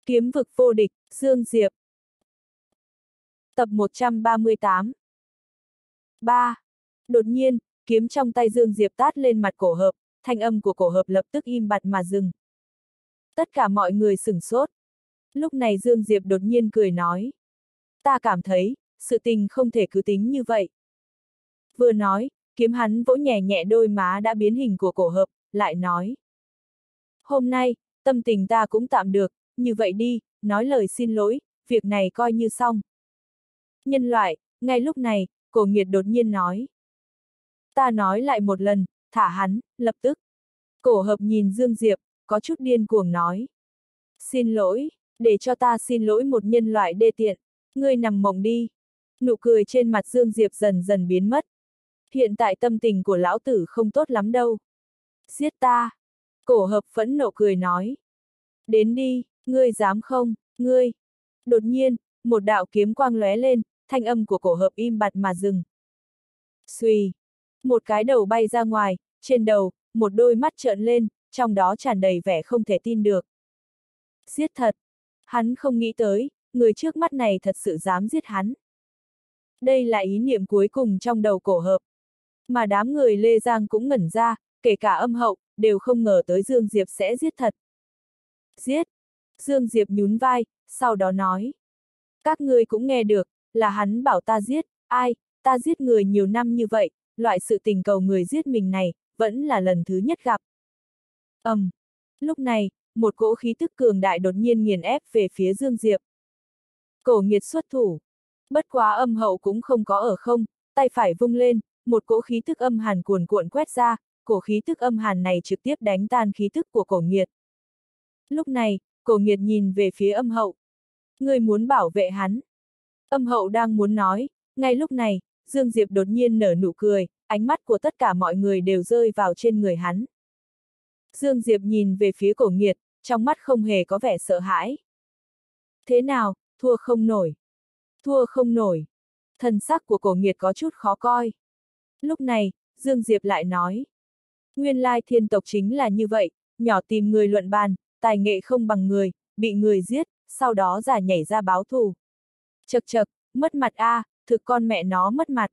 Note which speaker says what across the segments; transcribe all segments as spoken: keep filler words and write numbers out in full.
Speaker 1: Kiếm vực vô địch, Dương Diệp. Tập một trăm ba mươi tám. ba. Đột nhiên, kiếm trong tay Dương Diệp tát lên mặt cổ hợp, thanh âm của cổ hợp lập tức im bặt mà dừng. Tất cả mọi người sửng sốt. Lúc này Dương Diệp đột nhiên cười nói. Ta cảm thấy, sự tình không thể cứ tính như vậy. Vừa nói, kiếm hắn vỗ nhẹ nhẹ đôi má đã biến hình của cổ hợp, lại nói. Hôm nay, tâm tình ta cũng tạm được, như vậy đi, nói lời xin lỗi, việc này coi như xong. Nhân loại, ngay lúc này, Cổ Nghiệt đột nhiên nói. Ta nói lại một lần, thả hắn, lập tức. Cổ hợp nhìn Dương Diệp, có chút điên cuồng nói. Xin lỗi, để cho ta xin lỗi một nhân loại đê tiện, ngươi nằm mộng đi. Nụ cười trên mặt Dương Diệp dần dần biến mất. Hiện tại tâm tình của lão tử không tốt lắm đâu. Giết ta. Cổ hợp phẫn nộ cười nói. Đến đi, ngươi dám không, ngươi. Đột nhiên, một đạo kiếm quang lóe lên, thanh âm của cổ hợp im bặt mà dừng. Xuy. Một cái đầu bay ra ngoài, trên đầu, một đôi mắt trợn lên, trong đó tràn đầy vẻ không thể tin được. Giết thật. Hắn không nghĩ tới, người trước mắt này thật sự dám giết hắn. Đây là ý niệm cuối cùng trong đầu cổ hợp. Mà đám người Lê Giang cũng ngẩn ra, kể cả âm hậu, đều không ngờ tới Dương Diệp sẽ giết thật. Giết! Dương Diệp nhún vai, sau đó nói. Các ngươi cũng nghe được, là hắn bảo ta giết, ai, ta giết người nhiều năm như vậy, loại sự tình cầu người giết mình này, vẫn là lần thứ nhất gặp. Ầm! Um, lúc này, một cỗ khí tức cường đại đột nhiên nghiền ép về phía Dương Diệp. Cổ Nghiệt xuất thủ. Bất quá âm hậu cũng không có ở không, tay phải vung lên, một cỗ khí tức âm hàn cuồn cuộn quét ra, cổ khí tức âm hàn này trực tiếp đánh tan khí tức của Cổ Nghiệt. Lúc này, Cổ Nghiệt nhìn về phía âm hậu. Ngươi muốn bảo vệ hắn. Âm hậu đang muốn nói, ngay lúc này, Dương Diệp đột nhiên nở nụ cười, ánh mắt của tất cả mọi người đều rơi vào trên người hắn. Dương Diệp nhìn về phía Cổ Nghiệt, trong mắt không hề có vẻ sợ hãi. Thế nào, thua không nổi. Thua không nổi. Thần sắc của Cổ Nghiệt có chút khó coi. Lúc này, Dương Diệp lại nói. Nguyên lai thiên tộc chính là như vậy, nhỏ tìm người luận bàn, tài nghệ không bằng người, bị người giết, sau đó giả nhảy ra báo thù. Chật chật, mất mặt a, à, thực con mẹ nó mất mặt.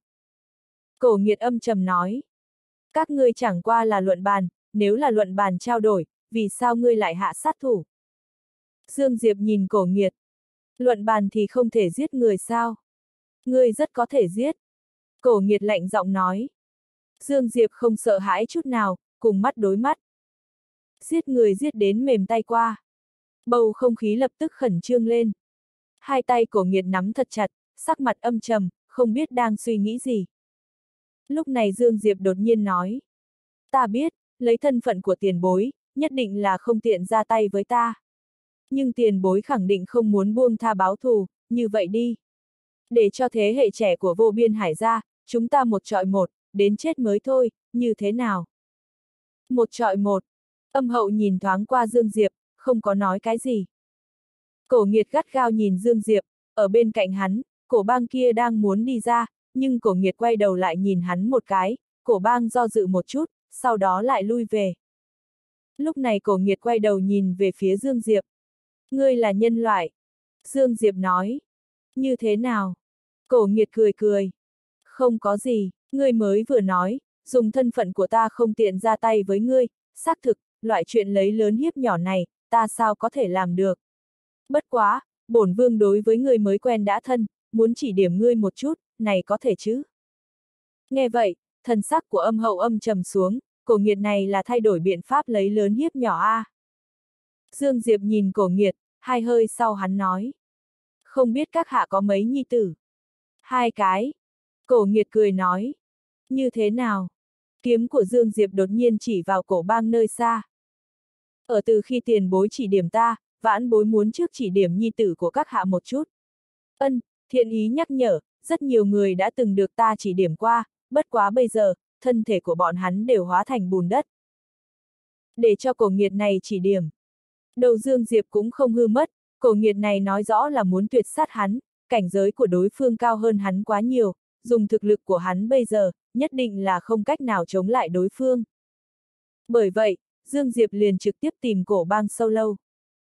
Speaker 1: Cổ Nghiệt âm trầm nói. Các ngươi chẳng qua là luận bàn, nếu là luận bàn trao đổi, vì sao ngươi lại hạ sát thủ? Dương Diệp nhìn Cổ Nghiệt. Luận bàn thì không thể giết người sao? Ngươi rất có thể giết. Cổ Nghiệt lạnh giọng nói. Dương Diệp không sợ hãi chút nào, cùng mắt đối mắt. Giết người giết đến mềm tay qua. Bầu không khí lập tức khẩn trương lên. Hai tay Cổ Nghiệt nắm thật chặt, sắc mặt âm trầm, không biết đang suy nghĩ gì. Lúc này Dương Diệp đột nhiên nói. Ta biết, lấy thân phận của tiền bối, nhất định là không tiện ra tay với ta. Nhưng tiền bối khẳng định không muốn buông tha báo thù, như vậy đi. Để cho thế hệ trẻ của vô biên hải ra, chúng ta một trọi một, đến chết mới thôi, như thế nào? Một trọi một. Âm hậu nhìn thoáng qua Dương Diệp, không có nói cái gì. Cổ Nghiệt gắt gao nhìn Dương Diệp, ở bên cạnh hắn, Cổ Bang kia đang muốn đi ra, nhưng Cổ Nghiệt quay đầu lại nhìn hắn một cái, Cổ Bang do dự một chút, sau đó lại lui về. Lúc này Cổ Nghiệt quay đầu nhìn về phía Dương Diệp. Ngươi là nhân loại. Dương Diệp nói. Như thế nào? Cổ Nghiệt cười cười. Không có gì, ngươi mới vừa nói, dùng thân phận của ta không tiện ra tay với ngươi, xác thực, loại chuyện lấy lớn hiếp nhỏ này, ta sao có thể làm được. Bất quá, bổn vương đối với ngươi mới quen đã thân, muốn chỉ điểm ngươi một chút, này có thể chứ? Nghe vậy, thần sắc của âm hậu âm trầm xuống, Cổ Nghiệt này là thay đổi biện pháp lấy lớn hiếp nhỏ a. À. Dương Diệp nhìn Cổ Nghiệt, hai hơi sau hắn nói. Không biết các hạ có mấy nhi tử? Hai cái. Cổ Nghiệt cười nói. Như thế nào? Kiếm của Dương Diệp đột nhiên chỉ vào Cổ Bang nơi xa. Ở từ khi tiền bối chỉ điểm ta, vãn bối muốn trước chỉ điểm nhi tử của các hạ một chút. Ân, thiện ý nhắc nhở, rất nhiều người đã từng được ta chỉ điểm qua, bất quá bây giờ, thân thể của bọn hắn đều hóa thành bùn đất. Để cho Cổ Nghiệt này chỉ điểm. Đầu Dương Diệp cũng không hư mất, Cổ Nghiệt này nói rõ là muốn tuyệt sát hắn, cảnh giới của đối phương cao hơn hắn quá nhiều, dùng thực lực của hắn bây giờ, nhất định là không cách nào chống lại đối phương. Bởi vậy, Dương Diệp liền trực tiếp tìm Cổ Bang sâu lâu.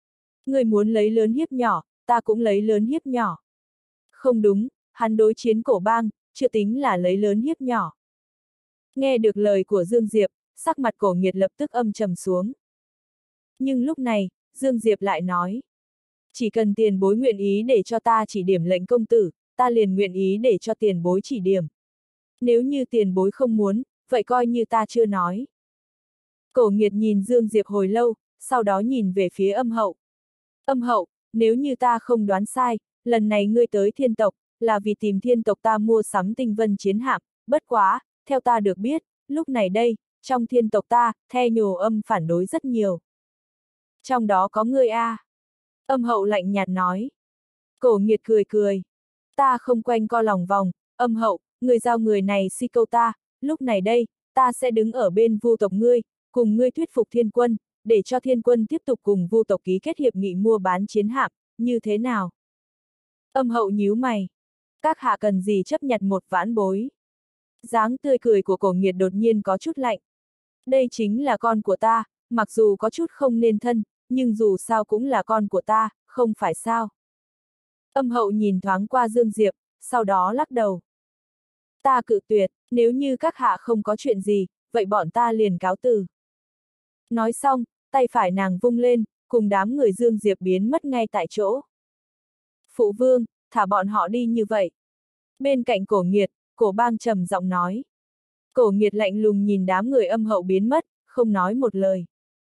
Speaker 1: Ngươi muốn lấy lớn hiếp nhỏ, ta cũng lấy lớn hiếp nhỏ. Không đúng, hắn đối chiến cổ bang, chưa tính là lấy lớn hiếp nhỏ. Nghe được lời của Dương Diệp, sắc mặt cổ nghiệt lập tức âm trầm xuống. Nhưng lúc này, Dương Diệp lại nói. Chỉ cần tiền bối nguyện ý để cho ta chỉ điểm lệnh công tử, ta liền nguyện ý để cho tiền bối chỉ điểm. Nếu như tiền bối không muốn, vậy coi như ta chưa nói. Cổ nghiệt nhìn Dương Diệp hồi lâu, sau đó nhìn về phía Âm Hậu. Âm Hậu, nếu như ta không đoán sai, lần này ngươi tới thiên tộc, là vì tìm thiên tộc ta mua sắm tinh vân chiến hạm, bất quá, theo ta được biết, lúc này đây, trong thiên tộc ta, the nhồ âm phản đối rất nhiều. Trong đó có ngươi a. Âm Hậu lạnh nhạt nói. Cổ nghiệt cười cười. Ta không quanh co lòng vòng, Âm Hậu, người giao người này si câu ta, lúc này đây, ta sẽ đứng ở bên Vu tộc ngươi, cùng ngươi thuyết phục thiên quân, để cho thiên quân tiếp tục cùng Vu tộc ký kết hiệp nghị mua bán chiến hạm, như thế nào? Âm Hậu nhíu mày. Các hạ cần gì chấp nhận một vãn bối? Dáng tươi cười của cổ nghiệt đột nhiên có chút lạnh. Đây chính là con của ta, mặc dù có chút không nên thân, nhưng dù sao cũng là con của ta, không phải sao? Âm Hậu nhìn thoáng qua Dương Diệp, sau đó lắc đầu. Ta cự tuyệt, nếu như các hạ không có chuyện gì, vậy bọn ta liền cáo từ. Nói xong, tay phải nàng vung lên, cùng đám người Dương Diệp biến mất ngay tại chỗ. Phụ vương, thả bọn họ đi như vậy. Bên cạnh cổ nghiệt, cổ bang trầm giọng nói. Cổ nghiệt lạnh lùng nhìn đám người Âm Hậu biến mất, không nói một lời.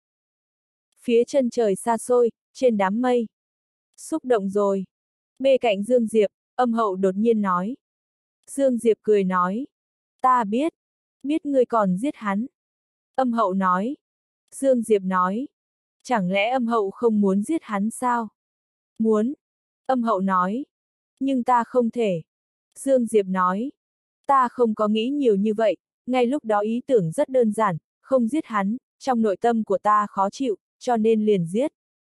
Speaker 1: Phía chân trời xa xôi, trên đám mây. Xúc động rồi. Bên cạnh Dương Diệp, Âm Hậu đột nhiên nói. Dương Diệp cười nói. Ta biết. Biết ngươi còn giết hắn. Âm Hậu nói. Dương Diệp nói. Chẳng lẽ Âm Hậu không muốn giết hắn sao? Muốn. Âm Hậu nói. Nhưng ta không thể. Dương Diệp nói. Ta không có nghĩ nhiều như vậy, ngay lúc đó ý tưởng rất đơn giản, không giết hắn, trong nội tâm của ta khó chịu, cho nên liền giết.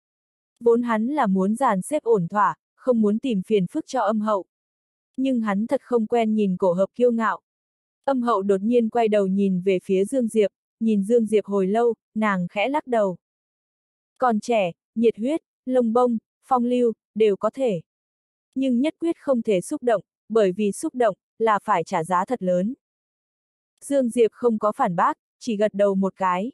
Speaker 1: Vốn hắn là muốn dàn xếp ổn thỏa, không muốn tìm phiền phức cho Âm Hậu. Nhưng hắn thật không quen nhìn cổ hợp kiêu ngạo. Âm Hậu đột nhiên quay đầu nhìn về phía Dương Diệp, nhìn Dương Diệp hồi lâu, nàng khẽ lắc đầu. Còn trẻ, nhiệt huyết, lông bông, phong lưu, đều có thể. Nhưng nhất quyết không thể xúc động, bởi vì xúc động, là phải trả giá thật lớn. Dương Diệp không có phản bác, chỉ gật đầu một cái.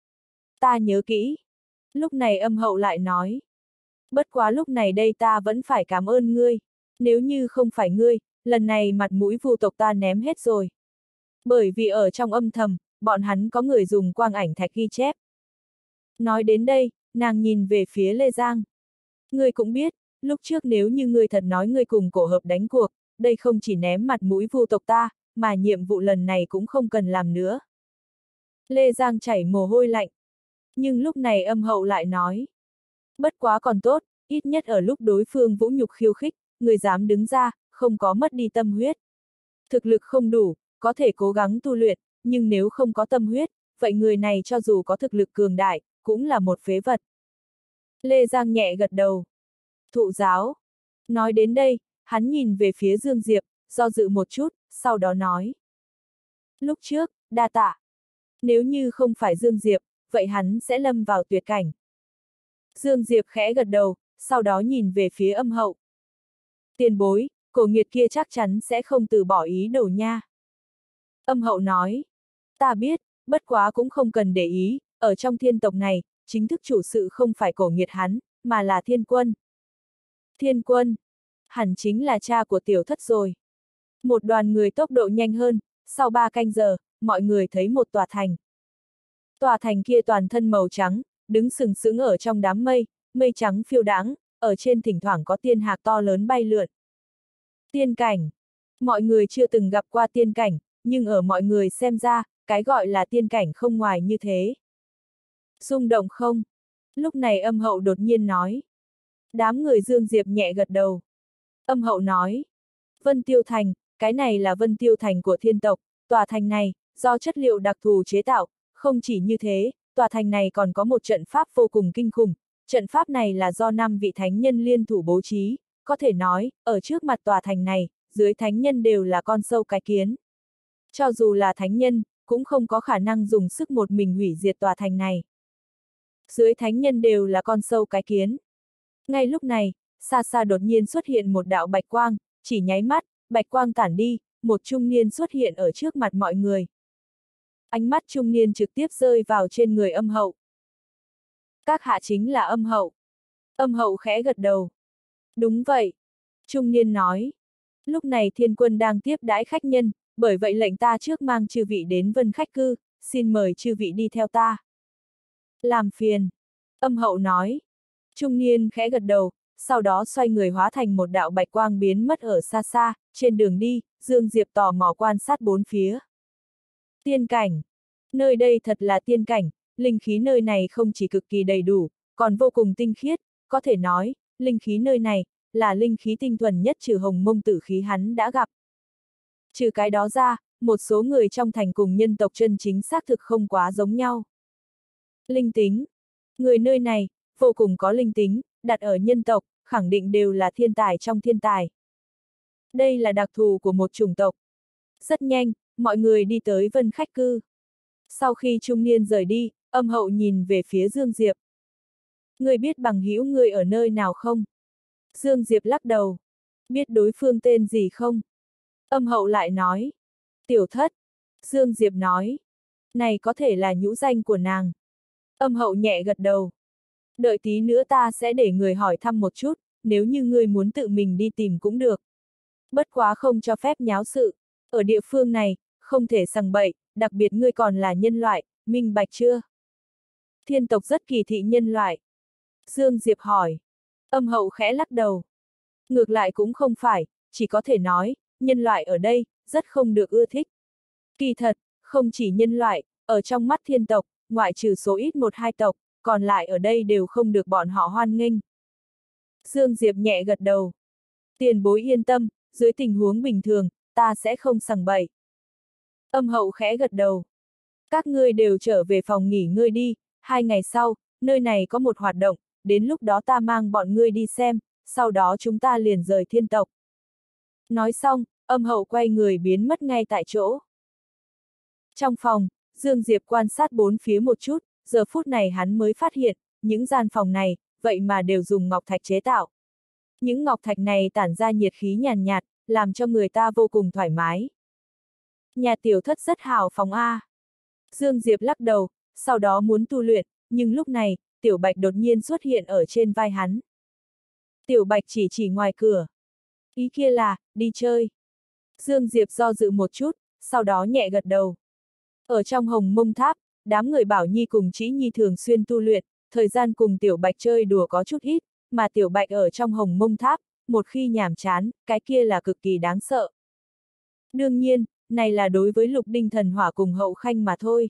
Speaker 1: Ta nhớ kỹ. Lúc này Âm Hậu lại nói. Bất quá lúc này đây ta vẫn phải cảm ơn ngươi. Nếu như không phải ngươi, lần này mặt mũi Vu tộc ta ném hết rồi. Bởi vì ở trong âm thầm, bọn hắn có người dùng quang ảnh thạch ghi chép. Nói đến đây, nàng nhìn về phía Lê Giang. Ngươi cũng biết, lúc trước nếu như ngươi thật nói ngươi cùng cổ hợp đánh cuộc, đây không chỉ ném mặt mũi Vu tộc ta, mà nhiệm vụ lần này cũng không cần làm nữa. Lê Giang chảy mồ hôi lạnh. Nhưng lúc này Âm Hậu lại nói. Bất quá còn tốt, ít nhất ở lúc đối phương vũ nhục khiêu khích, người dám đứng ra, không có mất đi tâm huyết. Thực lực không đủ, có thể cố gắng tu luyện, nhưng nếu không có tâm huyết, vậy người này cho dù có thực lực cường đại, cũng là một phế vật. Lê Giang nhẹ gật đầu. Thụ giáo. Nói đến đây, hắn nhìn về phía Dương Diệp, do dự một chút, sau đó nói. Lúc trước, đa tạ. Nếu như không phải Dương Diệp, vậy hắn sẽ lâm vào tuyệt cảnh. Dương Diệp khẽ gật đầu, sau đó nhìn về phía Âm Hậu. Tiền bối, cổ nghiệt kia chắc chắn sẽ không từ bỏ ý đồ nha. Âm Hậu nói. Ta biết, bất quá cũng không cần để ý, ở trong thiên tộc này, chính thức chủ sự không phải cổ nghiệt hắn, mà là Thiên Quân. Thiên Quân, hẳn chính là cha của tiểu thất rồi. Một đoàn người tốc độ nhanh hơn, sau ba canh giờ, mọi người thấy một tòa thành. Tòa thành kia toàn thân màu trắng, đứng sừng sững ở trong đám mây, mây trắng phiêu đãng, ở trên thỉnh thoảng có tiên hạc to lớn bay lượn. Tiên cảnh. Mọi người chưa từng gặp qua tiên cảnh, nhưng ở mọi người xem ra, cái gọi là tiên cảnh không ngoài như thế. Rung động không? Lúc này Âm Hậu đột nhiên nói. Đám người Dương Diệp nhẹ gật đầu. Âm Hậu nói. Vân Tiêu Thành, cái này là Vân Tiêu Thành của thiên tộc, tòa thành này, do chất liệu đặc thù chế tạo, không chỉ như thế, tòa thành này còn có một trận pháp vô cùng kinh khủng, trận pháp này là do năm vị thánh nhân liên thủ bố trí, có thể nói, ở trước mặt tòa thành này, dưới thánh nhân đều là con sâu cái kiến. Cho dù là thánh nhân, cũng không có khả năng dùng sức một mình hủy diệt tòa thành này. Dưới thánh nhân đều là con sâu cái kiến. Ngay lúc này, xa xa đột nhiên xuất hiện một đạo bạch quang, chỉ nháy mắt, bạch quang tản đi, một trung niên xuất hiện ở trước mặt mọi người. Ánh mắt trung niên trực tiếp rơi vào trên người Âm Hậu. Các hạ chính là Âm Hậu. Âm Hậu khẽ gật đầu. Đúng vậy. Trung niên nói. Lúc này Thiên Quân đang tiếp đãi khách nhân, bởi vậy lệnh ta trước mang chư vị đến Vân Khách Cư, xin mời chư vị đi theo ta. Làm phiền. Âm Hậu nói. Trung niên khẽ gật đầu, sau đó xoay người hóa thành một đạo bạch quang biến mất ở xa xa, trên đường đi, Dương Diệp tò mò quan sát bốn phía. Tiên cảnh. Nơi đây thật là tiên cảnh, linh khí nơi này không chỉ cực kỳ đầy đủ, còn vô cùng tinh khiết, có thể nói, linh khí nơi này, là linh khí tinh thuần nhất trừ hồng mông tử khí hắn đã gặp. Trừ cái đó ra, một số người trong thành cùng nhân tộc chân chính xác thực không quá giống nhau. Linh tính. Người nơi này, vô cùng có linh tính, đặt ở nhân tộc, khẳng định đều là thiên tài trong thiên tài. Đây là đặc thù của một chủng tộc. Rất nhanh, mọi người đi tới Vân Khách Cư. Sau khi trung niên rời đi, Âm Hậu nhìn về phía Dương Diệp. Ngươi biết bằng hữu ngươi ở nơi nào không? Dương Diệp lắc đầu. Biết đối phương tên gì không? Âm Hậu lại nói. Tiểu Thất. Dương Diệp nói. Này có thể là nhũ danh của nàng. Âm Hậu nhẹ gật đầu. Đợi tí nữa ta sẽ để người hỏi thăm một chút, nếu như ngươi muốn tự mình đi tìm cũng được. Bất quá không cho phép nháo sự. Ở địa phương này, không thể sằng bậy, đặc biệt ngươi còn là nhân loại, minh bạch chưa? Thiên tộc rất kỳ thị nhân loại. Dương Diệp hỏi. Âm Hậu khẽ lắc đầu. Ngược lại cũng không phải, chỉ có thể nói, nhân loại ở đây, rất không được ưa thích. Kỳ thật, không chỉ nhân loại, ở trong mắt thiên tộc, ngoại trừ số ít một hai tộc, còn lại ở đây đều không được bọn họ hoan nghênh. Dương Diệp nhẹ gật đầu. Tiền bối yên tâm, dưới tình huống bình thường, ta sẽ không sằng bậy. Âm Hậu khẽ gật đầu. Các ngươi đều trở về phòng nghỉ ngơi đi, hai ngày sau, nơi này có một hoạt động, đến lúc đó ta mang bọn ngươi đi xem, sau đó chúng ta liền rời thiên tộc. Nói xong, Âm Hậu quay người biến mất ngay tại chỗ. Trong phòng, Dương Diệp quan sát bốn phía một chút, giờ phút này hắn mới phát hiện, những gian phòng này, vậy mà đều dùng ngọc thạch chế tạo. Những ngọc thạch này tản ra nhiệt khí nhàn nhạt, làm cho người ta vô cùng thoải mái. Nhà Tiểu Thất rất hào phóng a. Dương Diệp lắc đầu, sau đó muốn tu luyện, nhưng lúc này, Tiểu Bạch đột nhiên xuất hiện ở trên vai hắn. Tiểu Bạch chỉ chỉ ngoài cửa. Ý kia là, đi chơi. Dương Diệp do dự một chút, sau đó nhẹ gật đầu. Ở trong Hồng Mông Tháp, đám người Bảo Nhi cùng Trĩ Nhi thường xuyên tu luyện, thời gian cùng Tiểu Bạch chơi đùa có chút ít, mà Tiểu Bạch ở trong Hồng Mông Tháp, một khi nhàm chán, cái kia là cực kỳ đáng sợ. Đương nhiên, này là đối với Lục Đinh Thần Hỏa cùng Hậu Khanh mà thôi.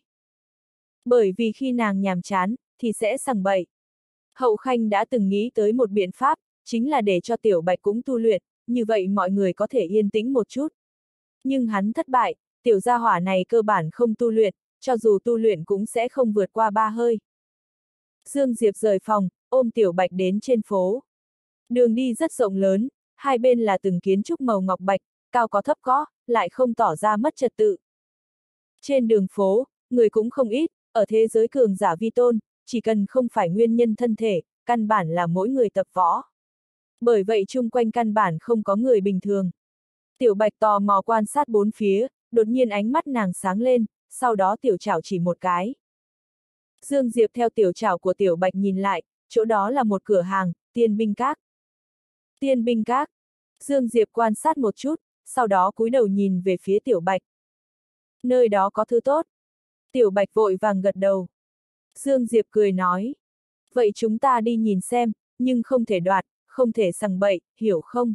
Speaker 1: Bởi vì khi nàng nhàm chán, thì sẽ sằng bậy. Hậu Khanh đã từng nghĩ tới một biện pháp, chính là để cho Tiểu Bạch cũng tu luyện, như vậy mọi người có thể yên tĩnh một chút. Nhưng hắn thất bại, tiểu gia hỏa này cơ bản không tu luyện, cho dù tu luyện cũng sẽ không vượt qua ba hơi. Dương Diệp rời phòng, ôm Tiểu Bạch đến trên phố. Đường đi rất rộng lớn, hai bên là từng kiến trúc màu ngọc bạch, cao có thấp có, lại không tỏ ra mất trật tự. Trên đường phố, người cũng không ít, ở thế giới cường giả vi tôn, chỉ cần không phải nguyên nhân thân thể, căn bản là mỗi người tập võ. Bởi vậy chung quanh căn bản không có người bình thường. Tiểu Bạch tò mò quan sát bốn phía, đột nhiên ánh mắt nàng sáng lên, sau đó tiểu trảo chỉ một cái. Dương Diệp theo tiểu trảo của Tiểu Bạch nhìn lại, chỗ đó là một cửa hàng, Tiên Binh Các. Tiên Binh Các. Dương Diệp quan sát một chút, sau đó cúi đầu nhìn về phía Tiểu Bạch. Nơi đó có thứ tốt. Tiểu Bạch vội vàng gật đầu. Dương Diệp cười nói. Vậy chúng ta đi nhìn xem, nhưng không thể đoạt, không thể sằng bậy, hiểu không?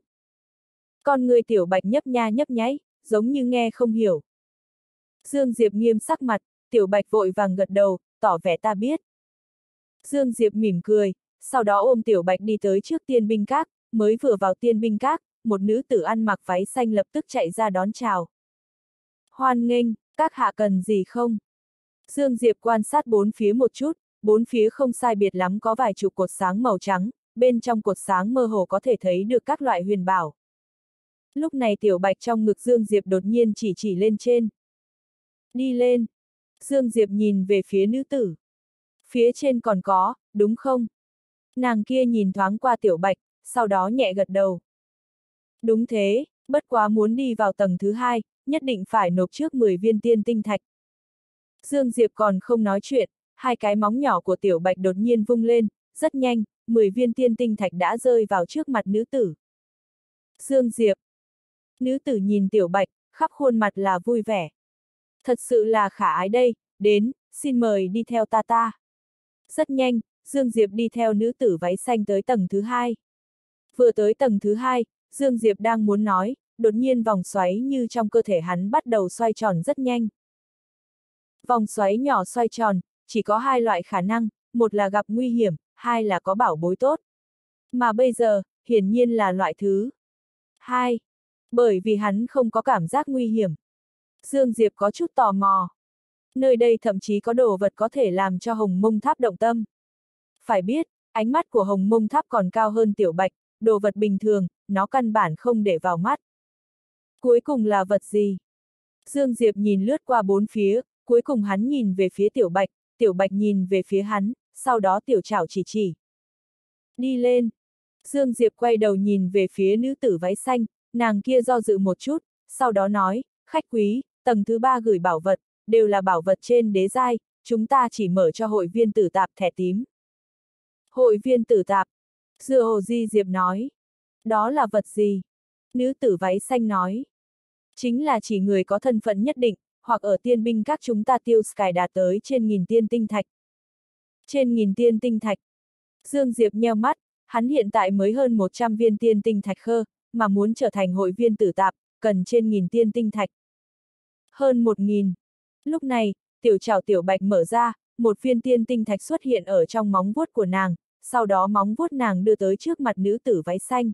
Speaker 1: Con người Tiểu Bạch nhấp nha nhấp nháy, giống như nghe không hiểu. Dương Diệp nghiêm sắc mặt, Tiểu Bạch vội vàng gật đầu, tỏ vẻ ta biết. Dương Diệp mỉm cười, sau đó ôm Tiểu Bạch đi tới trước Tiên Binh Các, mới vừa vào Tiên Binh Các, một nữ tử ăn mặc váy xanh lập tức chạy ra đón chào. Hoan nghênh, các hạ cần gì không? Dương Diệp quan sát bốn phía một chút, bốn phía không sai biệt lắm có vài chục cột sáng màu trắng, bên trong cột sáng mơ hồ có thể thấy được các loại huyền bảo. Lúc này Tiểu Bạch trong ngực Dương Diệp đột nhiên chỉ chỉ lên trên. Đi lên. Dương Diệp nhìn về phía nữ tử. Phía trên còn có, đúng không? Nàng kia nhìn thoáng qua Tiểu Bạch, sau đó nhẹ gật đầu. Đúng thế, bất quá muốn đi vào tầng thứ hai, nhất định phải nộp trước mười viên tiên tinh thạch. Dương Diệp còn không nói chuyện, hai cái móng nhỏ của Tiểu Bạch đột nhiên vung lên, rất nhanh, mười viên tiên tinh thạch đã rơi vào trước mặt nữ tử. Dương Diệp. Nữ tử nhìn Tiểu Bạch, khắp khuôn mặt là vui vẻ. Thật sự là khả ái đây, đến, xin mời đi theo ta ta. Rất nhanh, Dương Diệp đi theo nữ tử váy xanh tới tầng thứ hai. Vừa tới tầng thứ hai, Dương Diệp đang muốn nói, đột nhiên vòng xoáy như trong cơ thể hắn bắt đầu xoay tròn rất nhanh. Vòng xoáy nhỏ xoay tròn, chỉ có hai loại khả năng, một là gặp nguy hiểm, hai là có bảo bối tốt. Mà bây giờ, hiển nhiên là loại thứ hai. Bởi vì hắn không có cảm giác nguy hiểm. Dương Diệp có chút tò mò. Nơi đây thậm chí có đồ vật có thể làm cho Hồng Mông Tháp động tâm. Phải biết, ánh mắt của Hồng Mông Tháp còn cao hơn Tiểu Bạch, đồ vật bình thường, nó căn bản không để vào mắt. Cuối cùng là vật gì? Dương Diệp nhìn lướt qua bốn phía, cuối cùng hắn nhìn về phía Tiểu Bạch, Tiểu Bạch nhìn về phía hắn, sau đó Tiểu Trảo chỉ chỉ. Đi lên. Dương Diệp quay đầu nhìn về phía nữ tử váy xanh, nàng kia do dự một chút, sau đó nói, khách quý, tầng thứ ba gửi bảo vật, đều là bảo vật trên đế giai, chúng ta chỉ mở cho hội viên tử tạp thẻ tím. Hội viên tử tạp. Dựa Hồ Di Diệp nói. Đó là vật gì? Nữ tử váy xanh nói. Chính là chỉ người có thân phận nhất định, hoặc ở tiên binh các chúng ta tiêu cài đạt tới trên nghìn tiên tinh thạch. Trên nghìn tiên tinh thạch. Dương Diệp nheo mắt, hắn hiện tại mới hơn một trăm viên tiên tinh thạch khơ, mà muốn trở thành hội viên tử tạp, cần trên nghìn tiên tinh thạch. Hơn một nghìn. Lúc này, Tiểu Trảo Tiểu Bạch mở ra, một viên tiên tinh thạch xuất hiện ở trong móng vuốt của nàng, sau đó móng vuốt nàng đưa tới trước mặt nữ tử váy xanh.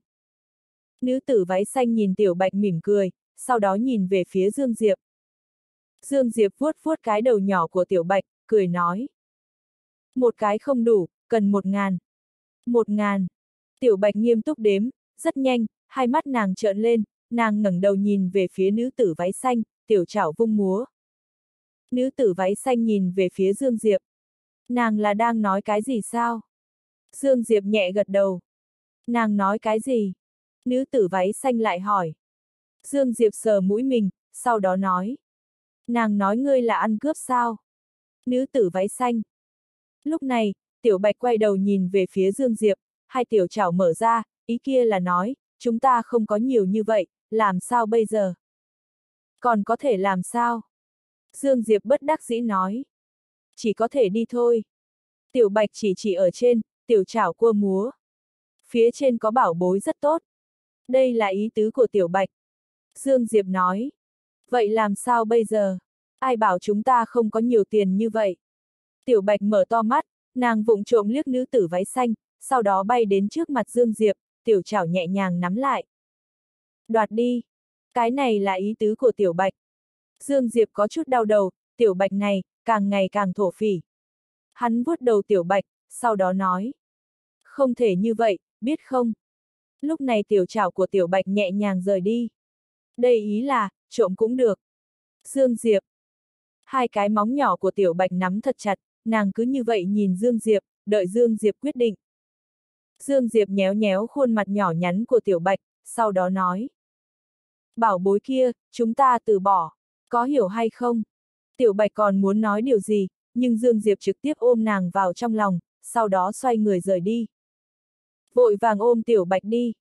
Speaker 1: Nữ tử váy xanh nhìn Tiểu Bạch mỉm cười, sau đó nhìn về phía Dương Diệp. Dương Diệp vuốt vuốt cái đầu nhỏ của Tiểu Bạch, cười nói. Một cái không đủ, cần một ngàn. Một ngàn. Tiểu Bạch nghiêm túc đếm, rất nhanh, hai mắt nàng trợn lên, nàng ngẩng đầu nhìn về phía nữ tử váy xanh, Tiểu Trảo vung múa. Nữ tử váy xanh nhìn về phía Dương Diệp. Nàng là đang nói cái gì sao? Dương Diệp nhẹ gật đầu. Nàng nói cái gì? Nữ tử váy xanh lại hỏi. Dương Diệp sờ mũi mình, sau đó nói. Nàng nói ngươi là ăn cướp sao? Nữ tử váy xanh. Lúc này, Tiểu Bạch quay đầu nhìn về phía Dương Diệp, hai tiểu trảo mở ra, ý kia là nói, chúng ta không có nhiều như vậy, làm sao bây giờ? Còn có thể làm sao? Dương Diệp bất đắc dĩ nói. Chỉ có thể đi thôi. Tiểu Bạch chỉ chỉ ở trên, tiểu trảo cua múa. Phía trên có bảo bối rất tốt. Đây là ý tứ của Tiểu Bạch. Dương Diệp nói. Vậy làm sao bây giờ? Ai bảo chúng ta không có nhiều tiền như vậy? Tiểu Bạch mở to mắt, nàng vụng trộm liếc nữ tử váy xanh, sau đó bay đến trước mặt Dương Diệp, tiểu trảo nhẹ nhàng nắm lại. Đoạt đi. Cái này là ý tứ của Tiểu Bạch. Dương Diệp có chút đau đầu, Tiểu Bạch này, càng ngày càng thổ phỉ. Hắn vuốt đầu Tiểu Bạch, sau đó nói. Không thể như vậy, biết không? Lúc này tiểu trảo của Tiểu Bạch nhẹ nhàng rời đi. Đây ý là, trộm cũng được. Dương Diệp. Hai cái móng nhỏ của Tiểu Bạch nắm thật chặt, nàng cứ như vậy nhìn Dương Diệp, đợi Dương Diệp quyết định. Dương Diệp nhéo nhéo khuôn mặt nhỏ nhắn của Tiểu Bạch, sau đó nói. Bảo bối kia, chúng ta từ bỏ, có hiểu hay không? Tiểu Bạch còn muốn nói điều gì, nhưng Dương Diệp trực tiếp ôm nàng vào trong lòng, sau đó xoay người rời đi. Vội vàng ôm Tiểu Bạch đi.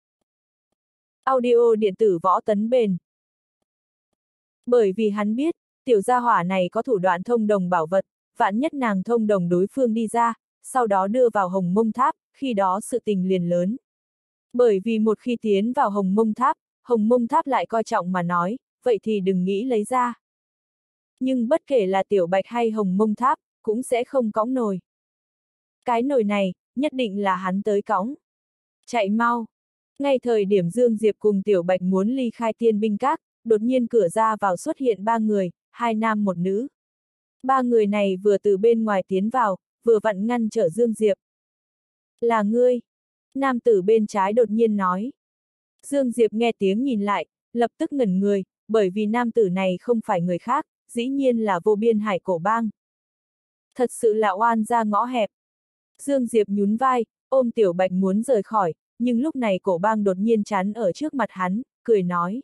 Speaker 1: Audio điện tử Võ Tấn Bền. Bởi vì hắn biết, tiểu gia hỏa này có thủ đoạn thông đồng bảo vật, vạn nhất nàng thông đồng đối phương đi ra, sau đó đưa vào Hồng Mông Tháp, khi đó sự tình liền lớn. Bởi vì một khi tiến vào Hồng Mông Tháp, Hồng Mông Tháp lại coi trọng mà nói, vậy thì đừng nghĩ lấy ra. Nhưng bất kể là Tiểu Bạch hay Hồng Mông Tháp, cũng sẽ không cõng nồi. Cái nồi này, nhất định là hắn tới cõng. Chạy mau. Ngay thời điểm Dương Diệp cùng Tiểu Bạch muốn ly khai tiên binh các, đột nhiên cửa ra vào xuất hiện ba người, hai nam một nữ. Ba người này vừa từ bên ngoài tiến vào, vừa vặn ngăn trở Dương Diệp. Là ngươi. Nam tử bên trái đột nhiên nói. Dương Diệp nghe tiếng nhìn lại, lập tức ngẩn người, bởi vì nam tử này không phải người khác, dĩ nhiên là Vô Biên Hải Cổ Bang. Thật sự là oan ra ngõ hẹp. Dương Diệp nhún vai, ôm Tiểu Bạch muốn rời khỏi, nhưng lúc này Cổ Bang đột nhiên chắn ở trước mặt hắn, cười nói.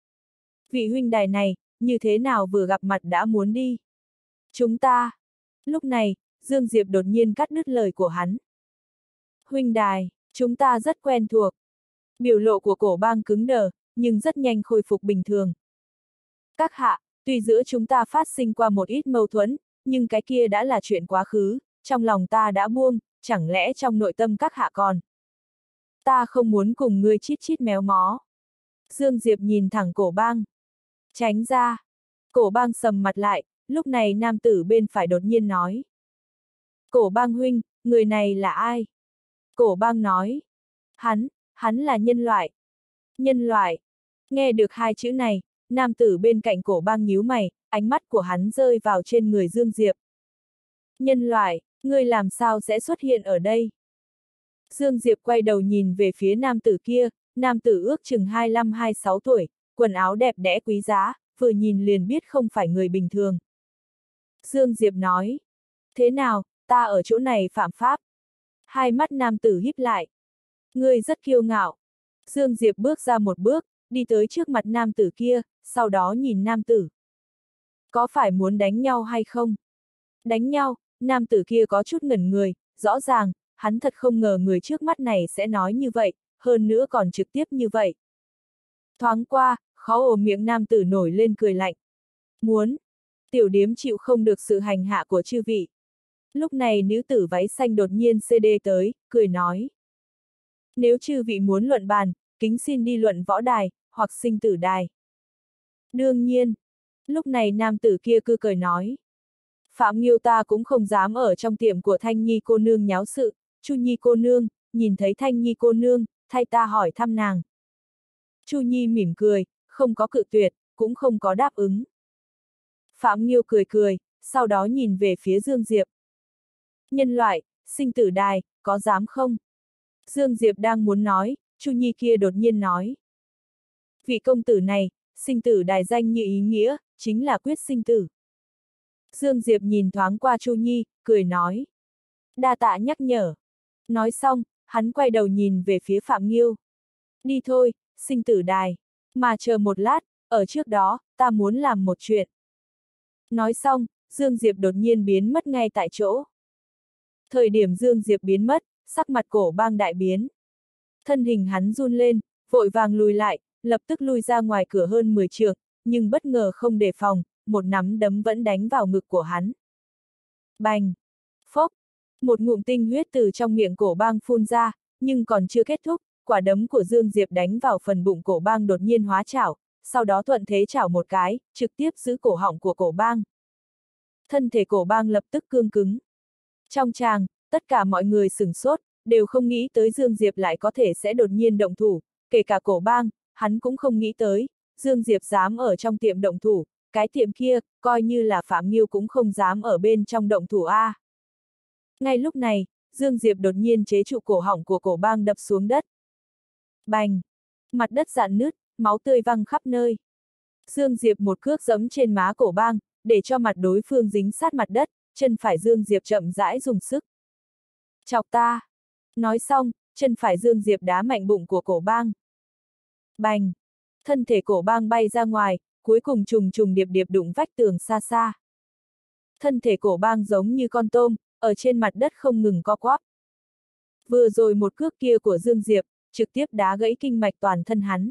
Speaker 1: Vị huynh đài này, như thế nào vừa gặp mặt đã muốn đi? Chúng ta. Lúc này, Dương Diệp đột nhiên cắt đứt lời của hắn. Huynh đài, chúng ta rất quen thuộc. Biểu lộ của Cổ Bang cứng đờ, nhưng rất nhanh khôi phục bình thường. Các hạ, tuy giữa chúng ta phát sinh qua một ít mâu thuẫn, nhưng cái kia đã là chuyện quá khứ, trong lòng ta đã buông, chẳng lẽ trong nội tâm các hạ còn. Ta không muốn cùng ngươi chít chít méo mó. Dương Diệp nhìn thẳng Cổ Bang. Tránh ra. Cổ Bang sầm mặt lại, lúc này nam tử bên phải đột nhiên nói. Cổ Bang huynh, người này là ai? Cổ Bang nói. Hắn, hắn là nhân loại. Nhân loại. Nghe được hai chữ này, nam tử bên cạnh Cổ Bang nhíu mày, ánh mắt của hắn rơi vào trên người Dương Diệp. Nhân loại, ngươi làm sao sẽ xuất hiện ở đây? Dương Diệp quay đầu nhìn về phía nam tử kia, nam tử ước chừng hai mươi lăm hai mươi sáu tuổi, quần áo đẹp đẽ quý giá, vừa nhìn liền biết không phải người bình thường. Dương Diệp nói, thế nào, ta ở chỗ này phạm pháp. Hai mắt nam tử híp lại. Ngươi rất kiêu ngạo. Dương Diệp bước ra một bước, đi tới trước mặt nam tử kia, sau đó nhìn nam tử. Có phải muốn đánh nhau hay không? Đánh nhau, nam tử kia có chút ngẩn người, rõ ràng, hắn thật không ngờ người trước mắt này sẽ nói như vậy, hơn nữa còn trực tiếp như vậy. Thoáng qua, khó ổ miệng nam tử nổi lên cười lạnh. Muốn. Tiểu điếm chịu không được sự hành hạ của chư vị. Lúc này nữ tử váy xanh đột nhiên xê đê tới, cười nói. Nếu chư vị muốn luận bàn, kính xin đi luận võ đài, hoặc sinh tử đài. Đương nhiên. Lúc này nam tử kia cứ cười nói. Phạm Nghiêu ta cũng không dám ở trong tiệm của Thanh Nhi cô nương nháo sự, Chu Nhi cô nương, nhìn thấy Thanh Nhi cô nương, thay ta hỏi thăm nàng. Chu Nhi mỉm cười, không có cự tuyệt, cũng không có đáp ứng. Phạm Nghiêu cười cười, sau đó nhìn về phía Dương Diệp. Nhân loại, sinh tử đài, có dám không? Dương Diệp đang muốn nói, Chu Nhi kia đột nhiên nói. Vị công tử này, sinh tử đài danh như ý nghĩa, chính là quyết sinh tử. Dương Diệp nhìn thoáng qua Chu Nhi, cười nói. Đa tạ nhắc nhở. Nói xong, hắn quay đầu nhìn về phía Phạm Nghiêu. Đi thôi, sinh tử đài. Mà chờ một lát, ở trước đó, ta muốn làm một chuyện. Nói xong, Dương Diệp đột nhiên biến mất ngay tại chỗ. Thời điểm Dương Diệp biến mất, sắc mặt Cổ Bang đại biến. Thân hình hắn run lên, vội vàng lùi lại, lập tức lui ra ngoài cửa hơn mười trượng, nhưng bất ngờ không đề phòng, một nắm đấm vẫn đánh vào ngực của hắn. Bành! Phốc! Một ngụm tinh huyết từ trong miệng Cổ Bang phun ra, nhưng còn chưa kết thúc, quả đấm của Dương Diệp đánh vào phần bụng Cổ Bang đột nhiên hóa chảo, sau đó thuận thế chảo một cái, trực tiếp giữ cổ họng của Cổ Bang. Thân thể Cổ Bang lập tức cương cứng. Trong tràng, tất cả mọi người sửng sốt, đều không nghĩ tới Dương Diệp lại có thể sẽ đột nhiên động thủ, kể cả Cổ Bang, hắn cũng không nghĩ tới, Dương Diệp dám ở trong tiệm động thủ, cái tiệm kia, coi như là Phạm Nghiêu cũng không dám ở bên trong động thủ a. À. Ngay lúc này, Dương Diệp đột nhiên chế trụ cổ họng của Cổ Bang đập xuống đất. Bành! Mặt đất rạn nứt, máu tươi văng khắp nơi. Dương Diệp một cước giẫm trên má Cổ Bang, để cho mặt đối phương dính sát mặt đất, chân phải Dương Diệp chậm rãi dùng sức. Chọc ta! Nói xong, chân phải Dương Diệp đá mạnh bụng của Cổ Bang. Bành! Thân thể Cổ Bang bay ra ngoài, cuối cùng trùng trùng điệp điệp đụng vách tường xa xa. Thân thể Cổ Bang giống như con tôm, ở trên mặt đất không ngừng co quắp. Vừa rồi một cước kia của Dương Diệp, trực tiếp đá gãy kinh mạch toàn thân hắn.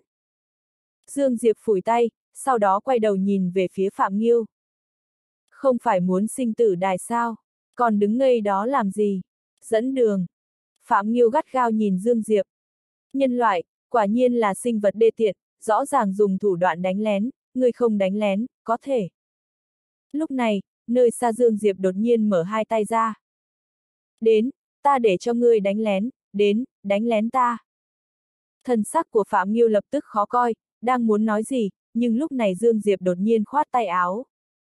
Speaker 1: Dương Diệp phủi tay, sau đó quay đầu nhìn về phía Phạm Nghiêu. Không phải muốn sinh tử đài sao, còn đứng ngây đó làm gì? Dẫn đường. Phạm Nghiêu gắt gao nhìn Dương Diệp. Nhân loại, quả nhiên là sinh vật đê tiện, rõ ràng dùng thủ đoạn đánh lén, người không đánh lén, có thể. Lúc này, nơi xa Dương Diệp đột nhiên mở hai tay ra. Đến, ta để cho ngươi đánh lén, đến, đánh lén ta. Thần sắc của Phạm Nghiêu lập tức khó coi, đang muốn nói gì, nhưng lúc này Dương Diệp đột nhiên khoát tay áo.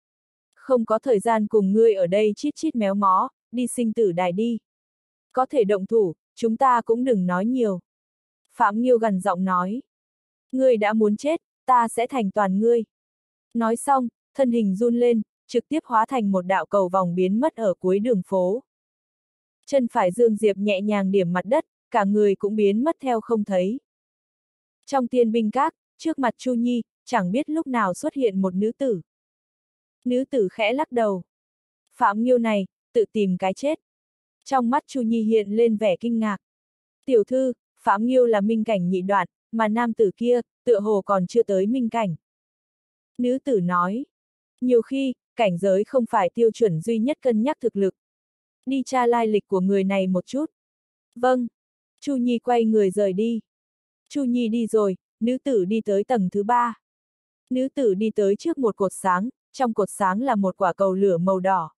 Speaker 1: Không có thời gian cùng ngươi ở đây chít chít méo mó, đi sinh tử đài đi. Có thể động thủ, chúng ta cũng đừng nói nhiều. Phạm Nghiêu gằn giọng nói. Ngươi đã muốn chết, ta sẽ thành toàn ngươi. Nói xong, thân hình run lên, trực tiếp hóa thành một đạo cầu vòng biến mất ở cuối đường phố. Chân phải Dương Diệp nhẹ nhàng điểm mặt đất, cả người cũng biến mất theo không thấy. Trong tiên binh các, trước mặt Chu Nhi, chẳng biết lúc nào xuất hiện một nữ tử. Nữ tử khẽ lắc đầu. Phạm Nghiêu này, tự tìm cái chết. Trong mắt Chu Nhi hiện lên vẻ kinh ngạc. Tiểu thư, Phạm Nghiêu là minh cảnh nhị đoạn, mà nam tử kia, tựa hồ còn chưa tới minh cảnh. Nữ tử nói. Nhiều khi, cảnh giới không phải tiêu chuẩn duy nhất cân nhắc thực lực. Đi tra lai lịch của người này một chút. Vâng. Chu Nhi quay người rời đi. Chu Nhi đi rồi, nữ tử đi tới tầng thứ ba. Nữ tử đi tới trước một cột sáng, trong cột sáng là một quả cầu lửa màu đỏ.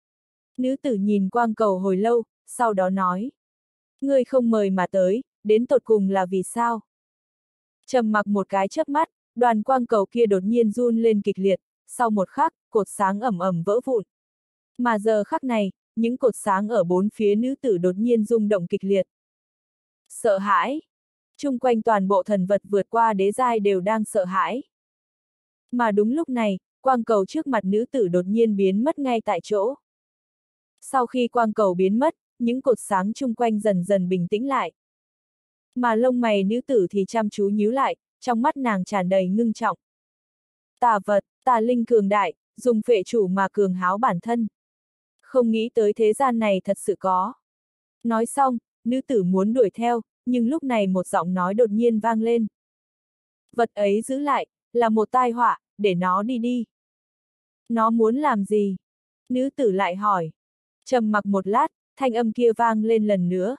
Speaker 1: Nữ tử nhìn quang cầu hồi lâu, sau đó nói. Ngươi không mời mà tới, đến tột cùng là vì sao? Trầm mặc một cái chớp mắt, đoàn quang cầu kia đột nhiên run lên kịch liệt, sau một khắc, cột sáng ẩm ẩm vỡ vụn. Mà giờ khắc này, những cột sáng ở bốn phía nữ tử đột nhiên rung động kịch liệt. Sợ hãi. Chung quanh toàn bộ thần vật vượt qua đế giai đều đang sợ hãi. Mà đúng lúc này, quang cầu trước mặt nữ tử đột nhiên biến mất ngay tại chỗ. Sau khi quang cầu biến mất, những cột sáng chung quanh dần dần bình tĩnh lại. Mà lông mày nữ tử thì chăm chú nhíu lại, trong mắt nàng tràn đầy ngưng trọng. Tà vật, tà linh cường đại, dùng phệ chủ mà cường háo bản thân. Không nghĩ tới thế gian này thật sự có. Nói xong, nữ tử muốn đuổi theo, nhưng lúc này một giọng nói đột nhiên vang lên. Vật ấy giữ lại, là một tai họa, để nó đi đi. Nó muốn làm gì? Nữ tử lại hỏi. Trầm mặc một lát, thanh âm kia vang lên lần nữa.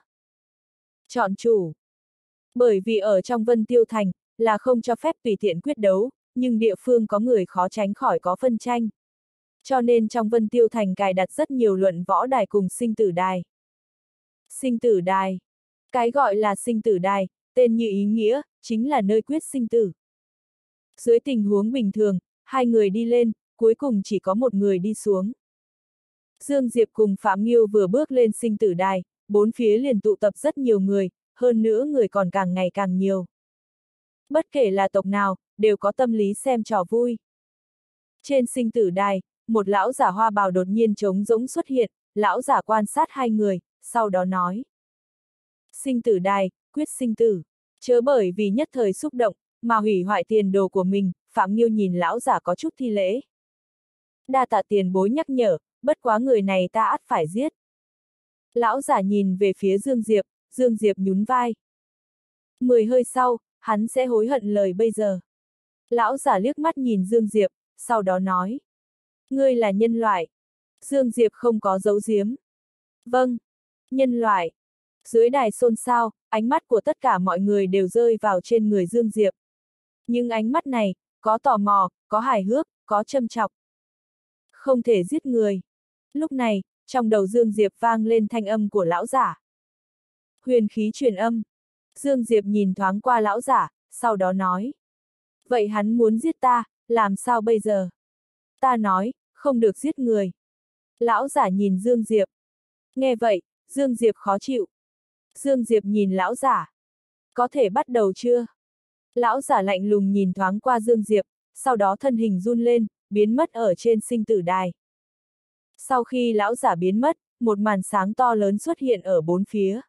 Speaker 1: Chọn chủ. Bởi vì ở trong Vân Tiêu Thành, là không cho phép tùy tiện quyết đấu, nhưng địa phương có người khó tránh khỏi có phân tranh. Cho nên trong Vân Tiêu Thành cài đặt rất nhiều luận võ đài cùng sinh tử đài. Sinh tử đài. Cái gọi là sinh tử đài, tên như ý nghĩa, chính là nơi quyết sinh tử. Dưới tình huống bình thường, hai người đi lên, cuối cùng chỉ có một người đi xuống. Dương Diệp cùng Phạm Nghiêu vừa bước lên sinh tử đài, bốn phía liền tụ tập rất nhiều người, hơn nữa người còn càng ngày càng nhiều. Bất kể là tộc nào, đều có tâm lý xem trò vui. Trên sinh tử đài, một lão giả hoa bào đột nhiên trống rỗng xuất hiện, lão giả quan sát hai người, sau đó nói. Sinh tử đài, quyết sinh tử. Chớ bởi vì nhất thời xúc động, mà hủy hoại tiền đồ của mình, Phạm Nghiêu nhìn lão giả có chút thi lễ. Đa tạ tiền bối nhắc nhở, bất quá người này ta ắt phải giết. Lão giả nhìn về phía Dương Diệp, Dương Diệp nhún vai. Mười hơi sau, hắn sẽ hối hận lời bây giờ. Lão giả liếc mắt nhìn Dương Diệp, sau đó nói. Ngươi là nhân loại. Dương Diệp không có giấu giếm. Vâng, nhân loại. Dưới đài xôn xao, ánh mắt của tất cả mọi người đều rơi vào trên người Dương Diệp. Nhưng ánh mắt này, có tò mò, có hài hước, có châm chọc. Không thể giết người. Lúc này, trong đầu Dương Diệp vang lên thanh âm của lão giả. Huyền khí truyền âm. Dương Diệp nhìn thoáng qua lão giả, sau đó nói. Vậy hắn muốn giết ta, làm sao bây giờ? Ta nói, không được giết người. Lão giả nhìn Dương Diệp. Nghe vậy, Dương Diệp khó chịu. Dương Diệp nhìn lão giả. Có thể bắt đầu chưa? Lão giả lạnh lùng nhìn thoáng qua Dương Diệp, sau đó thân hình run lên, biến mất ở trên sinh tử đài. Sau khi lão giả biến mất, một màn sáng to lớn xuất hiện ở bốn phía.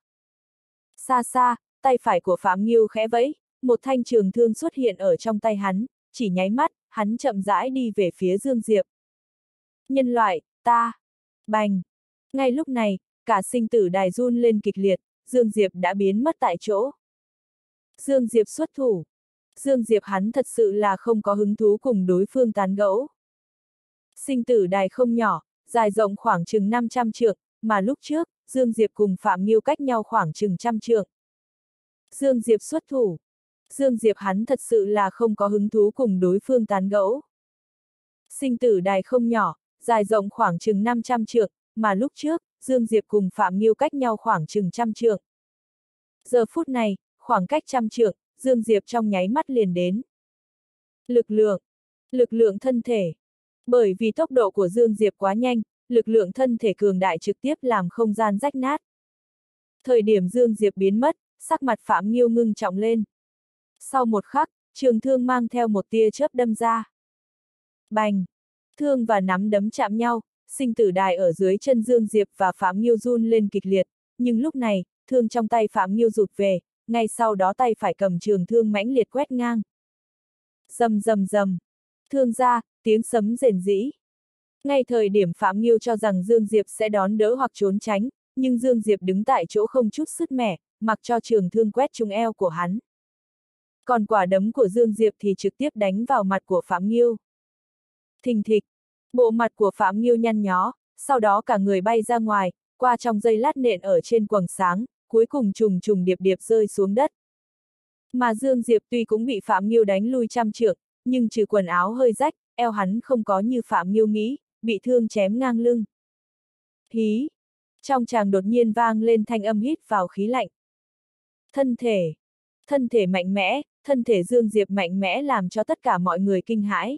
Speaker 1: Xa xa, tay phải của Phạm Nghiêu khẽ vẫy, một thanh trường thương xuất hiện ở trong tay hắn, chỉ nháy mắt, hắn chậm rãi đi về phía Dương Diệp. Nhân loại, ta! Bành! Ngay lúc này, cả sinh tử đài run lên kịch liệt, Dương Diệp đã biến mất tại chỗ. Dương Diệp xuất thủ. Dương Diệp hắn thật sự là không có hứng thú cùng đối phương tán gẫu. Sinh tử đài không nhỏ, dài rộng khoảng chừng năm trăm trượng, mà lúc trước, Dương Diệp cùng Phạm Nghiêu cách nhau khoảng chừng trăm trượng. Dương Diệp xuất thủ. Dương Diệp hắn thật sự là không có hứng thú cùng đối phương tán gẫu. Sinh tử đài không nhỏ, dài rộng khoảng chừng năm trăm trượng, mà lúc trước, Dương Diệp cùng Phạm Nghiêu cách nhau khoảng chừng trăm trượng. Giờ phút này, khoảng cách trăm trượng, Dương Diệp trong nháy mắt liền đến. Lực lượng. Lực lượng thân thể. Bởi vì tốc độ của Dương Diệp quá nhanh, lực lượng thân thể cường đại trực tiếp làm không gian rách nát. Thời điểm Dương Diệp biến mất, sắc mặt Phạm Nghiêu ngưng trọng lên. Sau một khắc, trường thương mang theo một tia chớp đâm ra. Bành! Thương và nắm đấm chạm nhau, sinh tử đài ở dưới chân Dương Diệp và Phạm Nghiêu run lên kịch liệt, nhưng lúc này, thương trong tay Phạm Nghiêu rụt về, ngay sau đó tay phải cầm trường thương mãnh liệt quét ngang. Rầm rầm rầm, thương ra, tiếng sấm rền rĩ. Ngay thời điểm Phạm Nghiêu cho rằng Dương Diệp sẽ đón đỡ hoặc trốn tránh, nhưng Dương Diệp đứng tại chỗ không chút sứt mẻ, mặc cho trường thương quét trúng eo của hắn. Còn quả đấm của Dương Diệp thì trực tiếp đánh vào mặt của Phạm Nghiêu. Thình thịch, bộ mặt của Phạm Nghiêu nhăn nhó, sau đó cả người bay ra ngoài, qua trong dây lát nện ở trên quầng sáng, cuối cùng trùng trùng điệp điệp rơi xuống đất. Mà Dương Diệp tuy cũng bị Phạm Nghiêu đánh lui trăm trượng, nhưng trừ quần áo hơi rách, eo hắn không có như Phạm Nghiêu nghĩ, bị thương chém ngang lưng. Hí! Trong tràng đột nhiên vang lên thanh âm hít vào khí lạnh. Thân thể! Thân thể mạnh mẽ, thân thể Dương Diệp mạnh mẽ làm cho tất cả mọi người kinh hãi.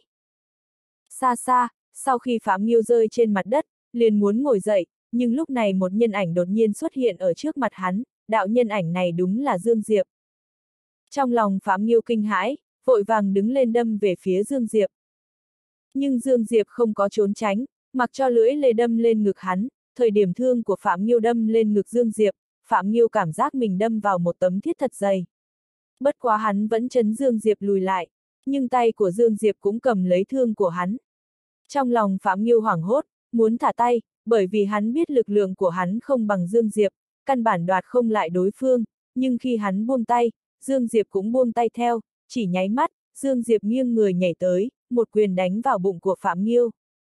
Speaker 1: Xa xa, sau khi Phạm Nghiêu rơi trên mặt đất, liền muốn ngồi dậy, nhưng lúc này một nhân ảnh đột nhiên xuất hiện ở trước mặt hắn, đạo nhân ảnh này đúng là Dương Diệp. Trong lòng Phạm Nghiêu kinh hãi, vội vàng đứng lên đâm về phía Dương Diệp. Nhưng Dương Diệp không có trốn tránh, mặc cho lưỡi lê đâm lên ngực hắn, thời điểm thương của Phạm Nghiêu đâm lên ngực Dương Diệp, Phạm Nghiêu cảm giác mình đâm vào một tấm thiết thật dày. Bất quá hắn vẫn trấn Dương Diệp lùi lại, nhưng tay của Dương Diệp cũng cầm lấy thương của hắn. Trong lòng Phạm Nghiêu hoảng hốt, muốn thả tay, bởi vì hắn biết lực lượng của hắn không bằng Dương Diệp, căn bản đoạt không lại đối phương, nhưng khi hắn buông tay, Dương Diệp cũng buông tay theo, chỉ nháy mắt, Dương Diệp nghiêng người nhảy tới, một quyền đánh vào bụng của Phạm Nghiêu.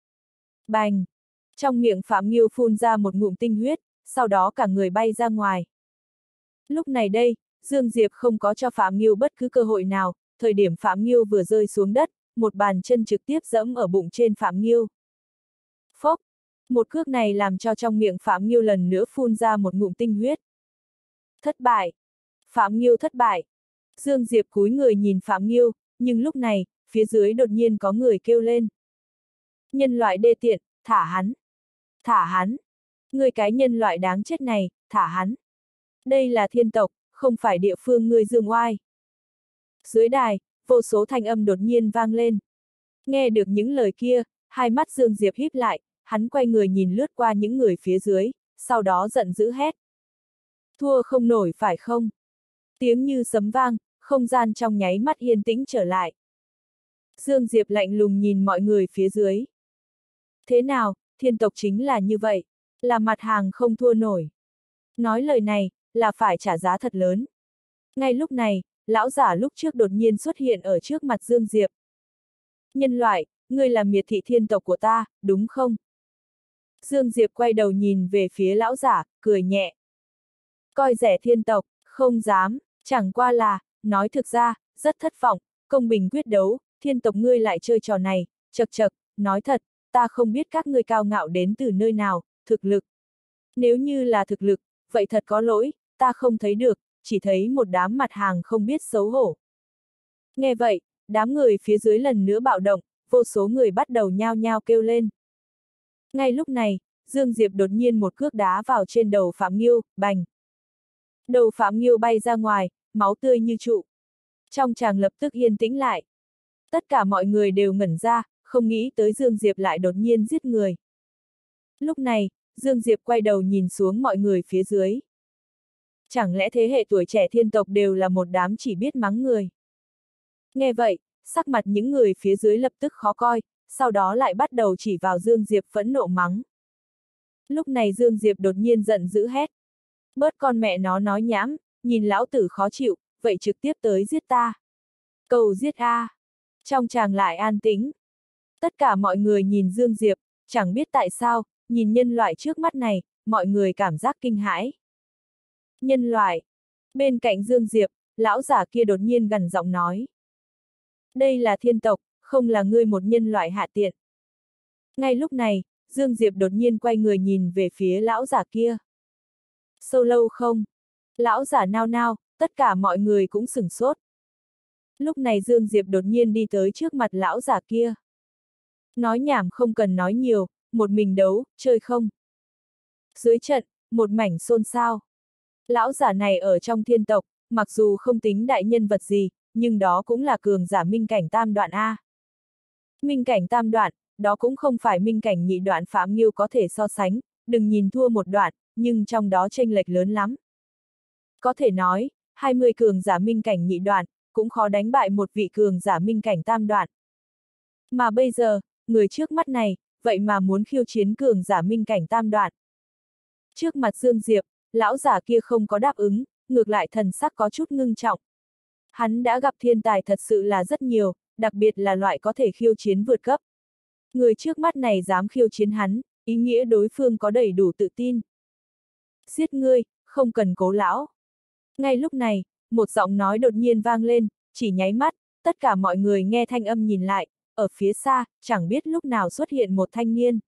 Speaker 1: Bành! Trong miệng Phạm Nghiêu phun ra một ngụm tinh huyết, sau đó cả người bay ra ngoài. Lúc này đây, Dương Diệp không có cho Phạm Nghiêu bất cứ cơ hội nào, thời điểm Phạm Nghiêu vừa rơi xuống đất, một bàn chân trực tiếp giẫm ở bụng trên Phạm Nghiêu. Phốc! Một cước này làm cho trong miệng Phạm Nghiêu lần nữa phun ra một ngụm tinh huyết. Thất bại! Phạm Nghiêu thất bại! Dương Diệp cúi người nhìn Phạm Nghiêu, nhưng lúc này, phía dưới đột nhiên có người kêu lên. Nhân loại đê tiện, thả hắn! Thả hắn! Ngươi cái nhân loại đáng chết này, thả hắn! Đây là thiên tộc, không phải địa phương ngươi dương oai. Dưới đài, vô số thanh âm đột nhiên vang lên. Nghe được những lời kia, hai mắt Dương Diệp híp lại, hắn quay người nhìn lướt qua những người phía dưới, sau đó giận dữ hét. Thua không nổi phải không? Tiếng như sấm vang, không gian trong nháy mắt yên tĩnh trở lại. Dương Diệp lạnh lùng nhìn mọi người phía dưới. Thế nào, thiên tộc chính là như vậy, là mặt hàng không thua nổi. Nói lời này, là phải trả giá thật lớn. Ngay lúc này, lão giả lúc trước đột nhiên xuất hiện ở trước mặt Dương Diệp. Nhân loại, ngươi là miệt thị thiên tộc của ta, đúng không? Dương Diệp quay đầu nhìn về phía lão giả, cười nhẹ. Coi rẻ thiên tộc, không dám, chẳng qua là, nói thực ra, rất thất vọng, công bình quyết đấu, thiên tộc ngươi lại chơi trò này, chật chật, nói thật, ta không biết các ngươi cao ngạo đến từ nơi nào, thực lực. Nếu như là thực lực, vậy thật có lỗi, ta không thấy được, chỉ thấy một đám mặt hàng không biết xấu hổ. Nghe vậy, đám người phía dưới lần nữa bạo động, vô số người bắt đầu nhao nhao kêu lên. Ngay lúc này, Dương Diệp đột nhiên một cước đá vào trên đầu Phạm Nghiêu, bành. Đầu Phạm Nghiêu bay ra ngoài, máu tươi như trụ. Trong tràng lập tức yên tĩnh lại. Tất cả mọi người đều ngẩn ra, không nghĩ tới Dương Diệp lại đột nhiên giết người. Lúc này, Dương Diệp quay đầu nhìn xuống mọi người phía dưới. Chẳng lẽ thế hệ tuổi trẻ thiên tộc đều là một đám chỉ biết mắng người? Nghe vậy, sắc mặt những người phía dưới lập tức khó coi, sau đó lại bắt đầu chỉ vào Dương Diệp phẫn nộ mắng. Lúc này Dương Diệp đột nhiên giận dữ hét. Bớt con mẹ nó nói nhảm, nhìn lão tử khó chịu, vậy trực tiếp tới giết ta. Cầu giết a! Trong tràng lại an tĩnh. Tất cả mọi người nhìn Dương Diệp, chẳng biết tại sao, nhìn nhân loại trước mắt này, mọi người cảm giác kinh hãi. Nhân loại! Bên cạnh Dương Diệp, lão giả kia đột nhiên gằn giọng nói. Đây là thiên tộc, không là ngươi một nhân loại hạ tiện. Ngay lúc này, Dương Diệp đột nhiên quay người nhìn về phía lão giả kia. Sâu lâu không? Lão giả nao nao, tất cả mọi người cũng sửng sốt. Lúc này Dương Diệp đột nhiên đi tới trước mặt lão giả kia. Nói nhảm không cần nói nhiều, một mình đấu, chơi không? Dưới trận, một mảnh xôn xao. Lão giả này ở trong thiên tộc, mặc dù không tính đại nhân vật gì, nhưng đó cũng là cường giả minh cảnh tam đoạn A. Minh cảnh tam đoạn, đó cũng không phải minh cảnh nhị đoạn Phạm Nghiêu có thể so sánh, đừng nhìn thua một đoạn, nhưng trong đó chênh lệch lớn lắm. Có thể nói, hai mươi cường giả minh cảnh nhị đoạn, cũng khó đánh bại một vị cường giả minh cảnh tam đoạn. Mà bây giờ, người trước mắt này, vậy mà muốn khiêu chiến cường giả minh cảnh tam đoạn. Trước mặt Dương Diệp, lão giả kia không có đáp ứng, ngược lại thần sắc có chút ngưng trọng. Hắn đã gặp thiên tài thật sự là rất nhiều, đặc biệt là loại có thể khiêu chiến vượt cấp. Người trước mắt này dám khiêu chiến hắn, ý nghĩa đối phương có đầy đủ tự tin. Giết ngươi, không cần cố lão. Ngay lúc này, một giọng nói đột nhiên vang lên, chỉ nháy mắt, tất cả mọi người nghe thanh âm nhìn lại, ở phía xa, chẳng biết lúc nào xuất hiện một thanh niên.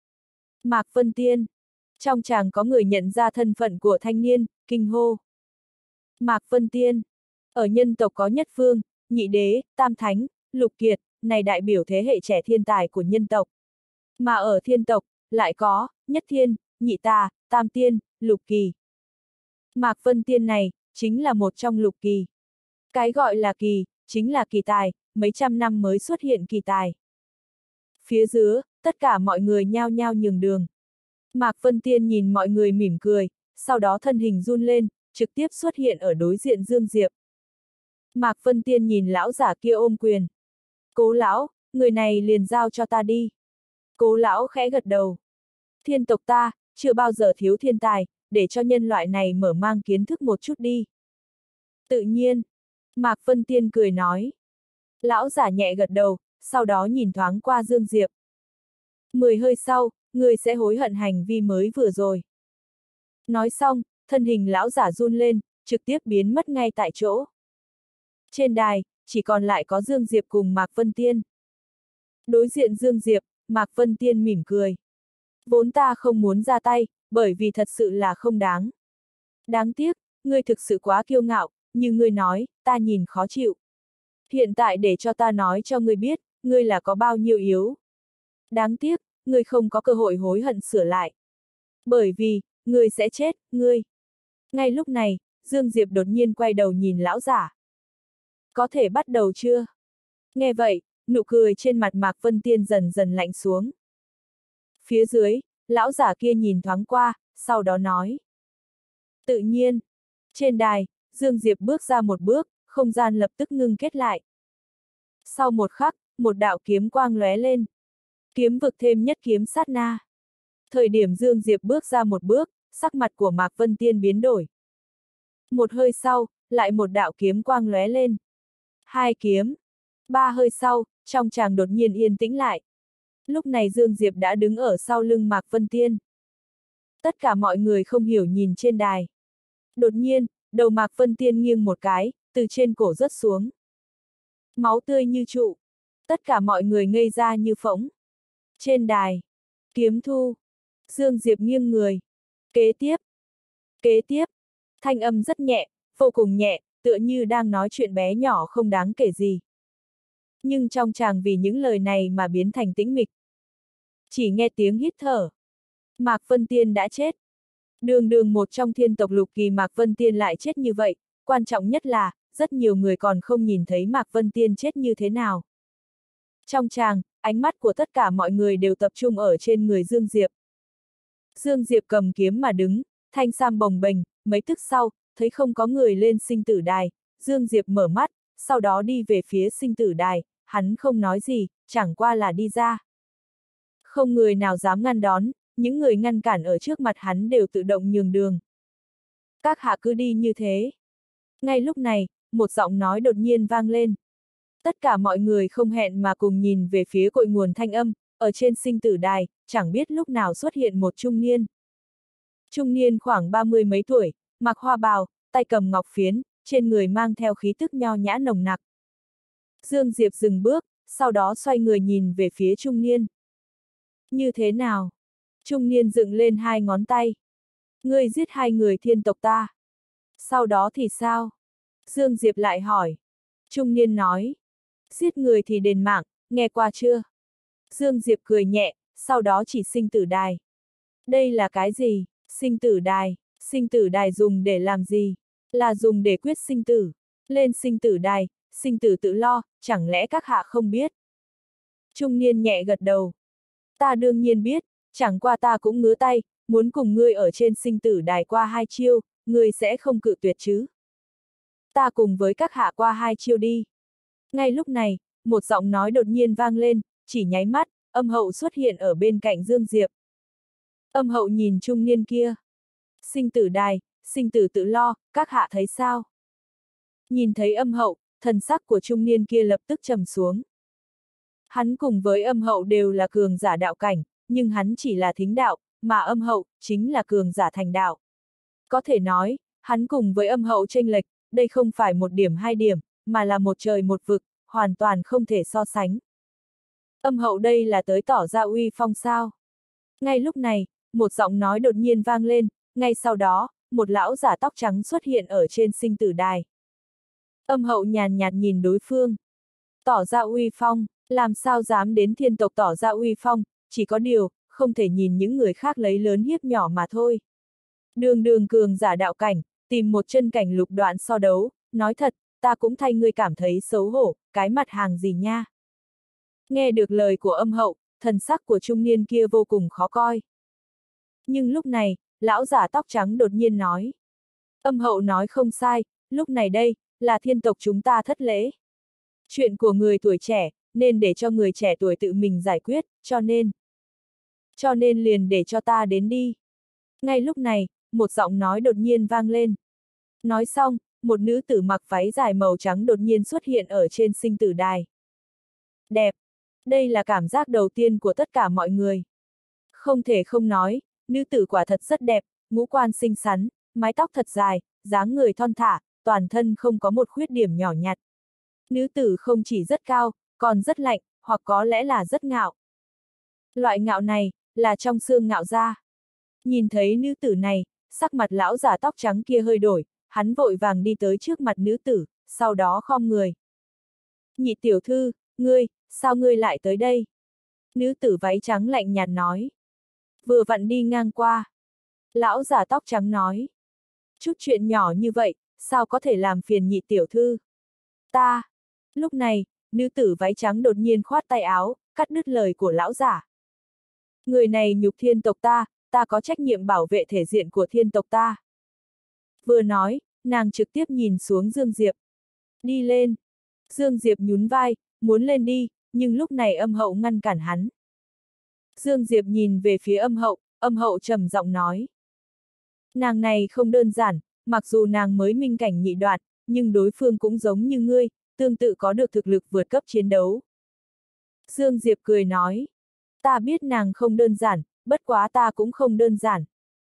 Speaker 1: Mạc Vân Tiên. Trong chàng có người nhận ra thân phận của thanh niên, kinh hô. Mạc Vân Tiên. Ở nhân tộc có nhất phương, nhị đế, tam thánh, lục kiệt, này đại biểu thế hệ trẻ thiên tài của nhân tộc. Mà ở thiên tộc, lại có, nhất thiên, nhị tà, tam tiên, lục kỳ. Mạc Vân Tiên này, chính là một trong lục kỳ. Cái gọi là kỳ, chính là kỳ tài, mấy trăm năm mới xuất hiện kỳ tài. Phía dưới, tất cả mọi người nhao nhao nhường đường. Mạc Vân Tiên nhìn mọi người mỉm cười, sau đó thân hình run lên, trực tiếp xuất hiện ở đối diện Dương Diệp. Mạc Vân Tiên nhìn lão giả kia ôm quyền. Cố lão, người này liền giao cho ta đi. Cố lão khẽ gật đầu. Thiên tộc ta, chưa bao giờ thiếu thiên tài, để cho nhân loại này mở mang kiến thức một chút đi. Tự nhiên. Mạc Vân Tiên cười nói. Lão giả nhẹ gật đầu, sau đó nhìn thoáng qua Dương Diệp. Mười hơi sau, người sẽ hối hận hành vi mới vừa rồi. Nói xong, thân hình lão giả run lên, trực tiếp biến mất ngay tại chỗ. Trên đài, chỉ còn lại có Dương Diệp cùng Mạc Vân Tiên. Đối diện Dương Diệp, Mạc Vân Tiên mỉm cười. Vốn ta không muốn ra tay, bởi vì thật sự là không đáng. Đáng tiếc, ngươi thực sự quá kiêu ngạo, như ngươi nói, ta nhìn khó chịu. Hiện tại để cho ta nói cho ngươi biết, ngươi là có bao nhiêu yếu. Đáng tiếc, ngươi không có cơ hội hối hận sửa lại. Bởi vì, ngươi sẽ chết, ngươi. Ngay lúc này, Dương Diệp đột nhiên quay đầu nhìn lão giả. Có thể bắt đầu chưa? Nghe vậy, nụ cười trên mặt Mạc Vân Tiên dần dần lạnh xuống. Phía dưới, lão giả kia nhìn thoáng qua, sau đó nói. Tự nhiên. Trên đài, Dương Diệp bước ra một bước, không gian lập tức ngưng kết lại. Sau một khắc, một đạo kiếm quang lóe lên. Kiếm vực thêm nhất kiếm sát na. Thời điểm Dương Diệp bước ra một bước, sắc mặt của Mạc Vân Tiên biến đổi. Một hơi sau, lại một đạo kiếm quang lóe lên. Hai kiếm. Ba hơi sau, trong tràng đột nhiên yên tĩnh lại. Lúc này Dương Diệp đã đứng ở sau lưng Mạc Vân Tiên. Tất cả mọi người không hiểu nhìn trên đài. Đột nhiên, đầu Mạc Vân Tiên nghiêng một cái, từ trên cổ rớt xuống. Máu tươi như trụ. Tất cả mọi người ngây ra như phỗng. Trên đài. Kiếm thu. Dương Diệp nghiêng người. Kế tiếp. Kế tiếp. Thanh âm rất nhẹ, vô cùng nhẹ, tựa như đang nói chuyện bé nhỏ không đáng kể gì. Nhưng trong tràng vì những lời này mà biến thành tĩnh mịch. Chỉ nghe tiếng hít thở. Mạc Vân Tiên đã chết. Đường đường một trong thiên tộc lục kỳ Mạc Vân Tiên lại chết như vậy, quan trọng nhất là, rất nhiều người còn không nhìn thấy Mạc Vân Tiên chết như thế nào. Trong tràng, ánh mắt của tất cả mọi người đều tập trung ở trên người Dương Diệp. Dương Diệp cầm kiếm mà đứng, thanh sam bồng bềnh, mấy tức sau, thấy không có người lên sinh tử đài, Dương Diệp mở mắt, sau đó đi về phía sinh tử đài, hắn không nói gì, chẳng qua là đi ra. Không người nào dám ngăn đón, những người ngăn cản ở trước mặt hắn đều tự động nhường đường. Các hạ cứ đi như thế. Ngay lúc này, một giọng nói đột nhiên vang lên. Tất cả mọi người không hẹn mà cùng nhìn về phía cội nguồn thanh âm, ở trên sinh tử đài, chẳng biết lúc nào xuất hiện một trung niên. Trung niên khoảng ba mươi mấy tuổi, mặc hoa bào, tay cầm ngọc phiến, trên người mang theo khí tức nho nhã nồng nặc. Dương Diệp dừng bước, sau đó xoay người nhìn về phía trung niên. Như thế nào? Trung niên dựng lên hai ngón tay. Ngươi giết hai người thiên tộc ta. Sau đó thì sao? Dương Diệp lại hỏi. Trung niên nói. Giết người thì đền mạng, nghe qua chưa? Dương Diệp cười nhẹ, sau đó chỉ sinh tử đài. Đây là cái gì? Sinh tử đài. Sinh tử đài dùng để làm gì? Là dùng để quyết sinh tử. Lên sinh tử đài, sinh tử tự lo, chẳng lẽ các hạ không biết? Trung niên nhẹ gật đầu, Ta đương nhiên biết, chẳng qua ta cũng ngứa tay, muốn cùng ngươi ở trên sinh tử đài qua hai chiêu, ngươi sẽ không cự tuyệt chứ. Ta cùng với các hạ qua hai chiêu đi. Ngay lúc này, một giọng nói đột nhiên vang lên, chỉ nháy mắt, âm hậu xuất hiện ở bên cạnh Dương Diệp. Âm hậu nhìn trung niên kia. Sinh tử đài, sinh tử tự lo, các hạ thấy sao? Nhìn thấy âm hậu, thần sắc của trung niên kia lập tức trầm xuống. Hắn cùng với âm hậu đều là cường giả đạo cảnh, nhưng hắn chỉ là thính đạo, mà âm hậu, chính là cường giả thành đạo. Có thể nói, hắn cùng với âm hậu chênh lệch, đây không phải một điểm hai điểm, mà là một trời một vực, hoàn toàn không thể so sánh. Âm hậu đây là tới tỏ ra uy phong sao? Ngay lúc này, một giọng nói đột nhiên vang lên, ngay sau đó, một lão giả tóc trắng xuất hiện ở trên sinh tử đài. Âm hậu nhàn nhạt nhìn đối phương. Tỏ ra uy phong, làm sao dám đến thiên tộc tỏ ra uy phong, chỉ có điều, không thể nhìn những người khác lấy lớn hiếp nhỏ mà thôi. Đường đường cường giả đạo cảnh, tìm một chân cảnh lục đoạn so đấu, nói thật, ta cũng thay ngươi cảm thấy xấu hổ, cái mặt hàng gì nha. Nghe được lời của âm hậu, thần sắc của trung niên kia vô cùng khó coi. Nhưng lúc này, lão giả tóc trắng đột nhiên nói. Âm hậu nói không sai, lúc này đây, là thiên tộc chúng ta thất lễ. Chuyện của người tuổi trẻ, nên để cho người trẻ tuổi tự mình giải quyết, cho nên. Cho nên liền để cho ta đến đi. Ngay lúc này, một giọng nói đột nhiên vang lên. Nói xong, một nữ tử mặc váy dài màu trắng đột nhiên xuất hiện ở trên sinh tử đài. Đẹp. Đây là cảm giác đầu tiên của tất cả mọi người. Không thể không nói, nữ tử quả thật rất đẹp, ngũ quan xinh xắn, mái tóc thật dài, dáng người thon thả, toàn thân không có một khuyết điểm nhỏ nhặt. Nữ tử không chỉ rất cao, còn rất lạnh, hoặc có lẽ là rất ngạo. Loại ngạo này, là trong xương ngạo ra. Nhìn thấy nữ tử này, sắc mặt lão giả tóc trắng kia hơi đổi, hắn vội vàng đi tới trước mặt nữ tử, sau đó khom người. Nhị tiểu thư, ngươi, sao ngươi lại tới đây? Nữ tử váy trắng lạnh nhạt nói. Vừa vặn đi ngang qua. Lão giả tóc trắng nói. Chút chuyện nhỏ như vậy, sao có thể làm phiền nhị tiểu thư? Ta. Lúc này, nữ tử váy trắng đột nhiên khoát tay áo, cắt đứt lời của lão giả. Người này nhục thiên tộc ta, ta có trách nhiệm bảo vệ thể diện của thiên tộc ta. Vừa nói, nàng trực tiếp nhìn xuống Dương Diệp. Đi lên. Dương Diệp nhún vai, muốn lên đi, nhưng lúc này âm hậu ngăn cản hắn. Dương Diệp nhìn về phía âm hậu, âm hậu trầm giọng nói. Nàng này không đơn giản, mặc dù nàng mới minh cảnh nhị đoạn, nhưng đối phương cũng giống như ngươi, tương tự có được thực lực vượt cấp chiến đấu. Dương Diệp cười nói. Ta biết nàng không đơn giản, bất quá ta cũng không đơn giản.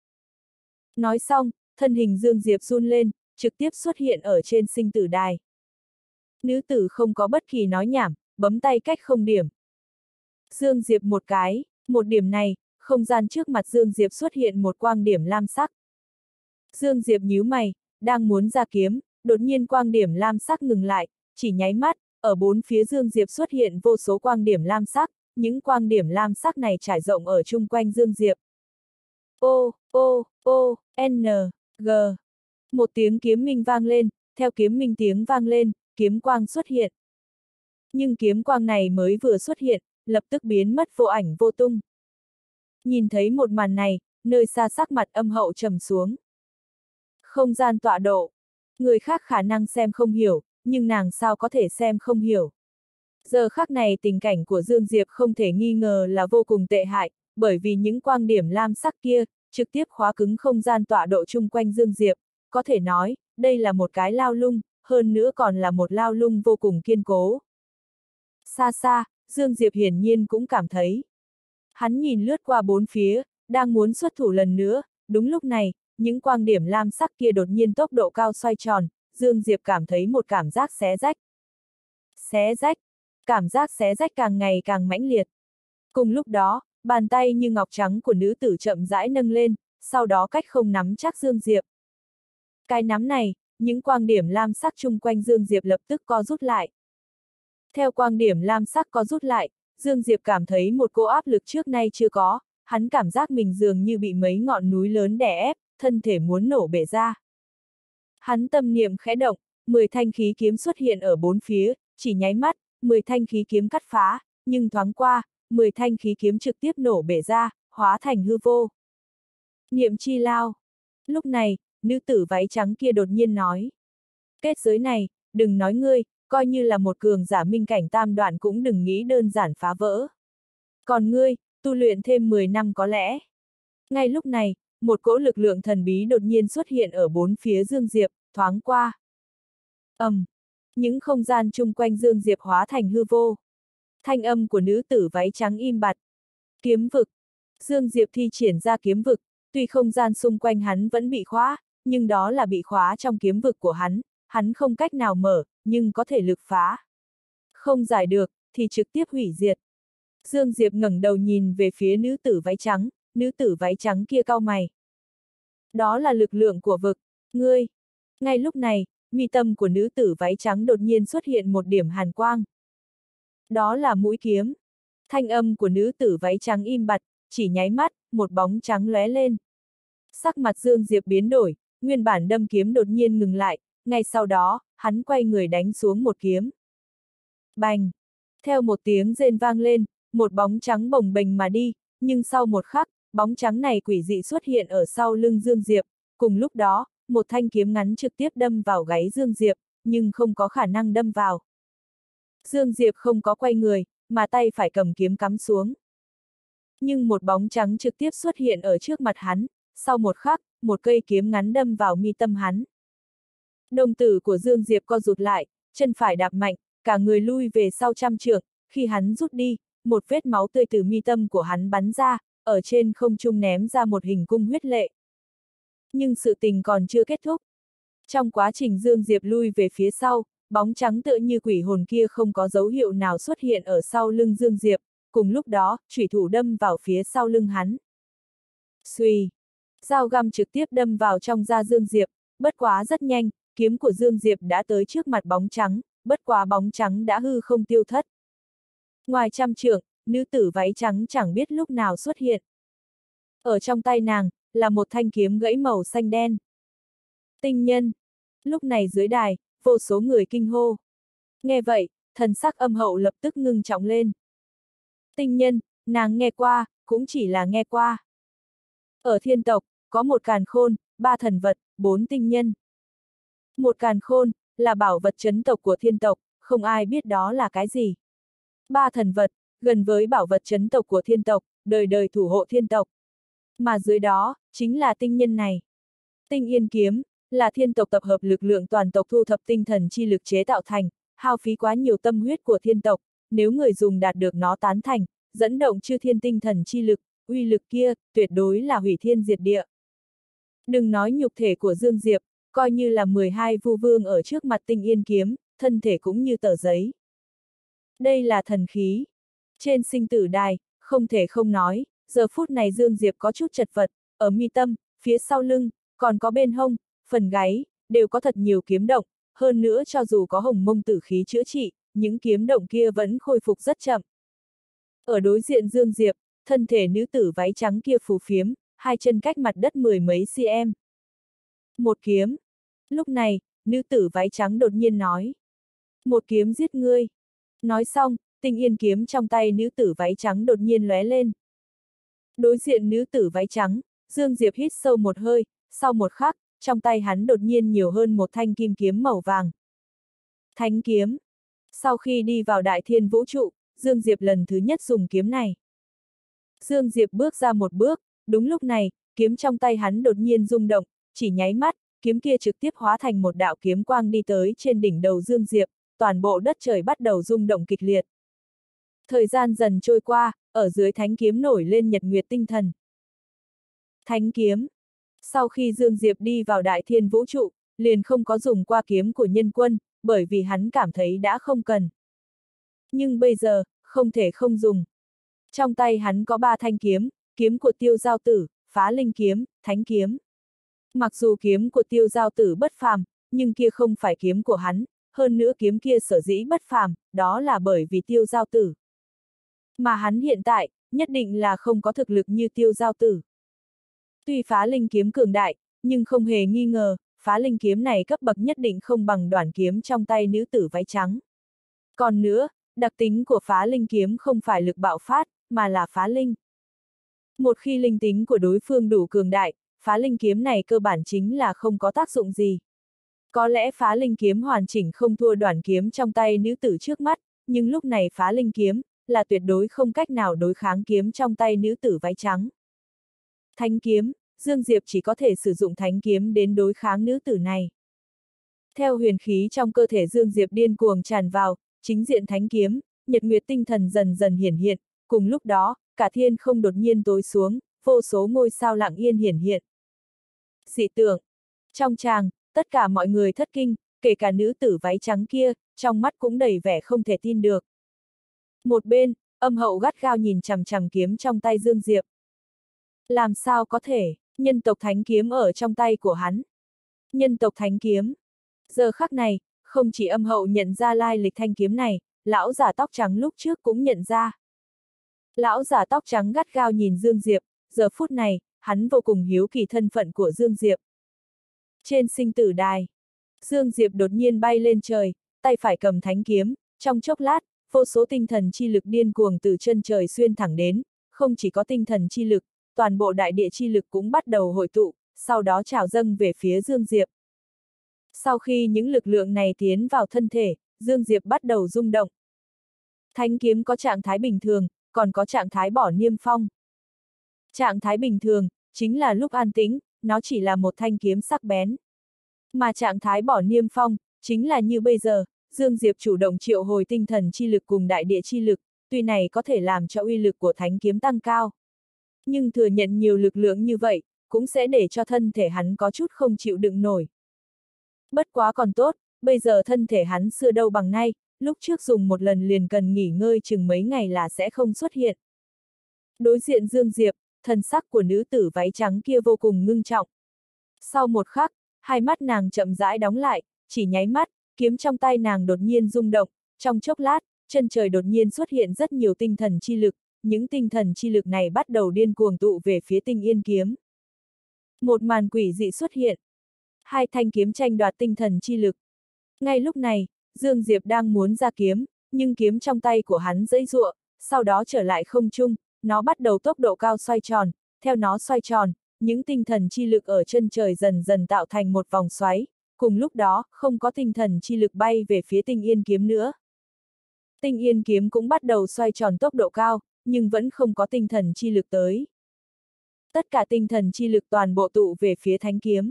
Speaker 1: Nói xong, thân hình Dương Diệp run lên, trực tiếp xuất hiện ở trên sinh tử đài. Nữ tử không có bất kỳ nói nhảm, bấm tay cách không điểm. Dương Diệp một cái, một điểm này, không gian trước mặt Dương Diệp xuất hiện một quang điểm lam sắc. Dương Diệp nhíu mày, đang muốn ra kiếm, đột nhiên quang điểm lam sắc ngừng lại, chỉ nháy mắt, ở bốn phía Dương Diệp xuất hiện vô số quang điểm lam sắc, những quang điểm lam sắc này trải rộng ở chung quanh Dương Diệp. O, O, O, N, G. Một tiếng kiếm minh vang lên, theo kiếm minh tiếng vang lên, kiếm quang xuất hiện. Nhưng kiếm quang này mới vừa xuất hiện, lập tức biến mất vô ảnh vô tung. Nhìn thấy một màn này, nơi xa sắc mặt âm hậu trầm xuống. Không gian tọa độ. Người khác khả năng xem không hiểu, nhưng nàng sao có thể xem không hiểu. Giờ khắc này tình cảnh của Dương Diệp không thể nghi ngờ là vô cùng tệ hại, bởi vì những quang điểm lam sắc kia, trực tiếp khóa cứng không gian tọa độ chung quanh Dương Diệp. Có thể nói, đây là một cái lao lung, hơn nữa còn là một lao lung vô cùng kiên cố. Xa xa, Dương Diệp hiển nhiên cũng cảm thấy. Hắn nhìn lướt qua bốn phía, đang muốn xuất thủ lần nữa, đúng lúc này, những quang điểm lam sắc kia đột nhiên tốc độ cao xoay tròn, Dương Diệp cảm thấy một cảm giác xé rách. Xé rách, cảm giác xé rách càng ngày càng mãnh liệt. Cùng lúc đó, bàn tay như ngọc trắng của nữ tử chậm rãi nâng lên, sau đó cách không nắm chắc Dương Diệp. Cái nắm này, những quang điểm lam sắc chung quanh Dương Diệp lập tức co rút lại. Theo quang điểm lam sắc co rút lại, Dương Diệp cảm thấy một cỗ áp lực trước nay chưa có, hắn cảm giác mình dường như bị mấy ngọn núi lớn đè ép, thân thể muốn nổ bể ra. Hắn tâm niệm khẽ động, mười thanh khí kiếm xuất hiện ở bốn phía, chỉ nháy mắt, mười thanh khí kiếm cắt phá, nhưng thoáng qua, mười thanh khí kiếm trực tiếp nổ bể ra, hóa thành hư vô. Niệm chi lao. Lúc này, nữ tử váy trắng kia đột nhiên nói. Kết giới này, đừng nói ngươi, coi như là một cường giả minh cảnh tam đoạn cũng đừng nghĩ đơn giản phá vỡ. Còn ngươi, tu luyện thêm mười năm có lẽ. Ngay lúc này, một cỗ lực lượng thần bí đột nhiên xuất hiện ở bốn phía Dương Diệp, thoáng qua. ầm, um, những không gian chung quanh Dương Diệp hóa thành hư vô. Thanh âm của nữ tử váy trắng im bặt. Kiếm vực. Dương Diệp thi triển ra kiếm vực, tuy không gian xung quanh hắn vẫn bị khóa, nhưng đó là bị khóa trong kiếm vực của hắn, hắn không cách nào mở, nhưng có thể lực phá. Không giải được, thì trực tiếp hủy diệt. Dương Diệp ngẩng đầu nhìn về phía nữ tử váy trắng, nữ tử váy trắng kia cau mày. Đó là lực lượng của vực, ngươi. Ngay lúc này, mi tâm của nữ tử váy trắng đột nhiên xuất hiện một điểm hàn quang. Đó là mũi kiếm. Thanh âm của nữ tử váy trắng im bặt, chỉ nháy mắt, một bóng trắng lóe lên. Sắc mặt Dương Diệp biến đổi, nguyên bản đâm kiếm đột nhiên ngừng lại, ngay sau đó, hắn quay người đánh xuống một kiếm. Bành! Theo một tiếng rên vang lên, một bóng trắng bồng bềnh mà đi, nhưng sau một khắc, bóng trắng này quỷ dị xuất hiện ở sau lưng Dương Diệp, cùng lúc đó, một thanh kiếm ngắn trực tiếp đâm vào gáy Dương Diệp, nhưng không có khả năng đâm vào. Dương Diệp không có quay người, mà tay phải cầm kiếm cắm xuống. Nhưng một bóng trắng trực tiếp xuất hiện ở trước mặt hắn, sau một khắc, một cây kiếm ngắn đâm vào mi tâm hắn. Đồng tử của Dương Diệp co rụt lại, chân phải đạp mạnh, cả người lui về sau trăm trượng, khi hắn rút đi, một vết máu tươi từ mi tâm của hắn bắn ra, ở trên không trung ném ra một hình cung huyết lệ. Nhưng sự tình còn chưa kết thúc. Trong quá trình Dương Diệp lui về phía sau, bóng trắng tựa như quỷ hồn kia không có dấu hiệu nào xuất hiện ở sau lưng Dương Diệp, cùng lúc đó, chủy thủ đâm vào phía sau lưng hắn. Xuy! Dao găm trực tiếp đâm vào trong da Dương Diệp, bất quá rất nhanh, kiếm của Dương Diệp đã tới trước mặt bóng trắng, bất quá bóng trắng đã hư không tiêu thất. Ngoài trăm trượng, nữ tử váy trắng chẳng biết lúc nào xuất hiện. Ở trong tay nàng, là một thanh kiếm gãy màu xanh đen. Tinh nhân! Lúc này dưới đài, vô số người kinh hô. Nghe vậy, thần sắc âm hậu lập tức ngưng trọng lên. Tinh nhân, nàng nghe qua, cũng chỉ là nghe qua. Ở thiên tộc, có một càn khôn, ba thần vật, bốn tinh nhân. Một càn khôn, là bảo vật trấn tộc của thiên tộc, không ai biết đó là cái gì. Ba thần vật, gần với bảo vật trấn tộc của thiên tộc, đời đời thủ hộ thiên tộc. Mà dưới đó, chính là tinh nhân này. Tinh yên kiếm, là thiên tộc tập hợp lực lượng toàn tộc thu thập tinh thần chi lực chế tạo thành, hao phí quá nhiều tâm huyết của thiên tộc, nếu người dùng đạt được nó tán thành, dẫn động chư thiên tinh thần chi lực, uy lực kia, tuyệt đối là hủy thiên diệt địa. Đừng nói nhục thể của Dương Diệp, coi như là mười hai vu vương ở trước mặt tinh yên kiếm, thân thể cũng như tờ giấy. Đây là thần khí. Trên sinh tử đài, không thể không nói, giờ phút này Dương Diệp có chút chật vật, ở mi tâm, phía sau lưng, còn có bên hông, phần gáy, đều có thật nhiều kiếm động, hơn nữa cho dù có hồng mông tử khí chữa trị, những kiếm động kia vẫn khôi phục rất chậm. Ở đối diện Dương Diệp, thân thể nữ tử váy trắng kia phù phiếm, hai chân cách mặt đất mười mấy cm. Một kiếm. Lúc này, nữ tử váy trắng đột nhiên nói. Một kiếm giết ngươi. Nói xong, tinh yên kiếm trong tay nữ tử váy trắng đột nhiên lóe lên. Đối diện nữ tử váy trắng, Dương Diệp hít sâu một hơi, sau một khắc, trong tay hắn đột nhiên nhiều hơn một thanh kim kiếm màu vàng. Thánh kiếm. Sau khi đi vào đại thiên vũ trụ, Dương Diệp lần thứ nhất dùng kiếm này. Dương Diệp bước ra một bước, đúng lúc này, kiếm trong tay hắn đột nhiên rung động, chỉ nháy mắt, kiếm kia trực tiếp hóa thành một đạo kiếm quang đi tới trên đỉnh đầu Dương Diệp, toàn bộ đất trời bắt đầu rung động kịch liệt. Thời gian dần trôi qua, ở dưới thánh kiếm nổi lên nhật nguyệt tinh thần. Thánh kiếm. Sau khi Dương Diệp đi vào đại thiên vũ trụ, liền không có dùng qua kiếm của nhân quân, bởi vì hắn cảm thấy đã không cần. Nhưng bây giờ, không thể không dùng. Trong tay hắn có ba thanh kiếm, kiếm của Tiêu Giao Tử, Phá Linh kiếm, Thánh kiếm. Mặc dù kiếm của Tiêu Giao Tử bất phàm, nhưng kia không phải kiếm của hắn, hơn nữa kiếm kia sở dĩ bất phàm, đó là bởi vì Tiêu Giao Tử. Mà hắn hiện tại, nhất định là không có thực lực như Tiêu Giao Tử. Tuy Phá Linh kiếm cường đại, nhưng không hề nghi ngờ, Phá Linh kiếm này cấp bậc nhất định không bằng Đoản kiếm trong tay nữ tử váy trắng. Còn nữa, đặc tính của Phá Linh kiếm không phải lực bạo phát, mà là phá linh. Một khi linh tính của đối phương đủ cường đại, phá linh kiếm này cơ bản chính là không có tác dụng gì. Có lẽ phá linh kiếm hoàn chỉnh không thua đoản kiếm trong tay nữ tử trước mắt, nhưng lúc này phá linh kiếm là tuyệt đối không cách nào đối kháng kiếm trong tay nữ tử váy trắng. Thánh kiếm, Dương Diệp chỉ có thể sử dụng thánh kiếm đến đối kháng nữ tử này. Theo huyền khí trong cơ thể Dương Diệp điên cuồng tràn vào, chính diện thánh kiếm, nhật nguyệt tinh thần dần dần hiển hiện, cùng lúc đó, cả thiên không đột nhiên tối xuống, vô số ngôi sao lặng yên hiển hiện. Dị tượng. Trong tràng, tất cả mọi người thất kinh, kể cả nữ tử váy trắng kia, trong mắt cũng đầy vẻ không thể tin được. Một bên, Âm Hậu gắt gao nhìn chằm chằm kiếm trong tay Dương Diệp. Làm sao có thể, nhân tộc thánh kiếm ở trong tay của hắn. Nhân tộc thánh kiếm. Giờ khắc này, không chỉ Âm Hậu nhận ra lai lịch thanh kiếm này, lão giả tóc trắng lúc trước cũng nhận ra. Lão giả tóc trắng gắt gao nhìn Dương Diệp, giờ phút này, hắn vô cùng hiếu kỳ thân phận của Dương Diệp. Trên sinh tử đài, Dương Diệp đột nhiên bay lên trời, tay phải cầm thánh kiếm, trong chốc lát, vô số tinh thần chi lực điên cuồng từ chân trời xuyên thẳng đến, không chỉ có tinh thần chi lực, toàn bộ đại địa chi lực cũng bắt đầu hội tụ, sau đó trào dâng về phía Dương Diệp. Sau khi những lực lượng này tiến vào thân thể, Dương Diệp bắt đầu rung động. Thánh kiếm có trạng thái bình thường, còn có trạng thái bỏ niêm phong. Trạng thái bình thường, chính là lúc an tĩnh, nó chỉ là một thanh kiếm sắc bén. Mà trạng thái bỏ niêm phong, chính là như bây giờ, Dương Diệp chủ động triệu hồi tinh thần chi lực cùng đại địa chi lực, tuy này có thể làm cho uy lực của thánh kiếm tăng cao. Nhưng thừa nhận nhiều lực lượng như vậy, cũng sẽ để cho thân thể hắn có chút không chịu đựng nổi. Bất quá còn tốt, bây giờ thân thể hắn xưa đâu bằng nay, lúc trước dùng một lần liền cần nghỉ ngơi chừng mấy ngày là sẽ không xuất hiện. Đối diện Dương Diệp, thần sắc của nữ tử váy trắng kia vô cùng ngưng trọng. Sau một khắc, hai mắt nàng chậm rãi đóng lại, chỉ nháy mắt, kiếm trong tay nàng đột nhiên rung động, trong chốc lát, chân trời đột nhiên xuất hiện rất nhiều tinh thần chi lực, những tinh thần chi lực này bắt đầu điên cuồng tụ về phía Tinh Yên kiếm. Một màn quỷ dị xuất hiện. Hai thanh kiếm tranh đoạt tinh thần chi lực. Ngay lúc này, Dương Diệp đang muốn ra kiếm, nhưng kiếm trong tay của hắn giãy giụa, sau đó trở lại không trung, nó bắt đầu tốc độ cao xoay tròn, theo nó xoay tròn, những tinh thần chi lực ở chân trời dần dần tạo thành một vòng xoáy, cùng lúc đó, không có tinh thần chi lực bay về phía Tinh Yên kiếm nữa. Tinh Yên kiếm cũng bắt đầu xoay tròn tốc độ cao, nhưng vẫn không có tinh thần chi lực tới. Tất cả tinh thần chi lực toàn bộ tụ về phía thánh kiếm.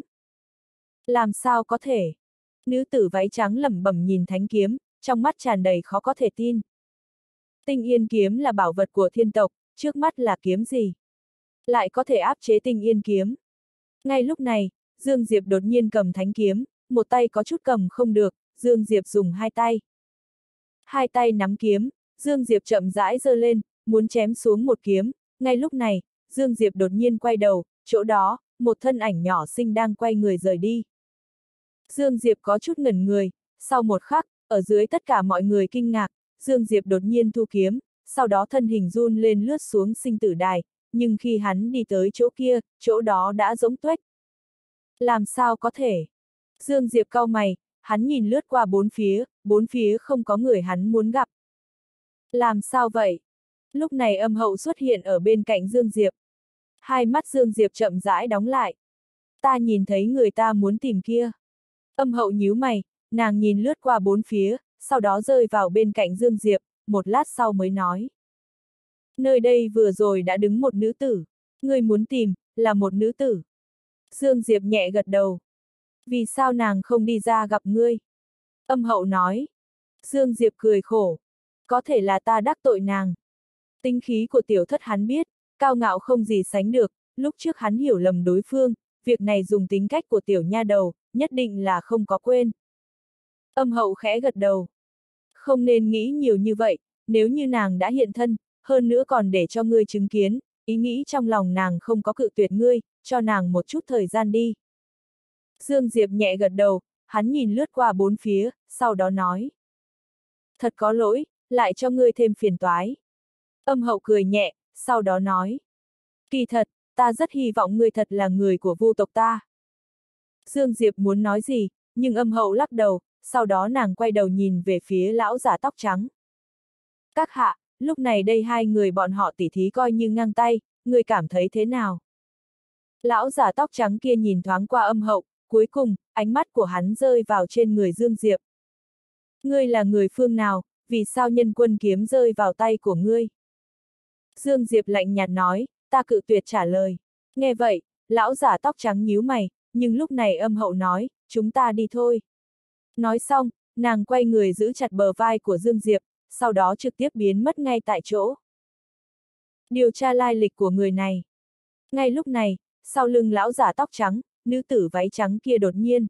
Speaker 1: Làm sao có thể? Nữ tử váy trắng lẩm bẩm nhìn thánh kiếm, trong mắt tràn đầy khó có thể tin. Tinh Yên kiếm là bảo vật của thiên tộc, trước mắt là kiếm gì? Lại có thể áp chế Tinh Yên kiếm. Ngay lúc này, Dương Diệp đột nhiên cầm thánh kiếm, một tay có chút cầm không được, Dương Diệp dùng hai tay. Hai tay nắm kiếm, Dương Diệp chậm rãi giơ lên, muốn chém xuống một kiếm, ngay lúc này, Dương Diệp đột nhiên quay đầu, chỗ đó, một thân ảnh nhỏ xinh đang quay người rời đi. Dương Diệp có chút ngẩn người, sau một khắc, ở dưới tất cả mọi người kinh ngạc, Dương Diệp đột nhiên thu kiếm, sau đó thân hình run lên lướt xuống sinh tử đài, nhưng khi hắn đi tới chỗ kia, chỗ đó đã rỗng tuếch. Làm sao có thể? Dương Diệp cau mày, hắn nhìn lướt qua bốn phía, bốn phía không có người hắn muốn gặp. Làm sao vậy? Lúc này Âm Hậu xuất hiện ở bên cạnh Dương Diệp. Hai mắt Dương Diệp chậm rãi đóng lại. Ta nhìn thấy người ta muốn tìm kia. Âm Hậu nhíu mày, nàng nhìn lướt qua bốn phía, sau đó rơi vào bên cạnh Dương Diệp, một lát sau mới nói. Nơi đây vừa rồi đã đứng một nữ tử. Người muốn tìm, là một nữ tử. Dương Diệp nhẹ gật đầu. Vì sao nàng không đi ra gặp ngươi? Âm Hậu nói. Dương Diệp cười khổ. Có thể là ta đắc tội nàng. Tính khí của tiểu thất hắn biết, cao ngạo không gì sánh được, lúc trước hắn hiểu lầm đối phương, việc này dùng tính cách của tiểu nha đầu, nhất định là không có quên. Âm Hậu khẽ gật đầu. Không nên nghĩ nhiều như vậy, nếu như nàng đã hiện thân, hơn nữa còn để cho ngươi chứng kiến, ý nghĩ trong lòng nàng không có cự tuyệt ngươi, cho nàng một chút thời gian đi. Dương Diệp nhẹ gật đầu, hắn nhìn lướt qua bốn phía, sau đó nói. Thật có lỗi, lại cho ngươi thêm phiền toái. Âm Hậu cười nhẹ, sau đó nói. Kỳ thật, ta rất hy vọng ngươi thật là người của Vu tộc ta. Dương Diệp muốn nói gì, nhưng Âm Hậu lắc đầu, sau đó nàng quay đầu nhìn về phía lão giả tóc trắng. Các hạ, lúc này đây hai người bọn họ tỉ thí coi như ngang tay, ngươi cảm thấy thế nào? Lão giả tóc trắng kia nhìn thoáng qua Âm Hậu, cuối cùng, ánh mắt của hắn rơi vào trên người Dương Diệp. Ngươi là người phương nào, vì sao nhân quân kiếm rơi vào tay của ngươi? Dương Diệp lạnh nhạt nói, ta cự tuyệt trả lời. Nghe vậy, lão giả tóc trắng nhíu mày, nhưng lúc này Âm Hậu nói, chúng ta đi thôi. Nói xong, nàng quay người giữ chặt bờ vai của Dương Diệp, sau đó trực tiếp biến mất ngay tại chỗ. Điều tra lai lịch của người này. Ngay lúc này, sau lưng lão giả tóc trắng, nữ tử váy trắng kia đột nhiên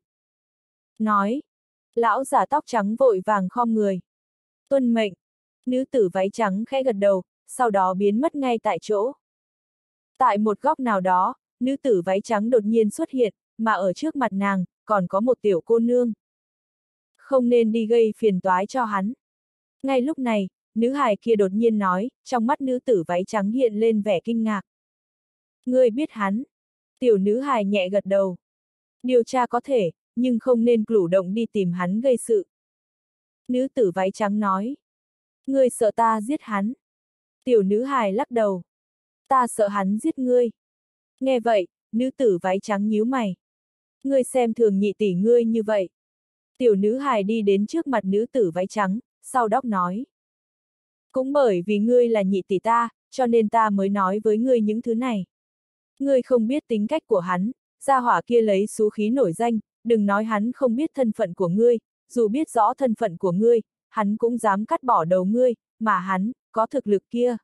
Speaker 1: nói. Lão giả tóc trắng vội vàng khom người. Tuân mệnh. Nữ tử váy trắng khẽ gật đầu, sau đó biến mất ngay tại chỗ. Tại một góc nào đó, nữ tử váy trắng đột nhiên xuất hiện, mà ở trước mặt nàng, còn có một tiểu cô nương. Không nên đi gây phiền toái cho hắn. Ngay lúc này, nữ hài kia đột nhiên nói, trong mắt nữ tử váy trắng hiện lên vẻ kinh ngạc. Ngươi biết hắn. Tiểu nữ hài nhẹ gật đầu. Điều tra có thể, nhưng không nên chủ động đi tìm hắn gây sự. Nữ tử váy trắng nói. Ngươi sợ ta giết hắn. Tiểu nữ hài lắc đầu. Ta sợ hắn giết ngươi. Nghe vậy, nữ tử váy trắng nhíu mày. Ngươi xem thường nhị tỷ ngươi như vậy. Tiểu nữ hài đi đến trước mặt nữ tử váy trắng, sau đó nói. Cũng bởi vì ngươi là nhị tỷ ta, cho nên ta mới nói với ngươi những thứ này. Ngươi không biết tính cách của hắn, gia hỏa kia lấy xú khí nổi danh, đừng nói hắn không biết thân phận của ngươi, dù biết rõ thân phận của ngươi, hắn cũng dám cắt bỏ đầu ngươi, mà hắn, có thực lực kia.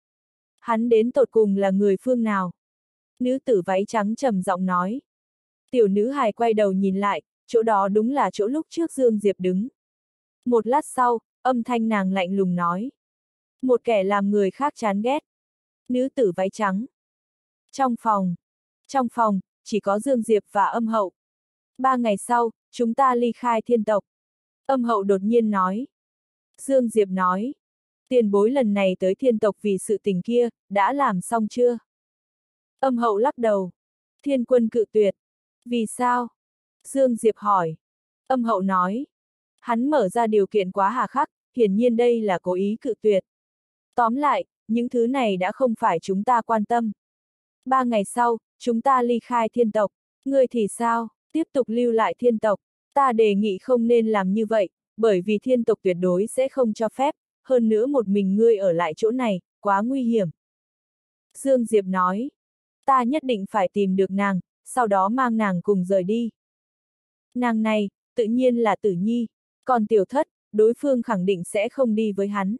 Speaker 1: Hắn đến tột cùng là người phương nào? Nữ tử váy trắng trầm giọng nói. Tiểu nữ hài quay đầu nhìn lại, chỗ đó đúng là chỗ lúc trước Dương Diệp đứng. Một lát sau, âm thanh nàng lạnh lùng nói. Một kẻ làm người khác chán ghét. Nữ tử váy trắng. Trong phòng. Trong phòng, chỉ có Dương Diệp và Âm Hậu. Ba ngày sau, chúng ta ly khai thiên tộc. Âm Hậu đột nhiên nói. Dương Diệp nói. Tiền bối lần này tới thiên tộc vì sự tình kia, đã làm xong chưa? Âm Hậu lắc đầu. Thiên quân cự tuyệt. Vì sao? Dương Diệp hỏi. Âm Hậu nói. Hắn mở ra điều kiện quá hà khắc, hiển nhiên đây là cố ý cự tuyệt. Tóm lại, những thứ này đã không phải chúng ta quan tâm. Ba ngày sau, chúng ta ly khai thiên tộc. Ngươi thì sao? Tiếp tục lưu lại thiên tộc. Ta đề nghị không nên làm như vậy, bởi vì thiên tộc tuyệt đối sẽ không cho phép, hơn nữa một mình ngươi ở lại chỗ này, quá nguy hiểm. Dương Diệp nói. Ta nhất định phải tìm được nàng, sau đó mang nàng cùng rời đi. Nàng này, tự nhiên là Tử Nhi, còn Tiểu Thất, đối phương khẳng định sẽ không đi với hắn.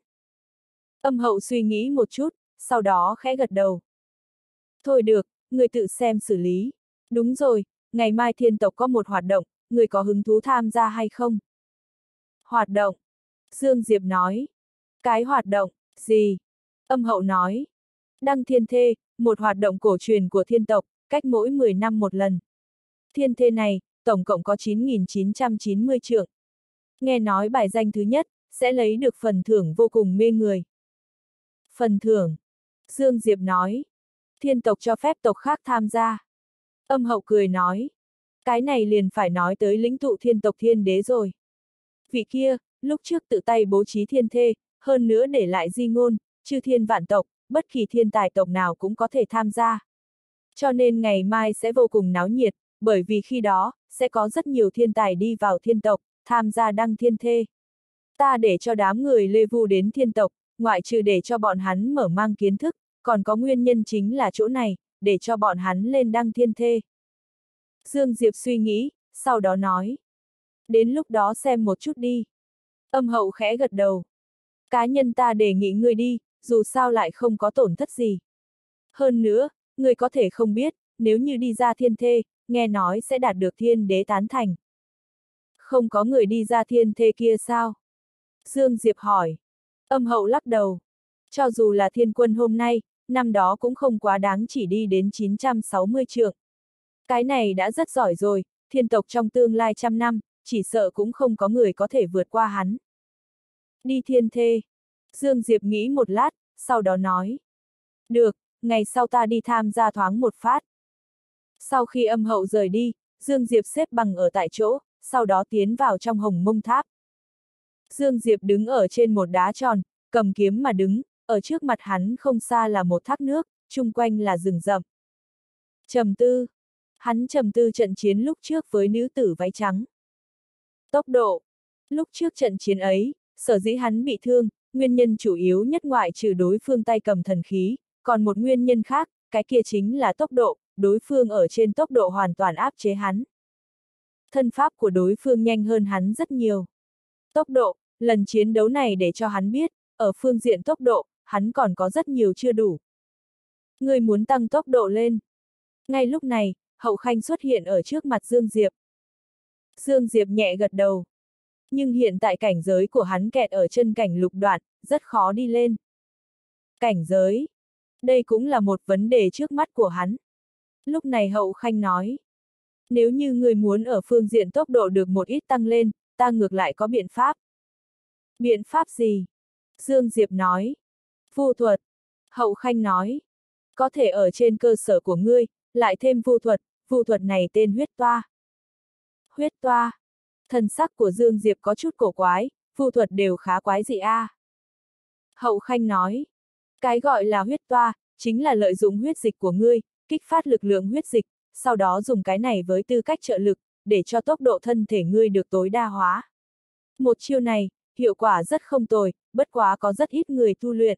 Speaker 1: Âm Hậu suy nghĩ một chút, sau đó khẽ gật đầu. Thôi được, người tự xem xử lý. Đúng rồi, ngày mai thiên tộc có một hoạt động, người có hứng thú tham gia hay không? Hoạt động. Dương Diệp nói. Cái hoạt động, gì? Âm Hậu nói. Đăng thiên thê, một hoạt động cổ truyền của thiên tộc, cách mỗi mười năm một lần. Thiên thê này, tổng cộng có chín nghìn chín trăm chín mươi trượng. Nghe nói bài danh thứ nhất, sẽ lấy được phần thưởng vô cùng mê người. Phần thưởng. Dương Diệp nói. Thiên tộc cho phép tộc khác tham gia. Âm Hậu cười nói. Cái này liền phải nói tới lĩnh tụ thiên tộc thiên đế rồi. Vị kia, lúc trước tự tay bố trí thiên thê, hơn nữa để lại di ngôn, chư thiên vạn tộc, bất kỳ thiên tài tộc nào cũng có thể tham gia. Cho nên ngày mai sẽ vô cùng náo nhiệt, bởi vì khi đó, sẽ có rất nhiều thiên tài đi vào thiên tộc, tham gia đăng thiên thê. Ta để cho đám người Lê Vu đến thiên tộc, ngoại trừ để cho bọn hắn mở mang kiến thức, còn có nguyên nhân chính là chỗ này, để cho bọn hắn lên đăng thiên thê. Dương Diệp suy nghĩ, sau đó nói. Đến lúc đó xem một chút đi. Âm Hậu khẽ gật đầu. Cá nhân ta đề nghị ngươi đi, dù sao lại không có tổn thất gì. Hơn nữa, ngươi có thể không biết, nếu như đi ra thiên thê, nghe nói sẽ đạt được thiên đế tán thành. Không có người đi ra thiên thê kia sao? Dương Diệp hỏi. Âm Hậu lắc đầu. Cho dù là thiên quân hôm nay, năm đó cũng không quá đáng chỉ đi đến chín trăm sáu mươi trượng. Cái này đã rất giỏi rồi, thiên tộc trong tương lai trăm năm, chỉ sợ cũng không có người có thể vượt qua hắn. Đi thiên thê. Dương Diệp nghĩ một lát, sau đó nói. Được, ngày sau ta đi tham gia thoáng một phát. Sau khi Âm Hậu rời đi, Dương Diệp xếp bằng ở tại chỗ, sau đó tiến vào trong Hồng Mông Tháp. Dương Diệp đứng ở trên một đá tròn, cầm kiếm mà đứng, ở trước mặt hắn không xa là một thác nước, chung quanh là rừng rậm. Trầm tư. Hắn trầm tư trận chiến lúc trước với nữ tử váy trắng. Tốc độ. Lúc trước trận chiến ấy, sở dĩ hắn bị thương, nguyên nhân chủ yếu nhất ngoại trừ đối phương tay cầm thần khí, còn một nguyên nhân khác, cái kia chính là tốc độ, đối phương ở trên tốc độ hoàn toàn áp chế hắn. Thân pháp của đối phương nhanh hơn hắn rất nhiều. Tốc độ, lần chiến đấu này để cho hắn biết, ở phương diện tốc độ, hắn còn có rất nhiều chưa đủ. Người muốn tăng tốc độ lên. Ngay lúc này, Hậu Khanh xuất hiện ở trước mặt Dương Diệp. Dương Diệp nhẹ gật đầu. Nhưng hiện tại cảnh giới của hắn kẹt ở chân cảnh lục đoạn, rất khó đi lên. Cảnh giới. Đây cũng là một vấn đề trước mắt của hắn. Lúc này Hậu Khanh nói. Nếu như người muốn ở phương diện tốc độ được một ít tăng lên, ta ngược lại có biện pháp. Biện pháp gì? Dương Diệp nói. Vu thuật. Hậu Khanh nói. Có thể ở trên cơ sở của ngươi, lại thêm vu thuật, vu thuật này tên huyết toa. Huyết toa. Thần sắc của Dương Diệp có chút cổ quái, vu thuật đều khá quái dị a. À. Hậu Khanh nói. Cái gọi là huyết toa, chính là lợi dụng huyết dịch của ngươi, kích phát lực lượng huyết dịch, sau đó dùng cái này với tư cách trợ lực, để cho tốc độ thân thể ngươi được tối đa hóa. Một chiêu này, hiệu quả rất không tồi, bất quá có rất ít người tu luyện.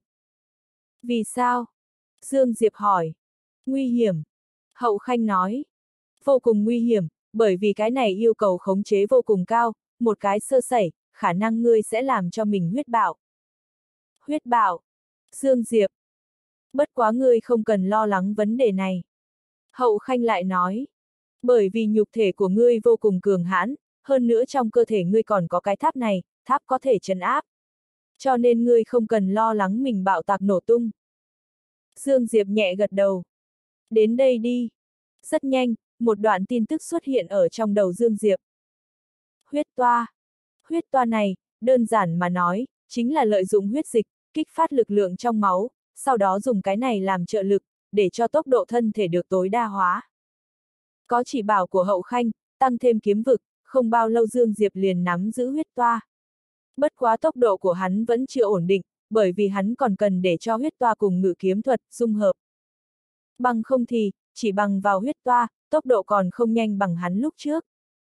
Speaker 1: Vì sao? Dương Diệp hỏi. Nguy hiểm. Hậu Khanh nói. Vô cùng nguy hiểm, bởi vì cái này yêu cầu khống chế vô cùng cao, một cái sơ sẩy, khả năng ngươi sẽ làm cho mình huyết bạo. Huyết bạo. Dương Diệp. Bất quá ngươi không cần lo lắng vấn đề này. Hậu Khanh lại nói. Bởi vì nhục thể của ngươi vô cùng cường hãn, hơn nữa trong cơ thể ngươi còn có cái tháp này, tháp có thể trấn áp. Cho nên ngươi không cần lo lắng mình bạo tạc nổ tung. Dương Diệp nhẹ gật đầu. Đến đây đi. Rất nhanh, một đoạn tin tức xuất hiện ở trong đầu Dương Diệp. Huyết toa. Huyết toa này, đơn giản mà nói, chính là lợi dụng huyết dịch, kích phát lực lượng trong máu, sau đó dùng cái này làm trợ lực, để cho tốc độ thân thể được tối đa hóa. Có chỉ bảo của Hậu Khanh, tăng thêm kiếm vực, không bao lâu Dương Diệp liền nắm giữ huyết toa. Bất quá tốc độ của hắn vẫn chưa ổn định, bởi vì hắn còn cần để cho huyết toa cùng ngự kiếm thuật dung hợp. Bằng không thì, chỉ bằng vào huyết toa, tốc độ còn không nhanh bằng hắn lúc trước.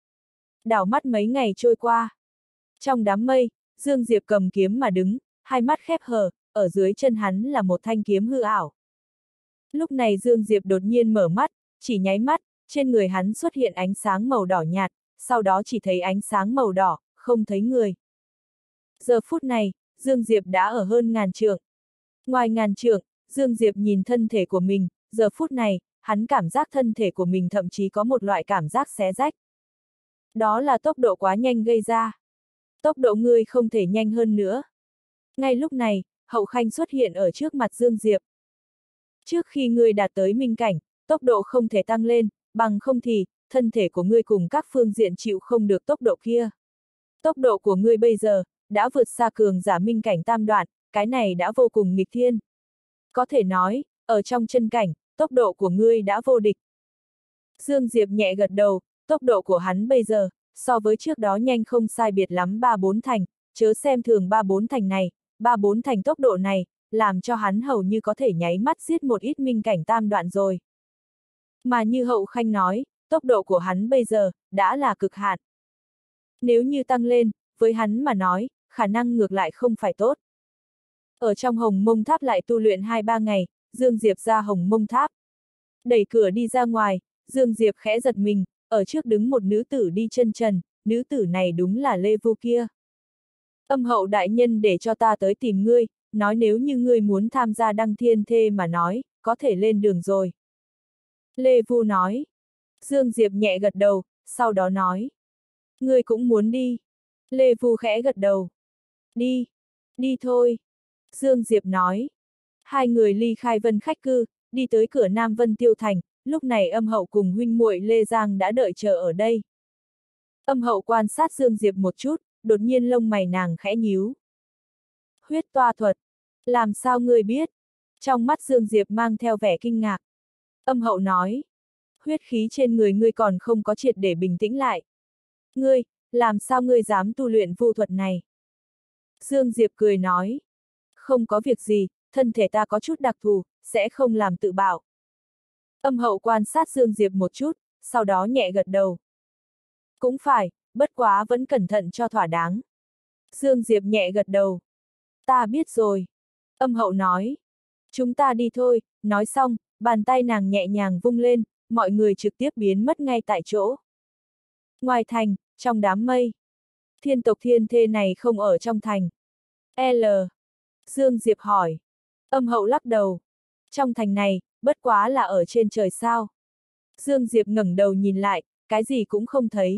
Speaker 1: Đảo mắt mấy ngày trôi qua. Trong đám mây, Dương Diệp cầm kiếm mà đứng, hai mắt khép hờ, ở dưới chân hắn là một thanh kiếm hư ảo. Lúc này Dương Diệp đột nhiên mở mắt, chỉ nháy mắt, trên người hắn xuất hiện ánh sáng màu đỏ nhạt, sau đó chỉ thấy ánh sáng màu đỏ, không thấy người. Giờ phút này, Dương Diệp đã ở hơn ngàn trượng. Ngoài ngàn trượng, Dương Diệp nhìn thân thể của mình, giờ phút này, hắn cảm giác thân thể của mình thậm chí có một loại cảm giác xé rách. Đó là tốc độ quá nhanh gây ra. Tốc độ ngươi không thể nhanh hơn nữa. Ngay lúc này, Hậu Khanh xuất hiện ở trước mặt Dương Diệp. Trước khi ngươi đạt tới minh cảnh, tốc độ không thể tăng lên, bằng không thì, thân thể của ngươi cùng các phương diện chịu không được tốc độ kia. Tốc độ của ngươi bây giờ, đã vượt xa cường giả minh cảnh tam đoạn, cái này đã vô cùng nghịch thiên. Có thể nói, ở trong chân cảnh, tốc độ của ngươi đã vô địch. Dương Diệp nhẹ gật đầu, tốc độ của hắn bây giờ, so với trước đó nhanh không sai biệt lắm ba bốn thành, chớ xem thường ba bốn thành này, ba bốn thành tốc độ này, làm cho hắn hầu như có thể nháy mắt giết một ít minh cảnh tam đoạn rồi. Mà như Hậu Khanh nói, tốc độ của hắn bây giờ, đã là cực hạn. Nếu như tăng lên, với hắn mà nói, khả năng ngược lại không phải tốt. Ở trong Hồng Mông Tháp lại tu luyện hai ba ngày, Dương Diệp ra Hồng Mông Tháp. Đẩy cửa đi ra ngoài, Dương Diệp khẽ giật mình, ở trước đứng một nữ tử đi chân trần, nữ tử này đúng là Lê Vu kia. Âm Hậu đại nhân để cho ta tới tìm ngươi, nói nếu như ngươi muốn tham gia đăng thiên thê mà nói, có thể lên đường rồi. Lê Vu nói. Dương Diệp nhẹ gật đầu, sau đó nói. Ngươi cũng muốn đi. Lê Vu khẽ gật đầu. Đi. Đi thôi. Dương Diệp nói. Hai người ly khai Vân khách cư, đi tới cửa Nam Vân Tiêu Thành, lúc này Âm Hậu cùng huynh muội Lê Giang đã đợi chờ ở đây. Âm Hậu quan sát Dương Diệp một chút, đột nhiên lông mày nàng khẽ nhíu. Huyết toa thuật. Làm sao ngươi biết? Trong mắt Dương Diệp mang theo vẻ kinh ngạc. Âm Hậu nói. Huyết khí trên người ngươi còn không có triệt để bình tĩnh lại. Ngươi, làm sao ngươi dám tu luyện vu thuật này? Dương Diệp cười nói. Không có việc gì, thân thể ta có chút đặc thù, sẽ không làm tự bạo. Âm hậu quan sát Dương Diệp một chút, sau đó nhẹ gật đầu. Cũng phải, bất quá vẫn cẩn thận cho thỏa đáng. Dương Diệp nhẹ gật đầu. Ta biết rồi. Âm hậu nói. Chúng ta đi thôi, nói xong, bàn tay nàng nhẹ nhàng vung lên, mọi người trực tiếp biến mất ngay tại chỗ. Ngoài thành, trong đám mây. Thiên tộc thiên thê này không ở trong thành. L. Dương Diệp hỏi. Âm hậu lắc đầu. Trong thành này, bất quá là ở trên trời sao. Dương Diệp ngẩng đầu nhìn lại, cái gì cũng không thấy.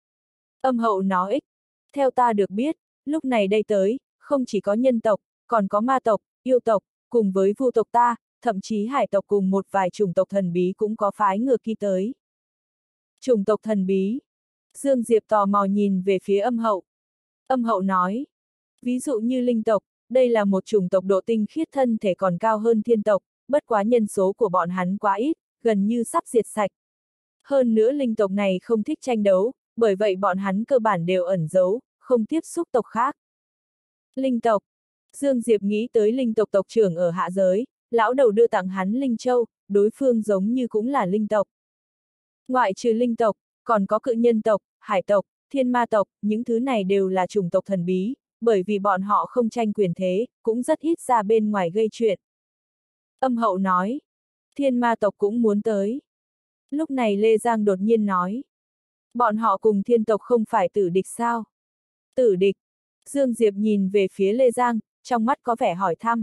Speaker 1: Âm hậu nói. Theo ta được biết, lúc này đây tới, không chỉ có nhân tộc, còn có ma tộc, yêu tộc, cùng với vu tộc ta, thậm chí hải tộc cùng một vài chủng tộc thần bí cũng có phái ngược kỳ tới. Chủng tộc thần bí. Dương Diệp tò mò nhìn về phía âm hậu. Âm hậu nói. Ví dụ như linh tộc, đây là một chủng tộc độ tinh khiết thân thể còn cao hơn thiên tộc, bất quá nhân số của bọn hắn quá ít, gần như sắp diệt sạch. Hơn nữa linh tộc này không thích tranh đấu, bởi vậy bọn hắn cơ bản đều ẩn giấu, không tiếp xúc tộc khác. Linh tộc. Dương Diệp nghĩ tới linh tộc tộc trưởng ở hạ giới, lão đầu đưa tặng hắn linh châu, đối phương giống như cũng là linh tộc. Ngoại trừ linh tộc, còn có cự nhân tộc, hải tộc, thiên ma tộc, những thứ này đều là chủng tộc thần bí, bởi vì bọn họ không tranh quyền thế, cũng rất ít ra bên ngoài gây chuyện. Âm hậu nói. Thiên ma tộc cũng muốn tới. Lúc này Lê Giang đột nhiên nói. Bọn họ cùng thiên tộc không phải tử địch sao? Tử địch. Dương Diệp nhìn về phía Lê Giang, trong mắt có vẻ hỏi thăm.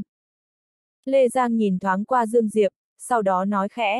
Speaker 1: Lê Giang nhìn thoáng qua Dương Diệp, sau đó nói khẽ.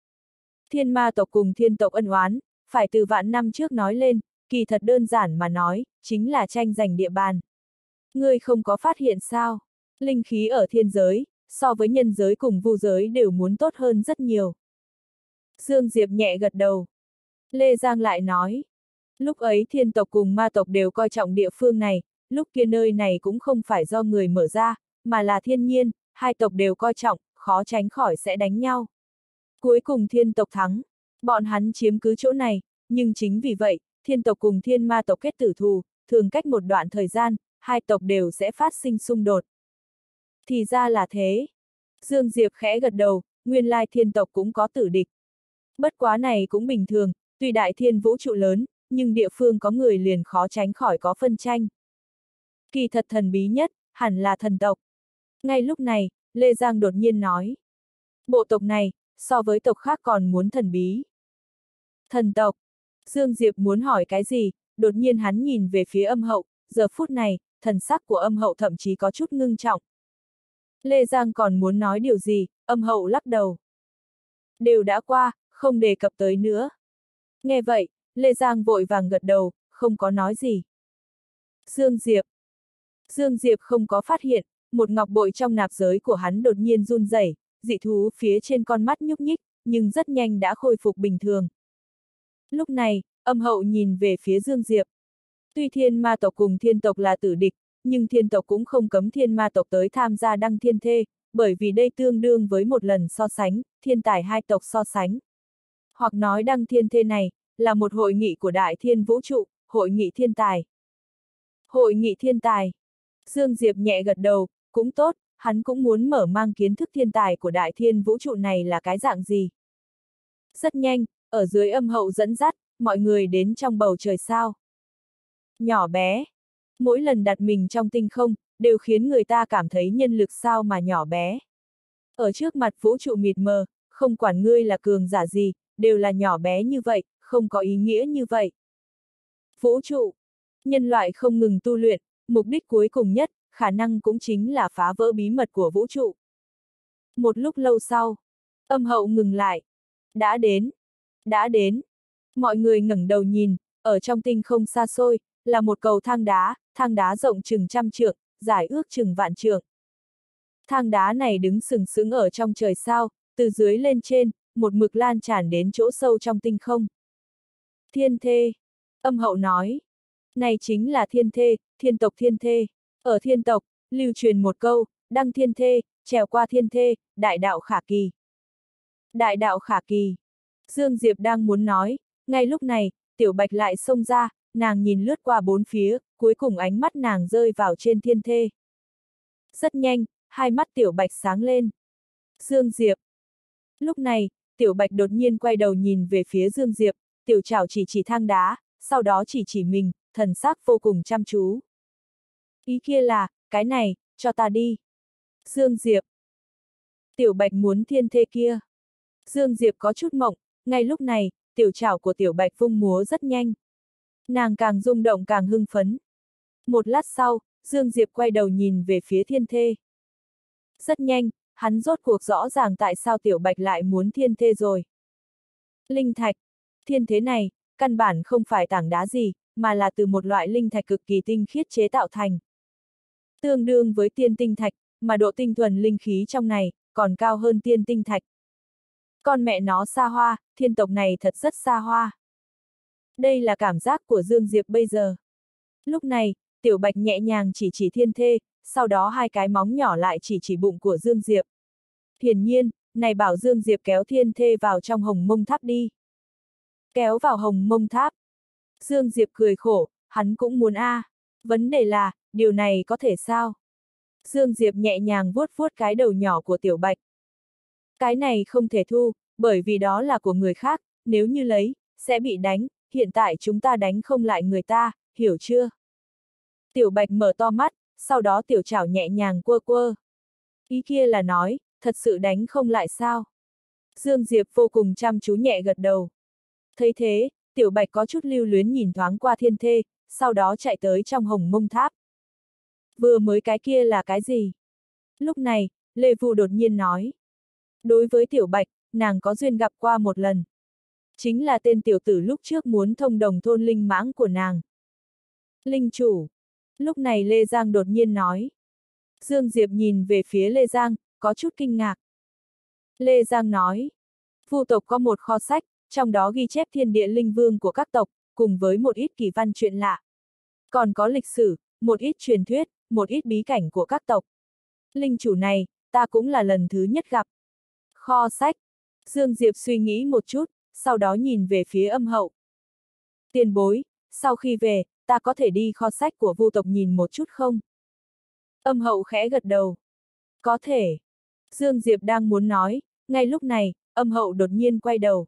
Speaker 1: Thiên ma tộc cùng thiên tộc ân oán, phải từ vạn năm trước nói lên, kỳ thật đơn giản mà nói, chính là tranh giành địa bàn. Ngươi không có phát hiện sao? Linh khí ở thiên giới, so với nhân giới cùng vu giới đều muốn tốt hơn rất nhiều. Dương Diệp nhẹ gật đầu. Lê Giang lại nói. Lúc ấy thiên tộc cùng ma tộc đều coi trọng địa phương này, lúc kia nơi này cũng không phải do người mở ra, mà là thiên nhiên, hai tộc đều coi trọng, khó tránh khỏi sẽ đánh nhau. Cuối cùng thiên tộc thắng, bọn hắn chiếm cứ chỗ này, nhưng chính vì vậy, thiên tộc cùng thiên ma tộc kết tử thù, thường cách một đoạn thời gian, hai tộc đều sẽ phát sinh xung đột. Thì ra là thế. Dương Diệp khẽ gật đầu, nguyên lai thiên tộc cũng có tử địch. Bất quá này cũng bình thường, tuy đại thiên vũ trụ lớn, nhưng địa phương có người liền khó tránh khỏi có phân tranh. Kỳ thật thần bí nhất, hẳn là thần tộc. Ngay lúc này, Lê Giang đột nhiên nói. Bộ tộc này, so với tộc khác còn muốn thần bí. Thần tộc. Dương Diệp muốn hỏi cái gì, đột nhiên hắn nhìn về phía âm hậu, giờ phút này, thần sắc của âm hậu thậm chí có chút ngưng trọng. Lê Giang còn muốn nói điều gì, âm hậu lắc đầu. Đều đã qua, không đề cập tới nữa. Nghe vậy, Lê Giang vội vàng gật đầu, không có nói gì. Dương Diệp. Dương Diệp không có phát hiện, một ngọc bội trong nạp giới của hắn đột nhiên run rẩy, dị thú phía trên con mắt nhúc nhích, nhưng rất nhanh đã khôi phục bình thường. Lúc này, âm hậu nhìn về phía Dương Diệp. Tuy thiên ma tộc cùng thiên tộc là tử địch, nhưng thiên tộc cũng không cấm thiên ma tộc tới tham gia đăng thiên thê, bởi vì đây tương đương với một lần so sánh, thiên tài hai tộc so sánh. Hoặc nói đăng thiên thê này, là một hội nghị của đại thiên vũ trụ, hội nghị thiên tài. Hội nghị thiên tài. Dương Diệp nhẹ gật đầu, cũng tốt, hắn cũng muốn mở mang kiến thức thiên tài của đại thiên vũ trụ này là cái dạng gì. Rất nhanh, ở dưới âm hậu dẫn dắt, mọi người đến trong bầu trời sao. Nhỏ bé. Mỗi lần đặt mình trong tinh không, đều khiến người ta cảm thấy nhân lực sao mà nhỏ bé. Ở trước mặt vũ trụ mịt mờ, không quản ngươi là cường giả gì, đều là nhỏ bé như vậy, không có ý nghĩa như vậy. Vũ trụ. Nhân loại không ngừng tu luyện, mục đích cuối cùng nhất, khả năng cũng chính là phá vỡ bí mật của vũ trụ. Một lúc lâu sau, âm hậu ngừng lại. Đã đến. Đã đến. Mọi người ngẩng đầu nhìn, ở trong tinh không xa xôi, là một cầu thang đá, thang đá rộng chừng trăm trượng, dài ước chừng vạn trượng. Thang đá này đứng sừng sững ở trong trời sao, từ dưới lên trên, một mực lan tràn đến chỗ sâu trong tinh không. Thiên thê. Âm hậu nói. Này chính là thiên thê, thiên tộc thiên thê. Ở thiên tộc, lưu truyền một câu, đăng thiên thê, trèo qua thiên thê, đại đạo khả kỳ. Đại đạo khả kỳ. Dương Diệp đang muốn nói, ngay lúc này, Tiểu Bạch lại xông ra, nàng nhìn lướt qua bốn phía, cuối cùng ánh mắt nàng rơi vào trên thiên thê. Rất nhanh, hai mắt Tiểu Bạch sáng lên. Dương Diệp. Lúc này, Tiểu Bạch đột nhiên quay đầu nhìn về phía Dương Diệp, tiểu trảo chỉ chỉ thang đá, sau đó chỉ chỉ mình, thần sắc vô cùng chăm chú. Ý kia là, cái này, cho ta đi. Dương Diệp. Tiểu Bạch muốn thiên thê kia. Dương Diệp có chút mộng, ngay lúc này, tiểu trảo của Tiểu Bạch vung múa rất nhanh. Nàng càng rung động càng hưng phấn. Một lát sau, Dương Diệp quay đầu nhìn về phía thiên thê. Rất nhanh, hắn rốt cuộc rõ ràng tại sao Tiểu Bạch lại muốn thiên thê rồi. Linh thạch. Thiên thế này, căn bản không phải tảng đá gì, mà là từ một loại linh thạch cực kỳ tinh khiết chế tạo thành. Tương đương với tiên tinh thạch, mà độ tinh thuần linh khí trong này, còn cao hơn tiên tinh thạch. Con mẹ nó xa hoa, thiên tộc này thật rất xa hoa. Đây là cảm giác của Dương Diệp bây giờ. Lúc này, Tiểu Bạch nhẹ nhàng chỉ chỉ thiên thê, sau đó hai cái móng nhỏ lại chỉ chỉ bụng của Dương Diệp. Hiển nhiên, này bảo Dương Diệp kéo thiên thê vào trong hồng mông tháp đi. Kéo vào hồng mông tháp. Dương Diệp cười khổ, hắn cũng muốn a. À. Vấn đề là, điều này có thể sao? Dương Diệp nhẹ nhàng vuốt vuốt cái đầu nhỏ của Tiểu Bạch. Cái này không thể thu, bởi vì đó là của người khác, nếu như lấy, sẽ bị đánh, hiện tại chúng ta đánh không lại người ta, hiểu chưa? Tiểu Bạch mở to mắt, sau đó tiểu trảo nhẹ nhàng quơ quơ. Ý kia là nói, thật sự đánh không lại sao? Dương Diệp vô cùng chăm chú nhẹ gật đầu. Thấy thế, Tiểu Bạch có chút lưu luyến nhìn thoáng qua thiên thê, sau đó chạy tới trong hồng mông tháp. Vừa mới cái kia là cái gì? Lúc này, Lê Vu đột nhiên nói. Đối với Tiểu Bạch, nàng có duyên gặp qua một lần. Chính là tên tiểu tử lúc trước muốn thông đồng thôn linh mãng của nàng. Linh chủ. Lúc này Lê Giang đột nhiên nói. Dương Diệp nhìn về phía Lê Giang, có chút kinh ngạc. Lê Giang nói. Vu tộc có một kho sách, trong đó ghi chép thiên địa linh vương của các tộc, cùng với một ít kỳ văn chuyện lạ. Còn có lịch sử, một ít truyền thuyết, một ít bí cảnh của các tộc. Linh chủ này, ta cũng là lần thứ nhất gặp. Kho sách. Dương Diệp suy nghĩ một chút, sau đó nhìn về phía Âm Hậu. Tiền bối, sau khi về, ta có thể đi kho sách của Vu tộc nhìn một chút không? Âm Hậu khẽ gật đầu. Có thể. Dương Diệp đang muốn nói, ngay lúc này, Âm Hậu đột nhiên quay đầu.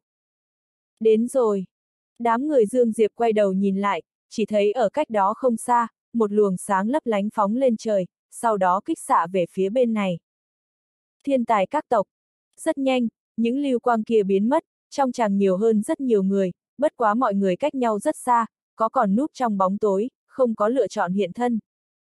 Speaker 1: Đến rồi. Đám người Dương Diệp quay đầu nhìn lại, chỉ thấy ở cách đó không xa, một luồng sáng lấp lánh phóng lên trời, sau đó kích xạ về phía bên này. Thiên tài các tộc. Rất nhanh, những lưu quang kia biến mất, trong tràng nhiều hơn rất nhiều người, bất quá mọi người cách nhau rất xa, có còn núp trong bóng tối, không có lựa chọn hiện thân.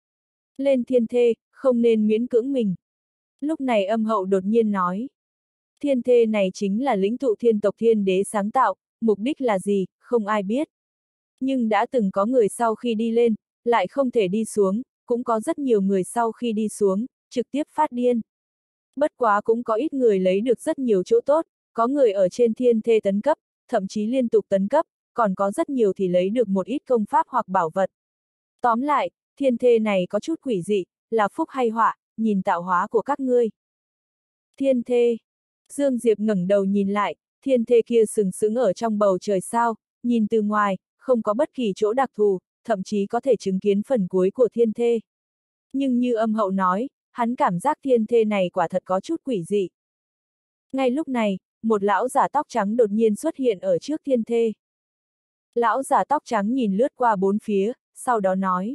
Speaker 1: Lên thiên thê, không nên miễn cưỡng mình. Lúc này Âm Hậu đột nhiên nói. Thiên thê này chính là lĩnh tụ thiên tộc thiên đế sáng tạo, mục đích là gì, không ai biết. Nhưng đã từng có người sau khi đi lên, lại không thể đi xuống, cũng có rất nhiều người sau khi đi xuống, trực tiếp phát điên. Bất quá cũng có ít người lấy được rất nhiều chỗ tốt, có người ở trên thiên thê tấn cấp, thậm chí liên tục tấn cấp, còn có rất nhiều thì lấy được một ít công pháp hoặc bảo vật. Tóm lại, thiên thê này có chút quỷ dị, là phúc hay họa, nhìn tạo hóa của các ngươi. Thiên thê. Dương Diệp ngẩng đầu nhìn lại, thiên thê kia sừng sững ở trong bầu trời sao, nhìn từ ngoài, không có bất kỳ chỗ đặc thù, thậm chí có thể chứng kiến phần cuối của thiên thê. Nhưng như Âm Hậu nói, hắn cảm giác thiên thê này quả thật có chút quỷ dị. Ngay lúc này, một lão giả tóc trắng đột nhiên xuất hiện ở trước thiên thê. Lão giả tóc trắng nhìn lướt qua bốn phía, sau đó nói.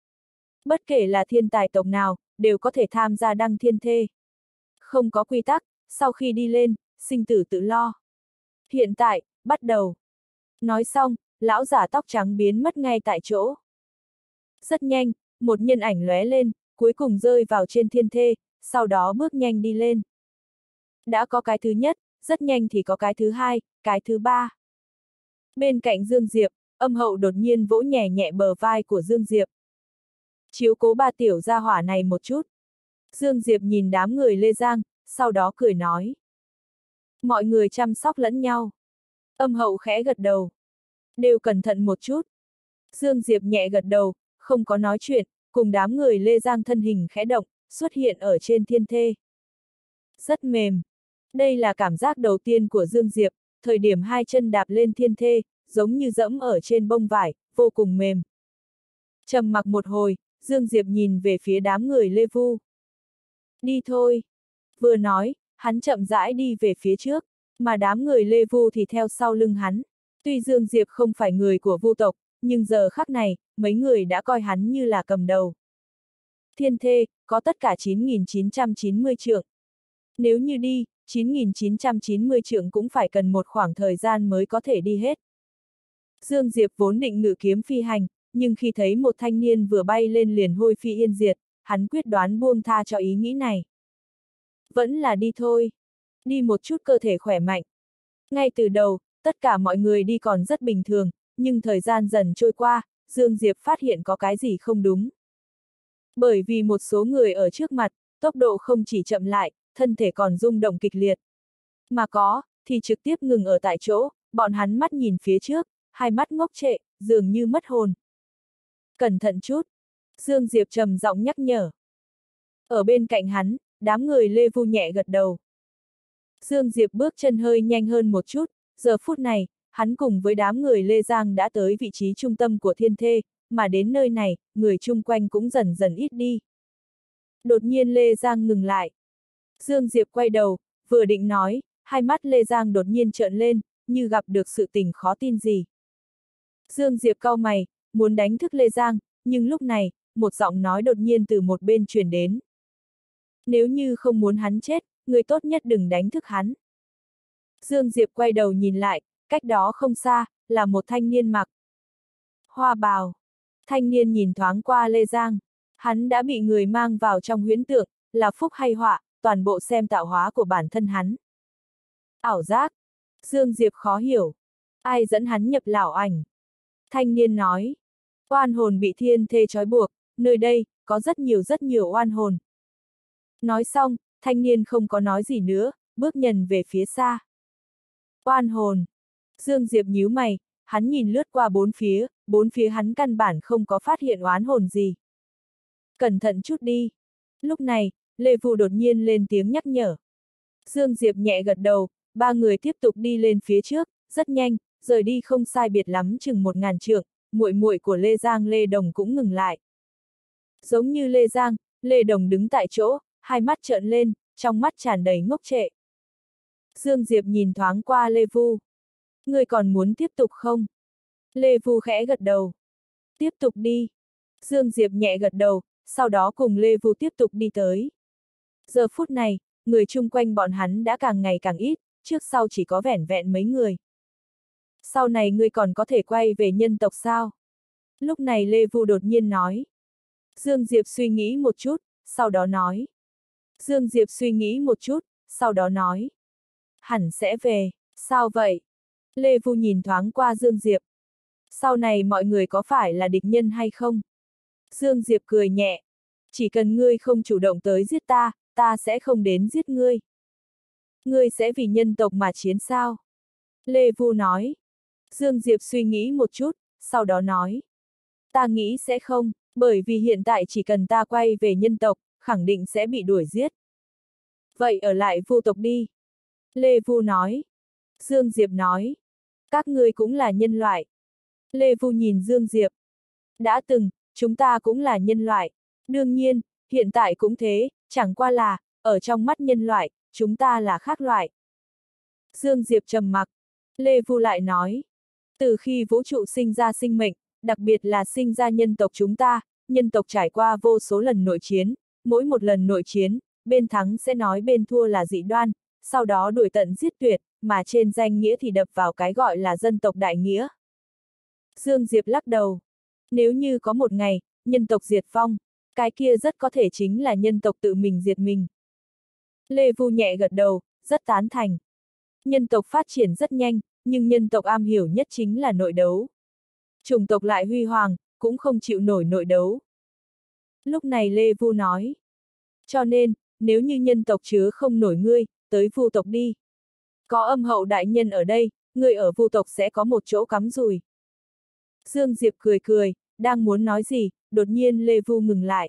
Speaker 1: Bất kể là thiên tài tộc nào, đều có thể tham gia đăng thiên thê. Không có quy tắc, sau khi đi lên, sinh tử tự lo. Hiện tại, bắt đầu. Nói xong, lão giả tóc trắng biến mất ngay tại chỗ. Rất nhanh, một nhân ảnh lóe lên, cuối cùng rơi vào trên thiên thê, sau đó bước nhanh đi lên. Đã có cái thứ nhất, rất nhanh thì có cái thứ hai, cái thứ ba. Bên cạnh Dương Diệp, Âm Hậu đột nhiên vỗ nhẹ nhẹ bờ vai của Dương Diệp. Chiếu cố ba tiểu gia hỏa này một chút. Dương Diệp nhìn đám người Lê Giang, sau đó cười nói. Mọi người chăm sóc lẫn nhau. Âm Hậu khẽ gật đầu. Đều cẩn thận một chút. Dương Diệp nhẹ gật đầu, không có nói chuyện, cùng đám người Lê Giang thân hình khẽ động, xuất hiện ở trên thiên thê. Rất mềm. Đây là cảm giác đầu tiên của Dương Diệp, thời điểm hai chân đạp lên thiên thê, giống như dẫm ở trên bông vải, vô cùng mềm. Trầm mặc một hồi, Dương Diệp nhìn về phía đám người Lê Vu. Đi thôi. Vừa nói, hắn chậm rãi đi về phía trước, mà đám người Lê Vu thì theo sau lưng hắn. Tuy Dương Diệp không phải người của Vu tộc, nhưng giờ khắc này, mấy người đã coi hắn như là cầm đầu. Thiên thê, có tất cả chín nghìn chín trăm chín mươi trượng. Nếu như đi, chín nghìn chín trăm chín mươi trượng cũng phải cần một khoảng thời gian mới có thể đi hết. Dương Diệp vốn định ngự kiếm phi hành, nhưng khi thấy một thanh niên vừa bay lên liền hôi phi yên diệt, hắn quyết đoán buông tha cho ý nghĩ này. Vẫn là đi thôi. Đi một chút cơ thể khỏe mạnh. Ngay từ đầu, tất cả mọi người đi còn rất bình thường, nhưng thời gian dần trôi qua, Dương Diệp phát hiện có cái gì không đúng. Bởi vì một số người ở trước mặt, tốc độ không chỉ chậm lại, thân thể còn rung động kịch liệt. Mà có, thì trực tiếp ngừng ở tại chỗ, bọn hắn mắt nhìn phía trước, hai mắt ngốc trệ, dường như mất hồn. Cẩn thận chút. Dương Diệp trầm giọng nhắc nhở. Ở bên cạnh hắn, đám người Lê Vu nhẹ gật đầu. Dương Diệp bước chân hơi nhanh hơn một chút, giờ phút này, hắn cùng với đám người Lê Giang đã tới vị trí trung tâm của thiên thê, mà đến nơi này, người chung quanh cũng dần dần ít đi. Đột nhiên Lê Giang ngừng lại. Dương Diệp quay đầu, vừa định nói, hai mắt Lê Giang đột nhiên trợn lên, như gặp được sự tình khó tin gì. Dương Diệp cau mày, muốn đánh thức Lê Giang, nhưng lúc này, một giọng nói đột nhiên từ một bên truyền đến. Nếu như không muốn hắn chết, người tốt nhất đừng đánh thức hắn. Dương Diệp quay đầu nhìn lại, cách đó không xa, là một thanh niên mặc hoa bào. Thanh niên nhìn thoáng qua Lê Giang, hắn đã bị người mang vào trong huyễn tượng, là phúc hay họa, toàn bộ xem tạo hóa của bản thân hắn. Ảo giác. Dương Diệp khó hiểu. Ai dẫn hắn nhập lão ảnh? Thanh niên nói. Oan hồn bị thiên thê trói buộc, nơi đây, có rất nhiều rất nhiều oan hồn. Nói xong, thanh niên không có nói gì nữa, bước nhanh về phía xa. Oan hồn. Dương Diệp nhíu mày, hắn nhìn lướt qua bốn phía, bốn phía hắn căn bản không có phát hiện oán hồn gì. Cẩn thận chút đi. Lúc này, Lê Vu đột nhiên lên tiếng nhắc nhở. Dương Diệp nhẹ gật đầu, ba người tiếp tục đi lên phía trước, rất nhanh, rời đi không sai biệt lắm chừng một ngàn trượng, muội muội của Lê Giang Lê Đồng cũng ngừng lại. Giống như Lê Giang, Lê Đồng đứng tại chỗ, hai mắt trợn lên, trong mắt tràn đầy ngốc trệ. Dương Diệp nhìn thoáng qua Lê Vu. Ngươi còn muốn tiếp tục không? Lê Vu khẽ gật đầu. Tiếp tục đi. Dương Diệp nhẹ gật đầu, sau đó cùng Lê Vu tiếp tục đi tới. Giờ phút này, người chung quanh bọn hắn đã càng ngày càng ít, trước sau chỉ có vẻn vẹn mấy người. Sau này ngươi còn có thể quay về nhân tộc sao? Lúc này Lê Vu đột nhiên nói. Dương Diệp suy nghĩ một chút, sau đó nói. Dương Diệp suy nghĩ một chút, sau đó nói. Hẳn sẽ về, sao vậy? Lê Vu nhìn thoáng qua Dương Diệp. Sau này mọi người có phải là địch nhân hay không? Dương Diệp cười nhẹ. Chỉ cần ngươi không chủ động tới giết ta, ta sẽ không đến giết ngươi. Ngươi sẽ vì nhân tộc mà chiến sao? Lê Vu nói. Dương Diệp suy nghĩ một chút, sau đó nói. Ta nghĩ sẽ không, bởi vì hiện tại chỉ cần ta quay về nhân tộc, khẳng định sẽ bị đuổi giết. Vậy ở lại Vu tộc đi. Lê Vu nói. Dương Diệp nói. Các ngươi cũng là nhân loại. Lê Vu nhìn Dương Diệp. Đã từng, chúng ta cũng là nhân loại. Đương nhiên, hiện tại cũng thế, chẳng qua là, ở trong mắt nhân loại, chúng ta là khác loại. Dương Diệp trầm mặc. Lê Vu lại nói. Từ khi vũ trụ sinh ra sinh mệnh, đặc biệt là sinh ra nhân tộc chúng ta, nhân tộc trải qua vô số lần nội chiến, mỗi một lần nội chiến, bên thắng sẽ nói bên thua là dị đoan, sau đó đuổi tận giết tuyệt, mà trên danh nghĩa thì đập vào cái gọi là dân tộc đại nghĩa. Dương Diệp lắc đầu. Nếu như có một ngày, nhân tộc diệt vong, cái kia rất có thể chính là nhân tộc tự mình diệt mình. Lê Vu nhẹ gật đầu, rất tán thành. Nhân tộc phát triển rất nhanh, nhưng nhân tộc am hiểu nhất chính là nội đấu. Chủng tộc lại huy hoàng, cũng không chịu nổi nội đấu. Lúc này Lê Vu nói. Cho nên, nếu như nhân tộc chứa không nổi ngươi, tới Vu tộc đi. Có âm hậu đại nhân ở đây, ngươi ở Vu tộc sẽ có một chỗ cắm rùi. Dương Diệp cười cười, đang muốn nói gì, đột nhiên Lê Vu ngừng lại.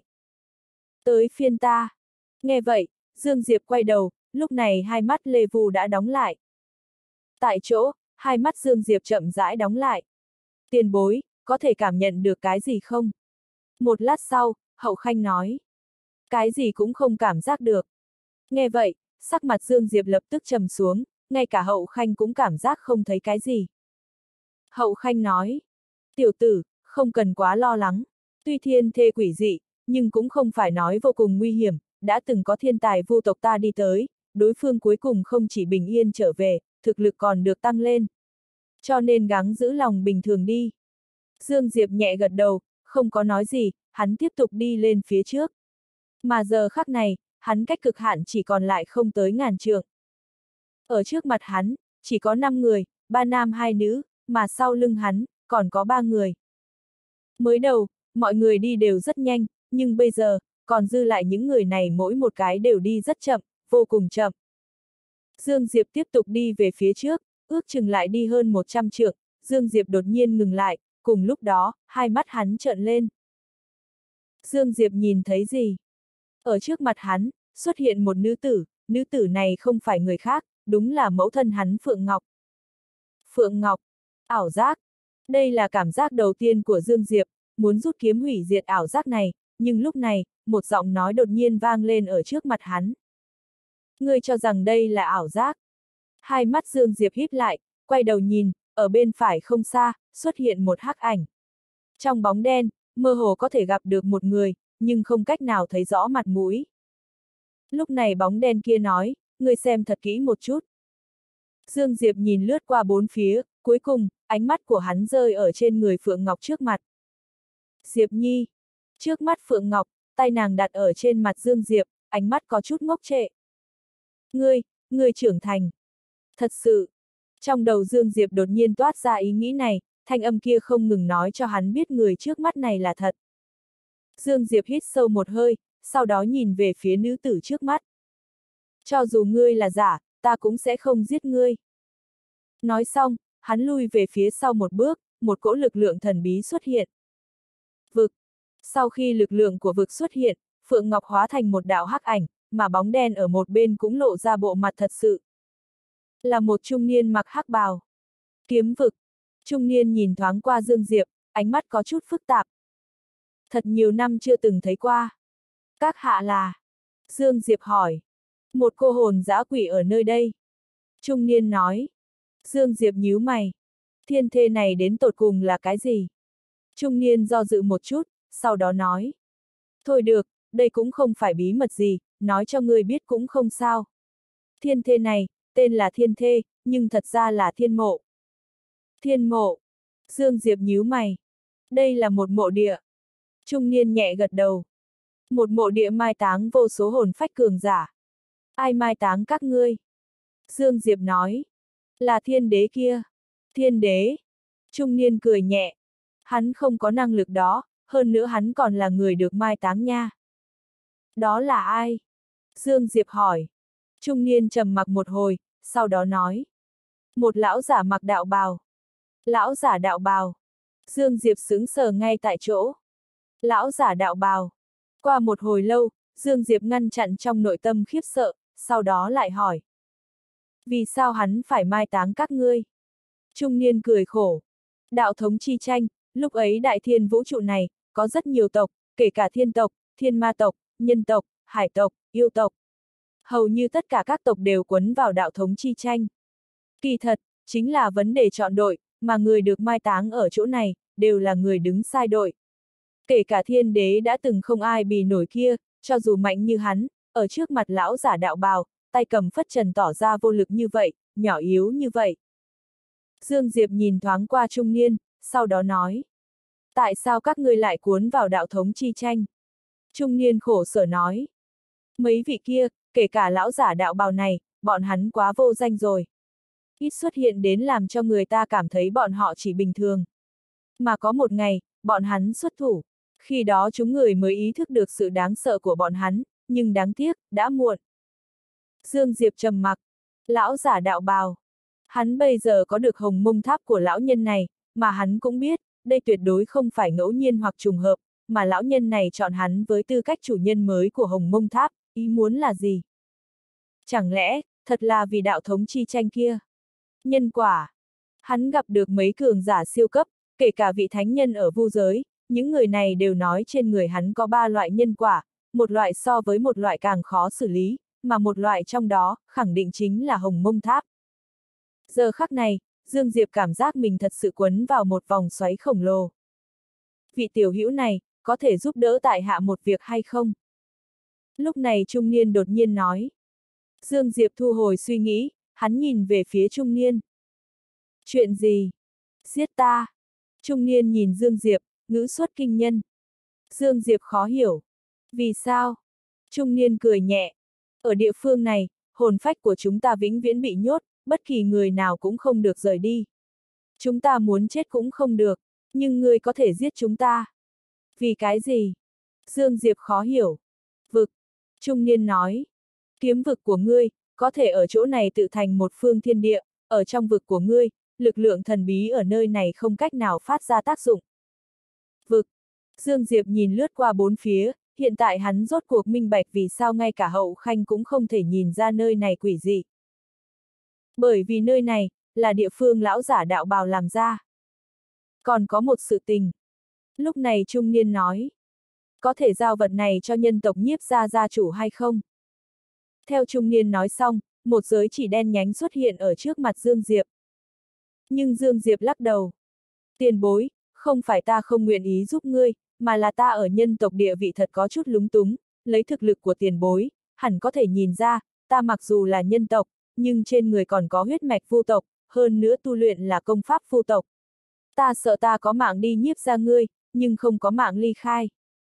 Speaker 1: Tới phiên ta. Nghe vậy, Dương Diệp quay đầu, lúc này hai mắt Lê Vu đã đóng lại. Tại chỗ, hai mắt Dương Diệp chậm rãi đóng lại. Tiền bối, có thể cảm nhận được cái gì không? Một lát sau, Hậu Khanh nói. cái gì cũng không cảm giác được. Nghe vậy, sắc mặt Dương Diệp lập tức trầm xuống, ngay cả Hậu Khanh cũng cảm giác không thấy cái gì. Hậu Khanh nói, tiểu tử, không cần quá lo lắng, tuy thiên thê quỷ dị, nhưng cũng không phải nói vô cùng nguy hiểm, đã từng có thiên tài vu tộc ta đi tới, đối phương cuối cùng không chỉ bình yên trở về, thực lực còn được tăng lên. Cho nên gắng giữ lòng bình thường đi. Dương Diệp nhẹ gật đầu, không có nói gì, hắn tiếp tục đi lên phía trước. Mà giờ khắc này, hắn cách cực hạn chỉ còn lại không tới ngàn trượng. Ở trước mặt hắn, chỉ có năm người, ba nam hai nữ, mà sau lưng hắn, còn có ba người. Mới đầu, mọi người đi đều rất nhanh, nhưng bây giờ, còn dư lại những người này mỗi một cái đều đi rất chậm, vô cùng chậm. Dương Diệp tiếp tục đi về phía trước, ước chừng lại đi hơn một trăm trượng, Dương Diệp đột nhiên ngừng lại, cùng lúc đó, hai mắt hắn trợn lên. Dương Diệp nhìn thấy gì? Ở trước mặt hắn, xuất hiện một nữ tử, nữ tử này không phải người khác, đúng là mẫu thân hắn Phượng Ngọc. Phượng Ngọc, ảo giác. Đây là cảm giác đầu tiên của Dương Diệp, muốn rút kiếm hủy diệt ảo giác này, nhưng lúc này, một giọng nói đột nhiên vang lên ở trước mặt hắn. Ngươi cho rằng đây là ảo giác. Hai mắt Dương Diệp híp lại, quay đầu nhìn, ở bên phải không xa, xuất hiện một hắc ảnh. Trong bóng đen, mơ hồ có thể gặp được một người, nhưng không cách nào thấy rõ mặt mũi. Lúc này bóng đen kia nói, ngươi xem thật kỹ một chút. Dương Diệp nhìn lướt qua bốn phía, cuối cùng, ánh mắt của hắn rơi ở trên người Phượng Ngọc trước mặt. Diệp Nhi. Trước mắt Phượng Ngọc, tay nàng đặt ở trên mặt Dương Diệp, ánh mắt có chút ngốc trệ. Ngươi, ngươi trưởng thành. Thật sự. Trong đầu Dương Diệp đột nhiên toát ra ý nghĩ này, thanh âm kia không ngừng nói cho hắn biết người trước mắt này là thật. Dương Diệp hít sâu một hơi, sau đó nhìn về phía nữ tử trước mắt. Cho dù ngươi là giả, ta cũng sẽ không giết ngươi. Nói xong, hắn lui về phía sau một bước, một cỗ lực lượng thần bí xuất hiện. Vực. Sau khi lực lượng của vực xuất hiện, Phượng Ngọc hóa thành một đạo hắc ảnh, mà bóng đen ở một bên cũng lộ ra bộ mặt thật sự. Là một trung niên mặc hắc bào. Kiếm vực. Trung niên nhìn thoáng qua Dương Diệp, ánh mắt có chút phức tạp. Thật nhiều năm chưa từng thấy qua. Các hạ là? Dương Diệp hỏi. Một cô hồn dã quỷ ở nơi đây. Trung niên nói. Dương Diệp nhíu mày. Thiên thê này đến tột cùng là cái gì? Trung niên do dự một chút, sau đó nói. Thôi được, đây cũng không phải bí mật gì, nói cho ngươi biết cũng không sao. Thiên thê này, tên là thiên thê, nhưng thật ra là thiên mộ. Thiên mộ. Dương Diệp nhíu mày. Đây là một mộ địa. Trung niên nhẹ gật đầu. Một mộ địa mai táng vô số hồn phách cường giả. Ai mai táng các ngươi? Dương Diệp nói. Là thiên đế kia. Thiên đế. Trung niên cười nhẹ. Hắn không có năng lực đó, hơn nữa hắn còn là người được mai táng nha. Đó là ai? Dương Diệp hỏi. Trung niên trầm mặc một hồi, sau đó nói. Một lão giả mặc đạo bào. Lão giả đạo bào. Dương Diệp sững sờ ngay tại chỗ. Lão giả đạo bào. Qua một hồi lâu, Dương Diệp ngăn chặn trong nội tâm khiếp sợ, sau đó lại hỏi. Vì sao hắn phải mai táng các ngươi? Trung niên cười khổ. Đạo thống chi tranh, lúc ấy đại thiên vũ trụ này, có rất nhiều tộc, kể cả thiên tộc, thiên ma tộc, nhân tộc, hải tộc, yêu tộc. Hầu như tất cả các tộc đều quấn vào đạo thống chi tranh. Kỳ thật, chính là vấn đề chọn đội, mà người được mai táng ở chỗ này, đều là người đứng sai đội. Kể cả thiên đế đã từng không ai bì nổi kia, cho dù mạnh như hắn, ở trước mặt lão giả đạo bào, tay cầm phất trần tỏ ra vô lực như vậy, nhỏ yếu như vậy. Dương Diệp nhìn thoáng qua trung niên, sau đó nói. Tại sao các ngươi lại cuốn vào đạo thống chi tranh? Trung niên khổ sở nói. Mấy vị kia, kể cả lão giả đạo bào này, bọn hắn quá vô danh rồi. Ít xuất hiện đến làm cho người ta cảm thấy bọn họ chỉ bình thường. Mà có một ngày, bọn hắn xuất thủ. Khi đó chúng người mới ý thức được sự đáng sợ của bọn hắn, nhưng đáng tiếc, đã muộn. Dương Diệp trầm mặc. Lão giả đạo bào. Hắn bây giờ có được hồng mông tháp của lão nhân này, mà hắn cũng biết, đây tuyệt đối không phải ngẫu nhiên hoặc trùng hợp, mà lão nhân này chọn hắn với tư cách chủ nhân mới của hồng mông tháp, ý muốn là gì? Chẳng lẽ, thật là vì đạo thống chi tranh kia? Nhân quả. Hắn gặp được mấy cường giả siêu cấp, kể cả vị thánh nhân ở vu giới, những người này đều nói trên người hắn có ba loại nhân quả, một loại so với một loại càng khó xử lý, mà một loại trong đó, khẳng định chính là Hồng Mông Tháp. Giờ khắc này, Dương Diệp cảm giác mình thật sự quấn vào một vòng xoáy khổng lồ. Vị tiểu hữu này, có thể giúp đỡ tại hạ một việc hay không? Lúc này trung niên đột nhiên nói. Dương Diệp thu hồi suy nghĩ, hắn nhìn về phía trung niên. Chuyện gì? Giết ta. Trung niên nhìn Dương Diệp, ngữ xuất kinh nhân. Dương Diệp khó hiểu. Vì sao? Trung niên cười nhẹ. Ở địa phương này, hồn phách của chúng ta vĩnh viễn bị nhốt, bất kỳ người nào cũng không được rời đi. Chúng ta muốn chết cũng không được, nhưng ngươi có thể giết chúng ta. Vì cái gì? Dương Diệp khó hiểu. Vực. Trung niên nói. Kiếm vực của ngươi, có thể ở chỗ này tự thành một phương thiên địa, ở trong vực của ngươi, lực lượng thần bí ở nơi này không cách nào phát ra tác dụng. Vực. Dương Diệp nhìn lướt qua bốn phía, hiện tại hắn rốt cuộc minh bạch vì sao ngay cả Hậu Khanh cũng không thể nhìn ra nơi này quỷ dị. Bởi vì nơi này, là địa phương lão giả đạo bào làm ra. Còn có một sự tình. Lúc này trung niên nói. Có thể giao vật này cho nhân tộc Nhiếp gia gia chủ hay không? Theo trung niên nói xong, một giới chỉ đen nhánh xuất hiện ở trước mặt Dương Diệp. Nhưng Dương Diệp lắc đầu. Tiền bối, không phải ta không nguyện ý giúp ngươi, mà là ta ở nhân tộc địa vị thật có chút lúng túng, lấy thực lực của tiền bối, hẳn có thể nhìn ra, ta mặc dù là nhân tộc, nhưng trên người còn có huyết mạch vu tộc, hơn nữa tu luyện là công pháp vu tộc. Ta sợ ta có mạng đi Nhiếp gia ngươi, nhưng không có mạng ly khai.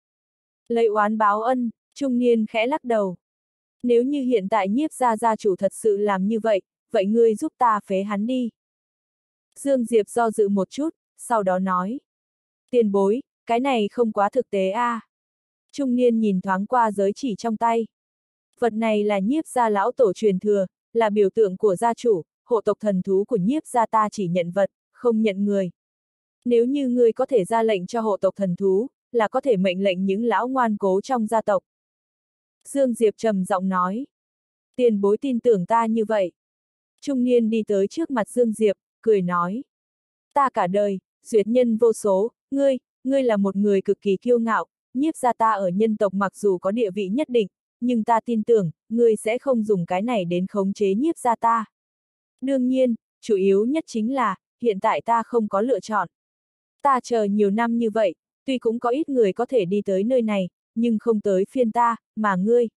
Speaker 1: Lấy oán báo ân, trung niên khẽ lắc đầu. Nếu như hiện tại Nhiếp gia gia chủ thật sự làm như vậy, vậy ngươi giúp ta phế hắn đi. Dương Diệp do dự một chút, sau đó nói. Tiền bối, cái này không quá thực tế a. À. Trung niên nhìn thoáng qua giới chỉ trong tay. Vật này là Nhiếp gia lão tổ truyền thừa, là biểu tượng của gia chủ, hộ tộc thần thú của Nhiếp gia ta chỉ nhận vật, không nhận người. Nếu như ngươi có thể ra lệnh cho hộ tộc thần thú, là có thể mệnh lệnh những lão ngoan cố trong gia tộc. Dương Diệp trầm giọng nói. Tiền bối tin tưởng ta như vậy. Trung niên đi tới trước mặt Dương Diệp, cười nói. Ta cả đời, duyệt nhân vô số, ngươi, ngươi là một người cực kỳ kiêu ngạo, Nhiếp gia ta ở nhân tộc mặc dù có địa vị nhất định, nhưng ta tin tưởng, ngươi sẽ không dùng cái này đến khống chế Nhiếp gia ta. Đương nhiên, chủ yếu nhất chính là, hiện tại ta không có lựa chọn. Ta chờ nhiều năm như vậy, tuy cũng có ít người có thể đi tới nơi này, nhưng không tới phiên ta, mà ngươi.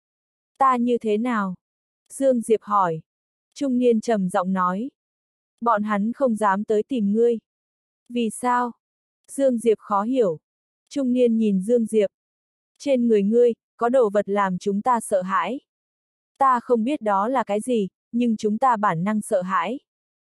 Speaker 1: Ta như thế nào? Dương Diệp hỏi. Trung niên trầm giọng nói. Bọn hắn không dám tới tìm ngươi. Vì sao? Dương Diệp khó hiểu. Trung niên nhìn Dương Diệp. Trên người ngươi, có đồ vật làm chúng ta sợ hãi. Ta không biết đó là cái gì, nhưng chúng ta bản năng sợ hãi.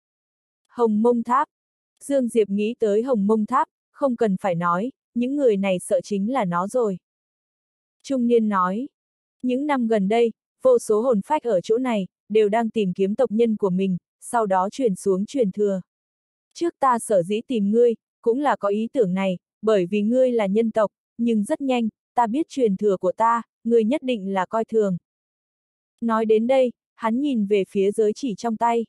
Speaker 1: Hồng Mông Tháp. Dương Diệp nghĩ tới Hồng Mông Tháp, không cần phải nói, những người này sợ chính là nó rồi. Trung niên nói. Những năm gần đây, vô số hồn phách ở chỗ này, đều đang tìm kiếm tộc nhân của mình, sau đó truyền xuống truyền thừa. Trước ta sở dĩ tìm ngươi, cũng là có ý tưởng này, bởi vì ngươi là nhân tộc, nhưng rất nhanh, ta biết truyền thừa của ta, ngươi nhất định là coi thường. Nói đến đây, hắn nhìn về phía giới chỉ trong tay.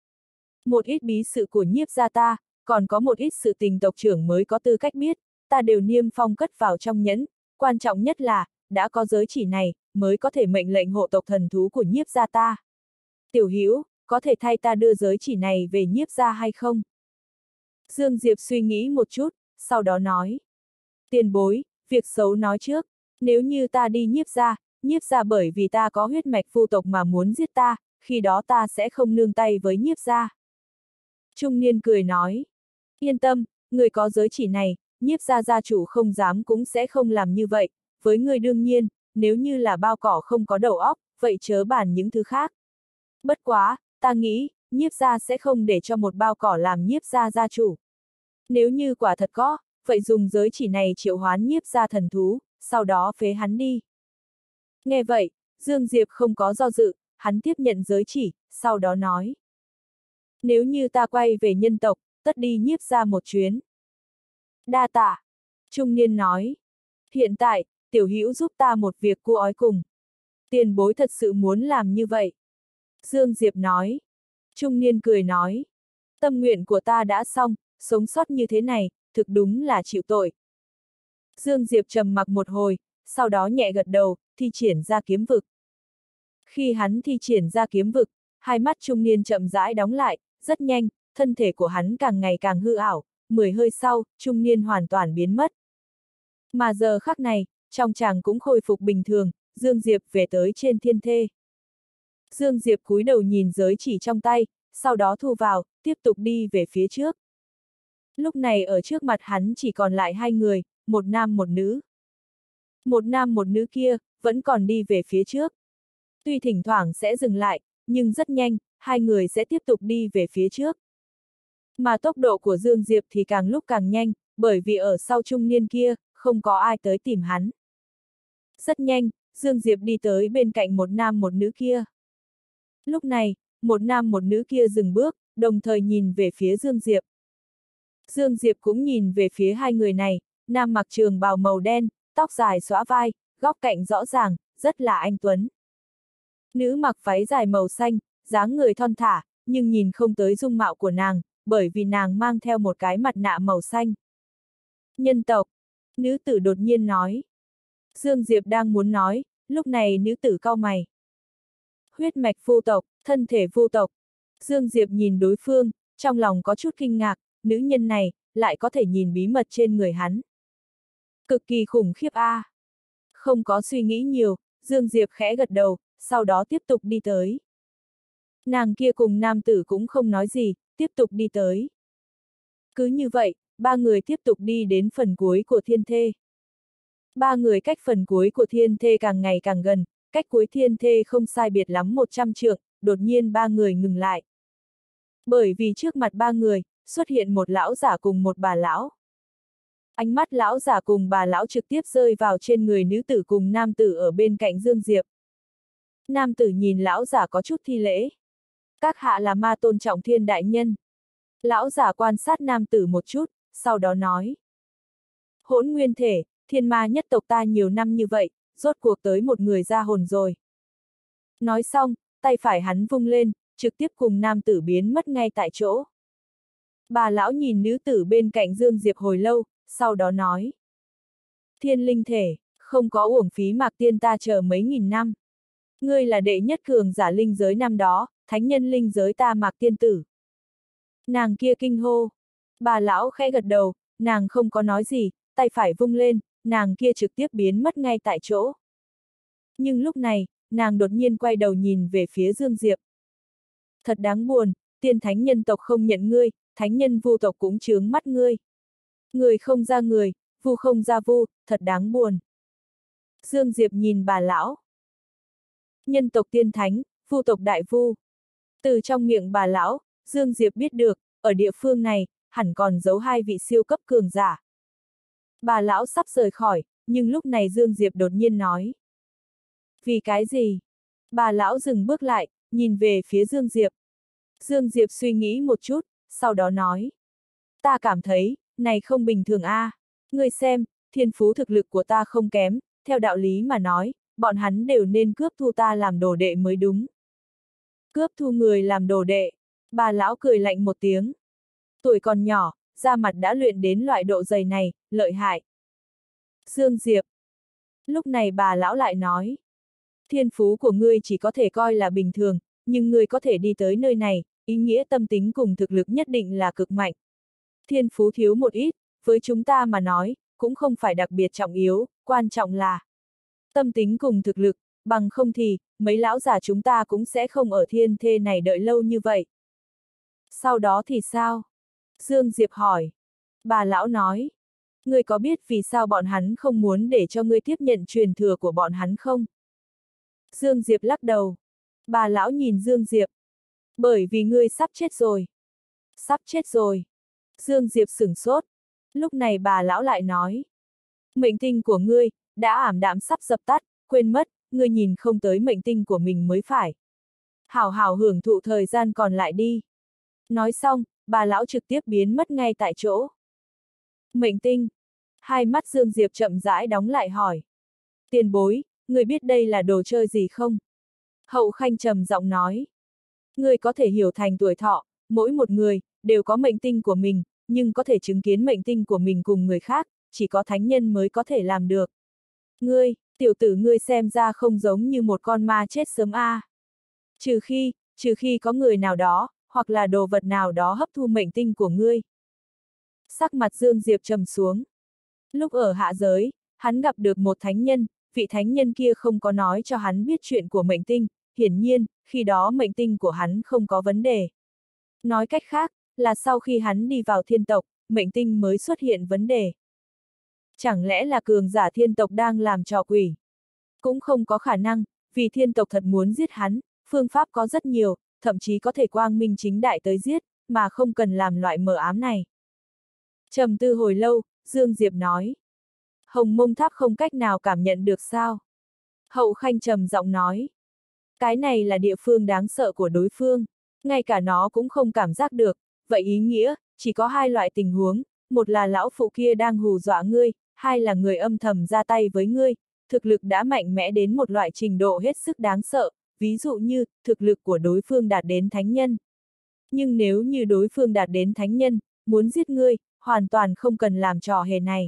Speaker 1: Một ít bí sự của Nhiếp gia ta, còn có một ít sự tình tộc trưởng mới có tư cách biết, ta đều niêm phong cất vào trong nhẫn, quan trọng nhất là, đã có giới chỉ này, mới có thể mệnh lệnh hộ tộc thần thú của Nhiếp gia ta. Tiểu Hữu, có thể thay ta đưa giới chỉ này về Nhiếp gia hay không? Dương Diệp suy nghĩ một chút, sau đó nói. Tiền bối, việc xấu nói trước, nếu như ta đi Nhiếp gia, Nhiếp gia bởi vì ta có huyết mạch phu tộc mà muốn giết ta, khi đó ta sẽ không nương tay với Nhiếp gia. Trung niên cười nói. Yên tâm, người có giới chỉ này, Nhiếp gia gia chủ không dám cũng sẽ không làm như vậy, với người đương nhiên, nếu như là bao cỏ không có đầu óc, vậy chớ bàn những thứ khác. Bất quá, ta nghĩ, Nhiếp gia sẽ không để cho một bao cỏ làm Nhiếp gia gia chủ. Nếu như quả thật có, vậy dùng giới chỉ này triệu hoán Nhiếp gia thần thú, sau đó phế hắn đi. Nghe vậy, Dương Diệp không có do dự, hắn tiếp nhận giới chỉ, sau đó nói. Nếu như ta quay về nhân tộc, tất đi Nhiếp gia một chuyến. Đa tạ. Trung niên nói. Hiện tại, tiểu hữu giúp ta một việc cu ói cùng. Tiền bối thật sự muốn làm như vậy. Dương Diệp nói. Trung niên cười nói. Tâm nguyện của ta đã xong, sống sót như thế này, thực đúng là chịu tội. Dương Diệp trầm mặc một hồi, sau đó nhẹ gật đầu, thi triển ra kiếm vực. Khi hắn thi triển ra kiếm vực, hai mắt trung niên chậm rãi đóng lại, rất nhanh, thân thể của hắn càng ngày càng hư ảo, mười hơi sau, trung niên hoàn toàn biến mất. Mà giờ khắc này, trong chàng cũng khôi phục bình thường, Dương Diệp về tới trên thiên thê. Dương Diệp cúi đầu nhìn giới chỉ trong tay, sau đó thu vào, tiếp tục đi về phía trước. Lúc này ở trước mặt hắn chỉ còn lại hai người, một nam một nữ. Một nam một nữ kia, vẫn còn đi về phía trước. Tuy thỉnh thoảng sẽ dừng lại, nhưng rất nhanh, hai người sẽ tiếp tục đi về phía trước. Mà tốc độ của Dương Diệp thì càng lúc càng nhanh, bởi vì ở sau trung niên kia, không có ai tới tìm hắn. Rất nhanh, Dương Diệp đi tới bên cạnh một nam một nữ kia. Lúc này, một nam một nữ kia dừng bước, đồng thời nhìn về phía Dương Diệp. Dương Diệp cũng nhìn về phía hai người này, nam mặc trường bào màu đen, tóc dài xõa vai, góc cạnh rõ ràng, rất là anh tuấn. Nữ mặc váy dài màu xanh, dáng người thon thả, nhưng nhìn không tới dung mạo của nàng, bởi vì nàng mang theo một cái mặt nạ màu xanh. Nhân tộc, nữ tử đột nhiên nói. Dương Diệp đang muốn nói, lúc này nữ tử cau mày. Huyết mạch vu tộc, thân thể vu tộc. Dương Diệp nhìn đối phương, trong lòng có chút kinh ngạc, nữ nhân này, lại có thể nhìn bí mật trên người hắn. Cực kỳ khủng khiếp a. À. Không có suy nghĩ nhiều, Dương Diệp khẽ gật đầu, sau đó tiếp tục đi tới. Nàng kia cùng nam tử cũng không nói gì, tiếp tục đi tới. Cứ như vậy, ba người tiếp tục đi đến phần cuối của thiên thê. Ba người cách phần cuối của thiên thê càng ngày càng gần, cách cuối thiên thê không sai biệt lắm một trăm trượng, đột nhiên ba người ngừng lại. Bởi vì trước mặt ba người, xuất hiện một lão giả cùng một bà lão. Ánh mắt lão giả cùng bà lão trực tiếp rơi vào trên người nữ tử cùng nam tử ở bên cạnh Dương Diệp. Nam tử nhìn lão giả có chút thi lễ. Các hạ là ma tôn trọng thiên đại nhân. Lão giả quan sát nam tử một chút, sau đó nói. Hỗn nguyên thể, thiên ma nhất tộc ta nhiều năm như vậy, rốt cuộc tới một người ra hồn rồi. Nói xong, tay phải hắn vung lên, trực tiếp cùng nam tử biến mất ngay tại chỗ. Bà lão nhìn nữ tử bên cạnh Dương Diệp hồi lâu, sau đó nói. Thiên linh thể, không có uổng phí Mạc Tiên ta chờ mấy nghìn năm. Ngươi là đệ nhất cường giả linh giới năm đó, thánh nhân linh giới ta Mạc Tiên tử. Nàng kia kinh hô. Bà lão khẽ gật đầu, nàng không có nói gì, tay phải vung lên, nàng kia trực tiếp biến mất ngay tại chỗ. Nhưng lúc này, nàng đột nhiên quay đầu nhìn về phía Dương Diệp. Thật đáng buồn, tiên thánh nhân tộc không nhận ngươi, thánh nhân vu tộc cũng chướng mắt ngươi. Người không ra người, vu không ra vu, thật đáng buồn. Dương Diệp nhìn bà lão. Nhân tộc tiên thánh, vu tộc đại vu. Từ trong miệng bà lão, Dương Diệp biết được, ở địa phương này, hẳn còn giấu hai vị siêu cấp cường giả. Bà lão sắp rời khỏi, nhưng lúc này Dương Diệp đột nhiên nói. Vì cái gì? Bà lão dừng bước lại, nhìn về phía Dương Diệp. Dương Diệp suy nghĩ một chút, sau đó nói. Ta cảm thấy, này không bình thường a. À. Ngươi xem, thiên phú thực lực của ta không kém, theo đạo lý mà nói, bọn hắn đều nên cướp thu ta làm đồ đệ mới đúng. Cướp thu người làm đồ đệ, bà lão cười lạnh một tiếng. Tuổi còn nhỏ, da mặt đã luyện đến loại độ dày này, lợi hại. Dương Diệp. Lúc này bà lão lại nói. Thiên phú của ngươi chỉ có thể coi là bình thường, nhưng ngươi có thể đi tới nơi này, ý nghĩa tâm tính cùng thực lực nhất định là cực mạnh. Thiên phú thiếu một ít, với chúng ta mà nói, cũng không phải đặc biệt trọng yếu, quan trọng là tâm tính cùng thực lực, bằng không thì, mấy lão già chúng ta cũng sẽ không ở thiên thê này đợi lâu như vậy. Sau đó thì sao? Dương Diệp hỏi. Bà lão nói. Ngươi có biết vì sao bọn hắn không muốn để cho ngươi tiếp nhận truyền thừa của bọn hắn không? Dương Diệp lắc đầu. Bà lão nhìn Dương Diệp. Bởi vì ngươi sắp chết rồi. Sắp chết rồi. Dương Diệp sửng sốt. Lúc này bà lão lại nói. Mệnh tinh của ngươi, đã ảm đạm sắp dập tắt, quên mất, ngươi nhìn không tới mệnh tinh của mình mới phải. Hảo hảo hưởng thụ thời gian còn lại đi. Nói xong, bà lão trực tiếp biến mất ngay tại chỗ. Mệnh tinh. Hai mắt Dương Diệp chậm rãi đóng lại hỏi. Tiền bối, ngươi biết đây là đồ chơi gì không? Hậu Khanh trầm giọng nói. Ngươi có thể hiểu thành tuổi thọ, mỗi một người, đều có mệnh tinh của mình, nhưng có thể chứng kiến mệnh tinh của mình cùng người khác, chỉ có thánh nhân mới có thể làm được. Ngươi, tiểu tử ngươi xem ra không giống như một con ma chết sớm a. À. Trừ khi, trừ khi có người nào đó, hoặc là đồ vật nào đó hấp thu mệnh tinh của ngươi. Sắc mặt Dương Diệp trầm xuống. Lúc ở hạ giới, hắn gặp được một thánh nhân, vị thánh nhân kia không có nói cho hắn biết chuyện của mệnh tinh, hiển nhiên, khi đó mệnh tinh của hắn không có vấn đề. Nói cách khác, là sau khi hắn đi vào thiên tộc, mệnh tinh mới xuất hiện vấn đề. Chẳng lẽ là cường giả thiên tộc đang làm trò quỷ? Cũng không có khả năng, vì thiên tộc thật muốn giết hắn, phương pháp có rất nhiều, thậm chí có thể quang minh chính đại tới giết, mà không cần làm loại mờ ám này. Trầm tư hồi lâu, Dương Diệp nói. Hồng Mông Tháp không cách nào cảm nhận được sao? Hậu Khanh trầm giọng nói. Cái này là địa phương đáng sợ của đối phương, ngay cả nó cũng không cảm giác được, vậy ý nghĩa, chỉ có hai loại tình huống, một là lão phụ kia đang hù dọa ngươi, hai là người âm thầm ra tay với ngươi, thực lực đã mạnh mẽ đến một loại trình độ hết sức đáng sợ, ví dụ như, thực lực của đối phương đạt đến thánh nhân. Nhưng nếu như đối phương đạt đến thánh nhân, muốn giết ngươi, hoàn toàn không cần làm trò hề này.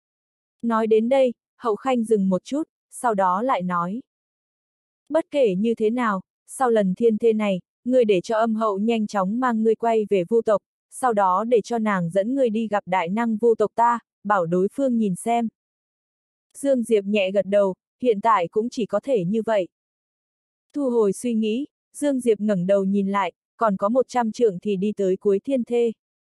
Speaker 1: Nói đến đây, Hậu Khanh dừng một chút, sau đó lại nói. Bất kể như thế nào, sau lần thiên thê này, ngươi để cho âm hậu nhanh chóng mang ngươi quay về vu tộc, sau đó để cho nàng dẫn ngươi đi gặp đại năng vu tộc ta, bảo đối phương nhìn xem. Dương Diệp nhẹ gật đầu, hiện tại cũng chỉ có thể như vậy. Thu hồi suy nghĩ, Dương Diệp ngẩng đầu nhìn lại, còn có một trăm trượng thì đi tới cuối thiên thê.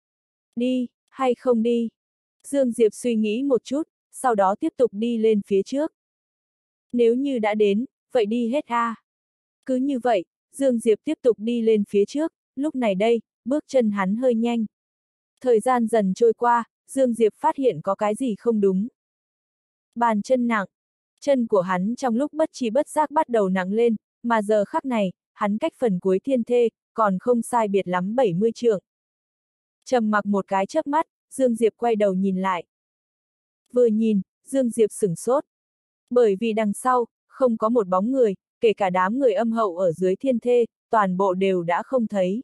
Speaker 1: Đi, hay không đi? Dương Diệp suy nghĩ một chút, sau đó tiếp tục đi lên phía trước. Nếu như đã đến, vậy đi hết a. À. Cứ như vậy, Dương Diệp tiếp tục đi lên phía trước, lúc này đây, bước chân hắn hơi nhanh. Thời gian dần trôi qua, Dương Diệp phát hiện có cái gì không đúng. Bàn chân nặng, chân của hắn trong lúc bất tri bất giác bắt đầu nặng lên, mà giờ khắc này, hắn cách phần cuối thiên thê, còn không sai biệt lắm bảy mươi trượng. Trầm mặc một cái chớp mắt, Dương Diệp quay đầu nhìn lại. Vừa nhìn, Dương Diệp sửng sốt. Bởi vì đằng sau, không có một bóng người, kể cả đám người âm hậu ở dưới thiên thê, toàn bộ đều đã không thấy.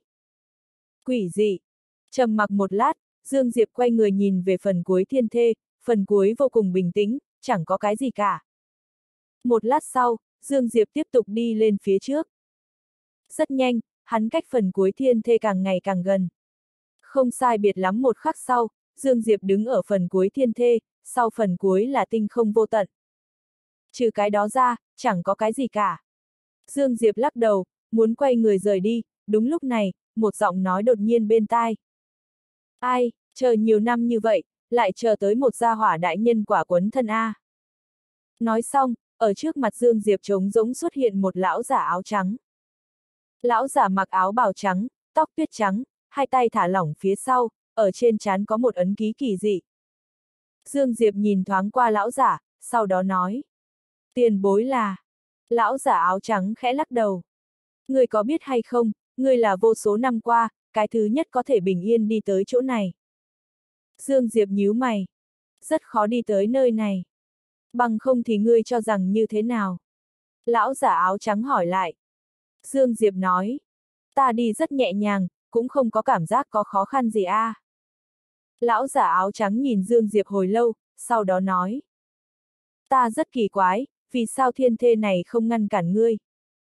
Speaker 1: Quỷ dị. Trầm mặc một lát, Dương Diệp quay người nhìn về phần cuối thiên thê, phần cuối vô cùng bình tĩnh, chẳng có cái gì cả. Một lát sau, Dương Diệp tiếp tục đi lên phía trước. Rất nhanh, hắn cách phần cuối thiên thê càng ngày càng gần. Không sai biệt lắm một khắc sau, Dương Diệp đứng ở phần cuối thiên thê, sau phần cuối là tinh không vô tận. Trừ cái đó ra, chẳng có cái gì cả. Dương Diệp lắc đầu, muốn quay người rời đi, đúng lúc này, một giọng nói đột nhiên bên tai. Ai, chờ nhiều năm như vậy, lại chờ tới một gia hỏa đại nhân quả quấn thân A. Nói xong, ở trước mặt Dương Diệp trống rỗng xuất hiện một lão giả áo trắng. Lão giả mặc áo bào trắng, tóc tuyết trắng, hai tay thả lỏng phía sau, ở trên trán có một ấn ký kỳ dị. Dương Diệp nhìn thoáng qua lão giả, sau đó nói. Tiền bối là... Lão giả áo trắng khẽ lắc đầu. Ngươi có biết hay không, ngươi là vô số năm qua, cái thứ nhất có thể bình yên đi tới chỗ này. Dương Diệp nhíu mày. Rất khó đi tới nơi này. Bằng không thì ngươi cho rằng như thế nào? Lão giả áo trắng hỏi lại. Dương Diệp nói. Ta đi rất nhẹ nhàng, cũng không có cảm giác có khó khăn gì a. À. Lão giả áo trắng nhìn Dương Diệp hồi lâu, sau đó nói. Ta rất kỳ quái, vì sao thiên thê này không ngăn cản ngươi?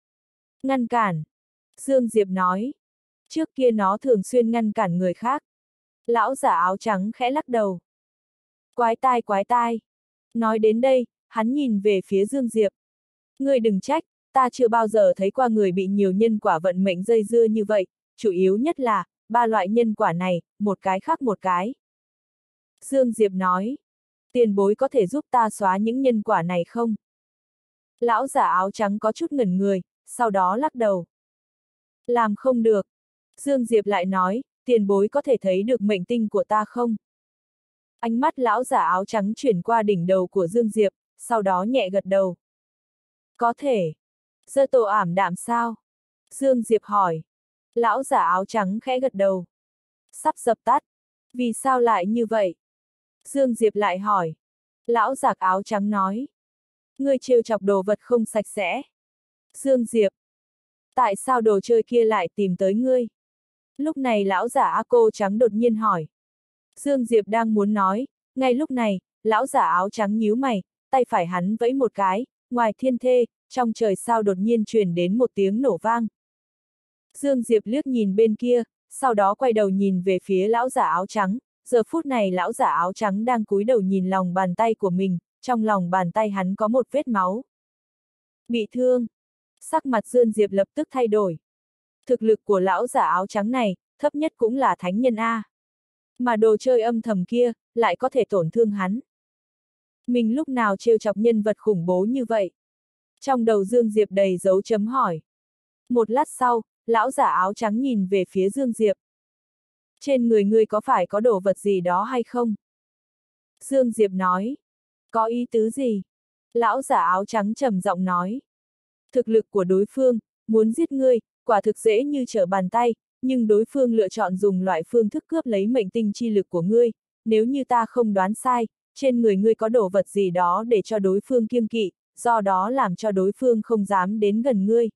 Speaker 1: Ngăn cản. Dương Diệp nói. Trước kia nó thường xuyên ngăn cản người khác. Lão giả áo trắng khẽ lắc đầu. Quái tai quái tai. Nói đến đây, hắn nhìn về phía Dương Diệp. Ngươi đừng trách, ta chưa bao giờ thấy qua người bị nhiều nhân quả vận mệnh dây dưa như vậy, chủ yếu nhất là, ba loại nhân quả này, một cái khác một cái. Dương Diệp nói. Tiền bối có thể giúp ta xóa những nhân quả này không? Lão giả áo trắng có chút ngẩn người, sau đó lắc đầu. Làm không được. Dương Diệp lại nói, tiền bối có thể thấy được mệnh tinh của ta không? Ánh mắt lão giả áo trắng chuyển qua đỉnh đầu của Dương Diệp, sau đó nhẹ gật đầu. Có thể. Giơ tổ ảm đạm sao? Dương Diệp hỏi. Lão giả áo trắng khẽ gật đầu. Sắp dập tắt. Vì sao lại như vậy? Dương Diệp lại hỏi. Lão giả áo trắng nói. Ngươi trêu chọc đồ vật không sạch sẽ. Dương Diệp. Tại sao đồ chơi kia lại tìm tới ngươi? Lúc này lão giả A cô trắng đột nhiên hỏi. Dương Diệp đang muốn nói, ngay lúc này, lão giả áo trắng nhíu mày, tay phải hắn vẫy một cái, ngoài thiên thê, trong trời sao đột nhiên truyền đến một tiếng nổ vang. Dương Diệp liếc nhìn bên kia, sau đó quay đầu nhìn về phía lão giả áo trắng, giờ phút này lão giả áo trắng đang cúi đầu nhìn lòng bàn tay của mình, trong lòng bàn tay hắn có một vết máu. Bị thương. Sắc mặt Dương Diệp lập tức thay đổi. Thực lực của lão giả áo trắng này, thấp nhất cũng là thánh nhân A. Mà đồ chơi âm thầm kia, lại có thể tổn thương hắn. Mình lúc nào trêu chọc nhân vật khủng bố như vậy? Trong đầu Dương Diệp đầy dấu chấm hỏi. Một lát sau, lão giả áo trắng nhìn về phía Dương Diệp. Trên người ngươi có phải có đồ vật gì đó hay không? Dương Diệp nói. Có ý tứ gì? Lão giả áo trắng trầm giọng nói. Thực lực của đối phương, muốn giết ngươi, quả thực dễ như trở bàn tay, nhưng đối phương lựa chọn dùng loại phương thức cướp lấy mệnh tinh chi lực của ngươi, nếu như ta không đoán sai, trên người ngươi có đồ vật gì đó để cho đối phương kiêng kỵ, do đó làm cho đối phương không dám đến gần ngươi.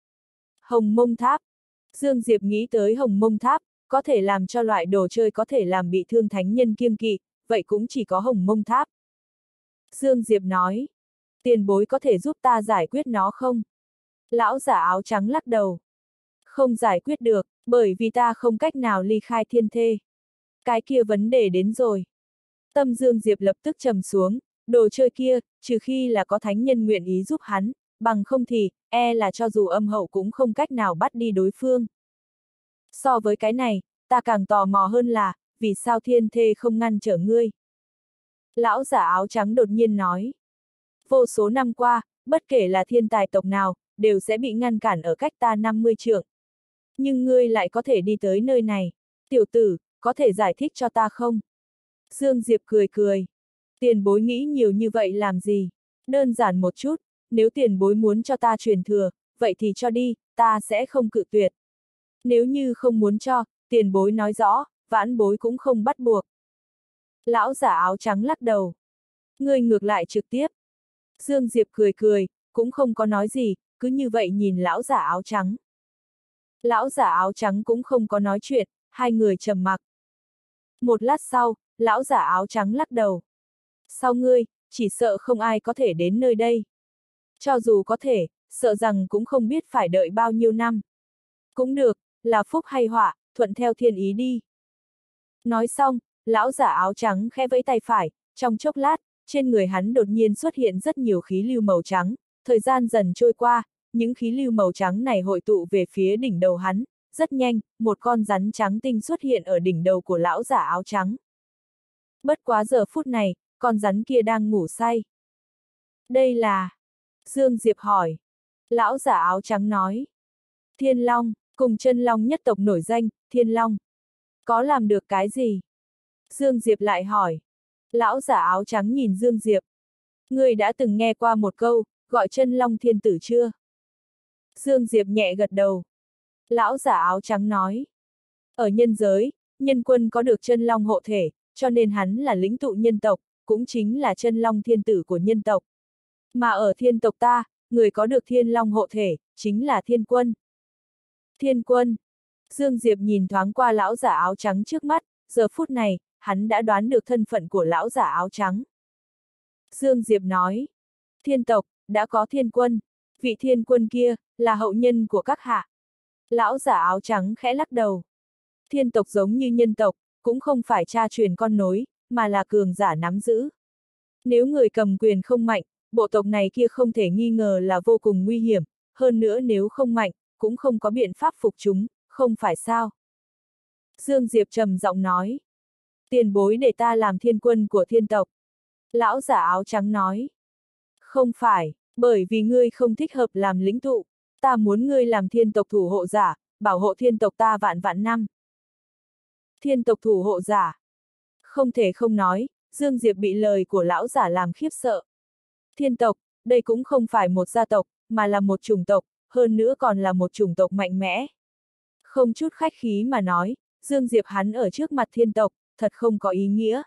Speaker 1: Hồng Mông Tháp. Dương Diệp nghĩ tới Hồng Mông Tháp, có thể làm cho loại đồ chơi có thể làm bị thương thánh nhân kiêng kỵ, vậy cũng chỉ có Hồng Mông Tháp. Dương Diệp nói, tiền bối có thể giúp ta giải quyết nó không? Lão giả áo trắng lắc đầu. Không giải quyết được, bởi vì ta không cách nào ly khai thiên thê. Cái kia vấn đề đến rồi. Tâm Dương Diệp lập tức trầm xuống, đồ chơi kia, trừ khi là có thánh nhân nguyện ý giúp hắn, bằng không thì, e là cho dù âm hậu cũng không cách nào bắt đi đối phương. So với cái này, ta càng tò mò hơn là, vì sao thiên thê không ngăn trở ngươi? Lão giả áo trắng đột nhiên nói. Vô số năm qua, bất kể là thiên tài tộc nào, đều sẽ bị ngăn cản ở cách ta năm mươi trượng. Nhưng ngươi lại có thể đi tới nơi này. Tiểu tử, có thể giải thích cho ta không? Dương Diệp cười cười. Tiền bối nghĩ nhiều như vậy làm gì? Đơn giản một chút, nếu tiền bối muốn cho ta truyền thừa, vậy thì cho đi, ta sẽ không cự tuyệt. Nếu như không muốn cho, tiền bối nói rõ, vãn bối cũng không bắt buộc. Lão giả áo trắng lắc đầu. Ngươi ngược lại trực tiếp. Dương Diệp cười cười, cũng không có nói gì, cứ như vậy nhìn lão giả áo trắng. Lão giả áo trắng cũng không có nói chuyện, hai người trầm mặc. Một lát sau, lão giả áo trắng lắc đầu. Sau ngươi, chỉ sợ không ai có thể đến nơi đây. Cho dù có thể, sợ rằng cũng không biết phải đợi bao nhiêu năm. Cũng được, là phúc hay họa, thuận theo thiên ý đi. Nói xong, lão giả áo trắng khẽ vẫy tay phải, trong chốc lát, trên người hắn đột nhiên xuất hiện rất nhiều khí lưu màu trắng, thời gian dần trôi qua, những khí lưu màu trắng này hội tụ về phía đỉnh đầu hắn, rất nhanh, một con rắn trắng tinh xuất hiện ở đỉnh đầu của lão giả áo trắng. Bất quá giờ phút này, con rắn kia đang ngủ say. Đây là... Dương Diệp hỏi. Lão giả áo trắng nói. Thiên Long, cùng chân long nhất tộc nổi danh, Thiên Long. Có làm được cái gì? Dương Diệp lại hỏi. Lão giả áo trắng nhìn Dương Diệp. Ngươi đã từng nghe qua một câu, gọi chân long thiên tử chưa? Dương Diệp nhẹ gật đầu. Lão giả áo trắng nói. Ở nhân giới, nhân quân có được chân long hộ thể, cho nên hắn là lĩnh tụ nhân tộc, cũng chính là chân long thiên tử của nhân tộc. Mà ở thiên tộc ta, người có được thiên long hộ thể, chính là thiên quân. Thiên quân. Dương Diệp nhìn thoáng qua lão giả áo trắng trước mắt, giờ phút này, hắn đã đoán được thân phận của lão giả áo trắng. Dương Diệp nói. Thiên tộc, đã có thiên quân. Vị thiên quân kia, là hậu nhân của các hạ. Lão giả áo trắng khẽ lắc đầu. Thiên tộc giống như nhân tộc, cũng không phải cha truyền con nối, mà là cường giả nắm giữ. Nếu người cầm quyền không mạnh, bộ tộc này kia không thể nghi ngờ là vô cùng nguy hiểm, hơn nữa nếu không mạnh, cũng không có biện pháp phục chúng, không phải sao? Dương Diệp trầm giọng nói. Tiền bối để ta làm thiên quân của thiên tộc. Lão giả áo trắng nói. Không phải, bởi vì ngươi không thích hợp làm lĩnh tụ, ta muốn ngươi làm thiên tộc thủ hộ giả, bảo hộ thiên tộc ta vạn vạn năm. Thiên tộc thủ hộ giả. Không thể không nói, Dương Diệp bị lời của lão giả làm khiếp sợ. Thiên tộc, đây cũng không phải một gia tộc, mà là một chủng tộc, hơn nữa còn là một chủng tộc mạnh mẽ. Không chút khách khí mà nói, Dương Diệp hắn ở trước mặt thiên tộc, thật không có ý nghĩa.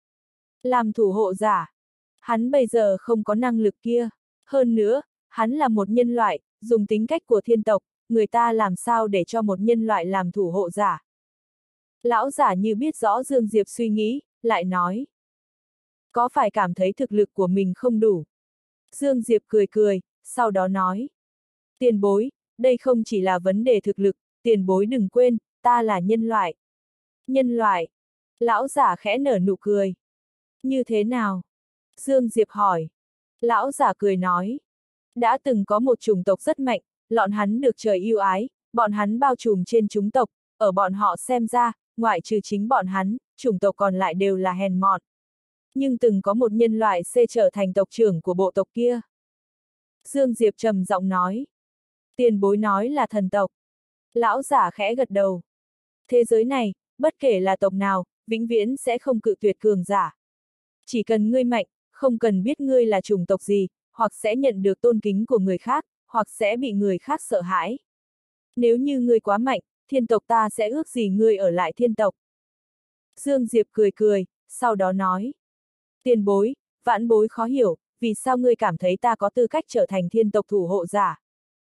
Speaker 1: Làm thủ hộ giả, hắn bây giờ không có năng lực kia. Hơn nữa, hắn là một nhân loại, dùng tính cách của thiên tộc, người ta làm sao để cho một nhân loại làm thủ hộ giả. Lão giả như biết rõ Dương Diệp suy nghĩ, lại nói. có phải cảm thấy thực lực của mình không đủ? Dương Diệp cười cười, sau đó nói. Tiền bối, đây không chỉ là vấn đề thực lực, tiền bối đừng quên, ta là nhân loại. Nhân loại. Lão giả khẽ nở nụ cười. Như thế nào? Dương Diệp hỏi. Lão giả cười nói. Đã từng có một chủng tộc rất mạnh, bọn hắn được trời yêu ái, bọn hắn bao trùm trên chúng tộc, ở bọn họ xem ra, ngoại trừ chính bọn hắn, chủng tộc còn lại đều là hèn mọn. Nhưng từng có một nhân loại C trở thành tộc trưởng của bộ tộc kia. Dương Diệp trầm giọng nói. Tiền bối nói là thần tộc. Lão giả khẽ gật đầu. Thế giới này, bất kể là tộc nào, vĩnh viễn sẽ không cự tuyệt cường giả. Chỉ cần ngươi mạnh, không cần biết ngươi là chủng tộc gì, hoặc sẽ nhận được tôn kính của người khác, hoặc sẽ bị người khác sợ hãi. Nếu như ngươi quá mạnh, thiên tộc ta sẽ ước gì ngươi ở lại thiên tộc. Dương Diệp cười cười, sau đó nói. Tiền bối, vãn bối khó hiểu, vì sao ngươi cảm thấy ta có tư cách trở thành thiên tộc thủ hộ giả?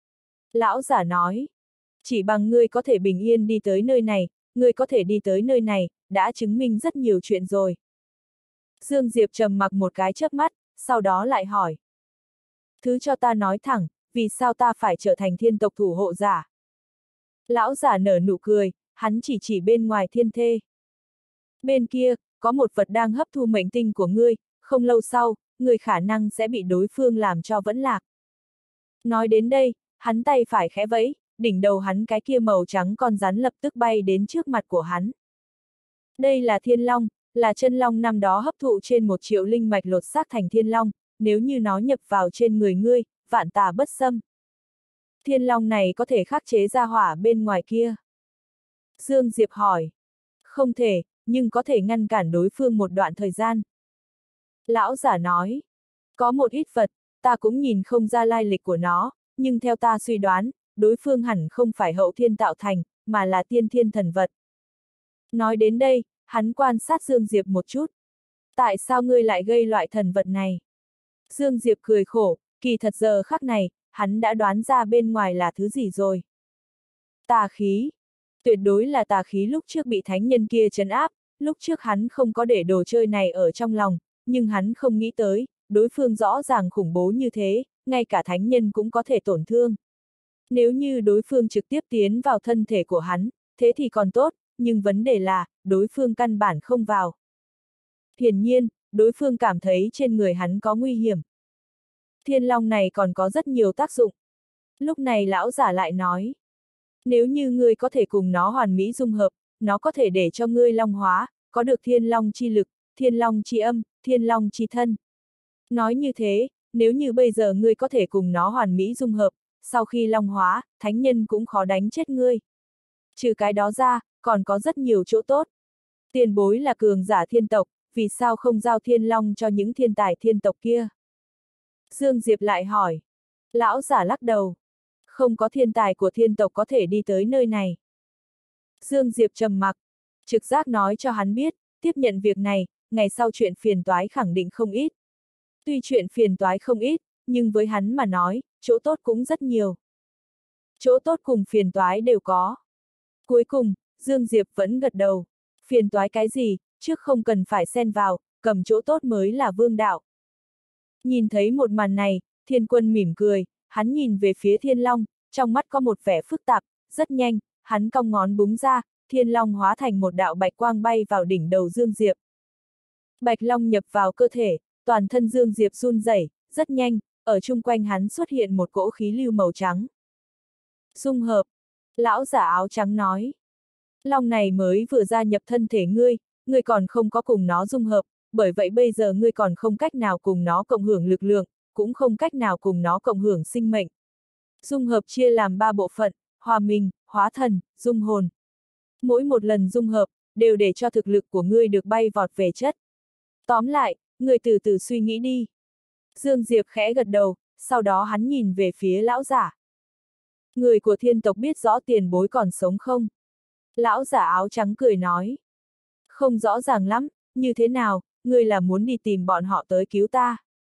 Speaker 1: Lão giả nói. Chỉ bằng ngươi có thể bình yên đi tới nơi này, ngươi có thể đi tới nơi này, đã chứng minh rất nhiều chuyện rồi. Dương Diệp trầm mặc một cái chớp mắt, sau đó lại hỏi. Thứ cho ta nói thẳng, vì sao ta phải trở thành thiên tộc thủ hộ giả? Lão giả nở nụ cười, hắn chỉ chỉ bên ngoài thiên thê. Bên kia, có một vật đang hấp thu mệnh tinh của ngươi, không lâu sau, ngươi khả năng sẽ bị đối phương làm cho vẫn lạc. Nói đến đây, hắn tay phải khẽ vẫy, đỉnh đầu hắn cái kia màu trắng con rắn lập tức bay đến trước mặt của hắn. Đây là thiên long, là chân long năm đó hấp thụ trên một triệu linh mạch lột xác thành thiên long, nếu như nó nhập vào trên người ngươi, vạn tà bất xâm. Thiên long này có thể khắc chế ra hỏa bên ngoài kia. Dương Diệp hỏi. Không thể, nhưng có thể ngăn cản đối phương một đoạn thời gian. Lão giả nói. Có một ít vật, ta cũng nhìn không ra lai lịch của nó, nhưng theo ta suy đoán, đối phương hẳn không phải hậu thiên tạo thành, mà là tiên thiên thần vật. Nói đến đây, hắn quan sát Dương Diệp một chút. Tại sao ngươi lại gây loại thần vật này? Dương Diệp cười khổ, kỳ thật giờ khắc này, hắn đã đoán ra bên ngoài là thứ gì rồi. Tà khí. Tuyệt đối là tà khí lúc trước bị thánh nhân kia trấn áp, lúc trước hắn không có để đồ chơi này ở trong lòng, nhưng hắn không nghĩ tới, đối phương rõ ràng khủng bố như thế, ngay cả thánh nhân cũng có thể tổn thương. Nếu như đối phương trực tiếp tiến vào thân thể của hắn, thế thì còn tốt, nhưng vấn đề là, đối phương căn bản không vào. Hiển nhiên, đối phương cảm thấy trên người hắn có nguy hiểm. Thiên long này còn có rất nhiều tác dụng. Lúc này lão giả lại nói. Nếu như ngươi có thể cùng nó hoàn mỹ dung hợp, nó có thể để cho ngươi long hóa, có được thiên long chi lực, thiên long chi âm, thiên long chi thân. Nói như thế, nếu như bây giờ ngươi có thể cùng nó hoàn mỹ dung hợp, sau khi long hóa, thánh nhân cũng khó đánh chết ngươi. Trừ cái đó ra, còn có rất nhiều chỗ tốt. Tiền bối là cường giả thiên tộc, vì sao không giao thiên long cho những thiên tài thiên tộc kia? Dương Diệp lại hỏi. Lão giả lắc đầu. Không có thiên tài của thiên tộc có thể đi tới nơi này. Dương Diệp trầm mặc. Trực giác nói cho hắn biết, tiếp nhận việc này, ngày sau chuyện phiền toái khẳng định không ít. Tuy chuyện phiền toái không ít, nhưng với hắn mà nói, chỗ tốt cũng rất nhiều. Chỗ tốt cùng phiền toái đều có. Cuối cùng, Dương Diệp vẫn gật đầu. Phiền toái cái gì, trước không cần phải xen vào, cầm chỗ tốt mới là vương đạo. Nhìn thấy một màn này, Thiên Quân mỉm cười, hắn nhìn về phía Thiên Long, trong mắt có một vẻ phức tạp, rất nhanh, hắn cong ngón búng ra, Thiên Long hóa thành một đạo bạch quang bay vào đỉnh đầu Dương Diệp. Bạch Long nhập vào cơ thể, toàn thân Dương Diệp run rẩy, rất nhanh, ở chung quanh hắn xuất hiện một cỗ khí lưu màu trắng. Dung hợp, lão giả áo trắng nói. Long này mới vừa gia nhập thân thể ngươi, ngươi còn không có cùng nó dung hợp, bởi vậy bây giờ ngươi còn không cách nào cùng nó cộng hưởng lực lượng, cũng không cách nào cùng nó cộng hưởng sinh mệnh. Dung hợp chia làm ba bộ phận, hòa mình, hóa thần, dung hồn. Mỗi một lần dung hợp, đều để cho thực lực của ngươi được bay vọt về chất. Tóm lại, ngươi từ từ suy nghĩ đi. Dương Diệp khẽ gật đầu, sau đó hắn nhìn về phía lão giả. Người của thiên tộc biết rõ tiền bối còn sống không? Lão giả áo trắng cười nói. Không rõ ràng lắm, như thế nào, ngươi là muốn đi tìm bọn họ tới cứu ta?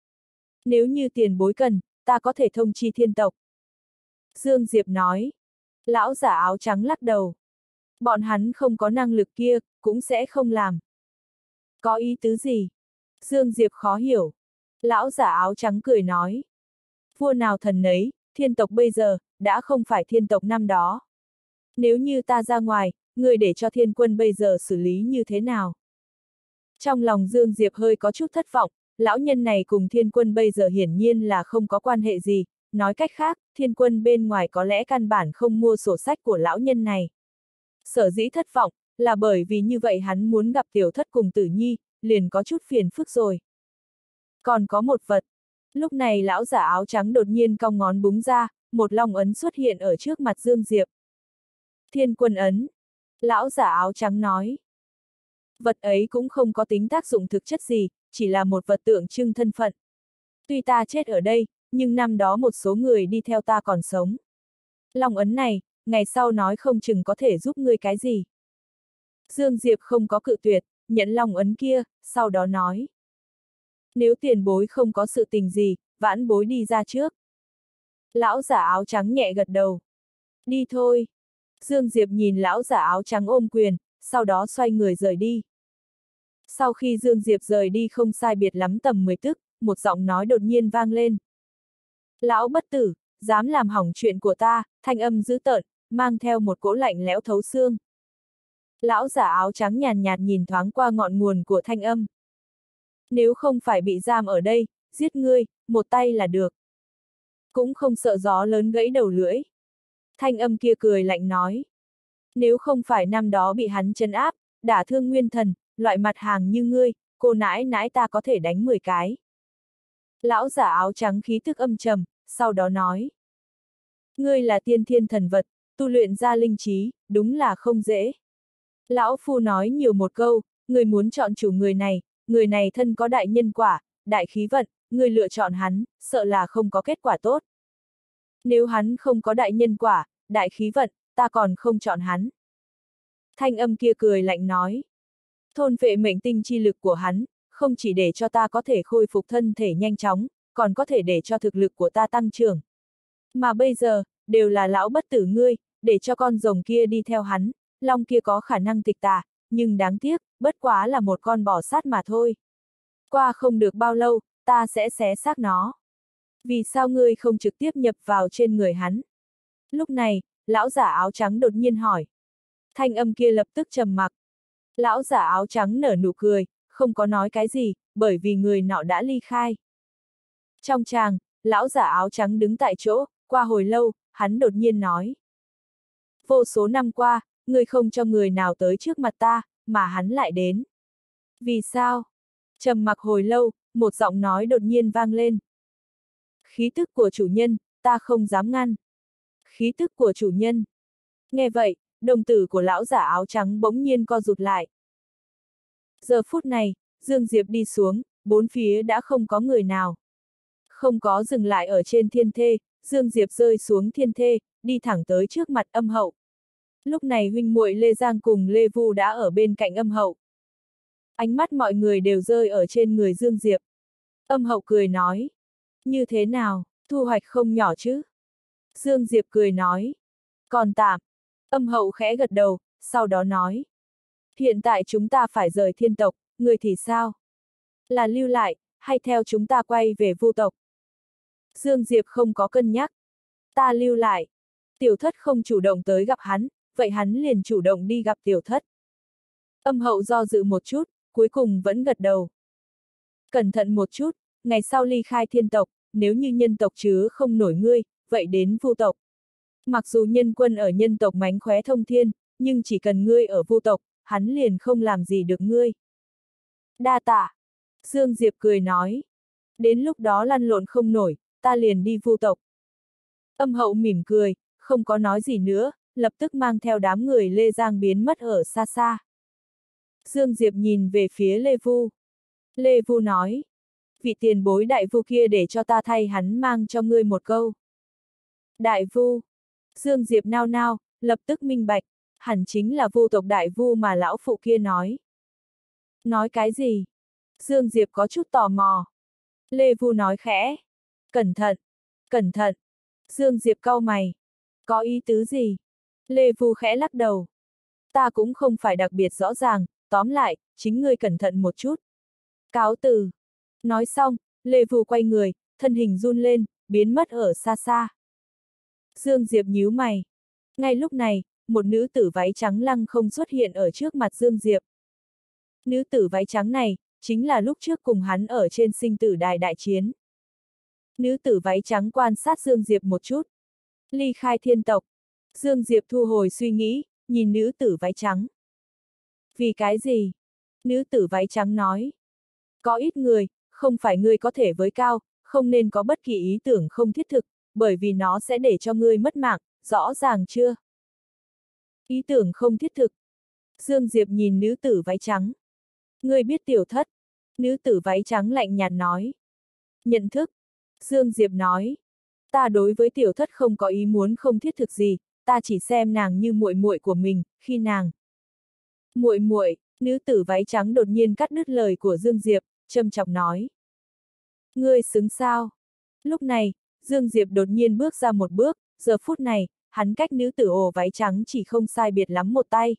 Speaker 1: Nếu như tiền bối cần, ta có thể thông chi thiên tộc. Dương Diệp nói. Lão giả áo trắng lắc đầu. Bọn hắn không có năng lực kia, cũng sẽ không làm. Có ý tứ gì? Dương Diệp khó hiểu. Lão giả áo trắng cười nói. Vua nào thần nấy, thiên tộc bây giờ, đã không phải thiên tộc năm đó. Nếu như ta ra ngoài, người để cho thiên quân bây giờ xử lý như thế nào? Trong lòng Dương Diệp hơi có chút thất vọng, lão nhân này cùng thiên quân bây giờ hiển nhiên là không có quan hệ gì, nói cách khác, thiên quân bên ngoài có lẽ căn bản không mua sổ sách của lão nhân này. Sở dĩ thất vọng, là bởi vì như vậy hắn muốn gặp tiểu thất cùng tử nhi, liền có chút phiền phức rồi. Còn có một vật. Lúc này lão giả áo trắng đột nhiên cong ngón búng ra, một long ấn xuất hiện ở trước mặt Dương Diệp. Thiên quân ấn. Lão giả áo trắng nói. Vật ấy cũng không có tính tác dụng thực chất gì, chỉ là một vật tượng trưng thân phận. Tuy ta chết ở đây, nhưng năm đó một số người đi theo ta còn sống. Long ấn này, ngày sau nói không chừng có thể giúp ngươi cái gì. Dương Diệp không có cự tuyệt, nhận long ấn kia, sau đó nói. Nếu tiền bối không có sự tình gì, vãn bối đi ra trước. Lão giả áo trắng nhẹ gật đầu. Đi thôi. Dương Diệp nhìn lão giả áo trắng ôm quyền, sau đó xoay người rời đi. Sau khi Dương Diệp rời đi không sai biệt lắm tầm mười tức, một giọng nói đột nhiên vang lên. Lão bất tử, dám làm hỏng chuyện của ta, thanh âm dữ tợn, mang theo một cỗ lạnh lẽo thấu xương. Lão giả áo trắng nhàn nhạt nhìn thoáng qua ngọn nguồn của thanh âm. Nếu không phải bị giam ở đây, giết ngươi, một tay là được. Cũng không sợ gió lớn gãy đầu lưỡi. Thanh âm kia cười lạnh nói. Nếu không phải năm đó bị hắn trấn áp, đả thương nguyên thần, loại mặt hàng như ngươi, cô nãi nãi ta có thể đánh mười cái. Lão giả áo trắng khí tức âm trầm, sau đó nói. Ngươi là tiên thiên thần vật, tu luyện ra linh trí, đúng là không dễ. Lão phu nói nhiều một câu, người muốn chọn chủ người này, người này thân có đại nhân quả, đại khí vận, người lựa chọn hắn, sợ là không có kết quả tốt. Nếu hắn không có đại nhân quả, đại khí vận, ta còn không chọn hắn. Thanh âm kia cười lạnh nói. Thôn vệ mệnh tinh chi lực của hắn, không chỉ để cho ta có thể khôi phục thân thể nhanh chóng, còn có thể để cho thực lực của ta tăng trưởng. Mà bây giờ, đều là lão bất tử ngươi, để cho con rồng kia đi theo hắn, long kia có khả năng tịch tà, nhưng đáng tiếc, bất quá là một con bò sát mà thôi. Qua không được bao lâu, ta sẽ xé xác nó. Vì sao ngươi không trực tiếp nhập vào trên người hắn? Lúc này, lão giả áo trắng đột nhiên hỏi. Thanh âm kia lập tức trầm mặc. Lão giả áo trắng nở nụ cười, không có nói cái gì, bởi vì người nọ đã ly khai. Trong tràng, lão giả áo trắng đứng tại chỗ, qua hồi lâu, hắn đột nhiên nói. Vô số năm qua, ngươi không cho người nào tới trước mặt ta, mà hắn lại đến. Vì sao? Trầm mặc hồi lâu, một giọng nói đột nhiên vang lên. Khí tức của chủ nhân, ta không dám ngăn. Khí tức của chủ nhân. Nghe vậy, đồng tử của lão giả áo trắng bỗng nhiên co rụt lại. Giờ phút này, Dương Diệp đi xuống, bốn phía đã không có người nào. Không có dừng lại ở trên thiên thê, Dương Diệp rơi xuống thiên thê, đi thẳng tới trước mặt âm hậu. Lúc này huynh muội Lê Giang cùng Lê Vu đã ở bên cạnh âm hậu. Ánh mắt mọi người đều rơi ở trên người Dương Diệp. Âm hậu cười nói. Như thế nào, thu hoạch không nhỏ chứ? Dương Diệp cười nói. Còn tạm. Âm hậu khẽ gật đầu, sau đó nói. Hiện tại chúng ta phải rời thiên tộc, người thì sao? Là lưu lại, hay theo chúng ta quay về Vu tộc? Dương Diệp không có cân nhắc. Ta lưu lại. Tiểu thất không chủ động tới gặp hắn, vậy hắn liền chủ động đi gặp tiểu thất. Âm hậu do dự một chút, cuối cùng vẫn gật đầu. Cẩn thận một chút, ngày sau ly khai thiên tộc, nếu như nhân tộc chứ không nổi ngươi, vậy đến Vu tộc. Mặc dù nhân quân ở nhân tộc mánh khóe thông thiên, nhưng chỉ cần ngươi ở Vu tộc, hắn liền không làm gì được ngươi. Đa tạ. Dương Diệp cười nói. Đến lúc đó lăn lộn không nổi, ta liền đi Vu tộc. Âm hậu mỉm cười, không có nói gì nữa, lập tức mang theo đám người Lê Giang biến mất ở xa xa. Dương Diệp nhìn về phía Lê Vu. Lê Vu nói. Vị tiền bối đại vu kia để cho ta thay hắn mang cho ngươi một câu. Đại vu. Dương Diệp nao nao, lập tức minh bạch, hẳn chính là Vu tộc đại vu mà lão phụ kia nói. Nói cái gì? Dương Diệp có chút tò mò. Lê Vu nói khẽ. Cẩn thận, cẩn thận. Dương Diệp cau mày. Có ý tứ gì? Lê Vu khẽ lắc đầu. Ta cũng không phải đặc biệt rõ ràng, tóm lại, chính ngươi cẩn thận một chút. Cáo từ. Nói xong, Lê Vu quay người, thân hình run lên, biến mất ở xa xa. Dương Diệp nhíu mày. Ngay lúc này, một nữ tử váy trắng lăng không xuất hiện ở trước mặt Dương Diệp. Nữ tử váy trắng này, chính là lúc trước cùng hắn ở trên sinh tử đài đại chiến. Nữ tử váy trắng quan sát Dương Diệp một chút. Ly khai thiên tộc. Dương Diệp thu hồi suy nghĩ, nhìn nữ tử váy trắng. Vì cái gì? Nữ tử váy trắng nói. Có ít người, không phải ngươi có thể với cao, không nên có bất kỳ ý tưởng không thiết thực, bởi vì nó sẽ để cho ngươi mất mạng, rõ ràng chưa? Ý tưởng không thiết thực. Dương Diệp nhìn nữ tử váy trắng. Ngươi biết tiểu thất. Nữ tử váy trắng lạnh nhạt nói. Nhận thức. Dương Diệp nói. Ta đối với tiểu thất không có ý muốn không thiết thực gì, ta chỉ xem nàng như muội muội của mình, khi nàng. Muội muội, nữ tử váy trắng đột nhiên cắt đứt lời của Dương Diệp, châm chọc nói. Ngươi xứng sao? Lúc này, Dương Diệp đột nhiên bước ra một bước, giờ phút này, hắn cách nữ tử ồ váy trắng chỉ không sai biệt lắm một tay.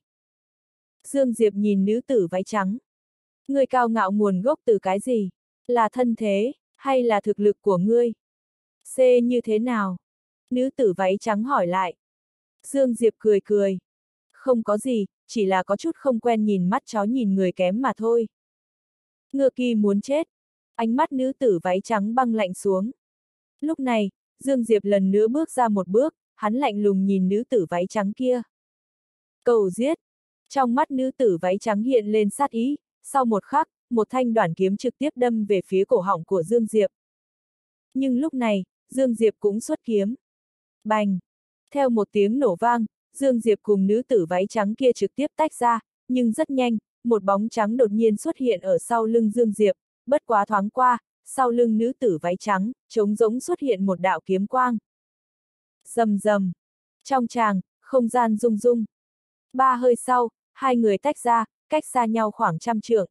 Speaker 1: Dương Diệp nhìn nữ tử váy trắng. Ngươi cao ngạo nguồn gốc từ cái gì? Là thân thế, hay là thực lực của ngươi? C như thế nào? Nữ tử váy trắng hỏi lại. Dương Diệp cười cười. Không có gì, chỉ là có chút không quen nhìn mắt chó nhìn người kém mà thôi. Ngựa kỳ muốn chết. Ánh mắt nữ tử váy trắng băng lạnh xuống. Lúc này, Dương Diệp lần nữa bước ra một bước, hắn lạnh lùng nhìn nữ tử váy trắng kia. Cầu giết. Trong mắt nữ tử váy trắng hiện lên sát ý, sau một khắc, một thanh đoản kiếm trực tiếp đâm về phía cổ họng của Dương Diệp. Nhưng lúc này, Dương Diệp cũng xuất kiếm. Bành! Theo một tiếng nổ vang, Dương Diệp cùng nữ tử váy trắng kia trực tiếp tách ra, nhưng rất nhanh, một bóng trắng đột nhiên xuất hiện ở sau lưng Dương Diệp, bất quá thoáng qua, sau lưng nữ tử váy trắng, trống rỗng xuất hiện một đạo kiếm quang. Rầm rầm. Trong tràng, không gian rung rung. Ba hơi sau, hai người tách ra, cách xa nhau khoảng trăm trượng.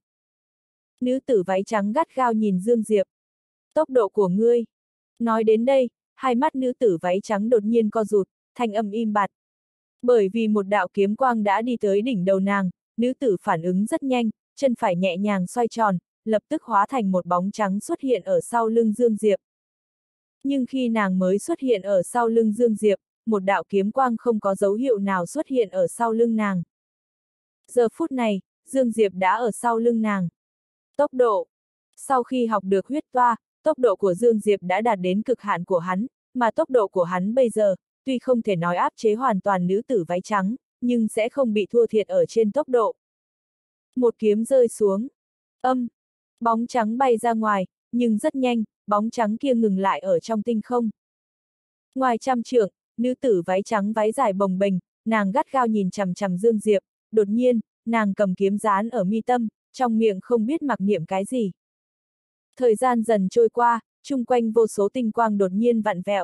Speaker 1: Nữ tử váy trắng gắt gao nhìn Dương Diệp. Tốc độ của ngươi. Nói đến đây, hai mắt nữ tử váy trắng đột nhiên co rụt, thanh âm im bặt. Bởi vì một đạo kiếm quang đã đi tới đỉnh đầu nàng, nữ tử phản ứng rất nhanh, chân phải nhẹ nhàng xoay tròn, lập tức hóa thành một bóng trắng xuất hiện ở sau lưng Dương Diệp. Nhưng khi nàng mới xuất hiện ở sau lưng Dương Diệp, một đạo kiếm quang không có dấu hiệu nào xuất hiện ở sau lưng nàng. Giờ phút này, Dương Diệp đã ở sau lưng nàng. Tốc độ. Sau khi học được huyết toa, tốc độ của Dương Diệp đã đạt đến cực hạn của hắn, mà tốc độ của hắn bây giờ, tuy không thể nói áp chế hoàn toàn nữ tử váy trắng, nhưng sẽ không bị thua thiệt ở trên tốc độ. Một kiếm rơi xuống. Âm. Bóng trắng bay ra ngoài, nhưng rất nhanh, bóng trắng kia ngừng lại ở trong tinh không. Ngoài trăm trượng, nữ tử váy trắng váy dài bồng bềnh, nàng gắt gao nhìn chằm chằm Dương Diệp, đột nhiên, nàng cầm kiếm dán ở mi tâm, trong miệng không biết mặc niệm cái gì. Thời gian dần trôi qua, chung quanh vô số tinh quang đột nhiên vặn vẹo.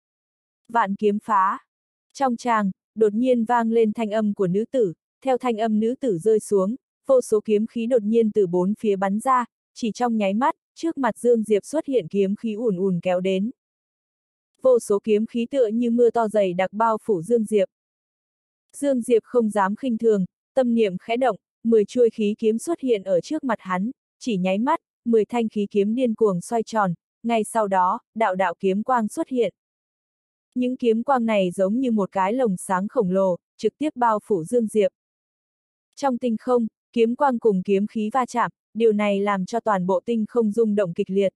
Speaker 1: Vạn kiếm phá. Trong tràng, đột nhiên vang lên thanh âm của nữ tử, theo thanh âm nữ tử rơi xuống, vô số kiếm khí đột nhiên từ bốn phía bắn ra, chỉ trong nháy mắt, trước mặt Dương Diệp xuất hiện kiếm khí ùn ùn kéo đến. Vô số kiếm khí tựa như mưa to dày đặc bao phủ Dương Diệp. Dương Diệp không dám khinh thường, tâm niệm khẽ động, mười chuôi khí kiếm xuất hiện ở trước mặt hắn, chỉ nháy mắt, mười thanh khí kiếm điên cuồng xoay tròn, ngay sau đó, đạo đạo kiếm quang xuất hiện. Những kiếm quang này giống như một cái lồng sáng khổng lồ, trực tiếp bao phủ Dương Diệp. Trong tinh không, kiếm quang cùng kiếm khí va chạm, điều này làm cho toàn bộ tinh không rung động kịch liệt.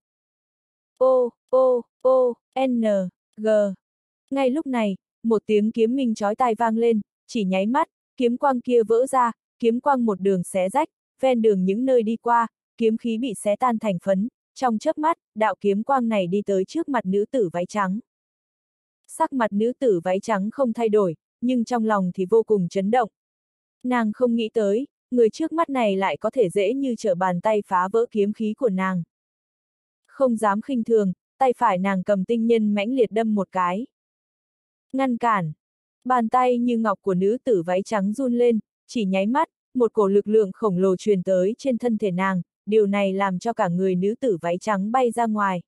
Speaker 1: O, O, O, N, G. Ngay lúc này, một tiếng kiếm minh chói tai vang lên, chỉ nháy mắt, kiếm quang kia vỡ ra, kiếm quang một đường xé rách, ven đường những nơi đi qua, kiếm khí bị xé tan thành phấn, trong chớp mắt, đạo kiếm quang này đi tới trước mặt nữ tử váy trắng. Sắc mặt nữ tử váy trắng không thay đổi, nhưng trong lòng thì vô cùng chấn động. Nàng không nghĩ tới, người trước mắt này lại có thể dễ như trở bàn tay phá vỡ kiếm khí của nàng. Không dám khinh thường, tay phải nàng cầm tinh nhân mãnh liệt đâm một cái. Ngăn cản. Bàn tay như ngọc của nữ tử váy trắng run lên, chỉ nháy mắt, một cổ lực lượng khổng lồ truyền tới trên thân thể nàng, điều này làm cho cả người nữ tử váy trắng bay ra ngoài.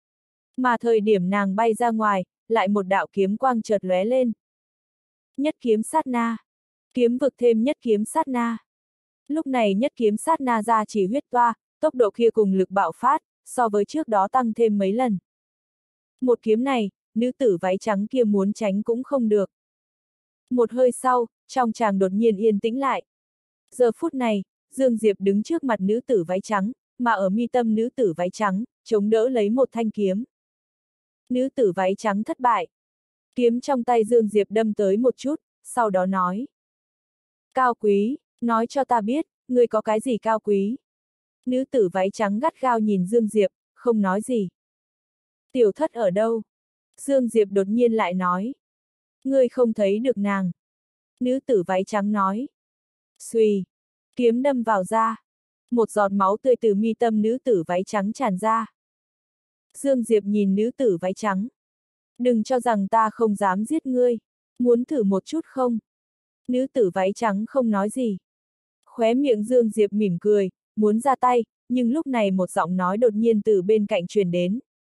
Speaker 1: Mà thời điểm nàng bay ra ngoài, lại một đạo kiếm quang chợt lóe lên. Nhất kiếm sát na. Kiếm vực thêm nhất kiếm sát na. Lúc này nhất kiếm sát na ra chỉ huyết toa, tốc độ kia cùng lực bạo phát, so với trước đó tăng thêm mấy lần. Một kiếm này, nữ tử váy trắng kia muốn tránh cũng không được. Một hơi sau, trong tràng đột nhiên yên tĩnh lại. Giờ phút này, Dương Diệp đứng trước mặt nữ tử váy trắng, mà ở mi tâm nữ tử váy trắng, chống đỡ lấy một thanh kiếm. Nữ tử váy trắng thất bại. Kiếm trong tay Dương Diệp đâm tới một chút, sau đó nói. Cao quý, nói cho ta biết, ngươi có cái gì cao quý? Nữ tử váy trắng gắt gao nhìn Dương Diệp, không nói gì. Tiểu thất ở đâu? Dương Diệp đột nhiên lại nói. Ngươi không thấy được nàng. Nữ tử váy trắng nói. Xuy, kiếm đâm vào da. Một giọt máu tươi từ mi tâm nữ tử váy trắng tràn ra. Dương Diệp nhìn nữ tử váy trắng. Đừng cho rằng ta không dám giết ngươi. Muốn thử một chút không? Nữ tử váy trắng không nói gì. Khóe miệng Dương Diệp mỉm cười, muốn ra tay, nhưng lúc này một giọng nói đột nhiên từ bên cạnh truyền đến.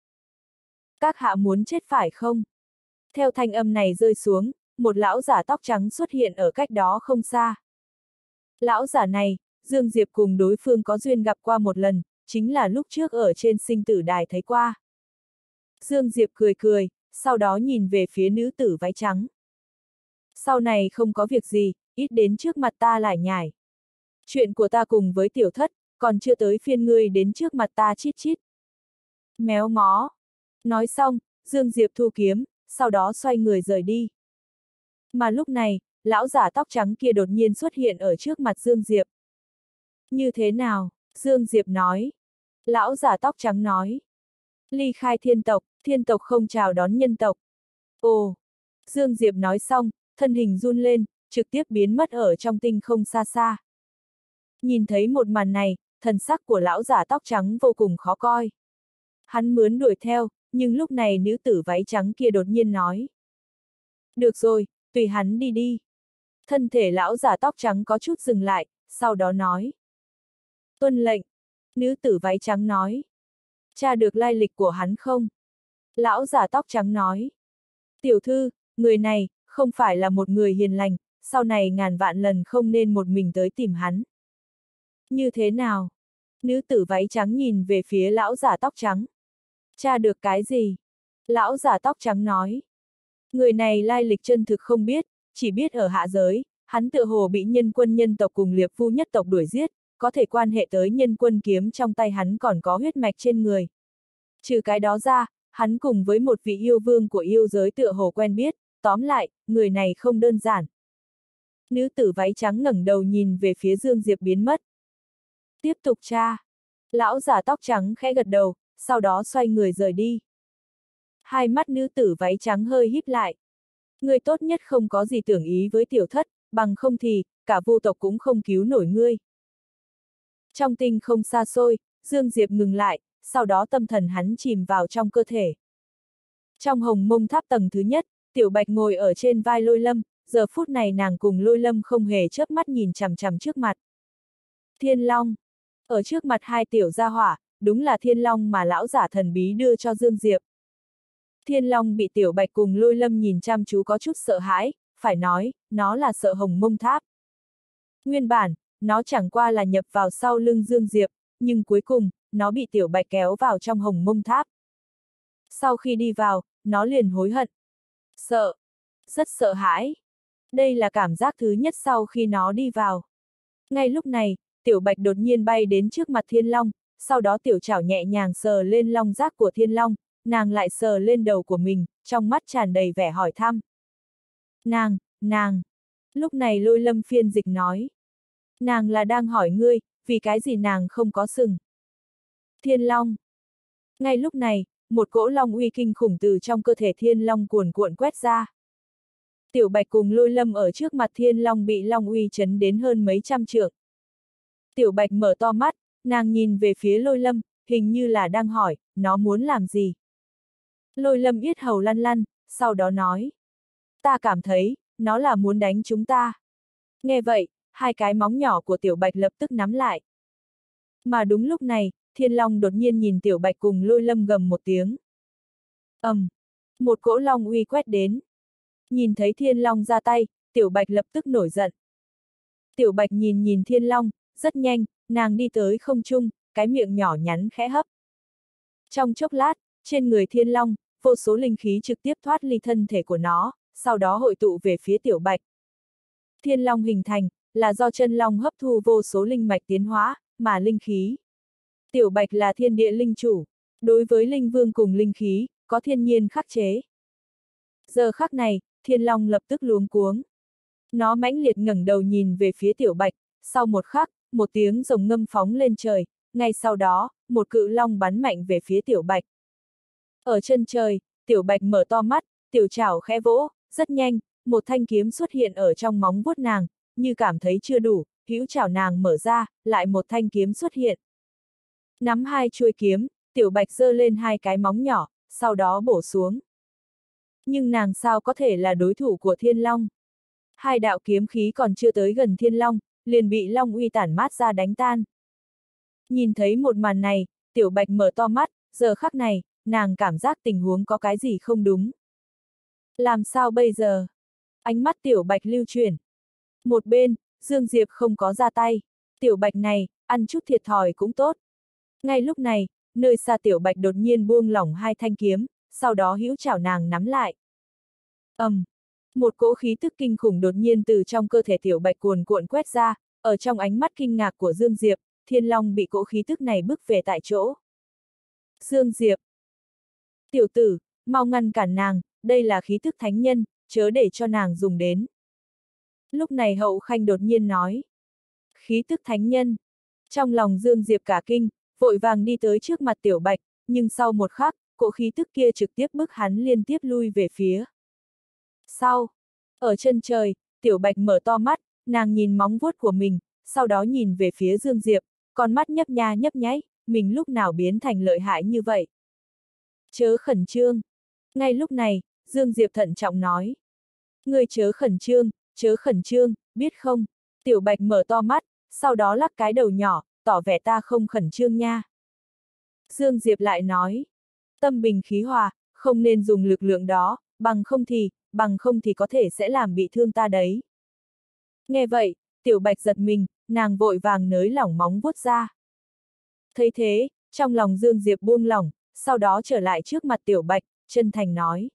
Speaker 1: Các hạ muốn chết phải không? Theo thanh âm này rơi xuống, một lão giả tóc trắng xuất hiện ở cách đó không xa. Lão giả này, Dương Diệp cùng đối phương có duyên gặp qua một lần, chính là lúc trước ở trên sinh tử đài thấy qua. Dương Diệp cười cười, sau đó nhìn về phía nữ tử váy trắng. Sau này không có việc gì, ít đến trước mặt ta lại nhải. Chuyện của ta cùng với tiểu thất, còn chưa tới phiên ngươi đến trước mặt ta chít chít. Méo mó. Nói xong, Dương Diệp thu kiếm, sau đó xoay người rời đi. Mà lúc này, lão giả tóc trắng kia đột nhiên xuất hiện ở trước mặt Dương Diệp. Như thế nào? Dương Diệp nói. Lão giả tóc trắng nói. Ly khai thiên tộc, thiên tộc không chào đón nhân tộc. Ồ! Dương Diệp nói xong, thân hình run lên, trực tiếp biến mất ở trong tinh không xa xa. Nhìn thấy một màn này, thần sắc của lão giả tóc trắng vô cùng khó coi. Hắn mướn đuổi theo, nhưng lúc này nữ tử váy trắng kia đột nhiên nói. Được rồi, tùy hắn đi đi. Thân thể lão giả tóc trắng có chút dừng lại, sau đó nói. Tuân lệnh. Nữ tử váy trắng nói. Tra được lai lịch của hắn không? Lão giả tóc trắng nói. Tiểu thư, người này, không phải là một người hiền lành, sau này ngàn vạn lần không nên một mình tới tìm hắn. Như thế nào? Nữ tử váy trắng nhìn về phía lão giả tóc trắng. Tra được cái gì? Lão giả tóc trắng nói. Người này lai lịch chân thực không biết, chỉ biết ở hạ giới, hắn tựa hồ bị nhân quân nhân tộc cùng liệp phu nhất tộc đuổi giết, có thể quan hệ tới nhân quân kiếm trong tay hắn còn có huyết mạch trên người. Trừ cái đó ra, hắn cùng với một vị yêu vương của yêu giới tựa hồ quen biết, tóm lại, người này không đơn giản. Nữ tử váy trắng ngẩng đầu nhìn về phía Dương Diệp biến mất. Tiếp tục tra. Lão giả tóc trắng khẽ gật đầu, sau đó xoay người rời đi. Hai mắt nữ tử váy trắng hơi híp lại. Ngươi tốt nhất không có gì tưởng ý với tiểu thất, bằng không thì, cả vô tộc cũng không cứu nổi ngươi. Trong tinh không xa xôi, Dương Diệp ngừng lại, sau đó tâm thần hắn chìm vào trong cơ thể. Trong hồng mông tháp tầng thứ nhất, Tiểu Bạch ngồi ở trên vai Lôi Lâm, giờ phút này nàng cùng Lôi Lâm không hề chớp mắt nhìn chằm chằm trước mặt. Thiên Long. Ở trước mặt hai tiểu gia hỏa, đúng là Thiên Long mà lão giả thần bí đưa cho Dương Diệp. Thiên Long bị Tiểu Bạch cùng Lôi Lâm nhìn chăm chú có chút sợ hãi, phải nói, nó là sợ hồng mông tháp. Nguyên bản, nó chẳng qua là nhập vào sau lưng Dương Diệp, nhưng cuối cùng, nó bị Tiểu Bạch kéo vào trong hồng mông tháp. Sau khi đi vào, nó liền hối hận. Sợ. Rất sợ hãi. Đây là cảm giác thứ nhất sau khi nó đi vào. Ngay lúc này, Tiểu Bạch đột nhiên bay đến trước mặt Thiên Long, sau đó tiểu chảo nhẹ nhàng sờ lên long giác của Thiên Long, nàng lại sờ lên đầu của mình, trong mắt tràn đầy vẻ hỏi thăm. Nàng, nàng. Lúc này Lôi Lâm phiên dịch nói. Nàng là đang hỏi ngươi, vì cái gì nàng không có sừng. Thiên Long. Ngay lúc này, một cỗ long uy kinh khủng từ trong cơ thể Thiên Long cuồn cuộn quét ra. Tiểu Bạch cùng Lôi Lâm ở trước mặt Thiên Long bị long uy chấn đến hơn mấy trăm trượng. Tiểu Bạch mở to mắt, nàng nhìn về phía Lôi Lâm, hình như là đang hỏi, nó muốn làm gì. Lôi Lâm yết hầu lăn lăn, sau đó nói. Ta cảm thấy, nó là muốn đánh chúng ta. Nghe vậy, hai cái móng nhỏ của Tiểu Bạch lập tức nắm lại. Mà đúng lúc này, Thiên Long đột nhiên nhìn Tiểu Bạch cùng Lôi Lâm gầm một tiếng. ầm, um, một cỗ long uy quét đến. Nhìn thấy Thiên Long ra tay, Tiểu Bạch lập tức nổi giận. Tiểu Bạch nhìn nhìn Thiên Long, rất nhanh, nàng đi tới không trung, cái miệng nhỏ nhắn khẽ hấp. Trong chốc lát, trên người thiên long, vô số linh khí trực tiếp thoát ly thân thể của nó, sau đó hội tụ về phía tiểu bạch. Thiên long hình thành, là do chân long hấp thu vô số linh mạch tiến hóa, mà linh khí. Tiểu bạch là thiên địa linh chủ, đối với linh vương cùng linh khí, có thiên nhiên khắc chế. Giờ khắc này, thiên long lập tức luống cuống. Nó mãnh liệt ngẩng đầu nhìn về phía tiểu bạch, sau một khắc, một tiếng rồng ngâm phóng lên trời, ngay sau đó, một cự long bắn mạnh về phía tiểu bạch. Ở chân trời, tiểu bạch mở to mắt, tiểu chảo khẽ vỗ, rất nhanh, một thanh kiếm xuất hiện ở trong móng vuốt nàng, như cảm thấy chưa đủ, hữu chảo nàng mở ra, lại một thanh kiếm xuất hiện. Nắm hai chuôi kiếm, tiểu bạch giơ lên hai cái móng nhỏ, sau đó bổ xuống. Nhưng nàng sao có thể là đối thủ của thiên long? Hai đạo kiếm khí còn chưa tới gần thiên long, liền bị long uy tản mát ra đánh tan. Nhìn thấy một màn này, tiểu bạch mở to mắt, giờ khắc này, nàng cảm giác tình huống có cái gì không đúng. Làm sao bây giờ? Ánh mắt tiểu bạch lưu chuyển. Một bên, Dương Diệp không có ra tay. Tiểu bạch này, ăn chút thiệt thòi cũng tốt. Ngay lúc này, nơi xa tiểu bạch đột nhiên buông lỏng hai thanh kiếm, sau đó hữu chảo nàng nắm lại. ầm, um, một cỗ khí tức kinh khủng đột nhiên từ trong cơ thể tiểu bạch cuồn cuộn quét ra, ở trong ánh mắt kinh ngạc của Dương Diệp, thiên long bị cỗ khí tức này bức về tại chỗ. Dương Diệp! Tiểu tử, mau ngăn cản nàng, đây là khí tức thánh nhân, chớ để cho nàng dùng đến. Lúc này Hậu Khanh đột nhiên nói. Khí tức thánh nhân. Trong lòng Dương Diệp cả kinh, vội vàng đi tới trước mặt tiểu bạch, nhưng sau một khắc, cỗ khí tức kia trực tiếp bức hắn liên tiếp lui về phía. Sau, ở chân trời, tiểu bạch mở to mắt, nàng nhìn móng vuốt của mình, sau đó nhìn về phía Dương Diệp, con mắt nhấp nha nhấp nháy, mình lúc nào biến thành lợi hại như vậy. Chớ khẩn trương. Ngay lúc này, Dương Diệp thận trọng nói. Ngươi chớ khẩn trương, chớ khẩn trương, biết không? Tiểu bạch mở to mắt, sau đó lắc cái đầu nhỏ, tỏ vẻ ta không khẩn trương nha. Dương Diệp lại nói. Tâm bình khí hòa, không nên dùng lực lượng đó, bằng không thì, bằng không thì có thể sẽ làm bị thương ta đấy. Nghe vậy, tiểu bạch giật mình, nàng vội vàng nới lỏng móng vuốt ra. Thấy thế, trong lòng Dương Diệp buông lỏng, sau đó trở lại trước mặt tiểu bạch, chân thành nói.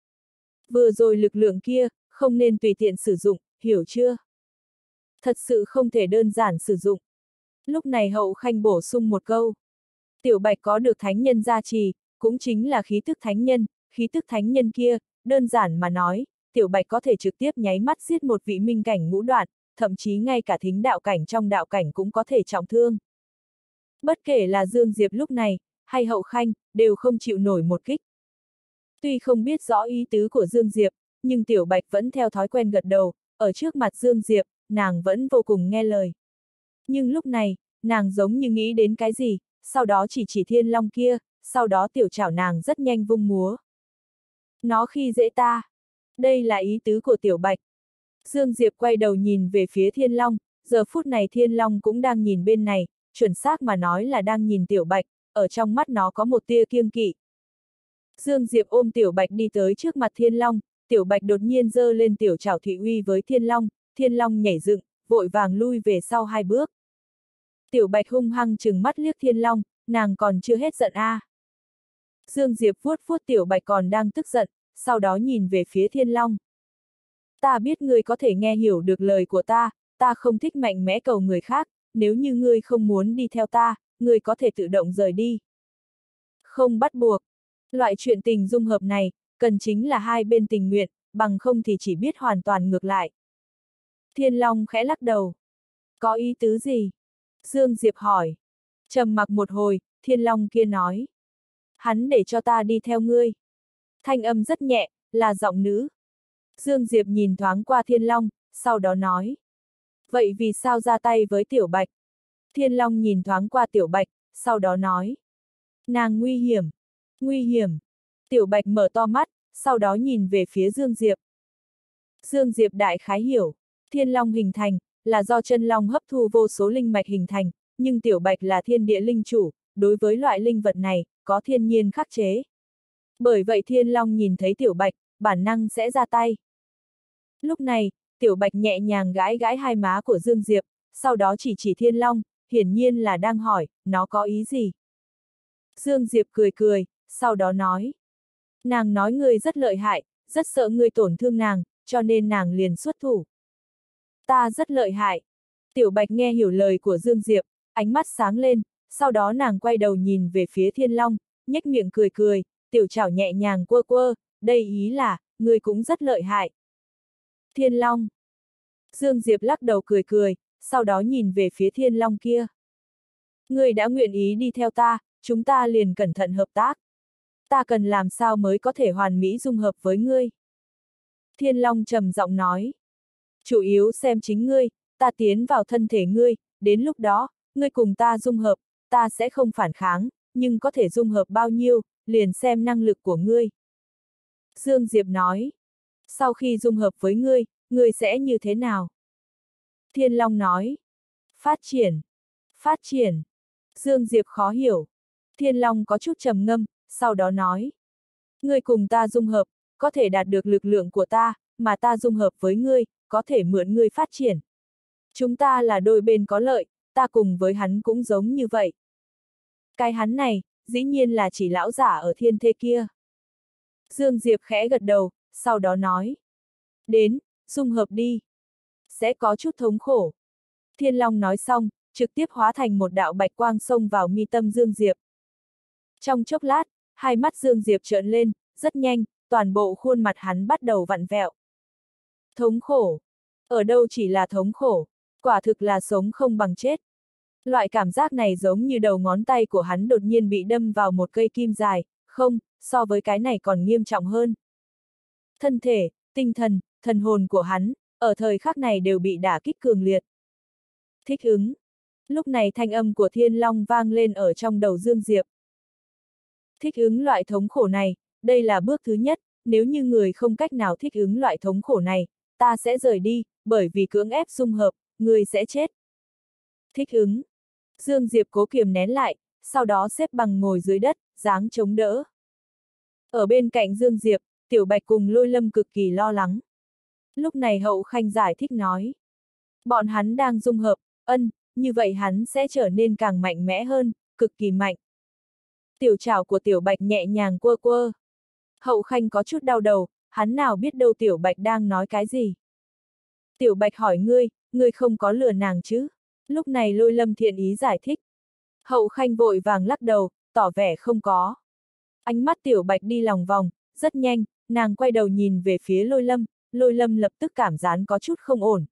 Speaker 1: Vừa rồi lực lượng kia, không nên tùy tiện sử dụng, hiểu chưa? Thật sự không thể đơn giản sử dụng. Lúc này Hậu Khanh bổ sung một câu. Tiểu bạch có được thánh nhân gia trì, cũng chính là khí tức thánh nhân, khí tức thánh nhân kia, đơn giản mà nói, tiểu bạch có thể trực tiếp nháy mắt giết một vị minh cảnh ngũ đoạn, thậm chí ngay cả thính đạo cảnh trong đạo cảnh cũng có thể trọng thương. Bất kể là Dương Diệp lúc này, hay Hậu Khanh, đều không chịu nổi một kích. Tuy không biết rõ ý tứ của Dương Diệp, nhưng tiểu bạch vẫn theo thói quen gật đầu, ở trước mặt Dương Diệp, nàng vẫn vô cùng nghe lời. Nhưng lúc này, nàng giống như nghĩ đến cái gì, sau đó chỉ chỉ thiên long kia, sau đó tiểu chảo nàng rất nhanh vung múa. Nó khi dễ ta. Đây là ý tứ của tiểu bạch. Dương Diệp quay đầu nhìn về phía thiên long, giờ phút này thiên long cũng đang nhìn bên này, chuẩn xác mà nói là đang nhìn tiểu bạch, ở trong mắt nó có một tia kiêng kỵ. Dương Diệp ôm tiểu bạch đi tới trước mặt thiên long, tiểu bạch đột nhiên giơ lên tiểu chảo thị uy với thiên long, thiên long nhảy dựng, vội vàng lui về sau hai bước. Tiểu bạch hung hăng trừng mắt liếc thiên long, nàng còn chưa hết giận a. À. Dương Diệp vuốt vuốt tiểu bạch còn đang tức giận, sau đó nhìn về phía thiên long. Ta biết ngươi có thể nghe hiểu được lời của ta, ta không thích mạnh mẽ cầu người khác, nếu như ngươi không muốn đi theo ta, ngươi có thể tự động rời đi. Không bắt buộc. Loại chuyện tình dung hợp này, cần chính là hai bên tình nguyện, bằng không thì chỉ biết hoàn toàn ngược lại. Thiên Long khẽ lắc đầu. Có ý tứ gì? Dương Diệp hỏi. Trầm mặc một hồi, Thiên Long kia nói. Hắn để cho ta đi theo ngươi. Thanh âm rất nhẹ, là giọng nữ. Dương Diệp nhìn thoáng qua Thiên Long, sau đó nói. Vậy vì sao ra tay với Tiểu Bạch? Thiên Long nhìn thoáng qua Tiểu Bạch, sau đó nói. Nàng nguy hiểm. Nguy hiểm. Tiểu Bạch mở to mắt, sau đó nhìn về phía Dương Diệp. Dương Diệp đại khái hiểu. Thiên Long hình thành, là do chân long hấp thu vô số linh mạch hình thành, nhưng Tiểu Bạch là thiên địa linh chủ, đối với loại linh vật này, có thiên nhiên khắc chế. Bởi vậy Thiên Long nhìn thấy Tiểu Bạch, bản năng sẽ ra tay. Lúc này, Tiểu Bạch nhẹ nhàng gãi gãi hai má của Dương Diệp, sau đó chỉ chỉ Thiên Long, hiển nhiên là đang hỏi, nó có ý gì? Dương Diệp cười cười, sau đó nói. Nàng nói ngươi rất lợi hại, rất sợ ngươi tổn thương nàng, cho nên nàng liền xuất thủ. Ta rất lợi hại. Tiểu Bạch nghe hiểu lời của Dương Diệp, ánh mắt sáng lên, sau đó nàng quay đầu nhìn về phía Thiên Long, nhếch miệng cười cười, tiểu chảo nhẹ nhàng quơ quơ, đây ý là, ngươi cũng rất lợi hại. Thiên Long. Dương Diệp lắc đầu cười cười, sau đó nhìn về phía Thiên Long kia. Ngươi đã nguyện ý đi theo ta, chúng ta liền cẩn thận hợp tác. Ta cần làm sao mới có thể hoàn mỹ dung hợp với ngươi? Thiên Long trầm giọng nói. Chủ yếu xem chính ngươi, ta tiến vào thân thể ngươi, đến lúc đó, ngươi cùng ta dung hợp, ta sẽ không phản kháng, nhưng có thể dung hợp bao nhiêu, liền xem năng lực của ngươi. Dương Diệp nói. Sau khi dung hợp với ngươi, ngươi sẽ như thế nào? Thiên Long nói. Phát triển. Phát triển. Dương Diệp khó hiểu. Thiên Long có chút trầm ngâm, sau đó nói. Ngươi cùng ta dung hợp, có thể đạt được lực lượng của ta, mà ta dung hợp với ngươi, có thể mượn ngươi phát triển. Chúng ta là đôi bên có lợi, ta cùng với hắn cũng giống như vậy. Cái hắn này, dĩ nhiên là chỉ lão giả ở thiên thê kia. Dương Diệp khẽ gật đầu, sau đó nói. Đến, dung hợp đi. Sẽ có chút thống khổ. Thiên Long nói xong, trực tiếp hóa thành một đạo bạch quang xông vào mi tâm Dương Diệp. Trong chốc lát, hai mắt Dương Diệp trợn lên, rất nhanh, toàn bộ khuôn mặt hắn bắt đầu vặn vẹo. Thống khổ. Ở đâu chỉ là thống khổ, quả thực là sống không bằng chết. Loại cảm giác này giống như đầu ngón tay của hắn đột nhiên bị đâm vào một cây kim dài, không, so với cái này còn nghiêm trọng hơn. Thân thể, tinh thần, thần hồn của hắn, ở thời khắc này đều bị đả kích cường liệt. Thích ứng. Lúc này thanh âm của Thiên Long vang lên ở trong đầu Dương Diệp. Thích ứng loại thống khổ này, đây là bước thứ nhất, nếu như người không cách nào thích ứng loại thống khổ này, ta sẽ rời đi, bởi vì cưỡng ép dung hợp, người sẽ chết. Thích ứng. Dương Diệp cố kiềm nén lại, sau đó xếp bằng ngồi dưới đất, dáng chống đỡ. Ở bên cạnh Dương Diệp, Tiểu Bạch cùng Lôi Lâm cực kỳ lo lắng. Lúc này Hậu Khanh giải thích nói. Bọn hắn đang dung hợp, ân, như vậy hắn sẽ trở nên càng mạnh mẽ hơn, cực kỳ mạnh. Tiểu trảo của Tiểu Bạch nhẹ nhàng quơ quơ. Hậu Khanh có chút đau đầu, hắn nào biết đâu Tiểu Bạch đang nói cái gì. Tiểu Bạch hỏi ngươi, ngươi không có lừa nàng chứ? Lúc này Lôi Lâm thiện ý giải thích. Hậu Khanh vội vàng lắc đầu, tỏ vẻ không có. Ánh mắt Tiểu Bạch đi lòng vòng, rất nhanh, nàng quay đầu nhìn về phía Lôi Lâm, Lôi Lâm lập tức cảm giác có chút không ổn.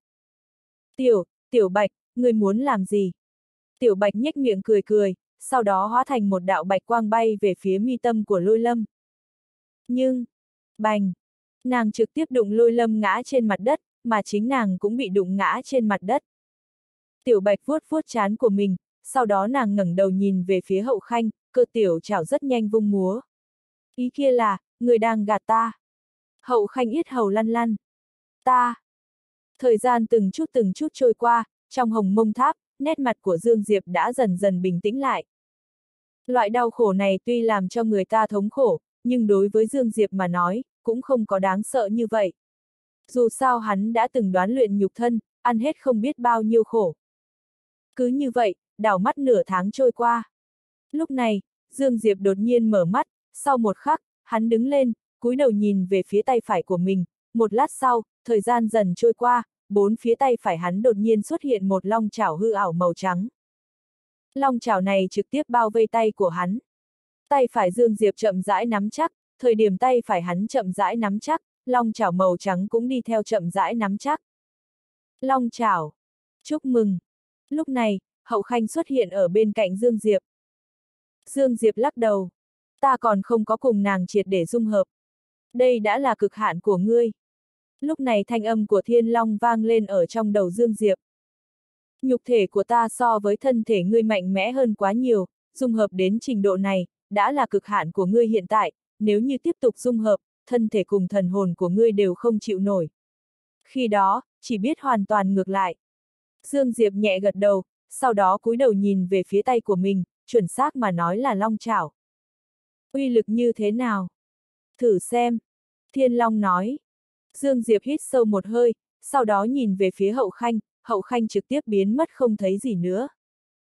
Speaker 1: Tiểu, Tiểu Bạch, ngươi muốn làm gì? Tiểu Bạch nhếch miệng cười cười, sau đó hóa thành một đạo bạch quang bay về phía mi tâm của Lôi Lâm. Nhưng, bành, nàng trực tiếp đụng Lôi Lâm ngã trên mặt đất, mà chính nàng cũng bị đụng ngã trên mặt đất. Tiểu Bạch vuốt vuốt trán của mình, sau đó nàng ngẩng đầu nhìn về phía Hậu Khanh, cơ tiểu chảo rất nhanh vung múa. Ý kia là, người đang gạt ta. Hậu Khanh yết hầu lăn lăn. Ta. Thời gian từng chút từng chút trôi qua, trong hồng mông tháp, nét mặt của Dương Diệp đã dần dần bình tĩnh lại. Loại đau khổ này tuy làm cho người ta thống khổ, nhưng đối với Dương Diệp mà nói, cũng không có đáng sợ như vậy. Dù sao hắn đã từng đoán luyện nhục thân, ăn hết không biết bao nhiêu khổ. Cứ như vậy, đảo mắt nửa tháng trôi qua. Lúc này, Dương Diệp đột nhiên mở mắt, sau một khắc, hắn đứng lên, cúi đầu nhìn về phía tay phải của mình, một lát sau, thời gian dần trôi qua, bốn phía tay phải hắn đột nhiên xuất hiện một long chảo hư ảo màu trắng. Long chảo này trực tiếp bao vây tay của hắn. Tay phải Dương Diệp chậm rãi nắm chắc, thời điểm tay phải hắn chậm rãi nắm chắc, long chảo màu trắng cũng đi theo chậm rãi nắm chắc. Long chảo. Chúc mừng. Lúc này, Hậu Khanh xuất hiện ở bên cạnh Dương Diệp. Dương Diệp lắc đầu. Ta còn không có cùng nàng triệt để dung hợp. Đây đã là cực hạn của ngươi. Lúc này thanh âm của Thiên Long vang lên ở trong đầu Dương Diệp. Nhục thể của ta so với thân thể ngươi mạnh mẽ hơn quá nhiều, dung hợp đến trình độ này, đã là cực hạn của ngươi hiện tại, nếu như tiếp tục dung hợp, thân thể cùng thần hồn của ngươi đều không chịu nổi. Khi đó, chỉ biết hoàn toàn ngược lại. Dương Diệp nhẹ gật đầu, sau đó cúi đầu nhìn về phía tay của mình, chuẩn xác mà nói là long chảo. Uy lực như thế nào? Thử xem. Thiên Long nói. Dương Diệp hít sâu một hơi, sau đó nhìn về phía Hậu Khanh, Hậu Khanh trực tiếp biến mất không thấy gì nữa.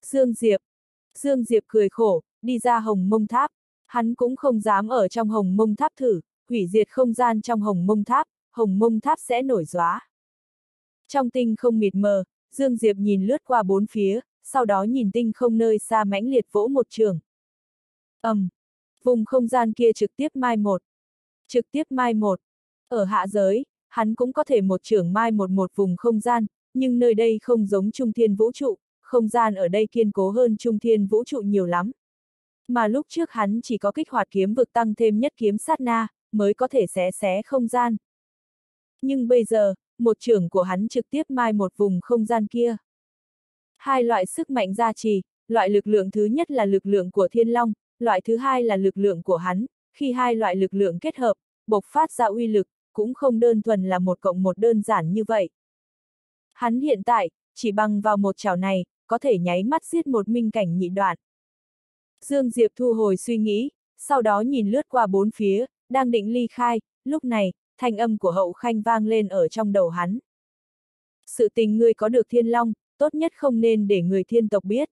Speaker 1: Dương Diệp. Dương Diệp cười khổ, đi ra Hồng Mông Tháp. Hắn cũng không dám ở trong Hồng Mông Tháp thử, hủy diệt không gian trong Hồng Mông Tháp, Hồng Mông Tháp sẽ nổi gióa. Trong tinh không mịt mờ, Dương Diệp nhìn lướt qua bốn phía, sau đó nhìn tinh không nơi xa mãnh liệt vỗ một trường. ầm, um, vùng không gian kia trực tiếp mai một. Trực tiếp mai một. Ở hạ giới, hắn cũng có thể một trường mai một một vùng không gian, nhưng nơi đây không giống Trung Thiên Vũ trụ, không gian ở đây kiên cố hơn Trung Thiên Vũ trụ nhiều lắm. Mà lúc trước hắn chỉ có kích hoạt kiếm vực tăng thêm nhất kiếm sát na, mới có thể xé xé không gian. Nhưng bây giờ, một trường của hắn trực tiếp mai một vùng không gian kia. Hai loại sức mạnh gia trì, loại lực lượng thứ nhất là lực lượng của Thiên Long, loại thứ hai là lực lượng của hắn, khi hai loại lực lượng kết hợp, bộc phát ra uy lực, cũng không đơn thuần là một cộng một đơn giản như vậy. Hắn hiện tại, chỉ bằng vào một chảo này, có thể nháy mắt giết một minh cảnh nhị đoạn. Dương Diệp thu hồi suy nghĩ, sau đó nhìn lướt qua bốn phía, đang định ly khai, lúc này, thanh âm của Hậu Khanh vang lên ở trong đầu hắn. Sự tình ngươi có được Thiên Long, tốt nhất không nên để người thiên tộc biết.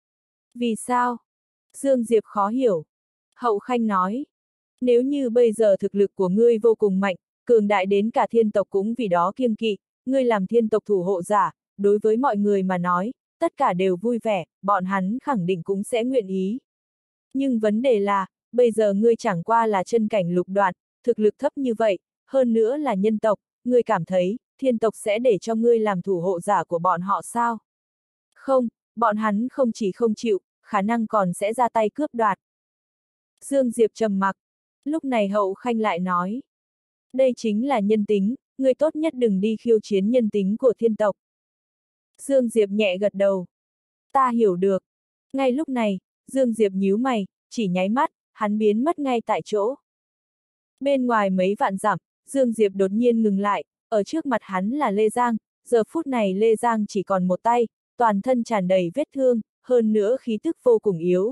Speaker 1: Vì sao? Dương Diệp khó hiểu. Hậu Khanh nói, nếu như bây giờ thực lực của ngươi vô cùng mạnh, cường đại đến cả thiên tộc cũng vì đó kiêng kỵ, ngươi làm thiên tộc thủ hộ giả, đối với mọi người mà nói, tất cả đều vui vẻ, bọn hắn khẳng định cũng sẽ nguyện ý. Nhưng vấn đề là, bây giờ ngươi chẳng qua là chân cảnh lục đoạn, thực lực thấp như vậy, hơn nữa là nhân tộc, ngươi cảm thấy, thiên tộc sẽ để cho ngươi làm thủ hộ giả của bọn họ sao? Không, bọn hắn không chỉ không chịu, khả năng còn sẽ ra tay cướp đoạt. Dương Diệp trầm mặc, lúc này Hậu Khanh lại nói. Đây chính là nhân tính, ngươi tốt nhất đừng đi khiêu chiến nhân tính của thiên tộc. Dương Diệp nhẹ gật đầu. Ta hiểu được. Ngay lúc này, Dương Diệp nhíu mày, chỉ nháy mắt, hắn biến mất ngay tại chỗ. Bên ngoài mấy vạn dặm, Dương Diệp đột nhiên ngừng lại, ở trước mặt hắn là Lê Giang, giờ phút này Lê Giang chỉ còn một tay, toàn thân tràn đầy vết thương, hơn nữa khí tức vô cùng yếu.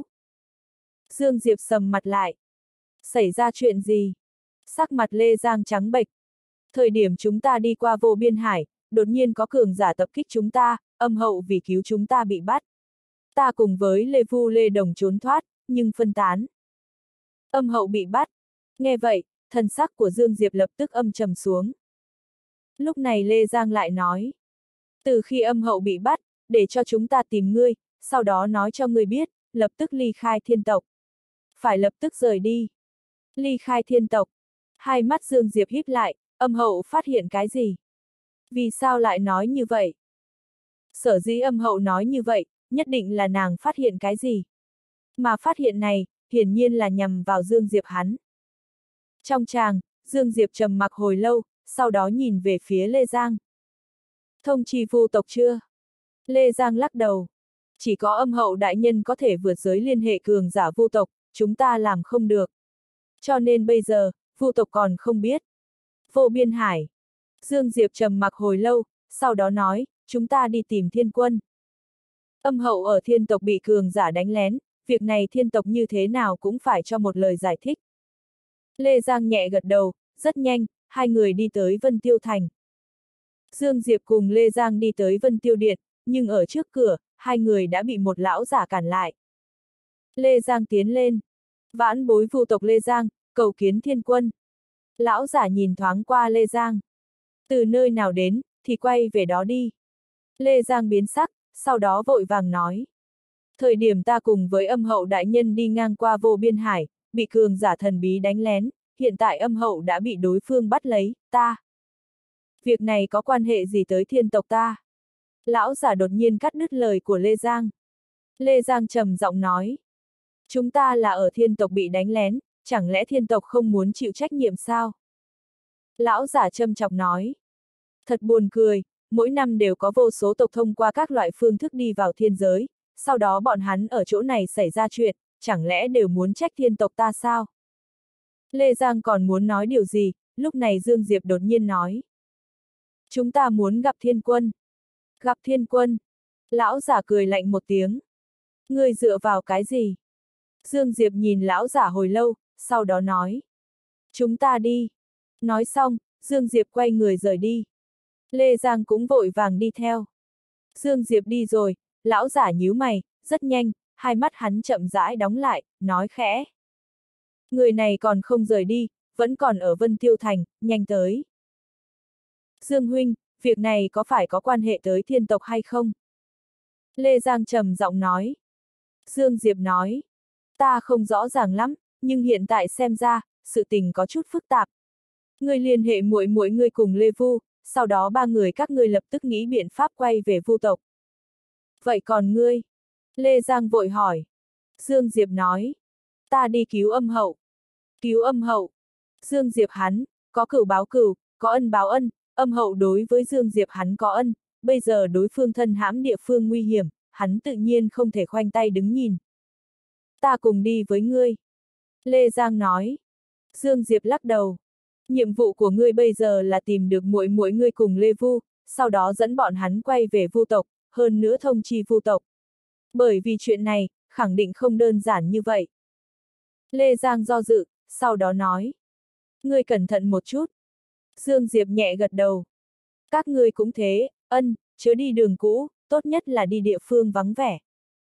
Speaker 1: Dương Diệp sầm mặt lại. Xảy ra chuyện gì? Sắc mặt Lê Giang trắng bệch. Thời điểm chúng ta đi qua vô biên hải, đột nhiên có cường giả tập kích chúng ta, âm hậu vì cứu chúng ta bị bắt. Ta cùng với Lê Vu Lê Đồng trốn thoát, nhưng phân tán. Âm hậu bị bắt. Nghe vậy, thần sắc của Dương Diệp lập tức âm trầm xuống. Lúc này Lê Giang lại nói. Từ khi âm hậu bị bắt, để cho chúng ta tìm ngươi, sau đó nói cho ngươi biết, lập tức ly khai thiên tộc. Phải lập tức rời đi. Ly khai thiên tộc. Hai mắt Dương Diệp híp lại, âm hậu phát hiện cái gì? Vì sao lại nói như vậy? Sở dĩ âm hậu nói như vậy, nhất định là nàng phát hiện cái gì? Mà phát hiện này, hiển nhiên là nhằm vào Dương Diệp hắn. Trong tràng, Dương Diệp trầm mặc hồi lâu, sau đó nhìn về phía Lê Giang. Thông trì vu tộc chưa? Lê Giang lắc đầu. Chỉ có âm hậu đại nhân có thể vượt giới liên hệ cường giả vu tộc, chúng ta làm không được. Cho nên bây giờ, vu tộc còn không biết. Vô biên hải. Dương Diệp trầm mặc hồi lâu, sau đó nói, chúng ta đi tìm thiên quân. Âm hậu ở thiên tộc bị cường giả đánh lén, việc này thiên tộc như thế nào cũng phải cho một lời giải thích. Lê Giang nhẹ gật đầu, rất nhanh, hai người đi tới Vân Tiêu Thành. Dương Diệp cùng Lê Giang đi tới Vân Tiêu Điện, nhưng ở trước cửa, hai người đã bị một lão giả cản lại. Lê Giang tiến lên. Vãn bối vu tộc Lê Giang, cầu kiến thiên quân. Lão giả nhìn thoáng qua Lê Giang. Từ nơi nào đến, thì quay về đó đi. Lê Giang biến sắc, sau đó vội vàng nói. Thời điểm ta cùng với âm hậu đại nhân đi ngang qua vô biên hải, bị cường giả thần bí đánh lén, hiện tại âm hậu đã bị đối phương bắt lấy, ta. Việc này có quan hệ gì tới thiên tộc ta? Lão giả đột nhiên cắt đứt lời của Lê Giang. Lê Giang trầm giọng nói. Chúng ta là ở thiên tộc bị đánh lén, chẳng lẽ thiên tộc không muốn chịu trách nhiệm sao? Lão giả châm chọc nói. Thật buồn cười, mỗi năm đều có vô số tộc thông qua các loại phương thức đi vào thiên giới, sau đó bọn hắn ở chỗ này xảy ra chuyện, chẳng lẽ đều muốn trách thiên tộc ta sao? Lê Giang còn muốn nói điều gì, lúc này Dương Diệp đột nhiên nói. Chúng ta muốn gặp thiên quân. Gặp thiên quân. Lão giả cười lạnh một tiếng. Ngươi dựa vào cái gì? Dương Diệp nhìn lão giả hồi lâu, sau đó nói. Chúng ta đi. Nói xong, Dương Diệp quay người rời đi. Lê Giang cũng vội vàng đi theo. Dương Diệp đi rồi, lão giả nhíu mày, rất nhanh, hai mắt hắn chậm rãi đóng lại, nói khẽ. Người này còn không rời đi, vẫn còn ở Vân Tiêu Thành, nhanh tới. Dương huynh, việc này có phải có quan hệ tới thiên tộc hay không? Lê Giang trầm giọng nói. Dương Diệp nói. Ta không rõ ràng lắm, nhưng hiện tại xem ra, sự tình có chút phức tạp. Người liên hệ muội muội ngươi cùng Lê Vu, sau đó ba người các ngươi lập tức nghĩ biện pháp quay về Vu tộc. Vậy còn ngươi? Lê Giang vội hỏi. Dương Diệp nói. Ta đi cứu âm hậu. Cứu âm hậu. Dương Diệp hắn, có cửu báo cửu, có ân báo ân, âm hậu đối với Dương Diệp hắn có ân, bây giờ đối phương thân hãm địa phương nguy hiểm, hắn tự nhiên không thể khoanh tay đứng nhìn. Ta cùng đi với ngươi. Lê Giang nói. Dương Diệp lắc đầu. Nhiệm vụ của ngươi bây giờ là tìm được muội muội ngươi cùng Lê Vu, sau đó dẫn bọn hắn quay về Vu tộc, hơn nữa thông chi Vu tộc. Bởi vì chuyện này, khẳng định không đơn giản như vậy. Lê Giang do dự, sau đó nói. Ngươi cẩn thận một chút. Dương Diệp nhẹ gật đầu. Các ngươi cũng thế, ân, chớ đi đường cũ, tốt nhất là đi địa phương vắng vẻ.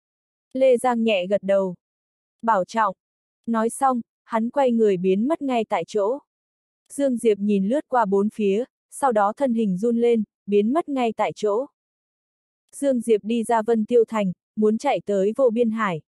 Speaker 1: Lê Giang nhẹ gật đầu. Bảo trọng. Nói xong, hắn quay người biến mất ngay tại chỗ. Dương Diệp nhìn lướt qua bốn phía, sau đó thân hình run lên, biến mất ngay tại chỗ. Dương Diệp đi ra Vân Tiêu Thành, muốn chạy tới Vô Biên Hải.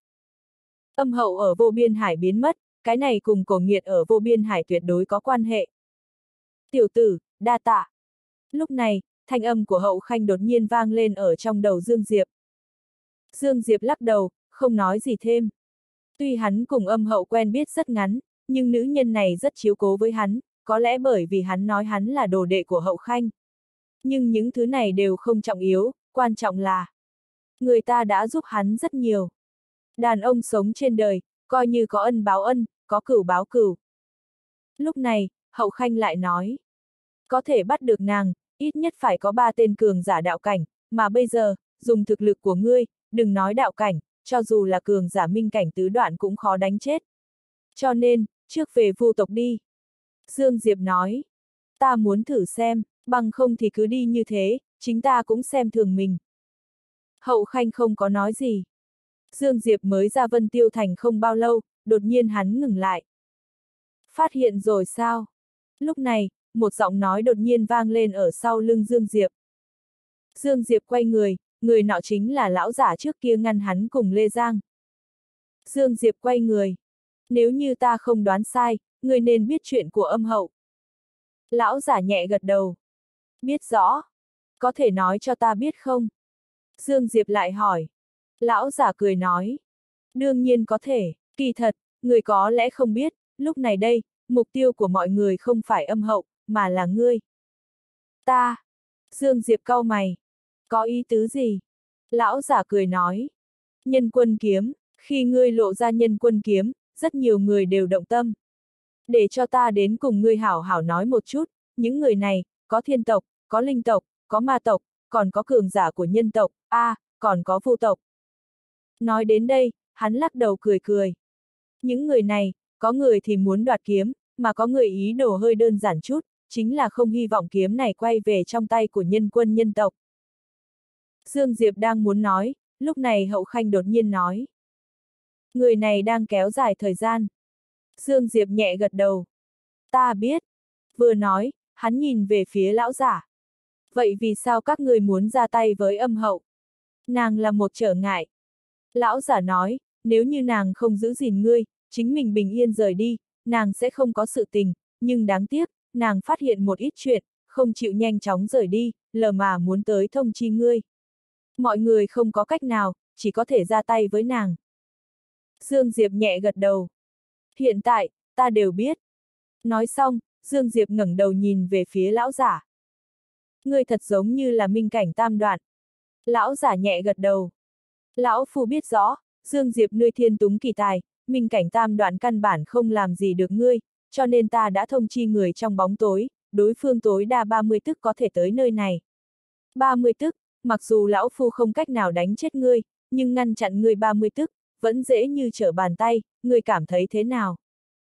Speaker 1: Âm hậu ở Vô Biên Hải biến mất, cái này cùng cổ nghiệt ở Vô Biên Hải tuyệt đối có quan hệ. Tiểu tử, đa tạ. Lúc này, thanh âm của Hậu Khanh đột nhiên vang lên ở trong đầu Dương Diệp. Dương Diệp lắc đầu, không nói gì thêm. Tuy hắn cùng âm hậu quen biết rất ngắn, nhưng nữ nhân này rất chiếu cố với hắn, có lẽ bởi vì hắn nói hắn là đồ đệ của Hậu Khanh. Nhưng những thứ này đều không trọng yếu, quan trọng là người ta đã giúp hắn rất nhiều. Đàn ông sống trên đời, coi như có ân báo ân, có cửu báo cửu. Lúc này, Hậu Khanh lại nói, có thể bắt được nàng, ít nhất phải có ba tên cường giả đạo cảnh, mà bây giờ, dùng thực lực của ngươi, đừng nói đạo cảnh, cho dù là cường giả minh cảnh tứ đoạn cũng khó đánh chết. Cho nên, trước về Vu tộc đi. Dương Diệp nói, ta muốn thử xem, bằng không thì cứ đi như thế, chính ta cũng xem thường mình. Hậu Khanh không có nói gì. Dương Diệp mới ra Vân Tiêu Thành không bao lâu, đột nhiên hắn ngừng lại. Phát hiện rồi sao? Lúc này, một giọng nói đột nhiên vang lên ở sau lưng Dương Diệp. Dương Diệp quay người, người nọ chính là lão giả trước kia ngăn hắn cùng Lê Giang. Dương Diệp quay người. Nếu như ta không đoán sai, người nên biết chuyện của âm hậu. Lão giả nhẹ gật đầu. Biết rõ. Có thể nói cho ta biết không? Dương Diệp lại hỏi. Lão giả cười nói. Đương nhiên có thể, kỳ thật, người có lẽ không biết, lúc này đây, mục tiêu của mọi người không phải âm hậu, mà là ngươi. Ta. Dương Diệp cau mày. Có ý tứ gì? Lão giả cười nói. Nhân quân kiếm, khi ngươi lộ ra nhân quân kiếm, rất nhiều người đều động tâm. Để cho ta đến cùng ngươi hảo hảo nói một chút, những người này, có thiên tộc, có linh tộc, có ma tộc, còn có cường giả của nhân tộc, a, à, còn có vu tộc. Nói đến đây, hắn lắc đầu cười cười. Những người này, có người thì muốn đoạt kiếm, mà có người ý đồ hơi đơn giản chút, chính là không hy vọng kiếm này quay về trong tay của nhân quân nhân tộc. Dương Diệp đang muốn nói, lúc này Hậu Khanh đột nhiên nói. Người này đang kéo dài thời gian. Dương Diệp nhẹ gật đầu. Ta biết. Vừa nói, hắn nhìn về phía lão giả. Vậy vì sao các người muốn ra tay với âm hậu? Nàng là một trở ngại. Lão giả nói, nếu như nàng không giữ gìn ngươi, chính mình bình yên rời đi, nàng sẽ không có sự tình, nhưng đáng tiếc, nàng phát hiện một ít chuyện, không chịu nhanh chóng rời đi, lờ mà muốn tới thông chi ngươi. Mọi người không có cách nào, chỉ có thể ra tay với nàng. Dương Diệp nhẹ gật đầu. Hiện tại, ta đều biết. Nói xong, Dương Diệp ngẩng đầu nhìn về phía lão giả. Ngươi thật giống như là minh cảnh tam đoạn. Lão giả nhẹ gật đầu. Lão phu biết rõ, Dương Diệp ngươi thiên túng kỳ tài, minh cảnh tam đoạn căn bản không làm gì được ngươi, cho nên ta đã thông chi người trong bóng tối, đối phương tối đa ba mươi tức có thể tới nơi này. ba mươi tức, mặc dù lão phu không cách nào đánh chết ngươi, nhưng ngăn chặn ngươi ba mươi tức, vẫn dễ như trở bàn tay, ngươi cảm thấy thế nào?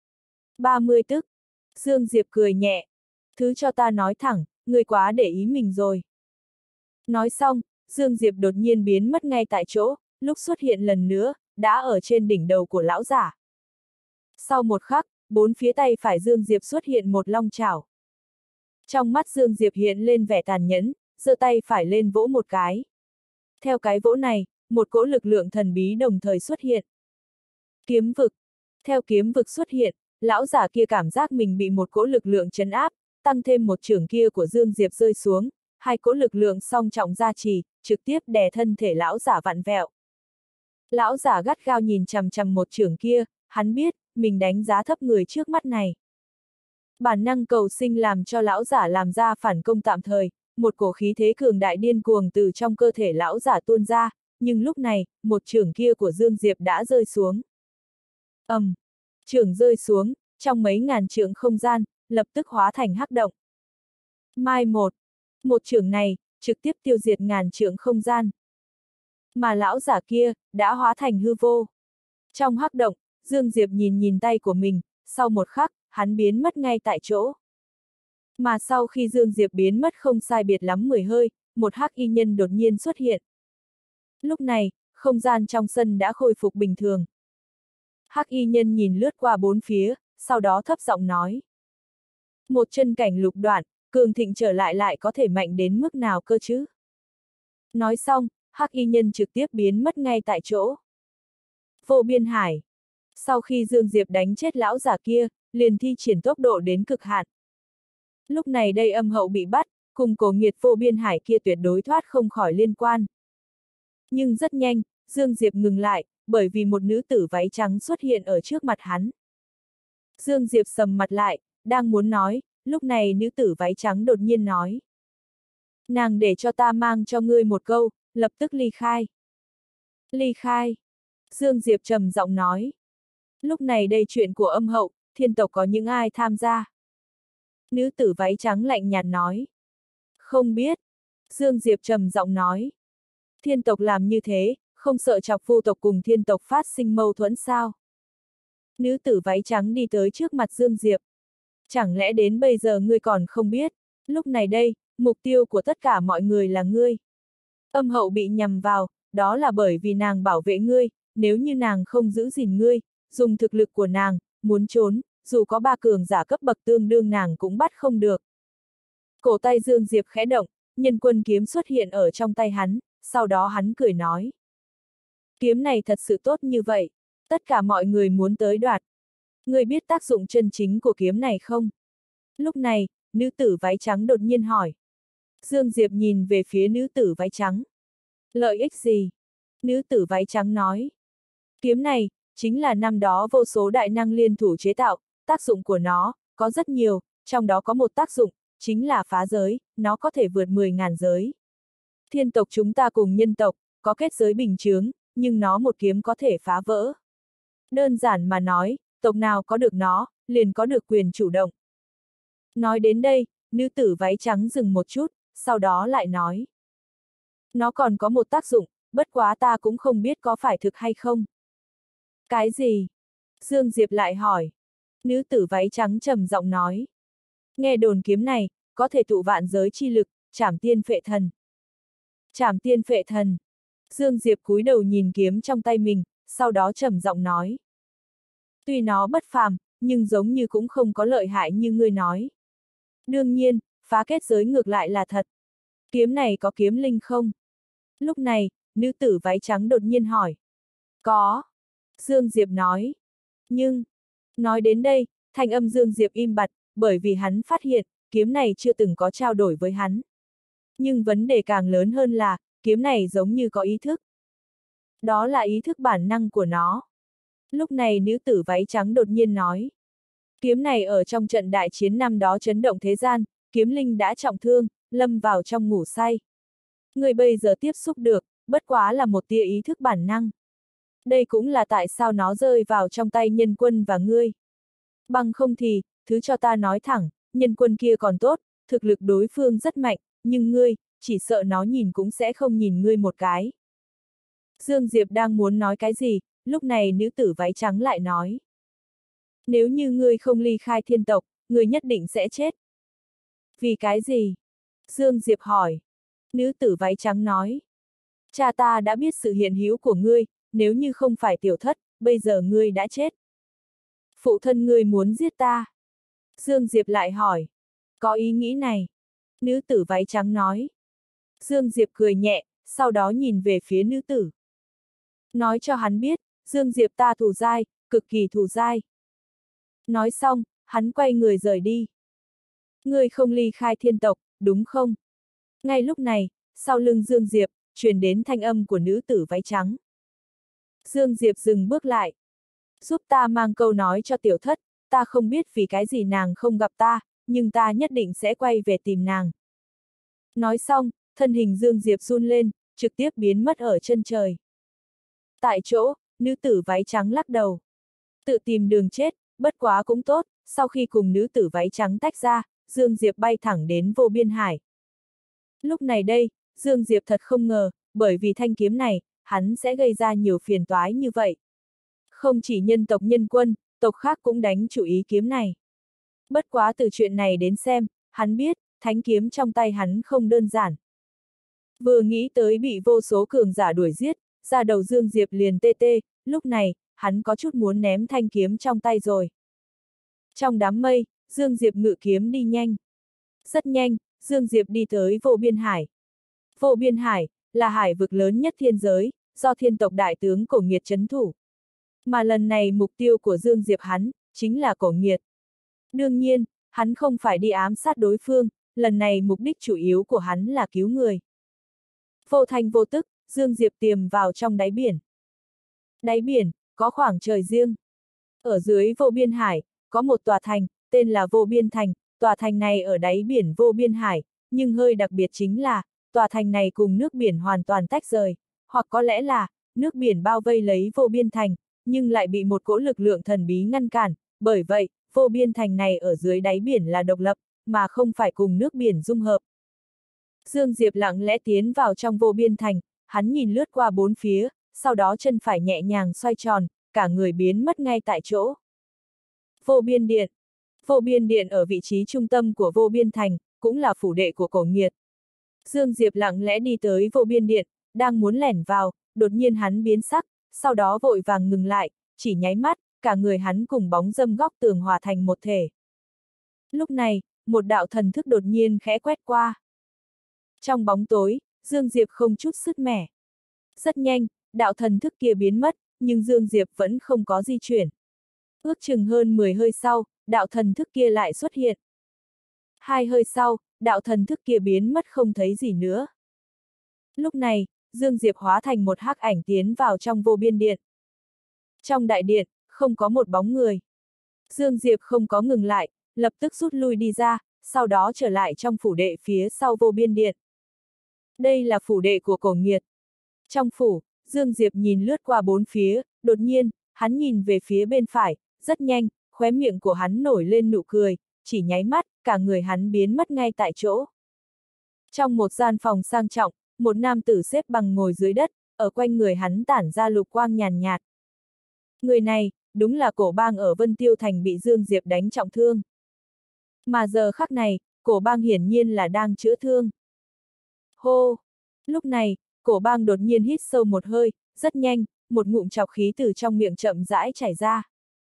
Speaker 1: ba mươi tức. Dương Diệp cười nhẹ. Thứ cho ta nói thẳng, ngươi quá để ý mình rồi. Nói xong, Dương Diệp đột nhiên biến mất ngay tại chỗ, lúc xuất hiện lần nữa, đã ở trên đỉnh đầu của lão giả. Sau một khắc, bốn phía tay phải Dương Diệp xuất hiện một long chảo. Trong mắt Dương Diệp hiện lên vẻ tàn nhẫn, giơ tay phải lên vỗ một cái. Theo cái vỗ này, một cỗ lực lượng thần bí đồng thời xuất hiện. Kiếm vực. Theo kiếm vực xuất hiện, lão giả kia cảm giác mình bị một cỗ lực lượng trấn áp, tăng thêm một chưởng kia của Dương Diệp rơi xuống, hai cỗ lực lượng song trọng gia trì, trực tiếp đè thân thể lão giả vặn vẹo. Lão giả gắt gao nhìn chằm chằm một chưởng kia, hắn biết, mình đánh giá thấp người trước mắt này. Bản năng cầu sinh làm cho lão giả làm ra phản công tạm thời, một cổ khí thế cường đại điên cuồng từ trong cơ thể lão giả tuôn ra, nhưng lúc này, một chưởng kia của Dương Diệp đã rơi xuống. ầm, um, chưởng rơi xuống, trong mấy ngàn trượng không gian, lập tức hóa thành hắc động. Mai một, một chưởng này, trực tiếp tiêu diệt ngàn trượng không gian. Mà lão giả kia, đã hóa thành hư vô. Trong hắc động, Dương Diệp nhìn nhìn tay của mình, sau một khắc, hắn biến mất ngay tại chỗ. Mà sau khi Dương Diệp biến mất không sai biệt lắm mười hơi, một hắc y nhân đột nhiên xuất hiện. Lúc này, không gian trong sân đã khôi phục bình thường. Hắc y nhân nhìn lướt qua bốn phía, sau đó thấp giọng nói. Một chân cảnh lục đoạn, cường thịnh trở lại lại có thể mạnh đến mức nào cơ chứ? Nói xong, hắc y nhân trực tiếp biến mất ngay tại chỗ. Vô biên hải. Sau khi Dương Diệp đánh chết lão giả kia, liền thi triển tốc độ đến cực hạn. Lúc này đây Âm Hậu bị bắt, cùng cổ nghiệt vô biên hải kia tuyệt đối thoát không khỏi liên quan. Nhưng rất nhanh, Dương Diệp ngừng lại, bởi vì một nữ tử váy trắng xuất hiện ở trước mặt hắn. Dương Diệp sầm mặt lại, đang muốn nói, lúc này nữ tử váy trắng đột nhiên nói. Nàng để cho ta mang cho ngươi một câu, lập tức ly khai. Ly khai. Dương Diệp trầm giọng nói. Lúc này đây chuyện của Âm Hậu, thiên tộc có những ai tham gia? Nữ tử váy trắng lạnh nhạt nói. Không biết. Dương Diệp trầm giọng nói. Thiên tộc làm như thế, không sợ chọc vu tộc cùng thiên tộc phát sinh mâu thuẫn sao? Nữ tử váy trắng đi tới trước mặt Dương Diệp. Chẳng lẽ đến bây giờ ngươi còn không biết, lúc này đây, mục tiêu của tất cả mọi người là ngươi. Âm Hậu bị nhằm vào, đó là bởi vì nàng bảo vệ ngươi, nếu như nàng không giữ gìn ngươi, dùng thực lực của nàng, muốn trốn, dù có ba cường giả cấp bậc tương đương nàng cũng bắt không được. Cổ tay Dương Diệp khẽ động, nhân quân kiếm xuất hiện ở trong tay hắn, sau đó hắn cười nói. Kiếm này thật sự tốt như vậy, tất cả mọi người muốn tới đoạt. Ngươi biết tác dụng chân chính của kiếm này không? Lúc này, nữ tử váy trắng đột nhiên hỏi. Dương Diệp nhìn về phía nữ tử váy trắng. Lợi ích gì? Nữ tử váy trắng nói. Kiếm này, chính là năm đó vô số đại năng liên thủ chế tạo, tác dụng của nó, có rất nhiều, trong đó có một tác dụng, chính là phá giới, nó có thể vượt mười ngàn giới. Thiên tộc chúng ta cùng nhân tộc, có kết giới bình chướng, nhưng nó một kiếm có thể phá vỡ. Đơn giản mà nói, tộc nào có được nó, liền có được quyền chủ động. Nói đến đây, nữ tử váy trắng dừng một chút, sau đó lại nói. Nó còn có một tác dụng, bất quá ta cũng không biết có phải thực hay không. Cái gì? Dương Diệp lại hỏi. Nữ tử váy trắng trầm giọng nói. Nghe đồn kiếm này, có thể tụ vạn giới chi lực, trảm tiên phệ thần. Trảm tiên phệ thần. Dương Diệp cúi đầu nhìn kiếm trong tay mình, sau đó trầm giọng nói. Tuy nó bất phàm, nhưng giống như cũng không có lợi hại như ngươi nói. Đương nhiên, phá kết giới ngược lại là thật. Kiếm này có kiếm linh không? Lúc này, nữ tử váy trắng đột nhiên hỏi. Có. Dương Diệp nói. Nhưng, nói đến đây, thanh âm Dương Diệp im bặt, bởi vì hắn phát hiện, kiếm này chưa từng có trao đổi với hắn. Nhưng vấn đề càng lớn hơn là, kiếm này giống như có ý thức. Đó là ý thức bản năng của nó. Lúc này nữ tử váy trắng đột nhiên nói. Kiếm này ở trong trận đại chiến năm đó chấn động thế gian, kiếm linh đã trọng thương, lâm vào trong ngủ say. Người bây giờ tiếp xúc được, bất quá là một tia ý thức bản năng. Đây cũng là tại sao nó rơi vào trong tay nhân quân và ngươi. Bằng không thì, thứ cho ta nói thẳng, nhân quân kia còn tốt, thực lực đối phương rất mạnh, nhưng ngươi, chỉ sợ nó nhìn cũng sẽ không nhìn ngươi một cái. Dương Diệp đang muốn nói cái gì, lúc này nữ tử váy trắng lại nói. Nếu như ngươi không ly khai thiên tộc, ngươi nhất định sẽ chết. Vì cái gì? Dương Diệp hỏi. Nữ tử váy trắng nói. Cha ta đã biết sự hiện hữu của ngươi, nếu như không phải tiểu thất, bây giờ ngươi đã chết. Phụ thân ngươi muốn giết ta. Dương Diệp lại hỏi. Có ý nghĩ này. Nữ tử váy trắng nói. Dương Diệp cười nhẹ, sau đó nhìn về phía nữ tử. Nói cho hắn biết, Dương Diệp ta thù dai, cực kỳ thù dai. Nói xong, hắn quay người rời đi. Ngươi không ly khai thiên tộc, đúng không? Ngay lúc này, sau lưng Dương Diệp, truyền đến thanh âm của nữ tử váy trắng. Dương Diệp dừng bước lại. Giúp ta mang câu nói cho tiểu thất, ta không biết vì cái gì nàng không gặp ta, nhưng ta nhất định sẽ quay về tìm nàng. Nói xong, thân hình Dương Diệp run lên, trực tiếp biến mất ở chân trời. Tại chỗ, nữ tử váy trắng lắc đầu. Tự tìm đường chết, bất quá cũng tốt, sau khi cùng nữ tử váy trắng tách ra, Dương Diệp bay thẳng đến vô biên hải. Lúc này đây, Dương Diệp thật không ngờ, bởi vì thanh kiếm này, hắn sẽ gây ra nhiều phiền toái như vậy. Không chỉ nhân tộc Nhân Quân, tộc khác cũng đánh chủ ý kiếm này. Bất quá từ chuyện này đến xem, hắn biết, thánh kiếm trong tay hắn không đơn giản. Vừa nghĩ tới bị vô số cường giả đuổi giết, ra đầu Dương Diệp liền tê tê, lúc này, hắn có chút muốn ném thanh kiếm trong tay rồi. Trong đám mây, Dương Diệp ngự kiếm đi nhanh. Rất nhanh, Dương Diệp đi tới vô biên hải. Vô biên hải, là hải vực lớn nhất thiên giới, do thiên tộc đại tướng Cổ Nghiệt trấn thủ. Mà lần này mục tiêu của Dương Diệp hắn, chính là Cổ Nghiệt. Đương nhiên, hắn không phải đi ám sát đối phương, lần này mục đích chủ yếu của hắn là cứu người. Vô thanh vô tức, Dương Diệp tiềm vào trong đáy biển. Đáy biển, có khoảng trời riêng. Ở dưới vô biên hải, có một tòa thành, tên là Vô Biên Thành, tòa thành này ở đáy biển vô biên hải, nhưng hơi đặc biệt chính là, tòa thành này cùng nước biển hoàn toàn tách rời, hoặc có lẽ là, nước biển bao vây lấy vô biên thành, nhưng lại bị một cỗ lực lượng thần bí ngăn cản, bởi vậy, vô biên thành này ở dưới đáy biển là độc lập, mà không phải cùng nước biển dung hợp. Dương Diệp lặng lẽ tiến vào trong vô biên thành, hắn nhìn lướt qua bốn phía, sau đó chân phải nhẹ nhàng xoay tròn, cả người biến mất ngay tại chỗ. Vô biên điện. Vô biên điện ở vị trí trung tâm của vô biên thành, cũng là phủ đệ của Cổ Nghiệt. Dương Diệp lặng lẽ đi tới vô biên điện, đang muốn lẻn vào, đột nhiên hắn biến sắc, sau đó vội vàng ngừng lại, chỉ nháy mắt, cả người hắn cùng bóng dâm góc tường hòa thành một thể. Lúc này, một đạo thần thức đột nhiên khẽ quét qua. Trong bóng tối, Dương Diệp không chút sứt mẻ. Rất nhanh, đạo thần thức kia biến mất, nhưng Dương Diệp vẫn không có di chuyển. Ước chừng hơn mười hơi sau, đạo thần thức kia lại xuất hiện. Hai hơi sau, đạo thần thức kia biến mất không thấy gì nữa. Lúc này, Dương Diệp hóa thành một hắc ảnh tiến vào trong vô biên điện. Trong đại điện, không có một bóng người. Dương Diệp không có ngừng lại, lập tức rút lui đi ra, sau đó trở lại trong phủ đệ phía sau vô biên điện. Đây là phủ đệ của Cổ Nghiệt. Trong phủ, Dương Diệp nhìn lướt qua bốn phía, đột nhiên, hắn nhìn về phía bên phải, rất nhanh, khóe miệng của hắn nổi lên nụ cười, chỉ nháy mắt, cả người hắn biến mất ngay tại chỗ. Trong một gian phòng sang trọng, một nam tử xếp bằng ngồi dưới đất, ở quanh người hắn tản ra lục quang nhàn nhạt. Người này, đúng là Cổ Bang ở Vân Tiêu Thành bị Dương Diệp đánh trọng thương. Mà giờ khắc này, Cổ Bang hiển nhiên là đang chữa thương. Hô! Lúc này, Cổ Bang đột nhiên hít sâu một hơi, rất nhanh, một ngụm trọc khí từ trong miệng chậm rãi chảy ra.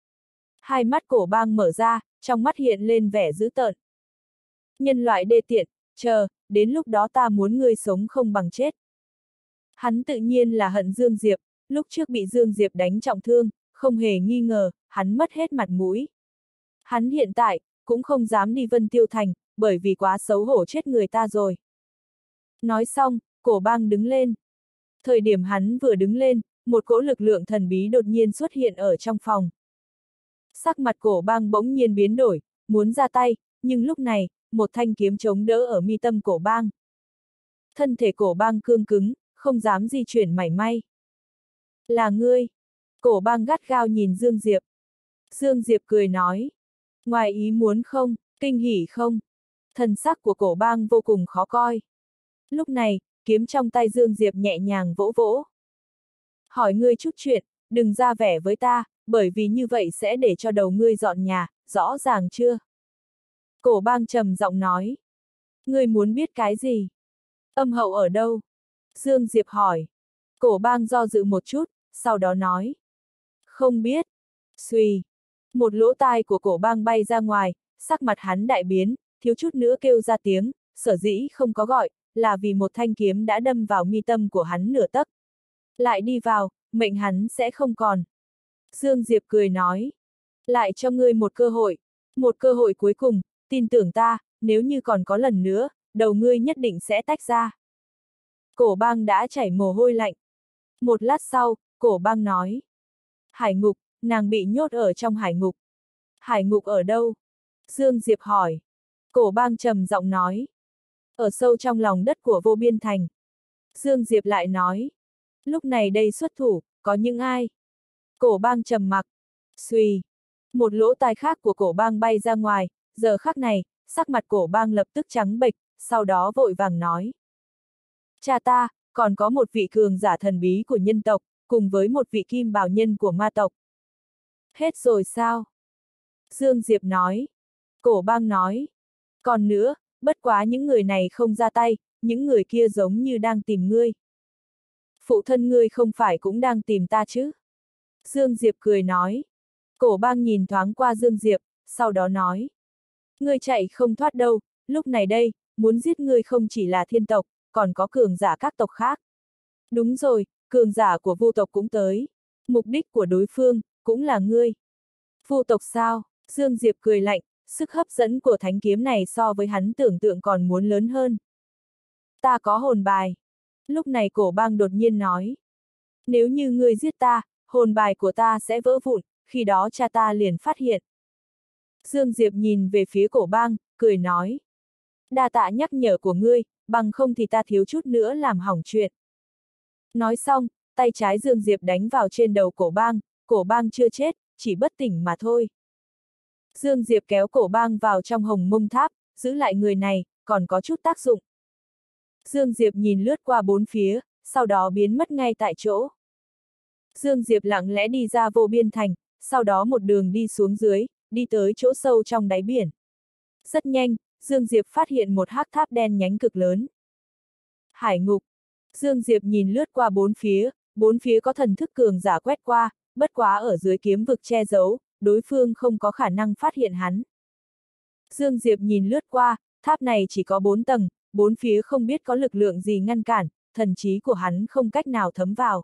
Speaker 1: Hai mắt Cổ Bang mở ra, trong mắt hiện lên vẻ dữ tợn. Nhân loại đê tiện, chờ, đến lúc đó ta muốn ngươi sống không bằng chết. Hắn tự nhiên là hận Dương Diệp, lúc trước bị Dương Diệp đánh trọng thương, không hề nghi ngờ, hắn mất hết mặt mũi. Hắn hiện tại, cũng không dám đi Vân Tiêu Thành, bởi vì quá xấu hổ chết người ta rồi. Nói xong, Cổ Bang đứng lên. Thời điểm hắn vừa đứng lên, một cỗ lực lượng thần bí đột nhiên xuất hiện ở trong phòng. Sắc mặt Cổ Bang bỗng nhiên biến đổi, muốn ra tay, nhưng lúc này, một thanh kiếm chống đỡ ở mi tâm Cổ Bang. Thân thể Cổ Bang cương cứng, không dám di chuyển mảy may. Là ngươi. Cổ Bang gắt gao nhìn Dương Diệp. Dương Diệp cười nói. Ngoài ý muốn không, kinh hỉ không? Thần sắc của Cổ Bang vô cùng khó coi. Lúc này, kiếm trong tay Dương Diệp nhẹ nhàng vỗ vỗ. Hỏi ngươi chút chuyện, đừng ra vẻ với ta, bởi vì như vậy sẽ để cho đầu ngươi dọn nhà, rõ ràng chưa? Cổ Bang trầm giọng nói. Ngươi muốn biết cái gì? Âm hậu ở đâu? Dương Diệp hỏi. Cổ bang do dự một chút, sau đó nói. Không biết. Xuy. Một lỗ tai của cổ bang bay ra ngoài, sắc mặt hắn đại biến, thiếu chút nữa kêu ra tiếng, sở dĩ không có gọi, là vì một thanh kiếm đã đâm vào mi tâm của hắn nửa tấc. Lại đi vào, mệnh hắn sẽ không còn. Dương Diệp cười nói. Lại cho ngươi một cơ hội. Một cơ hội cuối cùng, tin tưởng ta, nếu như còn có lần nữa, đầu ngươi nhất định sẽ tách ra. Cổ bang đã chảy mồ hôi lạnh. Một lát sau, cổ bang nói. Hải ngục, nàng bị nhốt ở trong hải ngục. Hải ngục ở đâu? Dương Diệp hỏi. Cổ bang trầm giọng nói. Ở sâu trong lòng đất của Vô Biên Thành. Dương Diệp lại nói. Lúc này đây xuất thủ, có những ai? Cổ bang trầm mặc. Xuy. Một lỗ tai khác của cổ bang bay ra ngoài, giờ khắc này, sắc mặt cổ bang lập tức trắng bệch, sau đó vội vàng nói. Cha ta, còn có một vị cường giả thần bí của nhân tộc, cùng với một vị kim bào nhân của ma tộc. Hết rồi sao? Dương Diệp nói. Cổ bang nói. Còn nữa, bất quá những người này không ra tay, những người kia giống như đang tìm ngươi. Phụ thân ngươi không phải cũng đang tìm ta chứ? Dương Diệp cười nói. Cổ bang nhìn thoáng qua Dương Diệp, sau đó nói. Ngươi chạy không thoát đâu, lúc này đây, muốn giết ngươi không chỉ là thiên tộc, còn có cường giả các tộc khác. Đúng rồi, cường giả của Vu tộc cũng tới. Mục đích của đối phương, cũng là ngươi. Vu tộc sao? Dương Diệp cười lạnh, sức hấp dẫn của thánh kiếm này so với hắn tưởng tượng còn muốn lớn hơn. Ta có hồn bài. Lúc này cổ bang đột nhiên nói. Nếu như ngươi giết ta, hồn bài của ta sẽ vỡ vụn, khi đó cha ta liền phát hiện. Dương Diệp nhìn về phía cổ bang, cười nói. Đa tạ nhắc nhở của ngươi, bằng không thì ta thiếu chút nữa làm hỏng chuyện. Nói xong, tay trái Dương Diệp đánh vào trên đầu cổ bang, cổ bang chưa chết, chỉ bất tỉnh mà thôi. Dương Diệp kéo cổ bang vào trong hồng mông tháp, giữ lại người này, còn có chút tác dụng. Dương Diệp nhìn lướt qua bốn phía, sau đó biến mất ngay tại chỗ. Dương Diệp lặng lẽ đi ra Vô Biên Thành, sau đó một đường đi xuống dưới, đi tới chỗ sâu trong đáy biển. Rất nhanh, Dương Diệp phát hiện một hắc tháp đen nhánh cực lớn. Hải ngục. Dương Diệp nhìn lướt qua bốn phía, bốn phía có thần thức cường giả quét qua, bất quá ở dưới kiếm vực che giấu, đối phương không có khả năng phát hiện hắn. Dương Diệp nhìn lướt qua, tháp này chỉ có bốn tầng, bốn phía không biết có lực lượng gì ngăn cản, thần trí của hắn không cách nào thấm vào.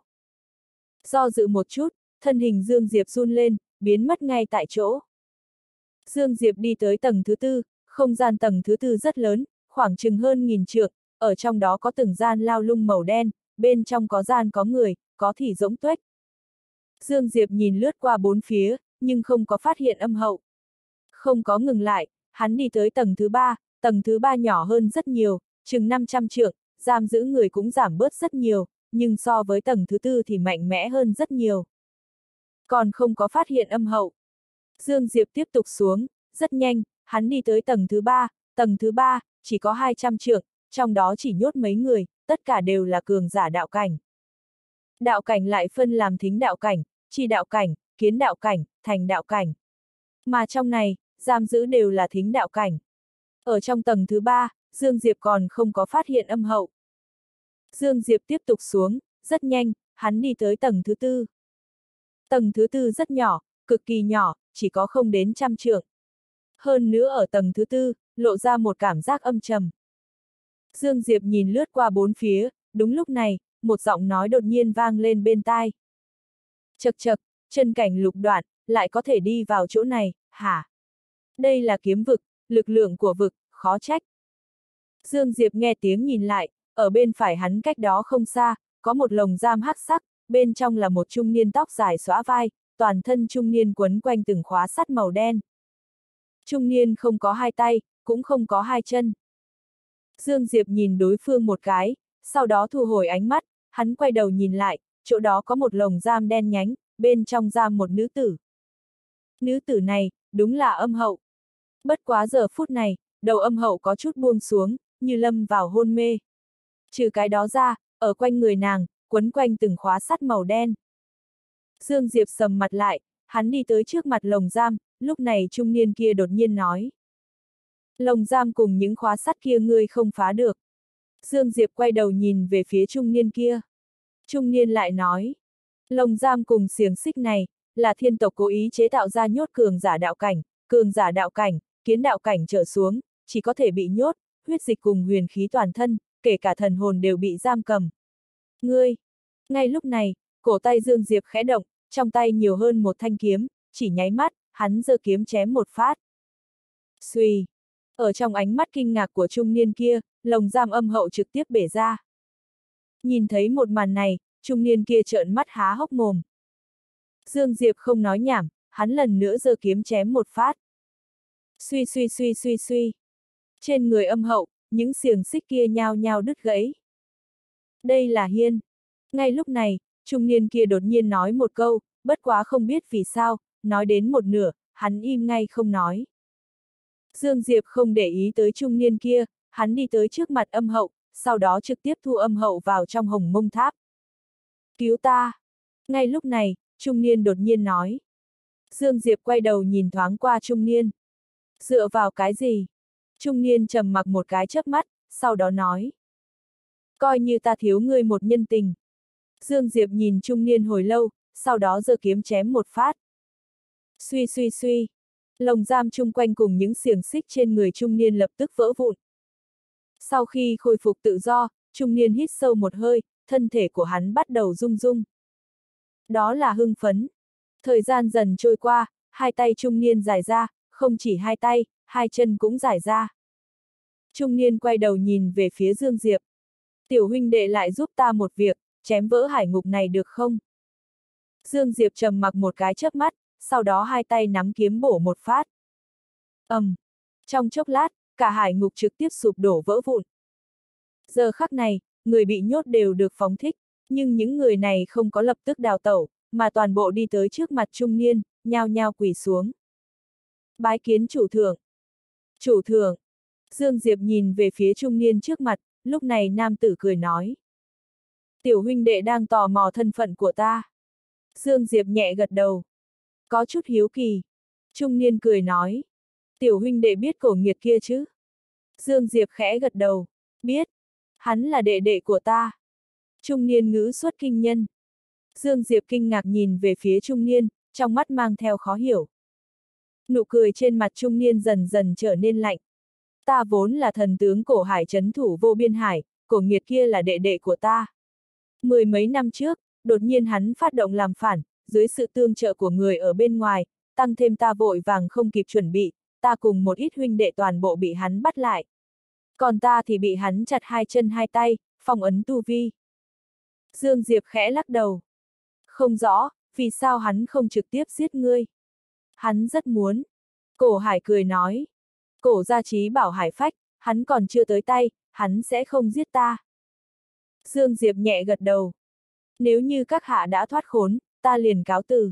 Speaker 1: Do dự một chút, thân hình Dương Diệp run lên, biến mất ngay tại chỗ. Dương Diệp đi tới tầng thứ tư, không gian tầng thứ tư rất lớn, khoảng chừng hơn nghìn trượng, ở trong đó có từng gian lao lung màu đen, bên trong có gian có người, có thì rỗng tuếch. Dương Diệp nhìn lướt qua bốn phía, nhưng không có phát hiện âm hậu. Không có ngừng lại, hắn đi tới tầng thứ ba, tầng thứ ba nhỏ hơn rất nhiều, chừng năm trăm trượng, giam giữ người cũng giảm bớt rất nhiều, nhưng so với tầng thứ tư thì mạnh mẽ hơn rất nhiều. Còn không có phát hiện âm hậu. Dương Diệp tiếp tục xuống, rất nhanh, hắn đi tới tầng thứ ba, tầng thứ ba, chỉ có hai trăm trượng, trong đó chỉ nhốt mấy người, tất cả đều là cường giả đạo cảnh. Đạo cảnh lại phân làm thính đạo cảnh, chi đạo cảnh, kiến đạo cảnh, thành đạo cảnh. Mà trong này, giam giữ đều là thính đạo cảnh. Ở trong tầng thứ ba, Dương Diệp còn không có phát hiện âm hậu. Dương Diệp tiếp tục xuống, rất nhanh, hắn đi tới tầng thứ tư. Tầng thứ tư rất nhỏ, cực kỳ nhỏ, chỉ có không đến trăm trượng. Hơn nữa ở tầng thứ tư, lộ ra một cảm giác âm trầm. Dương Diệp nhìn lướt qua bốn phía, đúng lúc này, một giọng nói đột nhiên vang lên bên tai. Chậc chậc, chân cảnh lục đoạn, lại có thể đi vào chỗ này, hả? Đây là kiếm vực, lực lượng của vực, khó trách. Dương Diệp nghe tiếng nhìn lại, ở bên phải hắn cách đó không xa, có một lồng giam hắc sắc, bên trong là một trung niên tóc dài xõa vai, toàn thân trung niên quấn quanh từng khóa sắt màu đen. Trung niên không có hai tay, cũng không có hai chân. Dương Diệp nhìn đối phương một cái, sau đó thu hồi ánh mắt, hắn quay đầu nhìn lại, chỗ đó có một lồng giam đen nhánh, bên trong giam một nữ tử. Nữ tử này, đúng là âm hậu. Bất quá giờ phút này, đầu âm hậu có chút buông xuống, như lâm vào hôn mê. Trừ cái đó ra, ở quanh người nàng, quấn quanh từng khóa sắt màu đen. Dương Diệp sầm mặt lại, hắn đi tới trước mặt lồng giam, lúc này trung niên kia đột nhiên nói. Lồng giam cùng những khóa sắt kia ngươi không phá được. Dương Diệp quay đầu nhìn về phía trung niên kia. Trung niên lại nói, lồng giam cùng xiềng xích này, là thiên tộc cố ý chế tạo ra nhốt cường giả đạo cảnh, cường giả đạo cảnh, kiến đạo cảnh trở xuống, chỉ có thể bị nhốt, huyết dịch cùng huyền khí toàn thân, kể cả thần hồn đều bị giam cầm. Ngươi! Ngay lúc này, cổ tay Dương Diệp khẽ động, trong tay nhiều hơn một thanh kiếm, chỉ nháy mắt, hắn giơ kiếm chém một phát. Xuy! Ở trong ánh mắt kinh ngạc của trung niên kia, lồng giam âm hậu trực tiếp bể ra. Nhìn thấy một màn này, trung niên kia trợn mắt há hốc mồm. Dương Diệp không nói nhảm, hắn lần nữa giơ kiếm chém một phát. Suy suy suy suy suy. Trên người âm hậu, những xiềng xích kia nhao nhao đứt gãy. Đây là hiên. Ngay lúc này, trung niên kia đột nhiên nói một câu, bất quá không biết vì sao, nói đến một nửa, hắn im ngay không nói. Dương Diệp không để ý tới trung niên kia, hắn đi tới trước mặt âm hậu, sau đó trực tiếp thu âm hậu vào trong hồng mông tháp. Cứu ta! Ngay lúc này, trung niên đột nhiên nói. Dương Diệp quay đầu nhìn thoáng qua trung niên. Dựa vào cái gì? Trung niên trầm mặc một cái chớp mắt, sau đó nói. Coi như ta thiếu ngươi một nhân tình. Dương Diệp nhìn trung niên hồi lâu, sau đó giơ kiếm chém một phát. Suy suy suy. Lồng giam chung quanh cùng những xiềng xích trên người trung niên lập tức vỡ vụn. Sau khi khôi phục tự do, trung niên hít sâu một hơi, thân thể của hắn bắt đầu rung rung. Đó là hưng phấn. Thời gian dần trôi qua, hai tay trung niên dài ra, không chỉ hai tay, hai chân cũng dài ra. Trung niên quay đầu nhìn về phía Dương Diệp. Tiểu huynh đệ lại giúp ta một việc, chém vỡ hải ngục này được không? Dương Diệp trầm mặc một cái chớp mắt, sau đó hai tay nắm kiếm bổ một phát. ầm, um, trong chốc lát, cả hải ngục trực tiếp sụp đổ vỡ vụn. Giờ khắc này, người bị nhốt đều được phóng thích, nhưng những người này không có lập tức đào tẩu, mà toàn bộ đi tới trước mặt trung niên, nhao nhao quỳ xuống. Bái kiến chủ thượng. Chủ thượng. Dương Diệp nhìn về phía trung niên trước mặt, lúc này nam tử cười nói. Tiểu huynh đệ đang tò mò thân phận của ta. Dương Diệp nhẹ gật đầu. Có chút hiếu kỳ. Trung niên cười nói. Tiểu huynh đệ biết cổ nghiệt kia chứ? Dương Diệp khẽ gật đầu. Biết. Hắn là đệ đệ của ta. Trung niên ngữ xuất kinh nhân. Dương Diệp kinh ngạc nhìn về phía trung niên, trong mắt mang theo khó hiểu. Nụ cười trên mặt trung niên dần dần trở nên lạnh. Ta vốn là thần tướng cổ hải trấn thủ vô biên hải, cổ nghiệt kia là đệ đệ của ta. Mười mấy năm trước, đột nhiên hắn phát động làm phản, dưới sự tương trợ của người ở bên ngoài, tăng thêm ta vội vàng không kịp chuẩn bị, ta cùng một ít huynh đệ toàn bộ bị hắn bắt lại. Còn ta thì bị hắn chặt hai chân hai tay, phong ấn tu vi. Dương Diệp khẽ lắc đầu. Không rõ, vì sao hắn không trực tiếp giết ngươi? Hắn rất muốn. Cổ hải cười nói. Cổ gia trí bảo hải phách, hắn còn chưa tới tay, hắn sẽ không giết ta. Dương Diệp nhẹ gật đầu. Nếu như các hạ đã thoát khốn, ta liền cáo từ.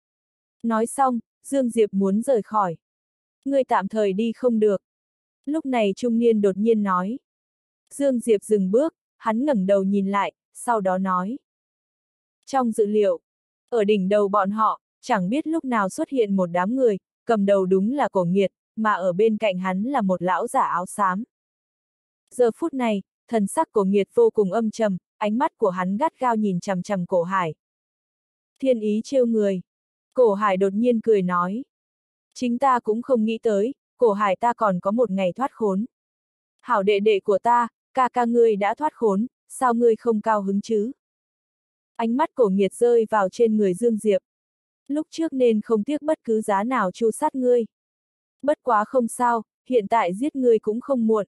Speaker 1: Nói xong, Dương Diệp muốn rời khỏi. Ngươi tạm thời đi không được. Lúc này trung niên đột nhiên nói. Dương Diệp dừng bước, hắn ngẩng đầu nhìn lại, sau đó nói. Trong dự liệu, ở đỉnh đầu bọn họ, chẳng biết lúc nào xuất hiện một đám người, cầm đầu đúng là cổ nghiệt, mà ở bên cạnh hắn là một lão giả áo xám. Giờ phút này, thần sắc cổ nghiệt vô cùng âm trầm, ánh mắt của hắn gắt gao nhìn chằm chằm cổ hải. Thiên ý trêu người. Cổ hải đột nhiên cười nói. Chính ta cũng không nghĩ tới, cổ hải ta còn có một ngày thoát khốn. Hảo đệ đệ của ta, ca ca ngươi đã thoát khốn, sao ngươi không cao hứng chứ? Ánh mắt cổ nghiệt rơi vào trên người Dương Diệp. Lúc trước nên không tiếc bất cứ giá nào tru sát ngươi. Bất quá không sao, hiện tại giết ngươi cũng không muộn.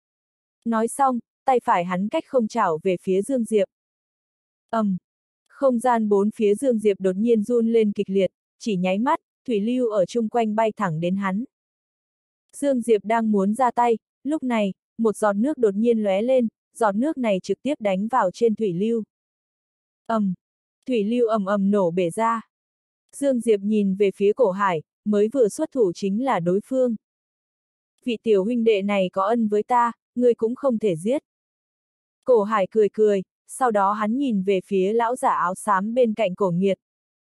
Speaker 1: Nói xong, tay phải hắn cách không chảo về phía Dương Diệp. ầm, um, không gian bốn phía Dương Diệp đột nhiên run lên kịch liệt, chỉ nháy mắt, thủy lưu ở chung quanh bay thẳng đến hắn. Dương Diệp đang muốn ra tay, lúc này, một giọt nước đột nhiên lóe lên, giọt nước này trực tiếp đánh vào trên thủy lưu. ầm, um, thủy lưu ầm ầm nổ bể ra. Dương Diệp nhìn về phía cổ hải, mới vừa xuất thủ chính là đối phương. Vị tiểu huynh đệ này có ân với ta, ngươi cũng không thể giết. Cổ hải cười cười, sau đó hắn nhìn về phía lão giả áo xám bên cạnh cổ nghiệt.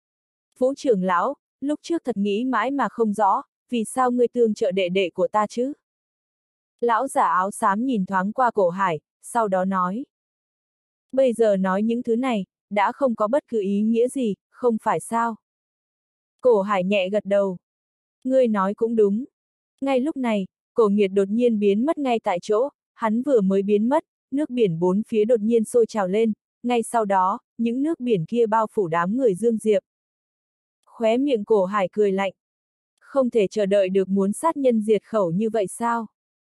Speaker 1: Vũ trưởng lão, lúc trước thật nghĩ mãi mà không rõ, vì sao ngươi tương trợ đệ đệ của ta chứ? Lão giả áo xám nhìn thoáng qua Cổ Hải, sau đó nói. Bây giờ nói những thứ này, đã không có bất cứ ý nghĩa gì, không phải sao? Cổ Hải nhẹ gật đầu. Ngươi nói cũng đúng. Ngay lúc này, Cổ Nghiệt đột nhiên biến mất ngay tại chỗ, hắn vừa mới biến mất, nước biển bốn phía đột nhiên sôi trào lên, ngay sau đó, những nước biển kia bao phủ đám người Dương Diệp. Khóe miệng Cổ Hải cười lạnh. Không thể chờ đợi được muốn sát nhân diệt khẩu như vậy sao?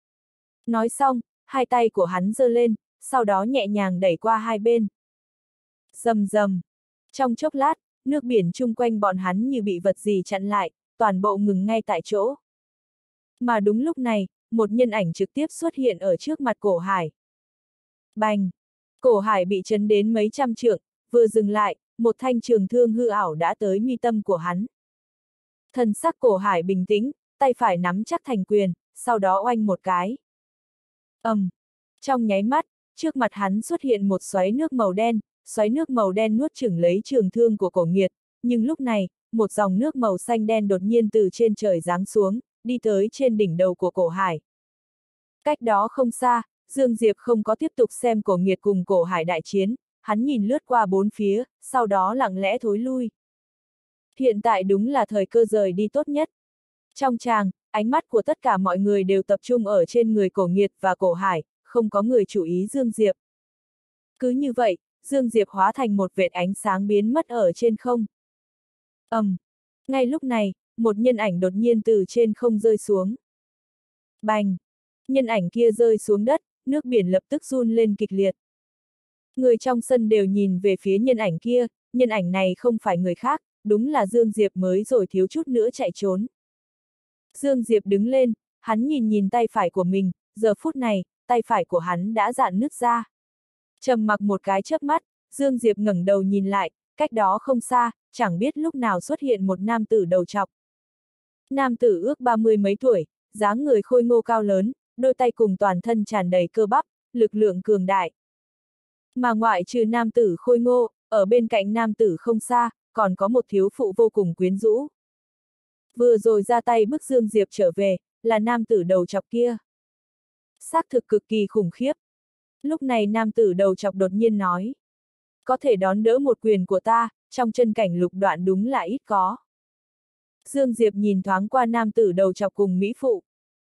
Speaker 1: Nói xong, hai tay của hắn giơ lên, sau đó nhẹ nhàng đẩy qua hai bên. Rầm rầm. Trong chốc lát, nước biển chung quanh bọn hắn như bị vật gì chặn lại, toàn bộ ngừng ngay tại chỗ. Mà đúng lúc này, một nhân ảnh trực tiếp xuất hiện ở trước mặt Cổ Hải. Bành! Cổ Hải bị chấn đến mấy trăm trượng, vừa dừng lại, một thanh trường thương hư ảo đã tới mi tâm của hắn. Thần sắc Cổ Hải bình tĩnh, tay phải nắm chắc thành quyền, sau đó oanh một cái. ầm, um, trong nháy mắt, trước mặt hắn xuất hiện một xoáy nước màu đen, xoáy nước màu đen nuốt chửng lấy trường thương của Cổ Nghiệt, nhưng lúc này, một dòng nước màu xanh đen đột nhiên từ trên trời giáng xuống, đi tới trên đỉnh đầu của Cổ Hải. Cách đó không xa, Dương Diệp không có tiếp tục xem Cổ Nghiệt cùng Cổ Hải đại chiến, hắn nhìn lướt qua bốn phía, sau đó lặng lẽ thối lui. Hiện tại đúng là thời cơ rời đi tốt nhất. Trong tràng, ánh mắt của tất cả mọi người đều tập trung ở trên người Cổ Nghiệt và Cổ Hải, không có người chú ý Dương Diệp. Cứ như vậy, Dương Diệp hóa thành một vệt ánh sáng biến mất ở trên không. ầm, um, ngay lúc này, một nhân ảnh đột nhiên từ trên không rơi xuống. Bành! Nhân ảnh kia rơi xuống đất, nước biển lập tức run lên kịch liệt. Người trong sân đều nhìn về phía nhân ảnh kia, nhân ảnh này không phải người khác, đúng là Dương Diệp mới rồi thiếu chút nữa chạy trốn. Dương Diệp đứng lên, hắn nhìn nhìn tay phải của mình, giờ phút này, tay phải của hắn đã rạn nứt ra. Trầm mặc một cái chớp mắt, Dương Diệp ngẩng đầu nhìn lại, cách đó không xa, chẳng biết lúc nào xuất hiện một nam tử đầu trọc. Nam tử ước ba mươi mấy tuổi, dáng người khôi ngô cao lớn, đôi tay cùng toàn thân tràn đầy cơ bắp, lực lượng cường đại. Mà ngoại trừ nam tử khôi ngô, ở bên cạnh nam tử không xa, còn có một thiếu phụ vô cùng quyến rũ. Vừa rồi ra tay bức Dương Diệp trở về, là nam tử đầu trọc kia. Xác thực cực kỳ khủng khiếp. Lúc này nam tử đầu trọc đột nhiên nói. Có thể đón đỡ một quyền của ta, trong chân cảnh lục đoạn đúng là ít có. Dương Diệp nhìn thoáng qua nam tử đầu trọc cùng mỹ phụ.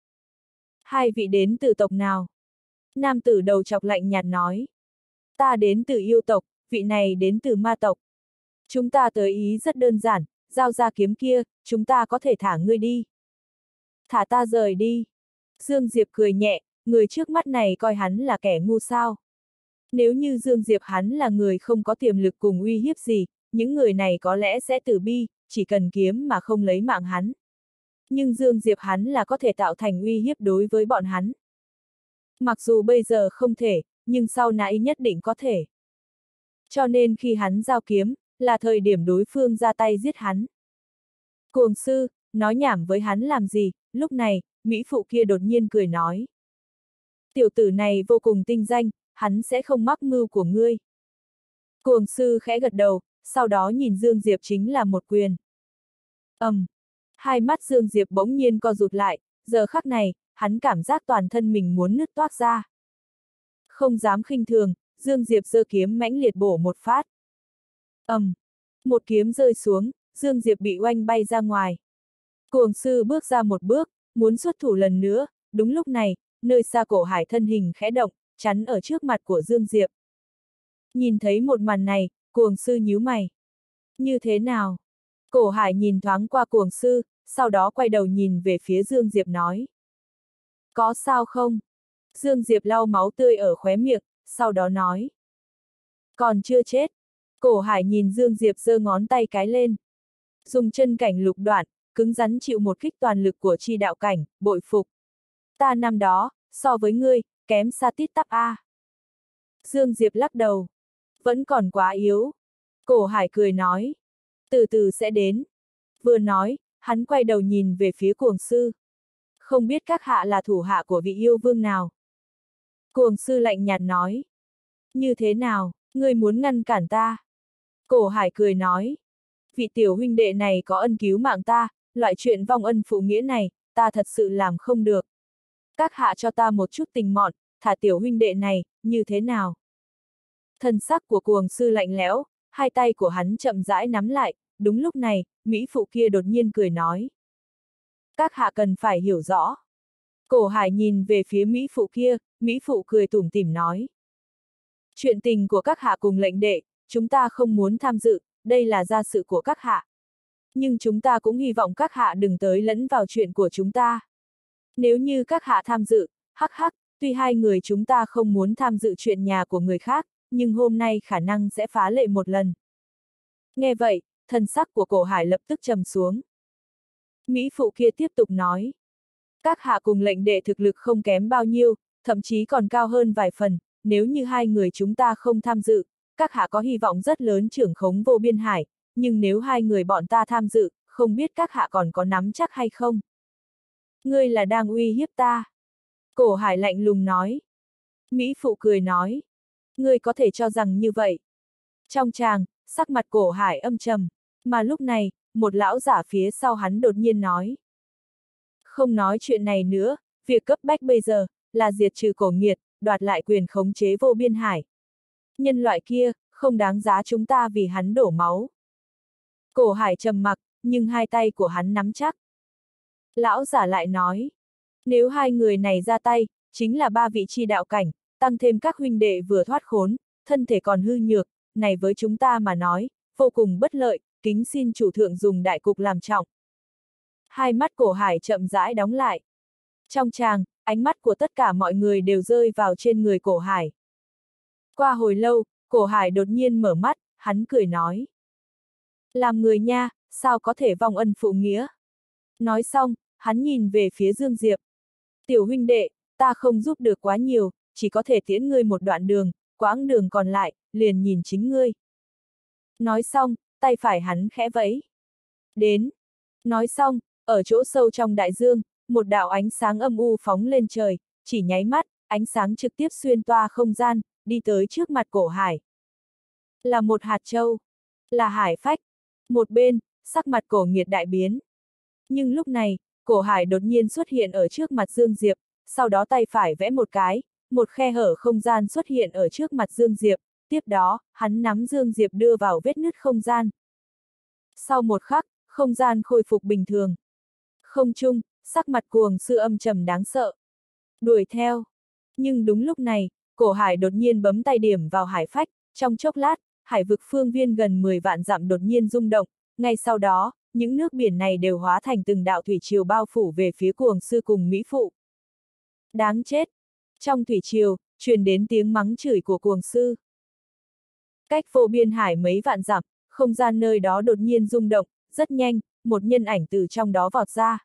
Speaker 1: Hai vị đến từ tộc nào? Nam tử đầu trọc lạnh nhạt nói. Ta đến từ yêu tộc, vị này đến từ ma tộc. Chúng ta tới ý rất đơn giản, giao ra kiếm kia, chúng ta có thể thả ngươi đi. Thả ta rời đi. Dương Diệp cười nhẹ, người trước mắt này coi hắn là kẻ ngu sao. Nếu như Dương Diệp hắn là người không có tiềm lực cùng uy hiếp gì, những người này có lẽ sẽ từ bi, chỉ cần kiếm mà không lấy mạng hắn. Nhưng Dương Diệp hắn là có thể tạo thành uy hiếp đối với bọn hắn. Mặc dù bây giờ không thể, nhưng sau này nhất định có thể. Cho nên khi hắn giao kiếm, là thời điểm đối phương ra tay giết hắn. Cuồng sư, nói nhảm với hắn làm gì, lúc này, mỹ phụ kia đột nhiên cười nói. Tiểu tử này vô cùng tinh danh, hắn sẽ không mắc mưu của ngươi. Cuồng sư khẽ gật đầu, sau đó nhìn Dương Diệp chính là một quyền. ầm, um, hai mắt Dương Diệp bỗng nhiên co rụt lại, giờ khắc này, hắn cảm giác toàn thân mình muốn nứt toác ra. Không dám khinh thường, Dương Diệp giơ kiếm mãnh liệt bổ một phát. ầm, um, một kiếm rơi xuống, Dương Diệp bị oanh bay ra ngoài. Cuồng sư bước ra một bước, muốn xuất thủ lần nữa, đúng lúc này, nơi xa Cổ Hải thân hình khẽ động, chắn ở trước mặt của Dương Diệp. Nhìn thấy một màn này, cuồng sư nhíu mày. Như thế nào? Cổ Hải nhìn thoáng qua cuồng sư, sau đó quay đầu nhìn về phía Dương Diệp nói. Có sao không? Dương Diệp lau máu tươi ở khóe miệng, sau đó nói. Còn chưa chết. Cổ Hải nhìn Dương Diệp giơ ngón tay cái lên. Dùng chân cảnh lục đoạn, cứng rắn chịu một kích toàn lực của chi đạo cảnh, bội phục. Ta năm đó, so với ngươi, kém xa tít tắp a. Dương Diệp lắc đầu. Vẫn còn quá yếu. Cổ Hải cười nói. Từ từ sẽ đến. Vừa nói, hắn quay đầu nhìn về phía cuồng sư. Không biết các hạ là thủ hạ của vị yêu vương nào. Cuồng sư lạnh nhạt nói. Như thế nào, ngươi muốn ngăn cản ta? Cổ Hải cười nói. Vị tiểu huynh đệ này có ân cứu mạng ta, loại chuyện vong ân phụ nghĩa này, ta thật sự làm không được. Các hạ cho ta một chút tình mọn, thả tiểu huynh đệ này, như thế nào? Thần sắc của cuồng sư lạnh lẽo, hai tay của hắn chậm rãi nắm lại, đúng lúc này, Mỹ phụ kia đột nhiên cười nói. Các hạ cần phải hiểu rõ. Cổ Hải nhìn về phía Mỹ phụ kia, Mỹ phụ cười tủm tỉm nói. Chuyện tình của các hạ cùng lệnh đệ, chúng ta không muốn tham dự, đây là gia sự của các hạ. Nhưng chúng ta cũng hy vọng các hạ đừng tới lẫn vào chuyện của chúng ta. Nếu như các hạ tham dự, hắc hắc, tuy hai người chúng ta không muốn tham dự chuyện nhà của người khác, nhưng hôm nay khả năng sẽ phá lệ một lần. Nghe vậy, thần sắc của Cổ Hải lập tức trầm xuống. Mỹ phụ kia tiếp tục nói. Các hạ cùng lệnh đệ thực lực không kém bao nhiêu, thậm chí còn cao hơn vài phần, nếu như hai người chúng ta không tham dự, các hạ có hy vọng rất lớn trưởng khống vô biên hải, nhưng nếu hai người bọn ta tham dự, không biết các hạ còn có nắm chắc hay không? Ngươi là đang uy hiếp ta. Cổ Hải lạnh lùng nói. Mỹ phụ cười nói. Ngươi có thể cho rằng như vậy. Trong tràng, sắc mặt Cổ Hải âm trầm, mà lúc này, một lão giả phía sau hắn đột nhiên nói. Không nói chuyện này nữa, việc cấp bách bây giờ, là diệt trừ cổ nghiệt, đoạt lại quyền khống chế vô biên hải. Nhân loại kia, không đáng giá chúng ta vì hắn đổ máu. Cổ Hải trầm mặc, nhưng hai tay của hắn nắm chắc. Lão giả lại nói, nếu hai người này ra tay, chính là ba vị chi đạo cảnh, tăng thêm các huynh đệ vừa thoát khốn, thân thể còn hư nhược, này với chúng ta mà nói, vô cùng bất lợi, kính xin chủ thượng dùng đại cục làm trọng. Hai mắt Cổ Hải chậm rãi đóng lại. Trong tràng, ánh mắt của tất cả mọi người đều rơi vào trên người Cổ Hải. Qua hồi lâu, Cổ Hải đột nhiên mở mắt, hắn cười nói. Làm người nha, sao có thể vong ân phụ nghĩa? Nói xong, hắn nhìn về phía Dương Diệp. Tiểu huynh đệ, ta không giúp được quá nhiều, chỉ có thể tiễn ngươi một đoạn đường, quãng đường còn lại, liền nhìn chính ngươi. Nói xong, tay phải hắn khẽ vẫy. Đến. Nói xong, ở chỗ sâu trong đại dương, một đạo ánh sáng âm u phóng lên trời, chỉ nháy mắt, ánh sáng trực tiếp xuyên toa không gian, đi tới trước mặt Cổ Hải. Là một hạt châu. Là hải phách. Một bên, sắc mặt Cổ Nghiệt đại biến. Nhưng lúc này, Cổ Hải đột nhiên xuất hiện ở trước mặt Dương Diệp, sau đó tay phải vẽ một cái, một khe hở không gian xuất hiện ở trước mặt Dương Diệp, tiếp đó, hắn nắm Dương Diệp đưa vào vết nứt không gian. Sau một khắc, không gian khôi phục bình thường. Không trung, sắc mặt cuồng sư âm trầm đáng sợ. Đuổi theo. Nhưng đúng lúc này, Cổ Hải đột nhiên bấm tay điểm vào hải phách, trong chốc lát, hải vực phương viên gần mười vạn dặm đột nhiên rung động, ngay sau đó, những nước biển này đều hóa thành từng đạo thủy triều bao phủ về phía cuồng sư cùng Mỹ phụ. Đáng chết! Trong thủy triều, truyền đến tiếng mắng chửi của cuồng sư. Cách vô biên hải mấy vạn dặm, không gian nơi đó đột nhiên rung động, rất nhanh, một nhân ảnh từ trong đó vọt ra.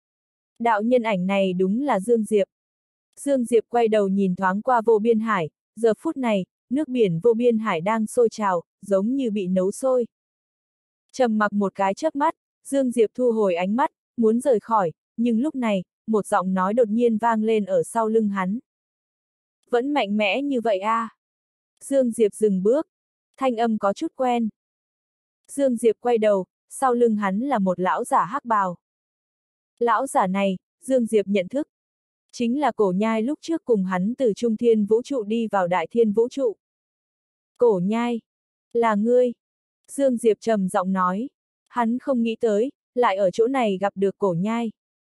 Speaker 1: Đạo nhân ảnh này đúng là Dương Diệp. Dương Diệp quay đầu nhìn thoáng qua vô biên hải, giờ phút này, nước biển vô biên hải đang sôi trào, giống như bị nấu sôi. Trầm mặc một cái chớp mắt, Dương Diệp thu hồi ánh mắt, muốn rời khỏi, nhưng lúc này, một giọng nói đột nhiên vang lên ở sau lưng hắn. Vẫn mạnh mẽ như vậy à? Dương Diệp dừng bước, thanh âm có chút quen. Dương Diệp quay đầu, sau lưng hắn là một lão giả hắc bào. Lão giả này, Dương Diệp nhận thức. Chính là Cổ Nhai lúc trước cùng hắn từ Trung Thiên Vũ Trụ đi vào Đại Thiên Vũ Trụ. Cổ Nhai, là ngươi. Dương Diệp trầm giọng nói. Hắn không nghĩ tới, lại ở chỗ này gặp được Cổ Nhai.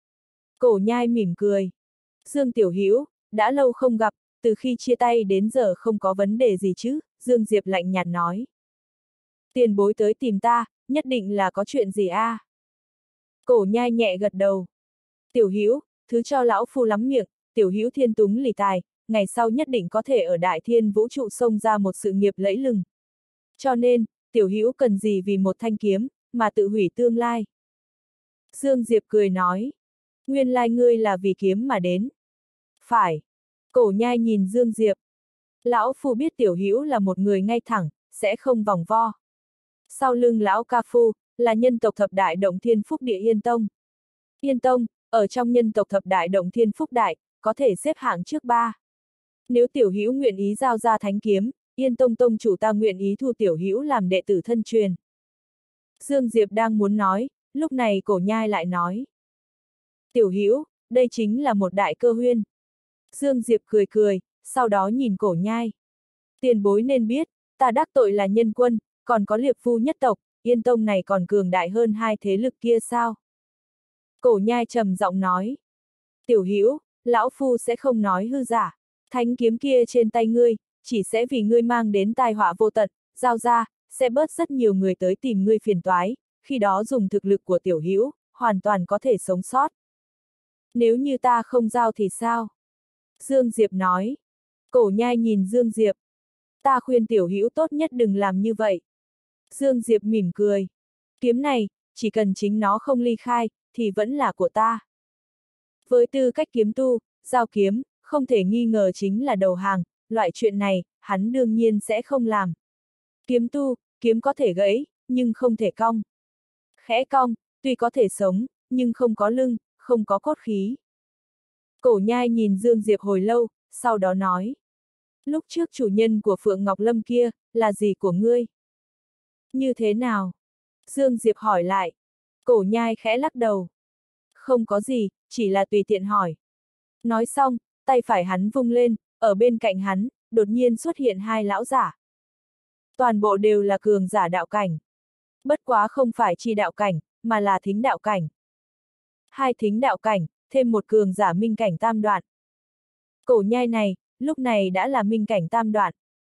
Speaker 1: Cổ Nhai mỉm cười. Dương Tiểu Hữu, đã lâu không gặp, từ khi chia tay đến giờ không có vấn đề gì chứ, Dương Diệp lạnh nhạt nói. Tiền bối tới tìm ta, nhất định là có chuyện gì a? À? Cổ Nhai nhẹ gật đầu. Tiểu Hữu, thứ cho lão phu lắm miệng, Tiểu Hữu thiên túng lì tài, ngày sau nhất định có thể ở Đại Thiên Vũ Trụ xông ra một sự nghiệp lẫy lừng. Cho nên, Tiểu Hữu cần gì vì một thanh kiếm, mà tự hủy tương lai. Dương Diệp cười nói. Nguyên lai ngươi là vì kiếm mà đến. Phải. Cổ Nhai nhìn Dương Diệp. Lão phu biết Tiểu Hữu là một người ngay thẳng, sẽ không vòng vo. Sau lưng lão ca phu, là nhân tộc thập đại động thiên phúc địa Yên Tông. Yên Tông, ở trong nhân tộc thập đại động thiên phúc đại, có thể xếp hạng trước ba. Nếu Tiểu Hữu nguyện ý giao ra thánh kiếm, Yên Tông tông chủ ta nguyện ý thu Tiểu Hữu làm đệ tử thân truyền. Dương Diệp đang muốn nói, lúc này Cổ Nhai lại nói. Tiểu Hữu, đây chính là một đại cơ huyên. Dương Diệp cười cười, sau đó nhìn Cổ Nhai. Tiền bối nên biết, ta đắc tội là Nhân Quân, còn có Liệp Phu nhất tộc, Yên Tông này còn cường đại hơn hai thế lực kia sao? Cổ Nhai trầm giọng nói. Tiểu Hữu, lão phu sẽ không nói hư giả. Thánh kiếm kia trên tay ngươi, chỉ sẽ vì ngươi mang đến tai họa vô tận, giao ra, sẽ bớt rất nhiều người tới tìm ngươi phiền toái, khi đó dùng thực lực của Tiểu Hữu, hoàn toàn có thể sống sót. Nếu như ta không giao thì sao? Dương Diệp nói. Cổ Nhai nhìn Dương Diệp. Ta khuyên Tiểu Hữu tốt nhất đừng làm như vậy. Dương Diệp mỉm cười. Kiếm này, chỉ cần chính nó không ly khai, thì vẫn là của ta. Với tư cách kiếm tu, giao kiếm, không thể nghi ngờ chính là đầu hàng, loại chuyện này, hắn đương nhiên sẽ không làm. Kiếm tu, kiếm có thể gãy, nhưng không thể cong. Khẽ cong, tuy có thể sống, nhưng không có lưng, không có cốt khí. Cổ Nhai nhìn Dương Diệp hồi lâu, sau đó nói. Lúc trước chủ nhân của Phượng Ngọc Lâm kia, là gì của ngươi? Như thế nào? Dương Diệp hỏi lại. Cổ Nhai khẽ lắc đầu. Không có gì, chỉ là tùy tiện hỏi. Nói xong, tay phải hắn vung lên, ở bên cạnh hắn, đột nhiên xuất hiện hai lão giả. Toàn bộ đều là cường giả đạo cảnh. Bất quá không phải chi đạo cảnh, mà là thính đạo cảnh. Hai thính đạo cảnh, thêm một cường giả minh cảnh tam đoạn. Cổ Nhai này, lúc này đã là minh cảnh tam đoạn.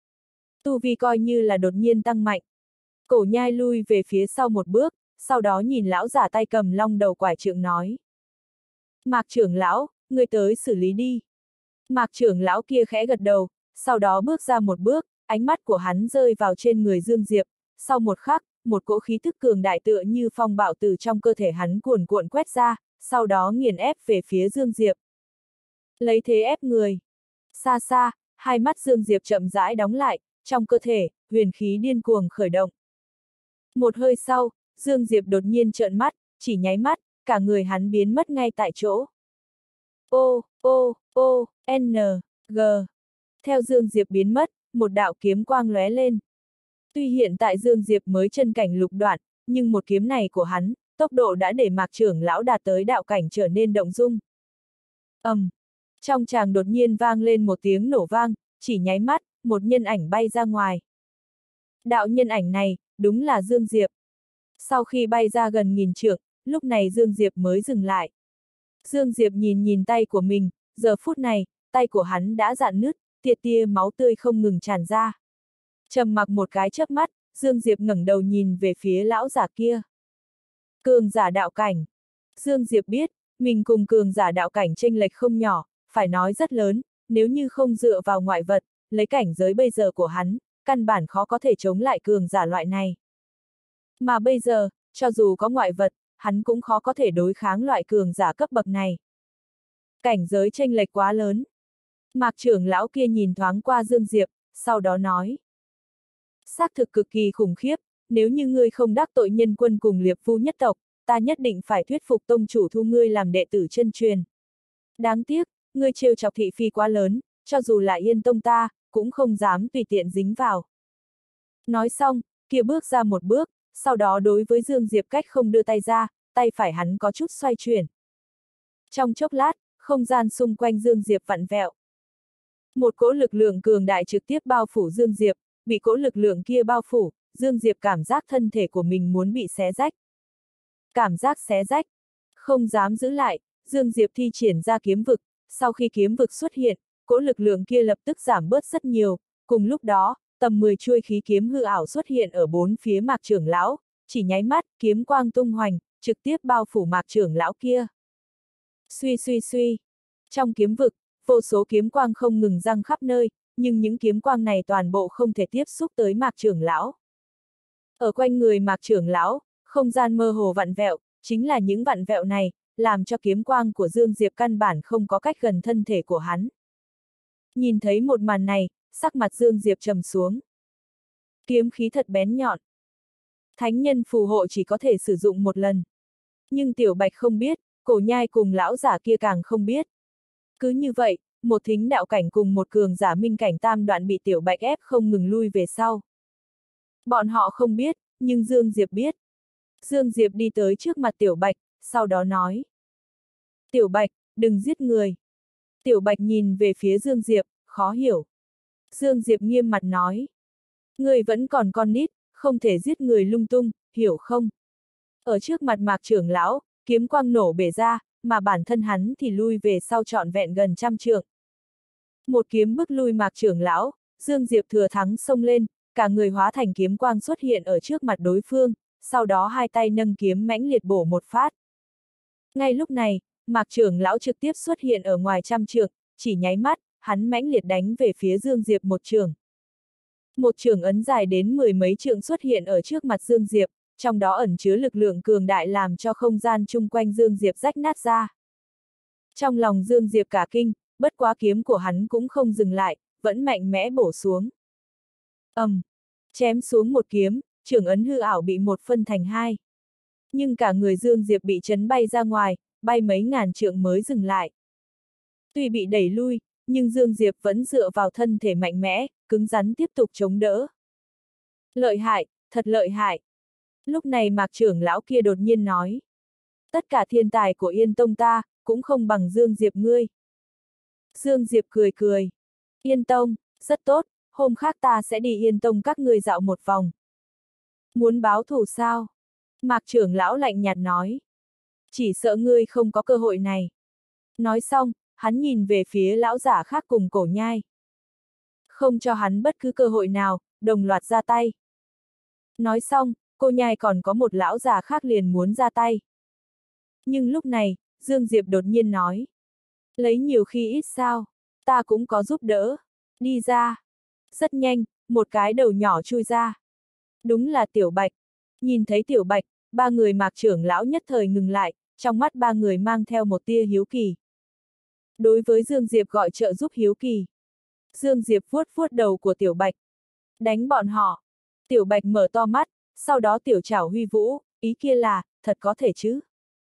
Speaker 1: Tu vi coi như là đột nhiên tăng mạnh. Cổ Nhai lui về phía sau một bước, sau đó nhìn lão giả tay cầm long đầu quải trượng nói. Mạc trưởng lão, ngươi tới xử lý đi. Mạc trưởng lão kia khẽ gật đầu, sau đó bước ra một bước, ánh mắt của hắn rơi vào trên người Dương Diệp, sau một khắc, một cỗ khí thức cường đại tựa như phong bạo từ trong cơ thể hắn cuồn cuộn quét ra, sau đó nghiền ép về phía Dương Diệp. Lấy thế ép người. Xa xa, hai mắt Dương Diệp chậm rãi đóng lại, trong cơ thể, huyền khí điên cuồng khởi động. Một hơi sau, Dương Diệp đột nhiên trợn mắt, chỉ nháy mắt, cả người hắn biến mất ngay tại chỗ. O, O, O, N, G. Theo Dương Diệp biến mất, một đạo kiếm quang lóe lên. Tuy hiện tại Dương Diệp mới chân cảnh lục đoạn, nhưng một kiếm này của hắn, tốc độ đã để Mạc trưởng lão đạt tới đạo cảnh trở nên động dung. ầm, um, trong tràng đột nhiên vang lên một tiếng nổ vang, chỉ nháy mắt, một nhân ảnh bay ra ngoài. Đạo nhân ảnh này, đúng là Dương Diệp. Sau khi bay ra gần nghìn trượng, lúc này Dương Diệp mới dừng lại. Dương Diệp nhìn nhìn tay của mình, giờ phút này, tay của hắn đã rạn nứt, tia tia máu tươi không ngừng tràn ra. Trầm mặc một cái chớp mắt, Dương Diệp ngẩng đầu nhìn về phía lão giả kia. Cường giả đạo cảnh. Dương Diệp biết, mình cùng cường giả đạo cảnh chênh lệch không nhỏ, phải nói rất lớn, nếu như không dựa vào ngoại vật, lấy cảnh giới bây giờ của hắn, căn bản khó có thể chống lại cường giả loại này. Mà bây giờ, cho dù có ngoại vật, hắn cũng khó có thể đối kháng loại cường giả cấp bậc này. Cảnh giới chênh lệch quá lớn. Mạc trưởng lão kia nhìn thoáng qua Dương Diệp, sau đó nói. Xác thực cực kỳ khủng khiếp, nếu như ngươi không đắc tội Nhân Quân cùng Liệp Phu nhất tộc, ta nhất định phải thuyết phục tông chủ thu ngươi làm đệ tử chân truyền. Đáng tiếc, ngươi trêu chọc thị phi quá lớn, cho dù là Yên Tông ta, cũng không dám tùy tiện dính vào. Nói xong, kia bước ra một bước, sau đó đối với Dương Diệp cách không đưa tay ra, tay phải hắn có chút xoay chuyển. Trong chốc lát, không gian xung quanh Dương Diệp vặn vẹo. Một cỗ lực lượng cường đại trực tiếp bao phủ Dương Diệp, bị cỗ lực lượng kia bao phủ, Dương Diệp cảm giác thân thể của mình muốn bị xé rách. Cảm giác xé rách, không dám giữ lại, Dương Diệp thi triển ra kiếm vực, sau khi kiếm vực xuất hiện, cỗ lực lượng kia lập tức giảm bớt rất nhiều, cùng lúc đó, tầm mười chuôi khí kiếm hư ảo xuất hiện ở bốn phía Mạc trưởng lão, chỉ nháy mắt, kiếm quang tung hoành, trực tiếp bao phủ Mạc trưởng lão kia. Suy suy suy, trong kiếm vực, vô số kiếm quang không ngừng răng khắp nơi, nhưng những kiếm quang này toàn bộ không thể tiếp xúc tới Mạc trưởng lão. Ở quanh người Mạc trưởng lão, không gian mơ hồ vặn vẹo, chính là những vặn vẹo này, làm cho kiếm quang của Dương Diệp căn bản không có cách gần thân thể của hắn. Nhìn thấy một màn này, sắc mặt Dương Diệp trầm xuống. Kiếm khí thật bén nhọn. Thánh nhân phù hộ chỉ có thể sử dụng một lần. Nhưng Tiểu Bạch không biết, Cổ Nhai cùng lão giả kia càng không biết. Cứ như vậy, một thính đạo cảnh cùng một cường giả minh cảnh tam đoạn bị Tiểu Bạch ép không ngừng lui về sau. Bọn họ không biết, nhưng Dương Diệp biết. Dương Diệp đi tới trước mặt Tiểu Bạch, sau đó nói. Tiểu Bạch, đừng giết người. Tiểu Bạch nhìn về phía Dương Diệp, khó hiểu. Dương Diệp nghiêm mặt nói. Người vẫn còn con nít, không thể giết người lung tung, hiểu không? Ở trước mặt Mạc trưởng lão, kiếm quang nổ bể ra, mà bản thân hắn thì lui về sau trọn vẹn gần trăm trượng. Một kiếm bức lui Mạc trưởng lão, Dương Diệp thừa thắng xông lên, cả người hóa thành kiếm quang xuất hiện ở trước mặt đối phương, sau đó hai tay nâng kiếm mãnh liệt bổ một phát. Ngay lúc này, Mạc trưởng lão trực tiếp xuất hiện ở ngoài trăm trượng, chỉ nháy mắt, hắn mãnh liệt đánh về phía Dương Diệp một trường. Một trường ấn dài đến mười mấy trượng xuất hiện ở trước mặt Dương Diệp, trong đó ẩn chứa lực lượng cường đại làm cho không gian chung quanh Dương Diệp rách nát ra. Trong lòng Dương Diệp cả kinh, bất quá kiếm của hắn cũng không dừng lại, vẫn mạnh mẽ bổ xuống. ầm, um, chém xuống một kiếm, trường ấn hư ảo bị một phân thành hai. Nhưng cả người Dương Diệp bị chấn bay ra ngoài, bay mấy ngàn trượng mới dừng lại. Tuy bị đẩy lui, nhưng Dương Diệp vẫn dựa vào thân thể mạnh mẽ, cứng rắn tiếp tục chống đỡ. Lợi hại, thật lợi hại. Lúc này Mạc trưởng lão kia đột nhiên nói. Tất cả thiên tài của Yên Tông ta, cũng không bằng Dương Diệp ngươi. Dương Diệp cười cười. Yên Tông, rất tốt, hôm khác ta sẽ đi Yên Tông các ngươi dạo một vòng. Muốn báo thù sao? Mạc trưởng lão lạnh nhạt nói. Chỉ sợ ngươi không có cơ hội này. Nói xong, hắn nhìn về phía lão giả khác cùng Cổ Nhai. Không cho hắn bất cứ cơ hội nào, đồng loạt ra tay. Nói xong, Cô Nhai còn có một lão già khác liền muốn ra tay. Nhưng lúc này, Dương Diệp đột nhiên nói. Lấy nhiều khi ít sao, ta cũng có giúp đỡ. Đi ra. Rất nhanh, một cái đầu nhỏ chui ra. Đúng là Tiểu Bạch. Nhìn thấy Tiểu Bạch, ba người Mạc trưởng lão nhất thời ngừng lại, trong mắt ba người mang theo một tia hiếu kỳ. Đối với Dương Diệp gọi trợ giúp hiếu kỳ. Dương Diệp vuốt vuốt đầu của Tiểu Bạch. Đánh bọn họ. Tiểu Bạch mở to mắt, sau đó tiểu trảo huy vũ, ý kia là, thật có thể chứ.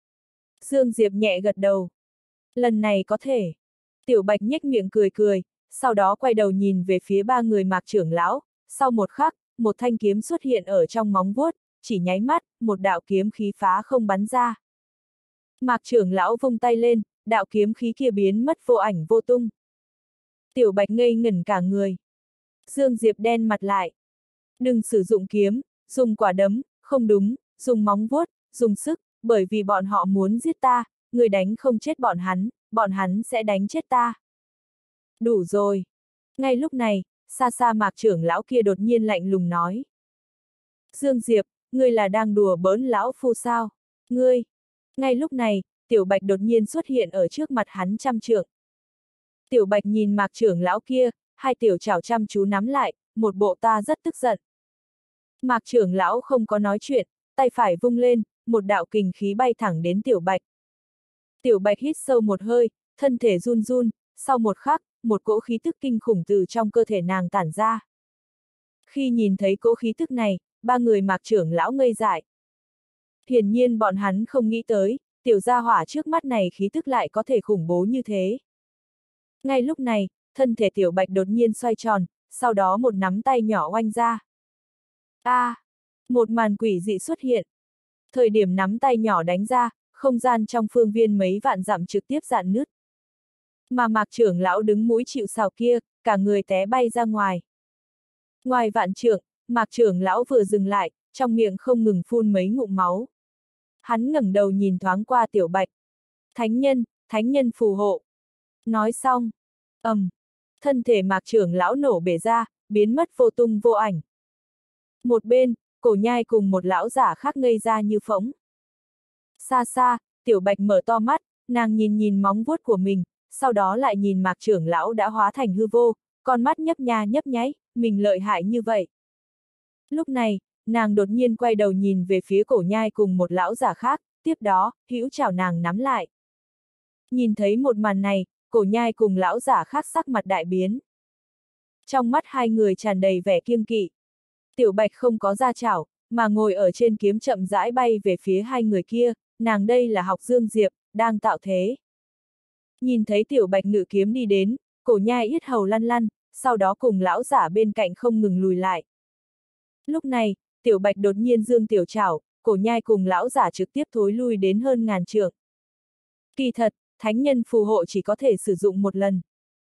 Speaker 1: Dương Diệp nhẹ gật đầu. Lần này có thể. Tiểu Bạch nhếch miệng cười cười, sau đó quay đầu nhìn về phía ba người Mạc trưởng lão, sau một khắc, một thanh kiếm xuất hiện ở trong móng vuốt, chỉ nháy mắt, một đạo kiếm khí phá không bắn ra. Mạc trưởng lão vung tay lên, đạo kiếm khí kia biến mất vô ảnh vô tung. Tiểu Bạch ngây ngẩn cả người. Dương Diệp đen mặt lại. Đừng sử dụng kiếm, dùng quả đấm, không đúng, dùng móng vuốt, dùng sức, bởi vì bọn họ muốn giết ta, người đánh không chết bọn hắn, bọn hắn sẽ đánh chết ta. Đủ rồi. Ngay lúc này, xa xa Mạc trưởng lão kia đột nhiên lạnh lùng nói. Dương Diệp, ngươi là đang đùa bỡn lão phu sao? Ngươi. Ngay lúc này, Tiểu Bạch đột nhiên xuất hiện ở trước mặt hắn trăm trượng. Tiểu Bạch nhìn Mạc trưởng lão kia, hai tiểu chảo chăm chú nắm lại, một bộ ta rất tức giận. Mạc trưởng lão không có nói chuyện, tay phải vung lên, một đạo kình khí bay thẳng đến Tiểu Bạch. Tiểu Bạch hít sâu một hơi, thân thể run run, sau một khắc, một cỗ khí tức kinh khủng từ trong cơ thể nàng tản ra. Khi nhìn thấy cỗ khí tức này, ba người Mạc trưởng lão ngây dại. Hiển nhiên bọn hắn không nghĩ tới, tiểu gia hỏa trước mắt này khí tức lại có thể khủng bố như thế. Ngay lúc này, thân thể Tiểu Bạch đột nhiên xoay tròn, sau đó một nắm tay nhỏ oanh ra. A! À, một màn quỷ dị xuất hiện. Thời điểm nắm tay nhỏ đánh ra, không gian trong phương viên mấy vạn dặm trực tiếp rạn nứt. Mà Mạc trưởng lão đứng mũi chịu sào kia, cả người té bay ra ngoài. Ngoài vạn trượng, Mạc trưởng lão vừa dừng lại, trong miệng không ngừng phun mấy ngụm máu. Hắn ngẩng đầu nhìn thoáng qua Tiểu Bạch. Thánh nhân, thánh nhân phù hộ. Nói xong, ầm, um, thân thể Mạc trưởng lão nổ bể ra, biến mất vô tung vô ảnh. Một bên, Cổ Nhai cùng một lão giả khác ngây ra như phỗng. Xa xa, Tiểu Bạch mở to mắt, nàng nhìn nhìn móng vuốt của mình, sau đó lại nhìn Mạc trưởng lão đã hóa thành hư vô, con mắt nhấp nha nhấp nháy, mình lợi hại như vậy. Lúc này, nàng đột nhiên quay đầu nhìn về phía Cổ Nhai cùng một lão giả khác, tiếp đó, hữu chảo nàng nắm lại. Nhìn thấy một màn này, Cổ Nhai cùng lão giả khác sắc mặt đại biến. Trong mắt hai người tràn đầy vẻ kiêng kỵ. Tiểu Bạch không có ra chảo, mà ngồi ở trên kiếm chậm rãi bay về phía hai người kia, nàng đây là học Dương Diệp, đang tạo thế. Nhìn thấy Tiểu Bạch ngự kiếm đi đến, Cổ Nhai yết hầu lăn lăn, sau đó cùng lão giả bên cạnh không ngừng lùi lại. Lúc này, Tiểu Bạch đột nhiên dương tiểu chảo, Cổ Nhai cùng lão giả trực tiếp thối lui đến hơn ngàn trượng. Kỳ thật, thánh nhân phù hộ chỉ có thể sử dụng một lần.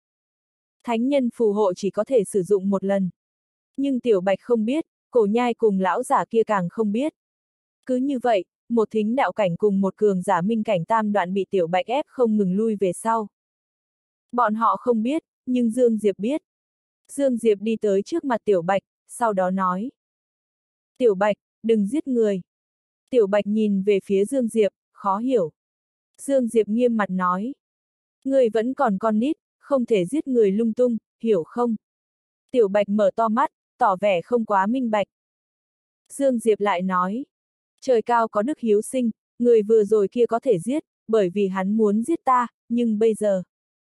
Speaker 1: Thánh nhân phù hộ chỉ có thể sử dụng một lần. Nhưng Tiểu Bạch không biết, Cổ Nhai cùng lão giả kia càng không biết. Cứ như vậy, một thính đạo cảnh cùng một cường giả minh cảnh tam đoạn bị Tiểu Bạch ép không ngừng lui về sau. Bọn họ không biết, nhưng Dương Diệp biết. Dương Diệp đi tới trước mặt Tiểu Bạch, sau đó nói. Tiểu Bạch, đừng giết người. Tiểu Bạch nhìn về phía Dương Diệp, khó hiểu. Dương Diệp nghiêm mặt nói. Người vẫn còn con nít, không thể giết người lung tung, hiểu không? Tiểu Bạch mở to mắt, tỏ vẻ không quá minh bạch. Dương Diệp lại nói. Trời cao có đức hiếu sinh, người vừa rồi kia có thể giết, bởi vì hắn muốn giết ta, nhưng bây giờ.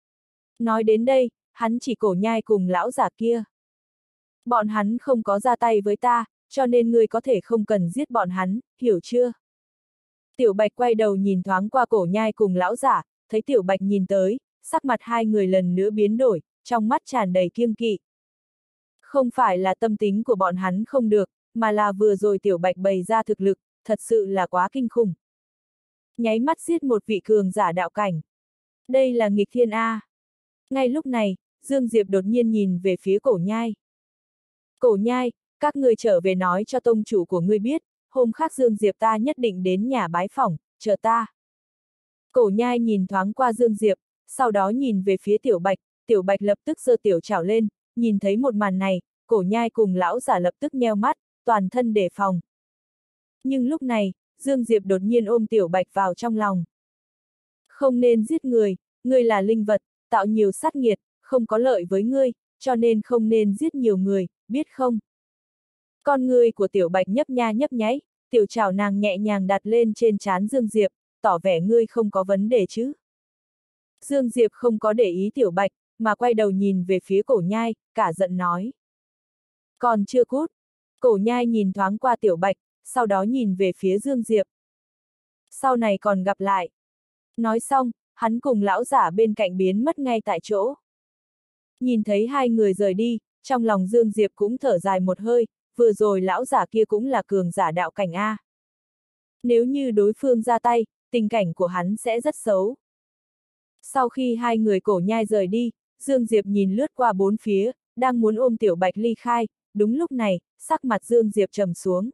Speaker 1: Nói đến đây, hắn chỉ Cổ Nhai cùng lão giả kia. Bọn hắn không có ra tay với ta, cho nên ngươi có thể không cần giết bọn hắn, hiểu chưa? Tiểu Bạch quay đầu nhìn thoáng qua Cổ Nhai cùng lão giả, thấy Tiểu Bạch nhìn tới, sắc mặt hai người lần nữa biến đổi, trong mắt tràn đầy kiêng kỵ. Không phải là tâm tính của bọn hắn không được, mà là vừa rồi Tiểu Bạch bày ra thực lực, thật sự là quá kinh khủng. Nháy mắt giết một vị cường giả đạo cảnh. Đây là nghịch thiên A. Ngay lúc này, Dương Diệp đột nhiên nhìn về phía Cổ Nhai. Cổ Nhai, các ngươi trở về nói cho tông chủ của ngươi biết, hôm khác Dương Diệp ta nhất định đến nhà bái phỏng, chờ ta. Cổ Nhai nhìn thoáng qua Dương Diệp, sau đó nhìn về phía Tiểu Bạch, Tiểu Bạch lập tức giơ tiểu chảo lên, nhìn thấy một màn này, Cổ Nhai cùng lão giả lập tức nheo mắt, toàn thân đề phòng. Nhưng lúc này, Dương Diệp đột nhiên ôm Tiểu Bạch vào trong lòng. Không nên giết người, ngươi là linh vật, tạo nhiều sát nghiệt, không có lợi với ngươi, cho nên không nên giết nhiều người, biết không? Con ngươi của Tiểu Bạch nhấp nha nhấp nháy, tiểu chảo nàng nhẹ nhàng đặt lên trên trán Dương Diệp, tỏ vẻ ngươi không có vấn đề chứ. Dương Diệp không có để ý Tiểu Bạch, mà quay đầu nhìn về phía Cổ Nhai, cả giận nói. Còn chưa cút. Cổ Nhai nhìn thoáng qua Tiểu Bạch, sau đó nhìn về phía Dương Diệp. Sau này còn gặp lại. Nói xong, hắn cùng lão giả bên cạnh biến mất ngay tại chỗ. Nhìn thấy hai người rời đi, trong lòng Dương Diệp cũng thở dài một hơi, vừa rồi lão giả kia cũng là cường giả đạo cảnh A. Nếu như đối phương ra tay, tình cảnh của hắn sẽ rất xấu. Sau khi hai người Cổ Nhai rời đi, Dương Diệp nhìn lướt qua bốn phía, đang muốn ôm Tiểu Bạch ly khai, đúng lúc này, sắc mặt Dương Diệp trầm xuống.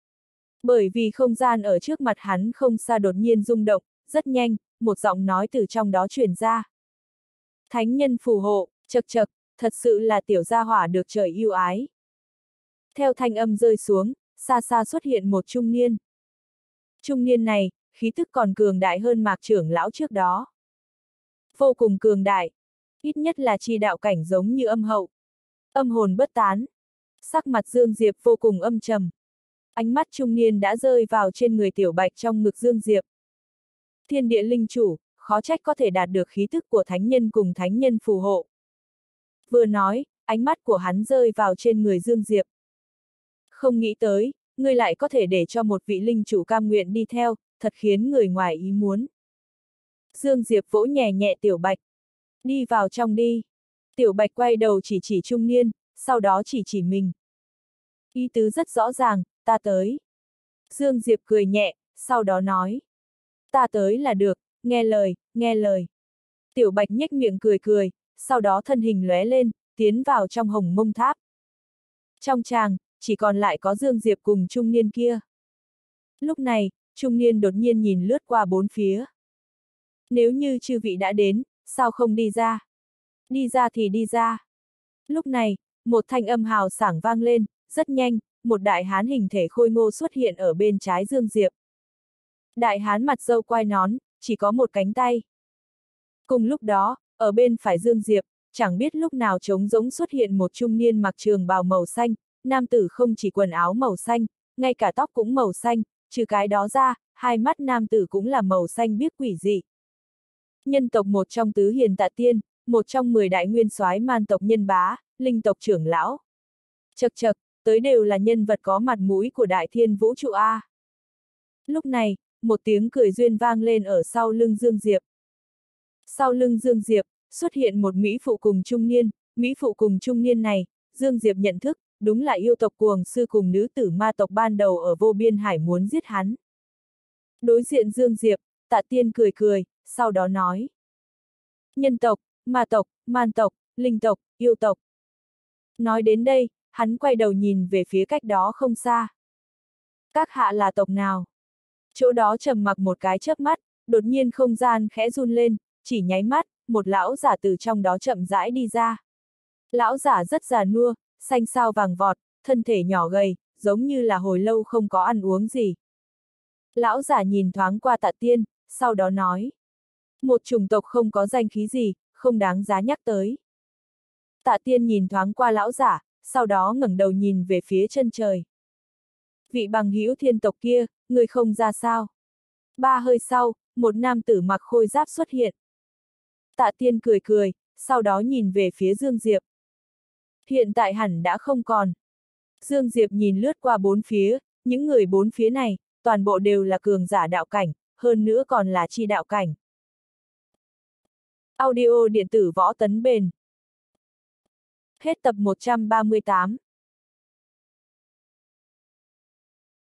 Speaker 1: Bởi vì không gian ở trước mặt hắn không xa đột nhiên rung động, rất nhanh, một giọng nói từ trong đó truyền ra. Thánh nhân phù hộ, chậc chậc, thật sự là tiểu gia hỏa được trời yêu ái. Theo thanh âm rơi xuống, xa xa xuất hiện một trung niên. Trung niên này, khí tức còn cường đại hơn Mạc trưởng lão trước đó. Vô cùng cường đại, ít nhất là chi đạo cảnh giống như âm hậu. Âm hồn bất tán. Sắc mặt Dương Diệp vô cùng âm trầm. Ánh mắt trung niên đã rơi vào trên người Tiểu Bạch trong ngực Dương Diệp. Thiên địa linh chủ, khó trách có thể đạt được khí tức của thánh nhân cùng thánh nhân phù hộ. Vừa nói, ánh mắt của hắn rơi vào trên người Dương Diệp. Không nghĩ tới, ngươi lại có thể để cho một vị linh chủ cam nguyện đi theo, thật khiến người ngoài ý muốn. Dương Diệp vỗ nhẹ nhẹ Tiểu Bạch. Đi vào trong đi. Tiểu Bạch quay đầu chỉ chỉ trung niên, sau đó chỉ chỉ mình. Ý tứ rất rõ ràng, ta tới. Dương Diệp cười nhẹ, sau đó nói. Ta tới là được, nghe lời, nghe lời. Tiểu Bạch nhếch miệng cười cười, sau đó thân hình lóe lên, tiến vào trong hồng mông tháp. Trong tràng, chỉ còn lại có Dương Diệp cùng trung niên kia. Lúc này, trung niên đột nhiên nhìn lướt qua bốn phía. Nếu như chư vị đã đến, sao không đi ra? Đi ra thì đi ra. Lúc này, một thanh âm hào sảng vang lên, rất nhanh, một đại hán hình thể khôi ngô xuất hiện ở bên trái Dương Diệp. Đại hán mặt râu quai nón, chỉ có một cánh tay. Cùng lúc đó, ở bên phải Dương Diệp, chẳng biết lúc nào trống rỗng xuất hiện một trung niên mặc trường bào màu xanh, nam tử không chỉ quần áo màu xanh, ngay cả tóc cũng màu xanh, trừ cái đó ra, hai mắt nam tử cũng là màu xanh biếc quỷ dị. Nhân tộc một trong tứ hiền tạ tiên, một trong mười đại nguyên soái man tộc nhân bá, linh tộc trưởng lão. Chậc chậc, tới đều là nhân vật có mặt mũi của đại thiên vũ trụ A. Lúc này, một tiếng cười duyên vang lên ở sau lưng Dương Diệp. Sau lưng Dương Diệp, xuất hiện một mỹ phụ cùng trung niên, mỹ phụ cùng trung niên này, Dương Diệp nhận thức, đúng là yêu tộc cuồng sư cùng nữ tử ma tộc ban đầu ở vô biên hải muốn giết hắn. Đối diện Dương Diệp, Tạ Tiên cười cười, sau đó nói. nhân tộc, ma tộc, man tộc, linh tộc, yêu tộc. Nói đến đây, hắn quay đầu nhìn về phía cách đó không xa. Các hạ là tộc nào? Chỗ đó trầm mặc một cái chớp mắt, đột nhiên không gian khẽ run lên, chỉ nháy mắt, một lão giả từ trong đó chậm rãi đi ra. Lão giả rất già nua, xanh xao vàng vọt, thân thể nhỏ gầy, giống như là hồi lâu không có ăn uống gì. Lão giả nhìn thoáng qua Tạ Tiên, sau đó nói. Một chủng tộc không có danh khí gì, không đáng giá nhắc tới. Tạ Tiên nhìn thoáng qua lão giả, sau đó ngẩng đầu nhìn về phía chân trời. Vị bằng hữu thiên tộc kia, người không ra sao? Ba hơi sau, một nam tử mặc khôi giáp xuất hiện. Tạ Tiên cười cười, sau đó nhìn về phía Dương Diệp. Hiện tại hẳn đã không còn. Dương Diệp nhìn lướt qua bốn phía, những người bốn phía này, toàn bộ đều là cường giả đạo cảnh, hơn nữa còn là chi đạo cảnh. Audio điện tử võ tấn bền. Hết tập một trăm ba mươi tám.